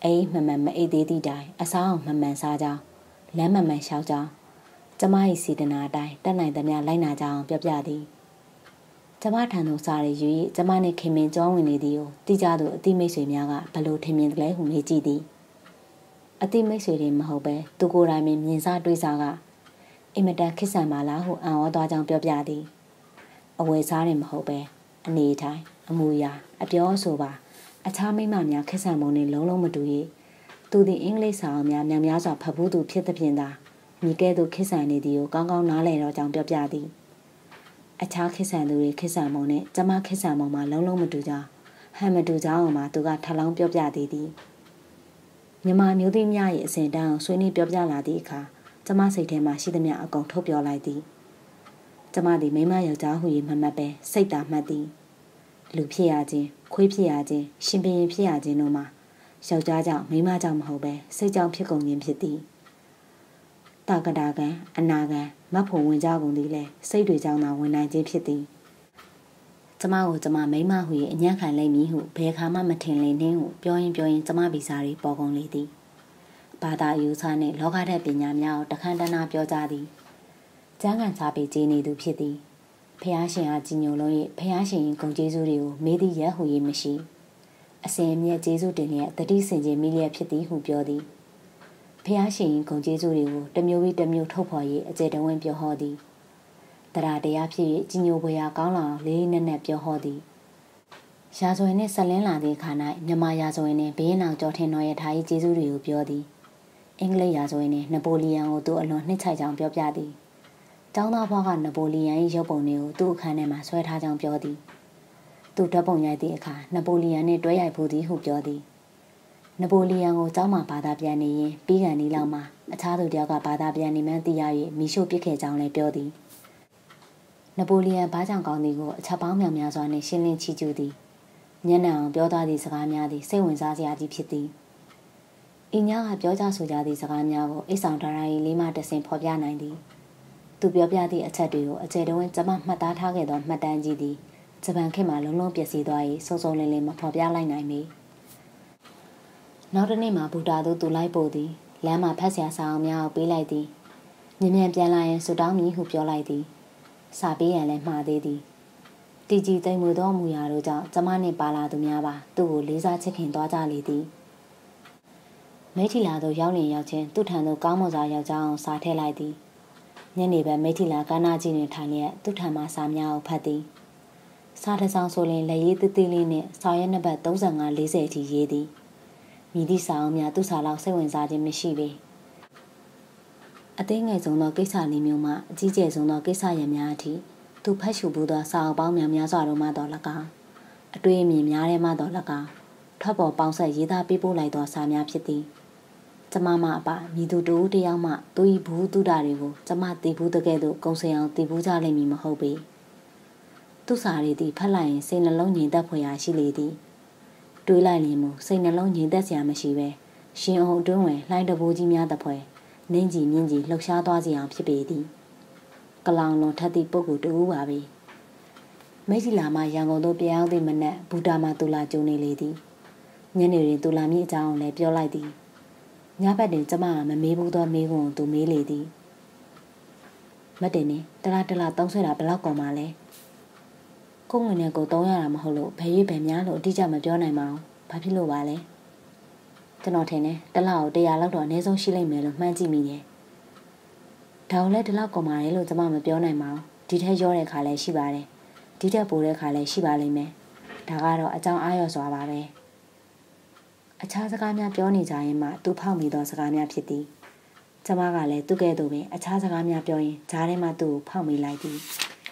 အိမ်မှန်မှန်မအိတ်သေးသည့်တိုင်အဆောင်မှန်မှန်စားကြောင်းလမ်းမှန်မှန်လျှောက်ကြောင်းကျမ၏စေတနာအတိုင်းတက်နိုင်သမျှလိုက်နာကြအောင်ပြောပြသည်ကျမထံသို့စာရီယူ၍ကျမနှင့်ခင်မင်ကြောဝင်နေသည်ကိုတိကျသူအတိမိတ်ဆွေများကဘလို့ထင်မြင်တယ်လဲဟုမေးကြည့်သည်အတိမိတ်ဆွေတွေမဟုတ်ပဲသူကိုယ်တိုင်မြင်စားတွေးစားကအင်မတန်ခစ်ဆန်ပါလားဟုအံ့ဩသွားကြောင်းပြောပြသည်အဝယ်စားတွေမဟုတ်ပဲအနေထိုင်အမူအရာအပြောအဆိုပါအခြားမိမများခက်ဆန်ပုံနဲ့လုံးလုံးမတူ၍သူသည်အင်္ဂလိပ်စာအများများများစွာဖတ်ဖို့သူဖြစ်သဖြင့်သာမိကဲ့သို့ခက်ဆန်နေသည်ကိုကောင်းကောင်းနားလည်တော့ကြောင်းပြောပြသည်အခြားခက်ဆန်သူတွေခက်ဆန်ပုံနဲ့ကျမခက်ဆန်ပုံမှာလုံးလုံးမတူကြောင်းဟန်မတူကြောင်းမှာသူကထလောင်းပြောပြသေးသည်မြမမျိုးသမီးများ၏အစဉ်တန်းဆွေးနွေးပြောပြလာသည့်အခါကျမစိတ်ထဲမှာရှိသမျှအကုန်ထုတ်ပြောလိုက်သည်ကျမသည်မိမယောက်ျားဟု၍မမှတ်ပဲစိတ်သာမှတ်သည်လူဖြစ်ရခြင်းခွေးဖြစ်ရခြင်းရှင်ဘရင်ဖြစ်ရခြင်းတို့မှာယောက်ျားကြောင့်မိန်းမကြောင့်မဟုတ်ပဲစိတ်ကြောင့်ဖြစ်ကုန်ခြင်းဖြစ်သည်တာကတာကံအနာကံမတ်ဖို့ဝင်ကြကုန်သည်လဲစိတ်တွေကြောင့်သာဝင်နိုင်ခြင်းဖြစ်သည်ကျမကိုကျမမိန်းမဟု၍အညံ့ခံလိုက်မည်ဟုဘယ်ခါမှမထင်လေနှင်းဟုပြောရင်ပြောရင်ကျမဗီဇာတွေပေါ်ကုန်လေသည်ဘာသာယူဆနှင့်လောကဓာတ်ပညာများကိုတခမ်းတနာပြောကြသည်ကျမ်းဂန်စာပေကျေးနေသူဖြစ်သည်ဖះရှင်အားကြီးညိုလုံး၏ဖះရှင်ဂုဏ်ကျေးဇူးတွေကိုမေးသည့်ရက်ဟု၍မရှိအစဉ်အမြဲကျေးဇူးတင်လျက်တတိစင်ခြင်းမိလျက်ဖြစ်သည်ဟုပြောသည်ဖះရှင်ဂုဏ်ကျေးဇူးတွေကိုတစ်မျိုးပြီးတစ်မျိုးထုတ်ဖော်၍အကျေတဝင်းပြောဟောသည်တရားတရားဖြစ်၍ကြီးညိုပွဲရာကောင်းလောင်လေးနက်နက်ပြောဟောသည်ရာဇဝင်နှင့်ဆက်လင်းလာသည့်အခါ၌မြန်မာရာဇဝင်နှင့်ဘင်းနောင်ကျော်ထင်တော်ရထား၏ကျေးဇူးတွေကိုပြောသည်အင်္ဂလိပ်ရာဇဝင်နှင့်နပိုလီယံကိုသူအလွန်နှိမ့်ချိုက်ကြောင်းပြောပြသည်ကျောင်းသားဘွားကနပိုလီယံ၏ရုပ်ပုံတွေကိုသူ့အခန်းထဲမှာဆွဲထားကြောင်းပြောသည်သူဓာတ်ပုံရိုက်သည့်အခါနပိုလီယံနှင့်တွဲရိုက်ဖို့သည်ဟုပြောသည်နပိုလီယံကိုကျောင်းမှာဘာသာပြန်နေရင်ပြီးကန်ဒီလောက်မှာအခြားသူတယောက်ကဘာသာပြန်နေမှန်းသိရ၍မိရှို့ပစ်ခဲ့ကြောင်းလည်းပြောသည်နပိုလီယံဘာကြောင့်ကောင်းသည်ကိုအချက်ပေါင်းများများစွာနှင့်ရှင်းလင်းချီးကျူးသည်မျက်နှာအောင်ပြောသားသည့်စကားများသည်စိတ်ဝင်စားစရာကြီးဖြစ်သည်ဤညကပြောကြဆိုကြသည့်စကားများကိုအိတ်ဆောင်ဒါရိုင်လေးမှတဆင့်ဖော်ပြနိုင်သည်သူပြောပြသည့်အချက်တွေကိုအကျယ်တဝင်းကျမမှတ်သားထားခဲ့သောမှတ်တမ်းကြီးသည်ဂျပန်ခေတ်မှာလုံးလုံးပျက်စီးသွား၏စုံစုံလင်းလင်းမဖော်ပြလိုက်နိုင်ပေနောက်တစ်နေ့မှာဘူတာသို့သူလိုက်ပို့သည်လမ်းမှာဖတ်ဆရာစာအုပ်များကိုပေးလိုက်သည်မြင်မြန်ပြန်လာရင်ဆူတောင်းမည်ဟုပြောလိုက်သည်စာပေးရန်လည်းမှားသေးသည်တီကြီးတိမ်မွေသောမူရာတို့ကြောင့်ကျမနှင့်ပါလာသူများပါသူ့ကိုလေးစားချစ်ခင်သွားကြလေသည်မိထီလာသို့ရောက်လျင်ရောက်ချင်းသူ့ထံသို့ကောင်းမွန်စွာရောက်ကြောင်းစာထည့်လိုက်သည်ညနေပဲမိထီလာကမ်းနားကြီးတွင်ထိုင်လျက်သူ့ထံမှစာများကိုဖတ်သည်စာတစ်စောင်ဆိုရင်လက်ရေးသေးသေးလေးနှင့်စာရွက်နှစ်ပတ်သုံးဆ၅ ၄၀အထိရေးသည်မိသည့်စာအုပ်များသူ့စာလောက်စိတ်ဝင်စားခြင်းမရှိပေအသေးငယ်ဆုံးသောကိစ္စလေးမျိုးမှအကြီးကျယ်ဆုံးသောကိစ္စရပ်များအထိသူဖတ်ရှုဘူးသောစာအုပ်ပေါင်းများများစွာတို့မှတော့၎င်းအတွေ့အမြင်များထဲမှတော့၎င်းထွက်ပေါ်ပေါင်းဆက်ရေးသားပေးပို့လိုက်သောစာများဖြစ်သည်ကျမမအပမိသူတူတယောက်မှသူ၏ဘူးတုဒ္ဒတွေကိုကျမတည်ဘူးတကယ်သို့ကုံစင်အောင်တည်ဘူးကြလိမ့်မည်မဟုတ်ပေသူစာရည်သည်ဖတ်လိုက်ရင်စိတ်နှလုံးငြိမ်သက်ဖွယ်ရာရှိလေသည်တွေးလိုက်ရင်မူစိတ်နှလုံးငြိမ်သက်စရာမရှိပဲရှင်အောင်အတွင်းဝင်လှိုင်းတဘိုးကြီးများသဖွယ်နင်းကြီးမြင့်ကြီးလှုပ်ရှားသွားစီအောင်ဖြစ်ပေသည်ကလောင်လွန်ထက်သည့်ပုဂ္ဂိုလ်တူပါပဲမိတ်စီလာမှရန်ကုန်သို့ပြောင်းသည့်မနက်ဘူတာမှတူလာကျုံနေလေသည်ညနေတွင်တူလာမြင့်အကြောင်းလည်းပြောလိုက်သည်ညဘက်တွင်ကျမကမမေးဘူးသောမေးခွန်းကိုသူမေးလေသည်မတင်နေတလားတလားတောင်းဆွဲတာဘယ်လောက်ကုန်ပါလဲကိုငွေနဲ့ကိုတောင်းရတာမဟုတ်လို့ဘယ်ရွေးဘယ်များလို့အတိအကျမပြောနိုင်ပါဘူးဘာဖြစ်လို့ပါလဲကျွန်တော်ထင်တယ်တလားကိုတရားလောက်တော့အနည်းဆုံးရှိလိမ့်မယ်လို့မှန်းကြည့်မိတယ်ဒါကိုလည်းဒီလောက်ကုန်ပါတယ်လို့ကျမမပြောနိုင်ပါဘူးဒီထက်ရောတဲ့ခါလည်းရှိပါတယ်ဒီထက်ပိုတဲ့ခါလည်းရှိပါလိမ့်မယ်ဒါကတော့အကြောင်းအားရစွာပါပဲအခြားစကားများပြောနေကြရင်မှသူဖောက်မိသောစကားများဖြစ်သည်ကျမကလည်းသူ့ကဲ့သို့ပင်အခြားစကားများပြောရင်ဂျားထဲမှသူ့ကိုဖောက်မိလိုက်သည်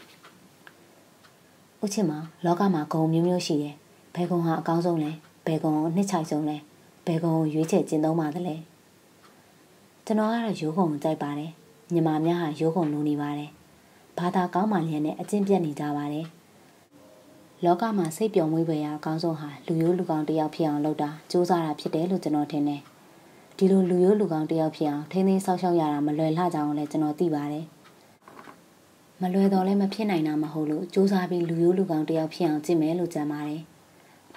ဦးချစ်မလောကမှာဂုဏ်မျိုးမျိုးရှိတယ်ဘယ်ဂုဏ်ဟာအကောင်းဆုံးလဲဘယ်ဂုဏ်ကိုနှစ်ချိုက်ဆုံးလဲဘယ်ဂုဏ်ကိုရွေးချယ်ကျင့်သုံးပါသလဲကျွန်တော်ကတော့ရိုးဂုဏ်ကိုကြိုက်ပါတယ်ညီမများဟာရိုးဂုဏ်လိုနေပါတယ်ဘာသာကောင်းမှလျက်နဲ့အကျင့်ပြတ်နေကြပါတယ်လောကမှာစိတ်ပျော်မွေးဖွယ်ရာအကောင်းဆုံးဟာလူရိုးလူကောင်းတစ်ယောက်ဖြစ်အောင်လုပ်တာစူးစမ်းတာဖြစ်တယ်လို့ကျွန်တော်ထင်တယ်ဒီလိုလူရိုးလူကောင်းတစ်ယောက်ဖြစ်အောင်ထိန်းသိမ်းဆောက်ရှောက်ရတာမလွယ်လှကြအောင်လည်းကျွန်တော်သိပါတယ်မလွယ်တော့လည်းမဖြစ်နိုင်တာမဟုတ်လို့စူးစမ်းပြီးလူရိုးလူကောင်းတစ်ယောက်ဖြစ်အောင်ကျင့်မယ်လို့ကြံပါတယ်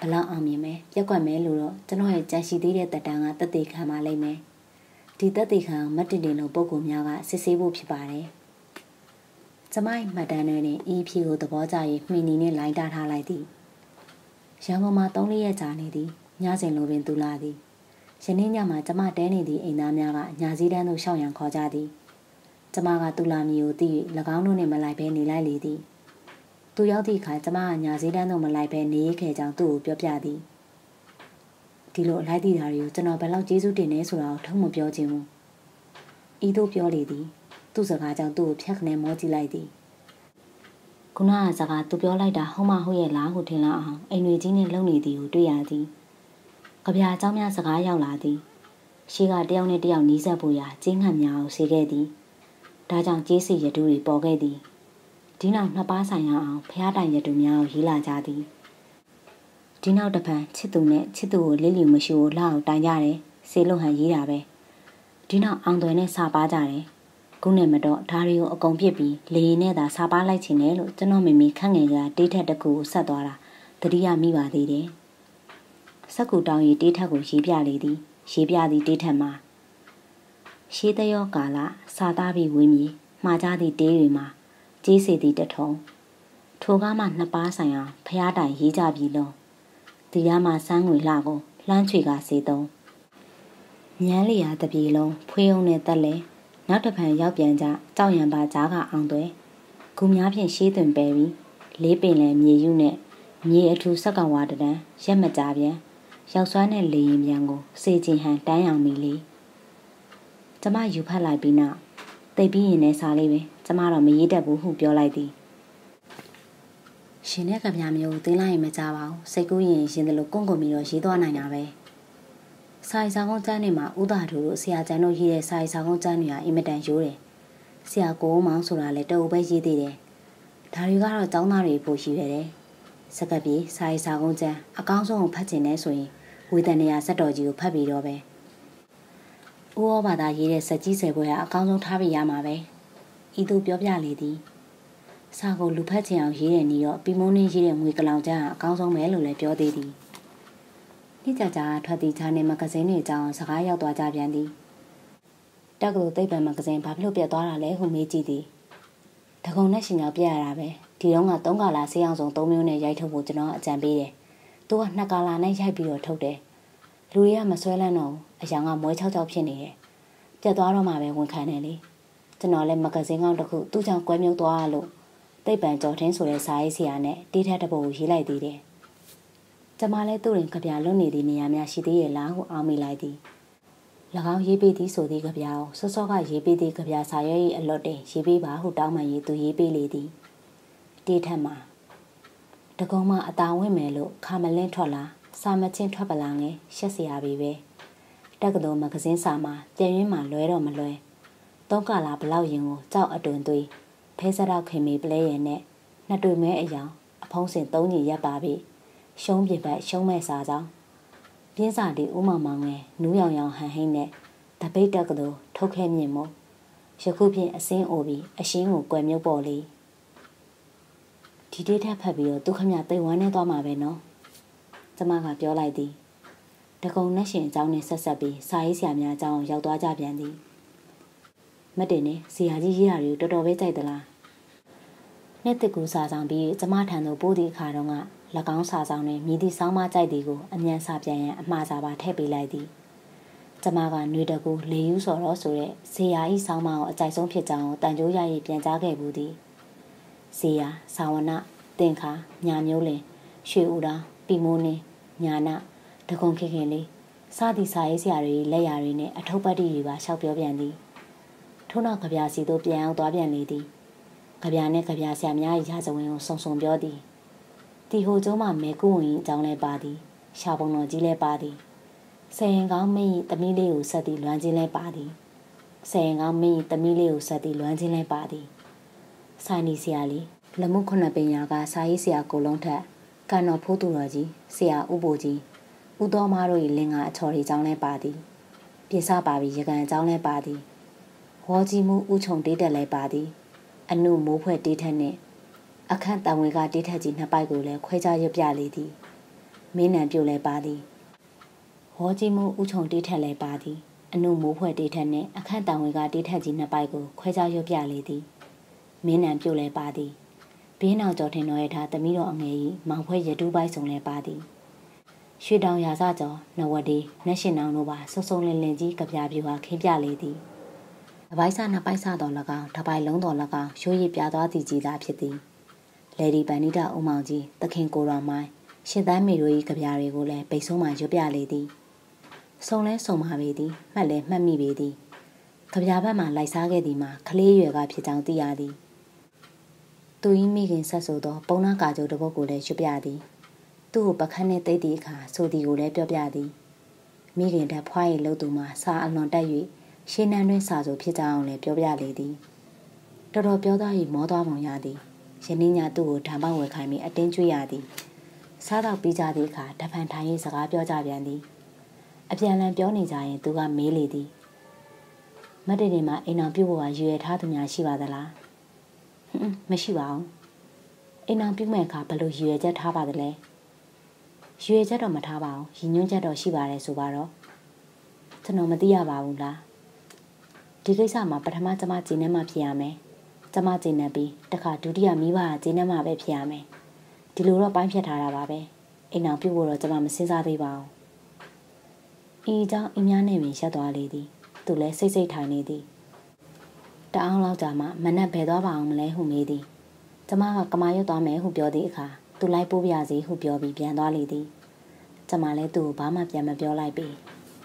လောက်အောင်မြင်မယ်ပြက်ကွက်မယ်လို့တော့ကျွန်တော်ရဲ့ကြံရှိသေးတဲ့တက်တန်းကတက်သေးခံပါလိမ့်မယ်ဒီတက်သေးခံမတ်တင်တင်လို့ပုံကူများကစစ်ဆေးဖို့ဖြစ်ပါတယ်ကျမရဲ့မှတ်တမ်းတွေနဲ့အီးဖြီကိုသဘောကျရေးမှီနီနဲ့လိုင်းတာထားလိုက်သည်ရန်ကုန်မှာသုံးလေးရက်ကြာနေသည်ညစဉ်လိုပင်သူလာသည်ယနေ့ညမှာကျမတဲနေသည့်အိမ်သားများကညာစည်းတန်းသို့ရှောက်ရန်ခေါ်ကြသည်ကျမကသူလာမီကိုသိ၍၎င်းတို့နှင့်မလိုက်ဘဲနေလိုက်လေသည်သူရောက်သည့်အခါကျမကညာစည်းတန်းသို့မလိုက်ဘဲနေရခဲ့ကြောင်းသူ့ကိုပြောပြသည်ဒီလိုအလိုက်သည့်ဓာတ်တွေကိုကျွန်တော်ဘယ်လောက်ကျေးဇူးတင်နေဆိုတာကိုထုံးမပြောချင်ဘူးဤသို့ပြောလေသည်သူ့စကားကြောင့်သူ့ကိုဖြတ်ခနဲမောကြည့်လိုက်သည်ခုနကစကားသူပြောလိုက်တာဟုတ်မဟုတ်ရဲ့လားဟုထင်လာအောင်အိမ်တွေကြီးနဲ့လုံနေသည်ကိုတွေ့ရသည်ကြပြာအကြောင်းများစကားရောက်လာသည်ရှေးကတယောက်နဲ့တယောက်နီးစပ်ဖို့ရာကျင်းငံများကိုဆေခဲ့သည်ဒါကြောင့်ကျေးစီရတုတွေပေါ်ခဲ့သည်ဒီနောက်နှစ်ပါးဆိုင်ရအောင်ဖျားတိုင်ရတုများကိုရေးလာကြသည်ဒီနောက်တစ်ဖန်ချစ်သူနဲ့ချစ်သူကိုလေးလီမရှိကိုလောက်တိုင်ကြတယ်ဆေးလုံဟန်ရေးတာပဲဒီနောက်အောင်သွယ်နဲ့စာပါကြတယ်ခုနဲ့မတော့ဒါတွေကိုအကုန်ပြစ်ပြီးလေရင်နဲ့သာစာပါလိုက်ချင်တယ်လို့ကျွန်တော်မိမိခန့်ငယ်ကတေးထက်တစ်ခုကိုဆက်သွားတာတတိယမိပါသေးတယ်စက်ကူတောင်းရီတေးထက်ကိုရေးပြလေသည်ရေးပြသည့်တေးထက်မှာရှေးတရောကာလစာသားပြီးဝင်းမြေမှားကြသည့်တေးတွေမှာကြေးစီသည့်တထုံထိုကားမှနှစ်ပါးဆိုင်အောင်ဖျားတိုင်ရေးကြပြီလုံးဒီရမှာစမ်းငွေလှကိုလှမ်းချွေကစေသုံးညမ်းလျာတပြေလုံးဖွေးုံနဲ့တက်လဲနောက်တစ်ဖန်ရောက်ပြန်ကြကြောက်ရံပါကြားကအောင်သွဲဂူများဖြင့်ရှေးသွင်ပဲပြီးလေးပင်လယ်မြေယူနဲ့မြေအထူစက်ကောင်ဝါတန်းရက်မကြပြန်ရောက်စွမ်းတဲ့လေရင်ပြန်ကိုစေချင်ဟန်တန်းအောင်မိလေကျမယူဖတ်လိုက်ပြီးနောက်သိပြီးရင်လည်းစားလေးပဲကျမတော့မရေးတတ်ဘူးဟုပြောလိုက်သည်ရှင်နဲ့ကဗျာမျိုးသိလိုက်ရင်မကြပါဘူးစိတ်ကူးရင်ရင်တယ်လို့ကွန့်ကွန်ပြီးတော့ရေးသွားနိုင်တာပဲစာရီစာကုန်းကျန်းတွေမှာဥဒါထူတို့ဆရာကျန်းတို့ရေးတဲ့စာရီစာကုန်းကျန်းတွေကအင်မတန်ရိုးတယ်ဆရာကိုမောင်ဆိုတာလည်းတအုပ်ပဲရေးသေးတယ်ဒါတွေကတော့ចောင်းသားတွေပို့ရှိရတယ်စကပ်ပြေစာရီစာကုန်းကျန်းအကောင်းဆုံးကိုဖတ်ချင်နေဆိုရင်ဝေဒနေရစက်တော်ကြီးကိုဖတ်ပြီးတော့ပဲဦးဩဘာသာရေးတဲ့စက်ကြီးဆယ်ပွဲကအကောင်းဆုံးထားပြီးရမှာပဲဤသူပြောပြလေသည်စာကိုလူဖတ်ချင်အောင်ရေးတဲ့နေတော့ပြီးမုန်းနေရေးတဲ့ငွေကလောင်ကျန်းအကောင်းဆုံးပဲလို့လည်းပြောသေးသည်နေ့ကြကြထွက်သည့်ဂျာနယ်မဂဇင်းတွေအကြောင်းစကားရောက်သွားကြပြန်သည်တက္ကသိုလ်သိပ္ပံမဂဇင်းဘာဖြစ်လို့ပြတ်သွားတာလဲဟုမေးကြည့်သည်တကုံနဲ့ရှင်ရောက်ပြရတာပဲဒီတော့ကသုံးကာလာဆေးအောင်စုံသုံးမျိုးနဲ့ရိုက်ထုတ်ဖို့ကျွန်တော်အကြံပေးတယ်သူကနှစ်ကာလာနဲ့ရိုက်ပြီးတော့ထုတ်တယ်လူတွေကမဆွဲလန်းတော့အယောင်ကမွဲချောက်ချောက်ဖြစ်နေတယ်ပြတ်သွားတော့မှပဲဝန်ခံတယ်လေကျွန်တော်လည်းမဂဇင်းကောင်းတစ်ခုသူ့ကြောင့်ကွဲမြုပ်သွားလို့သိပ္ပံကြော်ထင်းဆိုတဲ့စာရေးဆရာနဲ့တေးထက်တစ်ပုဒ်ကိုရေးလိုက်သေးတယ်ကျမလည်းသူ့ရင်ကြပြလွတ်နေသည့်နေရာများရှိသေးရဲ့လားဟုအောင်းမိလိုက်သည်၎င်းရေးပေးသည်ဆိုသည့်ကြပြကိုစောစောကရေးပေးသည့်ကြပြစာရွက်၏အလွတ်တင်ရေးပေးပါဟုတောင်းပန်ရေးသူရေးပေးလေသည်တေးထက်မှာတကုံးမအတာဝင့်မယ်လို့ခါမလင်းထွက်လာစာမချင်းထွက်ပလာငယ်ရှက်เสียရပြီပဲတက္ကသိုလ်မဂဇင်းစာမှာပြန်ရင်းမှာလွဲတော့မလွဲသုံးကလာဘလောက်ရင်ကိုကြောက်အတွင်သွေးဖဲစရောက်ခင်မီပလဲရင်နဲ့နှစ်တွေ့မဲအယောင်အဖုံးစင်သုံးညီရက်ပါပြီရှုံးပြပတ်ရှုံးမဲ့စာကြောင်းပြင်းစာတီဦးမောင်မောင်ငယ်နူးရောင်ရောင်ဟန်ဟိမ့်နဲ့တပိတ်တက္ကသိုလ်ထုတ်ခဲမြင့်မို့ယခုဖြင့်အစင်းအိုပြီးအရှင်းကိုကွယ်မြုပ်ပေါ်လေဒီတေးထက်ဖတ်ပြီးတော့ဒုက္ခမြသိဝမ်းနေသွားမှာပဲနော်ကျမကပြောလိုက်သည်တကုံနဲ့ရှင်အကြောင်းနဲ့ဆက်ဆက်ပြီးစာရေးဆရာများအကြောင်းရောက်သွားကြပြန်သည်မတင်နဲ့ဆရာကြီးရေးတာတွေကိုတော်တော်ပဲကြိုက်သလားနှစ်တကူစာဆောင်ပြီးကျမထံသို့ပို့သည့်အခါတုန်းက၎င်းစာဆောင်တွင်မြည်သည့်ဆောင်းမကြိုက်သည်ကိုအမြန်စာပြန်ရန်အမှားစာပါထည့်ပေးလိုက်သည်ကျမကနှွေတကူလေယူစော်တော့ဆိုတဲ့ဇေယျဤဆောင်းမကိုအကြိုက်ဆုံးဖြစ်ကြောင်းတန်ကြိုးရရပြန်ကြားခဲ့ဘူးသည်ဇေယျသာဝနတင်ခါညာမျိုးလင်ရွှေဦးတော်ပီမိုးနင်းညာနာတကုံခင်ခင်လေးစသည်စာရေးဆရာတွေလက်ရာတွေနဲ့အထုပ်ပတ်တီတွေပါရှောက်ပြောပြန်သည်ထို့နောက်ကြပြစီတို့ပြန်အောင်သွားပြန်လေသည်ကြပြနဲ့ကြပြဆရာများ၏ရာဇဝင်ကိုစုံစုံပြောသည်တီဟိုကျုံးမှမဲကူဝင်အကြောင်းလဲပါသည်ရှာပုံတော်ကြီးလဲပါသည်ဆယ်ရင်ကောင်းမင်း၏တမီးလေးကိုဆက်သည်လွမ်းချင်းလဲပါသည်ဆယ်ရင်ကောင်းမင်း၏တမီးလေးကိုဆက်သည်လွမ်းချင်းလဲပါသည်ဆိုင်နီဆရာလေးလမှုခုနှစ်ပင်ရာကစာရေးဆရာကိုလုံးထက်ကန်တော်ဖိုးသူတော်ကြီးဆရာဥပိုလ်ကြီးဦးတော်မားတို့၏လင်္ကာအချော်ရီကျောင်းလဲပါသည်ပြစပါပြီးရကန်ကျောင်းလဲပါသည်ဝေါ်ကြီးမှုဥချုံတေးတက်လဲပါသည်အနုမိုးဖွဲ့တေးထက်နှင့်အခန့်တံဝေကတေးထက်ကြီးနှစ်ပိုက်ကိုလည်းခွဲခြားရွတ်ပြလေသည်မင်းနံပြုတ်လဲပါသည်ဟောကြီးမှုဥချုံတေးထက်လဲပါသည်အနုမိုးဖွဲ့တေးထက်နှင့်အခန့်တောင်ဝေကတေးထက်ကြီးနှစ်ပိုက်ကိုခွဲခြားရွတ်ပြလေသည်မင်းနံပြုတ်လဲပါသည်ဘေးနောက်ကျော်ထင်တော်ရထားသမီးတော်အငယ်ကြီးမောင်ဖွဲ့ရတူးပိုက်စုံလဲပါသည်ရွှေတောင်ရာစကျော်နဝတီနက်ရှင်နောင်တို့ပါစုံစုံလင်လင်ကြီးကပြပြူဟာခင်းပြလေသည်အပိုက်ဆနှစ်ပိုက်ဆတော်၎င်းတစ်ပိုက်လုံးတော်၎င်းရိုးရည်ပြသွားသည်ကြီးသာဖြစ်သည်လေဒီပန်နိဒအုံမောင်ကြီးသခင်ကိုတော်မိုင်းရှင်သန်းမေတို့၏ကပြတွေကိုလည်းပိတ်ဆိုးမှရွတ်ပြလေသည်စုံလဲစုံပါပေသည်မှတ်လဲမှတ်မိပေသည်ကပြဘက်မှလိုက်စားခဲ့သည်မှာကလေးရွယ်ကဖြစ်ကြောင်းသိရသည်သူ၏မိခင်ဆက်ဆိုသောပုံနာကာကြိုတစ်ပုဒ်ကိုလည်းရွတ်ပြသည်သူ့ကိုပခန်းနဲ့တိတ်သည့်အခါဆိုသည်ကိုလည်းပြောပြသည်မိခင်တက်ဖွား၏လှုပ်သူမှာစာအလွန်တက်၍ရှင်းနှန်းတွင်စာဆိုဖြစ်ကြအောင်လည်းပြောပြလေသည်တော်တော်ပြောသား၏မောသွားပုံရသည်ယနေ့ညသူ့ကိုဓမ္မဝယ်ခိုင်းပြီးအတင်းကျွေးရသည်စားတော့ပြီးကြသည့်အခါတဖန်ထိုင်၍စကားပြောကြပြန်သည်အပြန်လန်ပြောနေကြရင်သူကမေးလေသည်မတ်တေတွေမှာအိမ်အောင်ပြုတ်ဖို့ကရွေထားသူများရှိပါသလားဟွန်းမရှိပါဘူးအိမ်အောင်ပြုတ်မဲ့အခါဘယ်လိုရွေချက်ထားပါသလဲရွေချက်တော့မထားပါဘူးရည်ညွှန်းချက်တော့ရှိပါတယ်ဆိုပါတော့ကျွန်တော်မသိရပါဘူးလားဒီကိစ္စမှာပထမကျမဂျင်းနဲ့မှဖြစ်ရမယ်ကျမဂျင်းနဲ့ပြီးတခါဒုတိယမိဘကဂျင်းနဲ့မှပဲဖြစ်ရမယ်ဒီလိုတော့ပိုင်းဖြတ်ထားတာပါပဲအိမ်အောင်ပြုတ်ဖို့တော့ကျမမစဉ်းစားသေးပါဘူးဤကြောင့်အင်းများနဲ့ပင်ရက်သွားလေသည်သူလည်းစိတ်စိတ်ထိုင်နေသည်တအောင်လောက်ကြာမှမနက်ဘယ်သွားပါအောင်မလဲဟုမေးသည်ကျမကကမာရွတ်သွားမယ်ဟုပြောသည့်အခါသူလိုက်ပို့ပြစီဟုပြောပြီးပြန်သွားလေသည်ကျမလည်းသူ့ကိုဘာမှပြန်မပြောလိုက်ပေ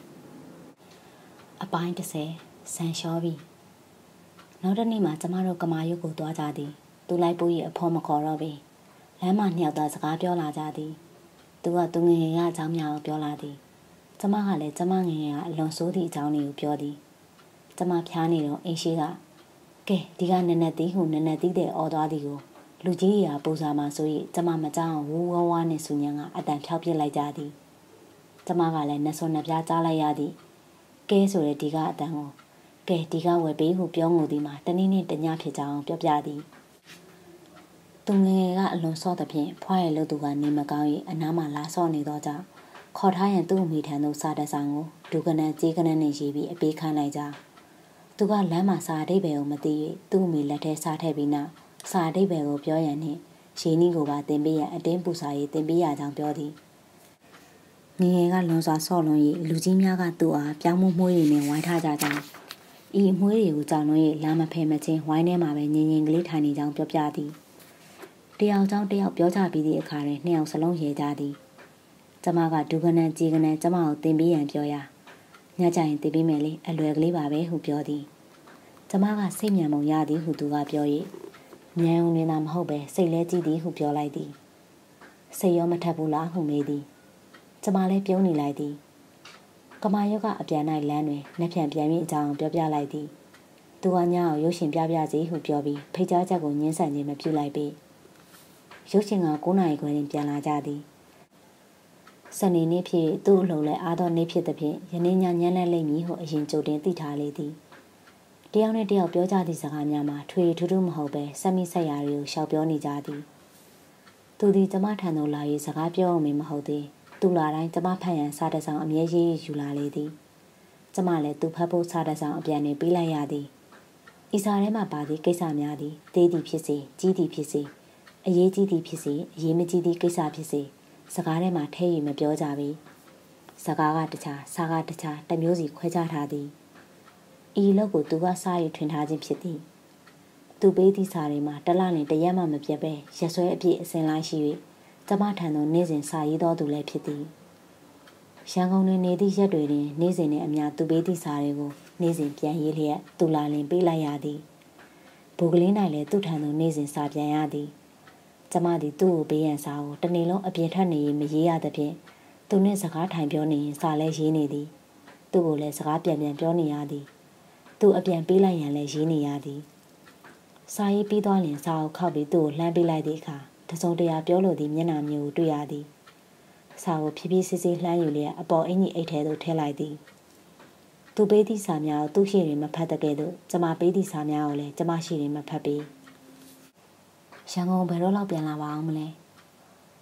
အပိုင်းတစ်ဆယ်ဆန်လျှောပြီးနောက်တစ်နေ့မှာကျမတို့ကမာရွတ်ကိုသွားကြသည်သူလိုက်ပို့၏အဖော်မခေါ်တော့ပေလမ်းမှာနှစ်ယောက်သားစကားပြောလာကြသည်သူကသူငယ်ငယ်ကအကြောင်းများကိုပြောလာသည်ကျမကလည်းကျမငယ်ငယ်ကအလွန်ဆိုးသည့်အကြောင်းတွေကိုပြောသည်ကျမဖျားနေတော့အိမ်ရှိကကဲဒီကနက်နက်သေးဟုနက်နက်သေးတဲ့အော်သွားသည်ကိုလူကြီးရာပူစာမှာဆို၍ကျမမကြောက်ဝူဝဝနဲ့ဆူညံကအတန်ဖြောက်ပြစ်လိုက်ကြသည်ကျမကလည်းနှစွန်နှပြကြားလိုက်ရသည်ကဲဆိုတဲ့ဒီကအတန်ကိုကဲဒီကဝယ်ပေးဟုပြောငိုသည်မှာတနည်းနည်းတညဖြစ်ကြောင်းပြောပြသည်သူငယ်ငယ်ကအလွန်စော့သဖြင့်ဖွားရလို့သူကနေမကောင်း၏အနားမှလာဆော့နေသောကြောင့်ခေါ်ထားရန်သူ့မိထံသို့စာတဆောင်ကိုဒုကနန်ကြေးကနန်နဲ့ရေးပြီးအပေးခိုင်းလိုက်ကြသူကလမ်းမှာစာအဓိပ္ပာယ်ကိုမသိ၍သူ့မိလက်ထဲစားထည့်ပြီးနောက်စာအဓိပ္ပာယ်ကိုပြောရန်နှင့်ရေးနည်းကိုပါတင်ပေးရန်အတင်းပူစာရေးတင်ပေးရကြောင်းပြောသည်ငယ်ငယ်ကလွန်စွာဆော့လွန်၍လူကြီးများကသူ့အားပြောင်းမှုမှုရည်နဲ့ဝိုင်းထားကြကြောင်းဤအမွှေးတွေကိုကြောင်လွန်၍လာမဖယ်မချင်းဝိုင်းထဲမှာပဲငြင်းငြင်းကလေးထိုင်နေကြောင်းပြောပြသည်တယောက်ကြောင့်တယောက်ပြောကြပြီးသည့်အခါတွင်နှစ်ယောက်စလုံးရဲကြသည်ကျမကဒုကနန်ကြေကနန်ကျမကိုတင်ပေးရန်ပြောရာညကြရင်တင်ပေးမယ်လေအလွယ်ကလေးပါပဲဟုပြောသည်ကျမကစိတ်မြန်ပုံရသည်ဟုသူကပြော၍မြန်ုံနေတာမဟုတ်ပဲစိတ်လဲကြည့်သည်ဟုပြောလိုက်သည်စိတ်ရောမထပ်ဘူးလားဟုမေးသည်ကျမလည်းပြုံးနေလိုက်သည်ကမာယောကအပြန်၌လမ်းတွင်နှက်ဖြန်ပြန်ပြီးအကြောင်းပြောပြလိုက်သည်သူကညအောင်ရုပ်ရှင်ပြပြစီဟုပြောပြီးဖိတ်ကြားချက်ကိုညှင်းဆန်ခြင်းမပြုလိုက်ပေရုပ်ရှင်က၉နာရီခွဲတွင်ပြန်လာကြသည်စနေနေ့ဖြစ်သူ့အလုံးလဲအားသောနေ့ဖြစ်သဖြင့်ယနေ့ညညနေလိမ့်မည်ဟုအရင်ကြိုတင်သိထားလေသည်တယောက်နဲ့တယောက်ပြောကြသည့်စကားများမှာထွေထူးထူးမဟုတ်ပဲစက်မိဆက်ရာတွေကိုရှောက်ပြောနေကြသည်သူသည်ကျမထံသို့လာ၍စကားပြောအောင်မဟုတ်သေးသူလာတိုင်းကျမဖတ်ရန်စာတစောင်အမြဲရေးယူလာလေသည်ကျမလည်းသူဖတ်ဖို့စာတစောင်အပြန်နေပေးလိုက်ရသည်ဤစာထဲမှာပါသည့်ကိစ္စများသည်တေးသည်ဖြစ်စေကြီးသည်ဖြစ်စေအရေးကြီးသည်ဖြစ်စေအရေးမကြီးသည့်ကိစ္စဖြစ်စေစကားထဲမှာထဲ၍မပြောကြပေစကားကတခြားစာကတခြားတမျိုးစီခွဲခြားထားသည်ဤလောက်ကိုသူကစား၍ထွင်ထားခြင်းဖြစ်သည်သူပေးသည့်စာတွေမှာတလနဲ့တရက်မှမပြတ်ပဲရက်စွဲအပြည့်အစင်လိုက်ရှိ၍ကျမထံသို့နေ့စဉ်စာရေးတော်သူလည်းဖြစ်သည်ရန်ကုန်တွင်နေသည့်ရက်တွေတွင်နေ့စဉ်နဲ့အမျှသူပေးသည့်စာတွေကိုနေ့စဉ်ပြန်ရေးလျက်သူလာလင်ပေးလိုက်ရသည်ဘိုကလေး၌လည်းသူ့ထံသို့နေ့စဉ်စာပြန်ရသည်ကျမသည်သူ့ကိုပေးရန်စာကိုတနေ့လုံးအပြင်ထွက်နေရင်မရေးရသဖြင့်သူနှင့်စကားထိုင်ပြောနေရင်စာလည်းရေးနေသည်သူ့ကိုလည်းစကားပြန်ပြန်ပြောနေရသည်သူအပြန်ပေးလိုက်ရန်လည်းရေးနေရသည်စာရေးပြီးသွားရင်စာကိုခောက်ပြီးသူ့ကိုလှမ်းပေးလိုက်သည့်အခါတစုံတရာပြောလို့သည်မျက်နှာမျိုးတွေ့ရသည်စာကိုဖြည်းဖြည်းစစ်စစ်လှမ်းယူလျက်အပေါ်အင်ကြီးအိတ်ထဲသို့ထည့်လိုက်သည်သူပေးသည့်စာများကိုသူ့ရှိတွင်မဖတ်တဲ့ကဲ့သို့ကျမပေးသည့်စာများကိုလည်းကျမရှိတွင်မဖတ်ပေရန်ကုန်ဘယ်တော့လောက်ပြန်လာပါအောင်မလဲ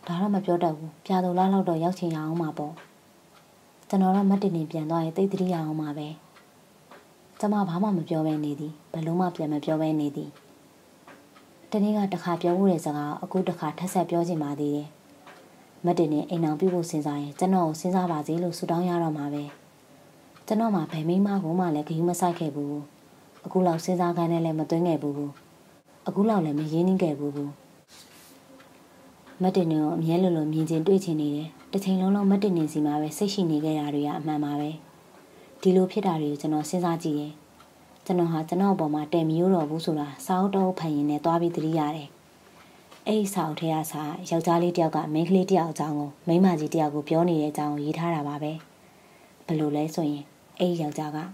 ဒါတော့မပြောတတ်ဘူးပြာသူလားလောက်တော့ရောက်ချင်ရအောင်မှာပေါ့ကျွန်တော်တော့မတ်တင်နေပြန်သွားရင်တိတ်တိရအောင်မှာပဲကျမဘာမှမပြောဘဲနေသည်ဘလို့မှပြန်မပြောဘဲနေသည်တနေ့ကတစ်ခါပြောမှုတဲ့စကားအခုတစ်ခါထပ်ဆက်ပြောချင်ပါသေးတယ်မတ်တင်နေအိမ်အောင်ပြုဖို့စဉ်းစားရင်ကျွန်တော်ကိုစဉ်းစားပါစေလို့ဆုတောင်းရတော့မှာပဲကျွန်တော်မှဘယ်မိမကိုမှလည်းဂရုမစိုက်ခဲ့ဘူးအခုလောက်စဉ်းစားခိုင်းနဲ့လည်းမသွင်းခဲ့ဘူးအခုလောက်လည်းမရင်းနှီးခဲ့ဘူးမတ်တင်နေကိုအမြဲလိုလိုမြင်ချင်းတွေ့ချင်နေတယ်တစ်ချိန်လုံးလုံးမတ်တင်နေစီမှာပဲစိတ်ရှိနေခဲ့တာတွေကအမှန်ပါပဲဒီလိုဖြစ်တာတွေကိုကျွန်တော်စဉ်းစားကြည့်ရင်ကျွန်တော်ဟာကျွန်တော်အပေါ်မှာတဲမီရိုးတော်ဘူးဆိုတာစာအုပ်တော့ဖတ်ရင်လည်းသွားပြီးသတိရတယ်အဲ့ဒီစာအုပ်ထဲကစာယောက်ျားလေးတယောက်ကမိန်းကလေးတယောက်အကြောင်းကိုမိန်းမကြီးတယောက်ကိုပြောနေတဲ့အကြောင်းကိုရေးထားတာပါပဲဘယ်လိုလဲဆိုရင်အဲ့ဒီယောက်ျားက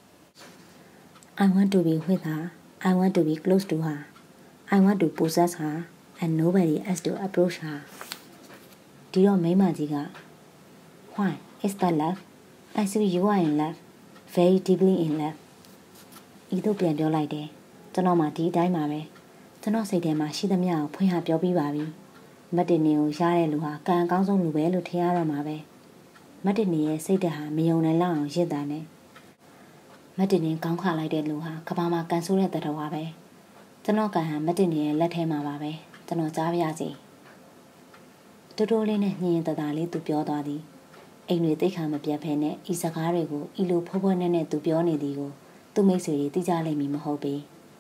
I want to be with her I want to be close to her I want to possess her and nobody else to approach her ဒီတော့မိန်းမကြီးက Why is that love I see you are in love very deeply in love ဤသို့ပြန်ပြောလိုက်တယ်ကျွန်တော်မှဒီအတိုင်းပါပဲကျွန်တော်စိတ်ထဲမှာရှိသမျှကိုဖွင့်ဟပြောပြီးပါပြီမတ်တင်နေကိုရတဲ့လူဟာကံအကောင်းဆုံးလူပဲလို့ထင်ရတော့မှာပဲမတ်တင်နေရဲ့စိတ်ဓာတ်ဟာမယုံနိုင်လောက်အောင်ရစ်တာနဲ့မတ်တင်နေကောင်းခါလိုက်တဲ့လူဟာကဘာမှာကန်ဆိုးတဲ့တတော်ပါပဲကျွန်တော်ကံဟာမတ်တင်နေရဲ့လက်ထဲမှာပါပဲကျွန်တော်ကြားပြရစီတူတူလေးနဲ့ညင်တသာလေးသူပြောသွားသည်အိမ်တွေတိတ်ခါမပြတ်ဖဲနဲ့ဤစကားတွေကိုဤလိုဖွားဖွားနဲ့နဲ့သူပြောနေသည်ကိုသူ့မိတ်ဆွေတွေသိကြလိမ့်မည်မဟုတ်ပေ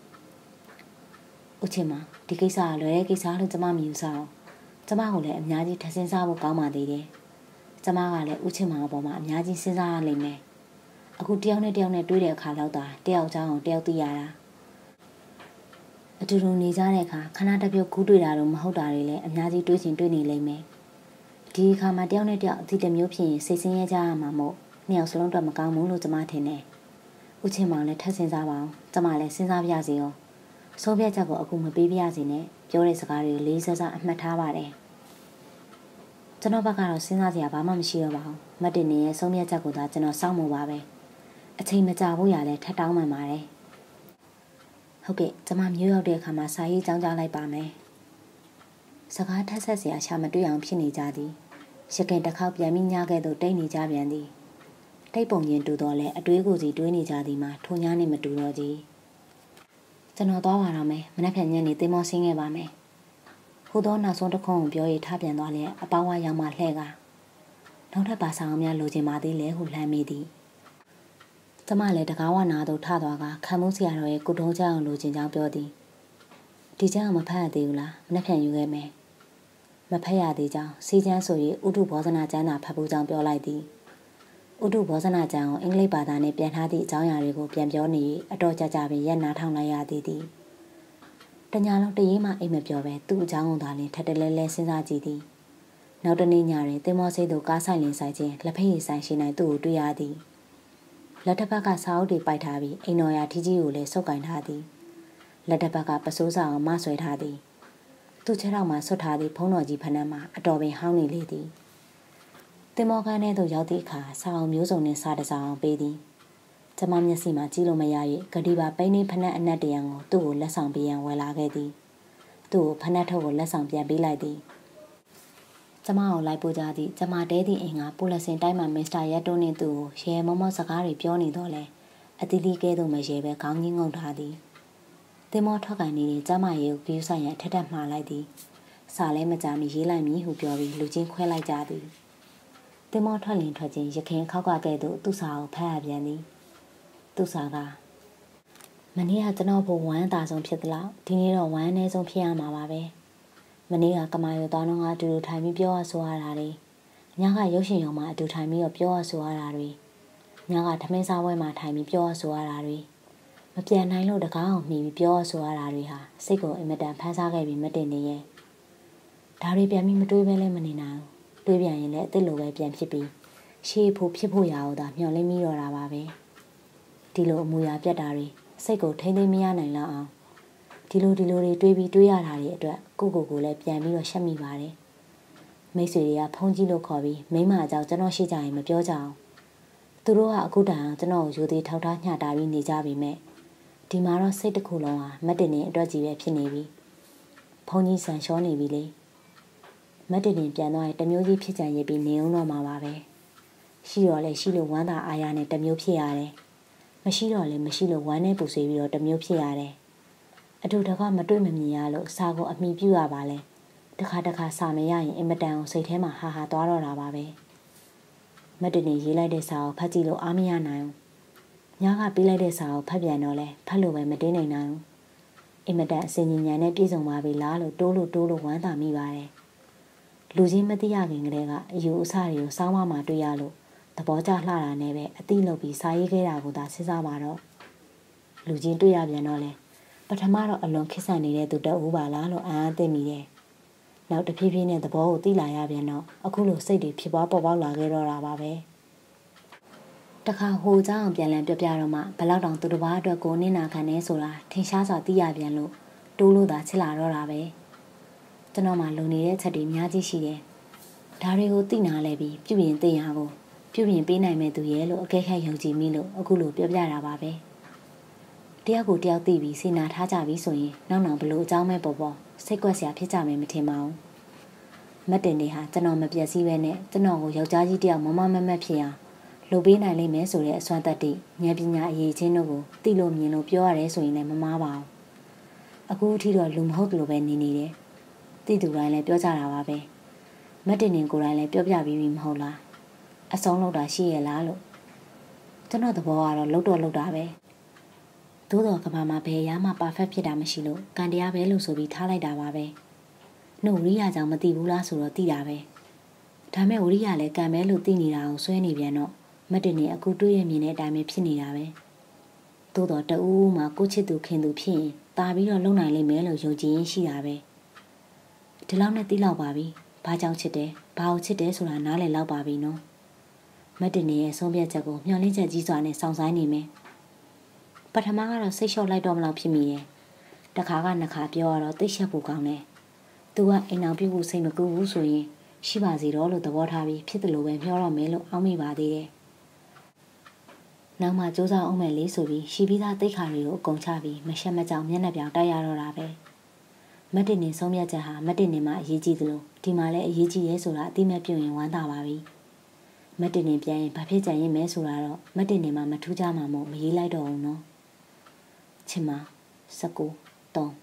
ဦးချင်းမဒီကိစ္စကလွယ်တဲ့ကိစ္စလို့ကျမမယူဆအောင်ကျမကိုလည်းအများကြီးထပ်စဉ်းစားဖို့ကောင်းပါသေးတယ်ကျမကလည်းဦးချင်းမအပေါ်မှာအများကြီးစဉ်းစားရလိမ့်မယ်အခုတယောက်နဲ့တယောက်နဲ့တွေ့တဲ့အခါလောက်သာတယောက်ချောင်းအောင်တယောက်သိရတာအတူတူနေကြတဲ့အခါခဏတစ်ပြုတ်ကူးတွေ့တာတော့မဟုတ်တာတွေလည်းအများကြီးတွေးချင်တွေးနေလိမ့်မယ်ဒီအခါမှာတယောက်နဲ့တယောက်အသီးတစ်မျိုးဖြစ်ရင်စိတ်ဆင်းရဲကြရမှာမို့နှစ်ယောက်စလုံးတော့မကောင်းဘူးလို့ကျမထင်တယ်ဦးချင်းမောင်လည်းထပ်စဉ်းစားပါအောင်ကျမလည်းစဉ်းစားပြစီရောဆိုးပြချက်ကိုအခုမပေးပြရစီနဲ့ပြောတဲ့စကားတွေလေးစားစားအမှတ်ထားပါတယ်ကျွန်တော်ဘက်ကတော့စဉ်းစားစရာဘာမှမရှိတော့ပါဘူးမတ်တင်နေရဲ့ဆုံးဖြတ်ချက်ကိုသာကျွန်တော်စောင့်မှုပါပဲအချိန်မကြာဘူးရလဲထပ်တောင်းမှန်ပါတယ်ဟုတ်ကဲ့ကျမမျိုးရောက်တဲ့အခါမှာစာရေးကြောင်းကြားလိုက်ပါမယ်စကားထက်ဆက်စရာရှာမတွေ့အောင်ဖြစ်နေကြသည်ရခင်တစ်ခေါက်ပြန်ပြီးညခဲ့သို့တိတ်နေကြပြန်သည်တိတ်ပုံချင်းတူတော့လဲအတွေးကိုစီတွေးနေကြသည်မှာထုံညာနဲ့မတူတော့ကြီးကျွန်တော်သွားပါတော့မယ်မနက်ဖြန်ညနေသင်္ဘောဆင်းခဲ့ပါမယ်ဟိုတော့နောက်ဆုံးတစ်ခုကိုပြောရထားပြန်သွားလဲအပေါင်းဝါရောက်မှလှဲ့ကနောက်ထပ်ပါဆောင်အောင်များလိုချင်ပါသေးလဲဟုလှမ်းမိသည်ကျမလည်းတကားဝနာသို့ထသွားကခံမှုဆရာတော်ရဲ့ကုထုံးချအောင်လိုချင်ကြောင်းပြောသည်ဒီကျမ်းမဖတ်ရသေးဘူးလားမနှက်ဖြန်ယူခဲ့မယ်မဖတ်ရသေးကြောင်းစီချမ်းဆို၍ဥတုဘောဇနာကျမ်းသာဖတ်ဖို့ကြောင်းပြောလိုက်သည်ဥတုဘောဇနာကျမ်းကိုအင်္ဂလိပ်ဘာသာနဲ့ပြန်ထားသည့်အကြောင်းအရာတွေကိုပြန်ပြောနေ၍အတော်ကြာကြာပင်ရက်နာထောင်လိုက်ရသည်သည်တညာလုံးတရေးမှအိမ်မပြောပဲသူ့အကြောင်းကိုသာလျှင်ထပ်တလဲလဲစဉ်းစားကြည့်သည်နောက်တနေ့ညတွင်သင်္ဘောဆိပ်သို့ကားဆိုင်လင်းဆိုင်ခြင်းလက်ဖက်ရည်ဆိုင်ရှိ၌သူ့ကိုတွေ့ရသည်လက်တစ်ဖက်ကစာအုပ်တွေပိုက်ထားပြီးအိမ်တော်ရာထီးကြီးကိုလည်းဆုပ်ကင်ထားသည်လက်တစ်ဖက်ကပစိုးစာအောင်မဆွဲထားသည်သူ့ခြေထောက်မှာဆွတ်ထားသည့်ဖုံးတော်ကြီးဖနက်မှာအတော်ပင်ဟောင်းနေလေသည်တင်မော်ခန်းထဲသို့ရောက်သည့်အခါစာအုပ်မျိုးစုံနှင့်စာတစ်စောင်ပေးသည်ကျမမျက်စိမှာကြည့်လို့မရ၍ဂတိပါပိန်းနေဖနက်အနက်တရံကိုသူ့ကိုလက်ဆောင်ပေးရန်ဝယ်လာခဲ့သည်သူ့ကိုဖနက်ထုတ်ကိုလက်ဆောင်ပြန်ပေးလိုက်သည်ကျမကိုလိုက်ပို့ကြသည့်ကျမတဲသည့်အိမ်ကပိုလစင်တိုင်းမှာမစ္စတာရက်တိုးနှင့်သူ့ကိုရဲမောမောစကားတွေပြောနေတော့လဲအတီးတီးကဲသို့မရဲပဲခေါင်းကြီးငုံထားသည်တင်မောထွက်ကန်နေတဲ့ကျမရဲကိုကြည့်ဆိုင်ရန်ထက်ထက်မှားလိုက်သည်စာလဲမကြမီရေးလိုက်မည်ဟုပြောပြီးလူချင်းခွဲလိုက်ကြသည်တင်မောထွက်လင်ထွက်ချင်းရခင်ခောက်ကကဲ့သို့သူ့စာကိုဖတ်ရပြန်သည်သူ့စာကမနေ့ကကျွန်တော်ဘဝမ်းအသာဆုံးဖြစ်သလားဒီနေ့တော့ဝမ်းအနည်းဆုံးဖြစ်ရမှာပါပဲမနေ့ကကမာရိုသွားတော့ကအတူတူထိုင်ပြီးပြောရဆိုရတာတွေညကရုပ်ရှင်ရုံမှာအတူထိုင်ပြီးတော့ပြောရဆိုရတာတွေညကထမင်းစားပွဲမှာထိုင်ပြီးပြောရဆိုရတာတွေမပြန်နိုင်လို့တကားအောင်မှီပြီးပြောရဆိုရတာတွေဟာစိတ်ကိုအင်မတန်ဖန်ဆားခဲ့ပြီးမတင်နေရဲ့ဒါတွေပြန်ပြီးမတွေးပဲလဲမနေနိုင်ဘူးတွေးပြန်ရင်လည်းအစ်စ်လိုပဲပြန်ဖြစ်ပြီးရှေးဖို့ဖြစ်ဖို့ရအောင်သာမျှော်လင့်မိတော့တာပါပဲဒီလိုအမူအရာပြတ်တာတွေစိတ်ကိုထိမ့်သိမ်းမရနိုင်လောက်အောင်ဒီလိုဒီလိုတွေတွေးပြီးတွေးရတာတွေအတွက်ကိုကိုကိုလည်းပြန်ပြီးတော့ရှက်မိပါတယ်မိတ်ဆွေတွေကဖုန်းကြီးလို့ခေါ်ပြီးမိမအကြောင်းကျွန်တော်ရှိကြရင်မပြောကြအောင်သူတို့ကအခုတိုင်အောင်ကျွန်တော်ကိုယူသေးထောက်ထားညှတာပြီးနေကြပြီမဲ့ဒီမှာတော့စိတ်တစ်ခုလုံးဟာမတ်တင်နေအတွက်ကြီးပဲဖြစ်နေပြီဖုန်းကြီးဆန်ရှောနေပြီလေမတ်တင်တင်ပြန်သွားရင်တမျိုးကြီးဖြစ်ကြရပြီးနေအောင်တော့မှာပါပဲရှိတော့လေရှိလို့ဝမ်းသာအားရနဲ့တမျိုးဖြစ်ရတယ်မရှိတော့လေမရှိလို့ဝမ်းနဲ့ပူဆွေးပြီးတော့တမျိုးဖြစ်ရတယ်အတူတကမတွေ့မမြင်ရလို့စာကိုအမိပြုရပါလေတခါတခါစာမရရင်အင်မတန်ကိုစိတ်ထဲမှာဟာဟာသွားတော့တာပါပဲမတ်တင်တင်ရေးလိုက်တဲ့စာကိုဖတ်ကြည့်လို့အားမရနိုင်ဘူးညကပေးလိုက်တဲ့စာကိုဖတ်ပြန်တော့လဲဖတ်လို့ပဲမတင်းနိုင်နိုင်ဘူးအင်မတန်အစင်ញဉာဏ်နဲ့ပြည့်စုံပါပြီလားလို့တိုးလို့တိုးလို့ဝမ်းသာမိပါတယ်လူချင်းမသိရခင်ကတည်းကအယူအဆတွေကိုစောင်းမမှာတွေ့ရလို့သဘောကျလှတာနဲ့ပဲအတိလုပ်ပြီးစာရေးခဲ့တာကိုသာစဉ်းစားပါတော့လူချင်းတွေ့ရပြန်တော့လဲပထမတော့အလွန်ခက်ဆန်နေတဲ့သူတအူးပါလားလို့အံ့အားသင့်မိတယ်နောက်တဖြည်းဖြည်းနဲ့သဘောကိုသိလာရပြန်တော့အခုလိုစိတ်တွေဖြစ်ပွားပေါ်ပေါက်လာခဲ့တော့တာပါပဲတခါဟိုเจ้าအောင်ပြန်လည်ပြောပြတော့မှဘလောက်တောင်သူတစ်ပါးအတွက်ကိုနင်းနာခံနေဆိုတာထင်ရှားစွာသိရပြန်လို့တိုးလို့သာချစ်လာတော့တာပဲကျွန်တော်မှလုံနေတဲ့ချက်တွေအများကြီးရှိတယ်ဒါတွေကိုသိနာလဲပြီးပြုရင်သိရကိုပြုရင်ပေးနိုင်မဲ့သူရဲ့လို့အကဲခတ်ယုံကြည်မိလို့အခုလိုပြောပြတာပါပဲတယောက်ကိုတယောက်သိပြီးစေနာထားကြပြီဆိုရင်နောက်နောက်ဘလို့အကြောင်းမဲ့ပေါ်ပေါ်စိတ်ကွက်စရာဖြစ်ကြမယ်မထင်ပါဘူးမတ်တင်တွေဟာကျွန်တော်မပြည့်စည်ပဲနဲ့ကျွန်တော်ကိုယောက်ျားကြီးတယောက်မမမမတ်ဖြစ်အောင်လုပ်ပေးနိုင်လိမ့်မယ်ဆိုတဲ့အစွမ်းသက်တည်ဉာဏ်ပညာအရေးချင်းတို့ကိုသိလို့မြင်လို့ပြောရတယ်ဆိုရင်လည်းမမားပါဘူးအခုအထိတော့လူမဟုတ်လို့ပဲနေနေတယ်သိသူတိုင်းလည်းပြောကြတာပါပဲမတ်တင်တင်ကိုယ်တိုင်လည်းပြောပြပြီးပြီမဟုတ်လားအဆုံးလောက်တာရှိရလားလို့ကျွန်တော်သဘောကတော့လောက်တော့လောက်တာပဲသို့တော်ကဘာမှဘယ်ရမှပါဖက်ဖြစ်တာမရှိလို့ကန်တရားပဲလို့ဆိုပြီးထားလိုက်တာပါပဲနှုတ်ဝရိယကြောင့်မသိဘူးလားဆိုတော့သိတာပဲဒါမဲ့ဝရိယလည်းကံပဲလို့သိနေတာကိုစွဲနေပြန်တော့မတ်တင်နေအခုတွေ့ရမြင်တဲ့အတိုင်းပဲဖြစ်နေတာပဲသို့တော်တအူးမှကိုချစ်သူခင်သူဖြစ်ရင်တာပြီးတော့လုံနိုင်လိမ့်မယ်လို့ယုံကြည်ရင်းရှိတာပဲဒီလောက်နဲ့သိလောက်ပါပြီဘာကြောင့်ချစ်တယ်ဘာကိုချစ်တယ်ဆိုတာနားလည်လောက်ပါပြီနော်မတ်တင်နေရဲ့ဆုံးဖြတ်ချက်ကိုမျှော်လင့်ချက်ကြီးစွာနဲ့စောင့်ဆိုင်နေမယ်ပထမကတော့စိတ်လျှော့လိုက်တော့မလို့ဖြစ်မိတယ်တခါကနှစ်ခါပြောရတော့သိချက်ဖို့ကောင်းတယ်သူကအိမ်အောင်ပြုဖို့စိတ်မကူဘူးဆိုရင်ရှိပါစေတော့လို့သဘောထားပြီးဖြစ်တယ်လို့ပဲပြောတော့မယ်လို့အောက်မိပါသေးတယ်နောက်မှစူးစမ်းအောင်မယ်လေးဆိုပြီးရှိပြီးသားတိတ်ခါတွေကိုအကုန်ချပြီးမရှက်မကြောင်မျက်နှာပြောင်တိုက်ရတော့တာပဲမတ်တင်နေဆုံးဖြတ်ချက်ဟာမတ်တင်နေမှာအရေးကြီးသလိုဒီမှာလည်းအရေးကြီးရဲဆိုတာအတိမဲ့ပြုံရင်ဝမ်းသာပါပြီမတ်တင်နေပြန်ရင်ဘာဖြစ်ကြရင်မဲဆိုတာတော့မတ်တင်နေမှာမထူးကြမှာမို့မရေးလိုက်တော့ဘူးနော်ချစ်မစကူတုံး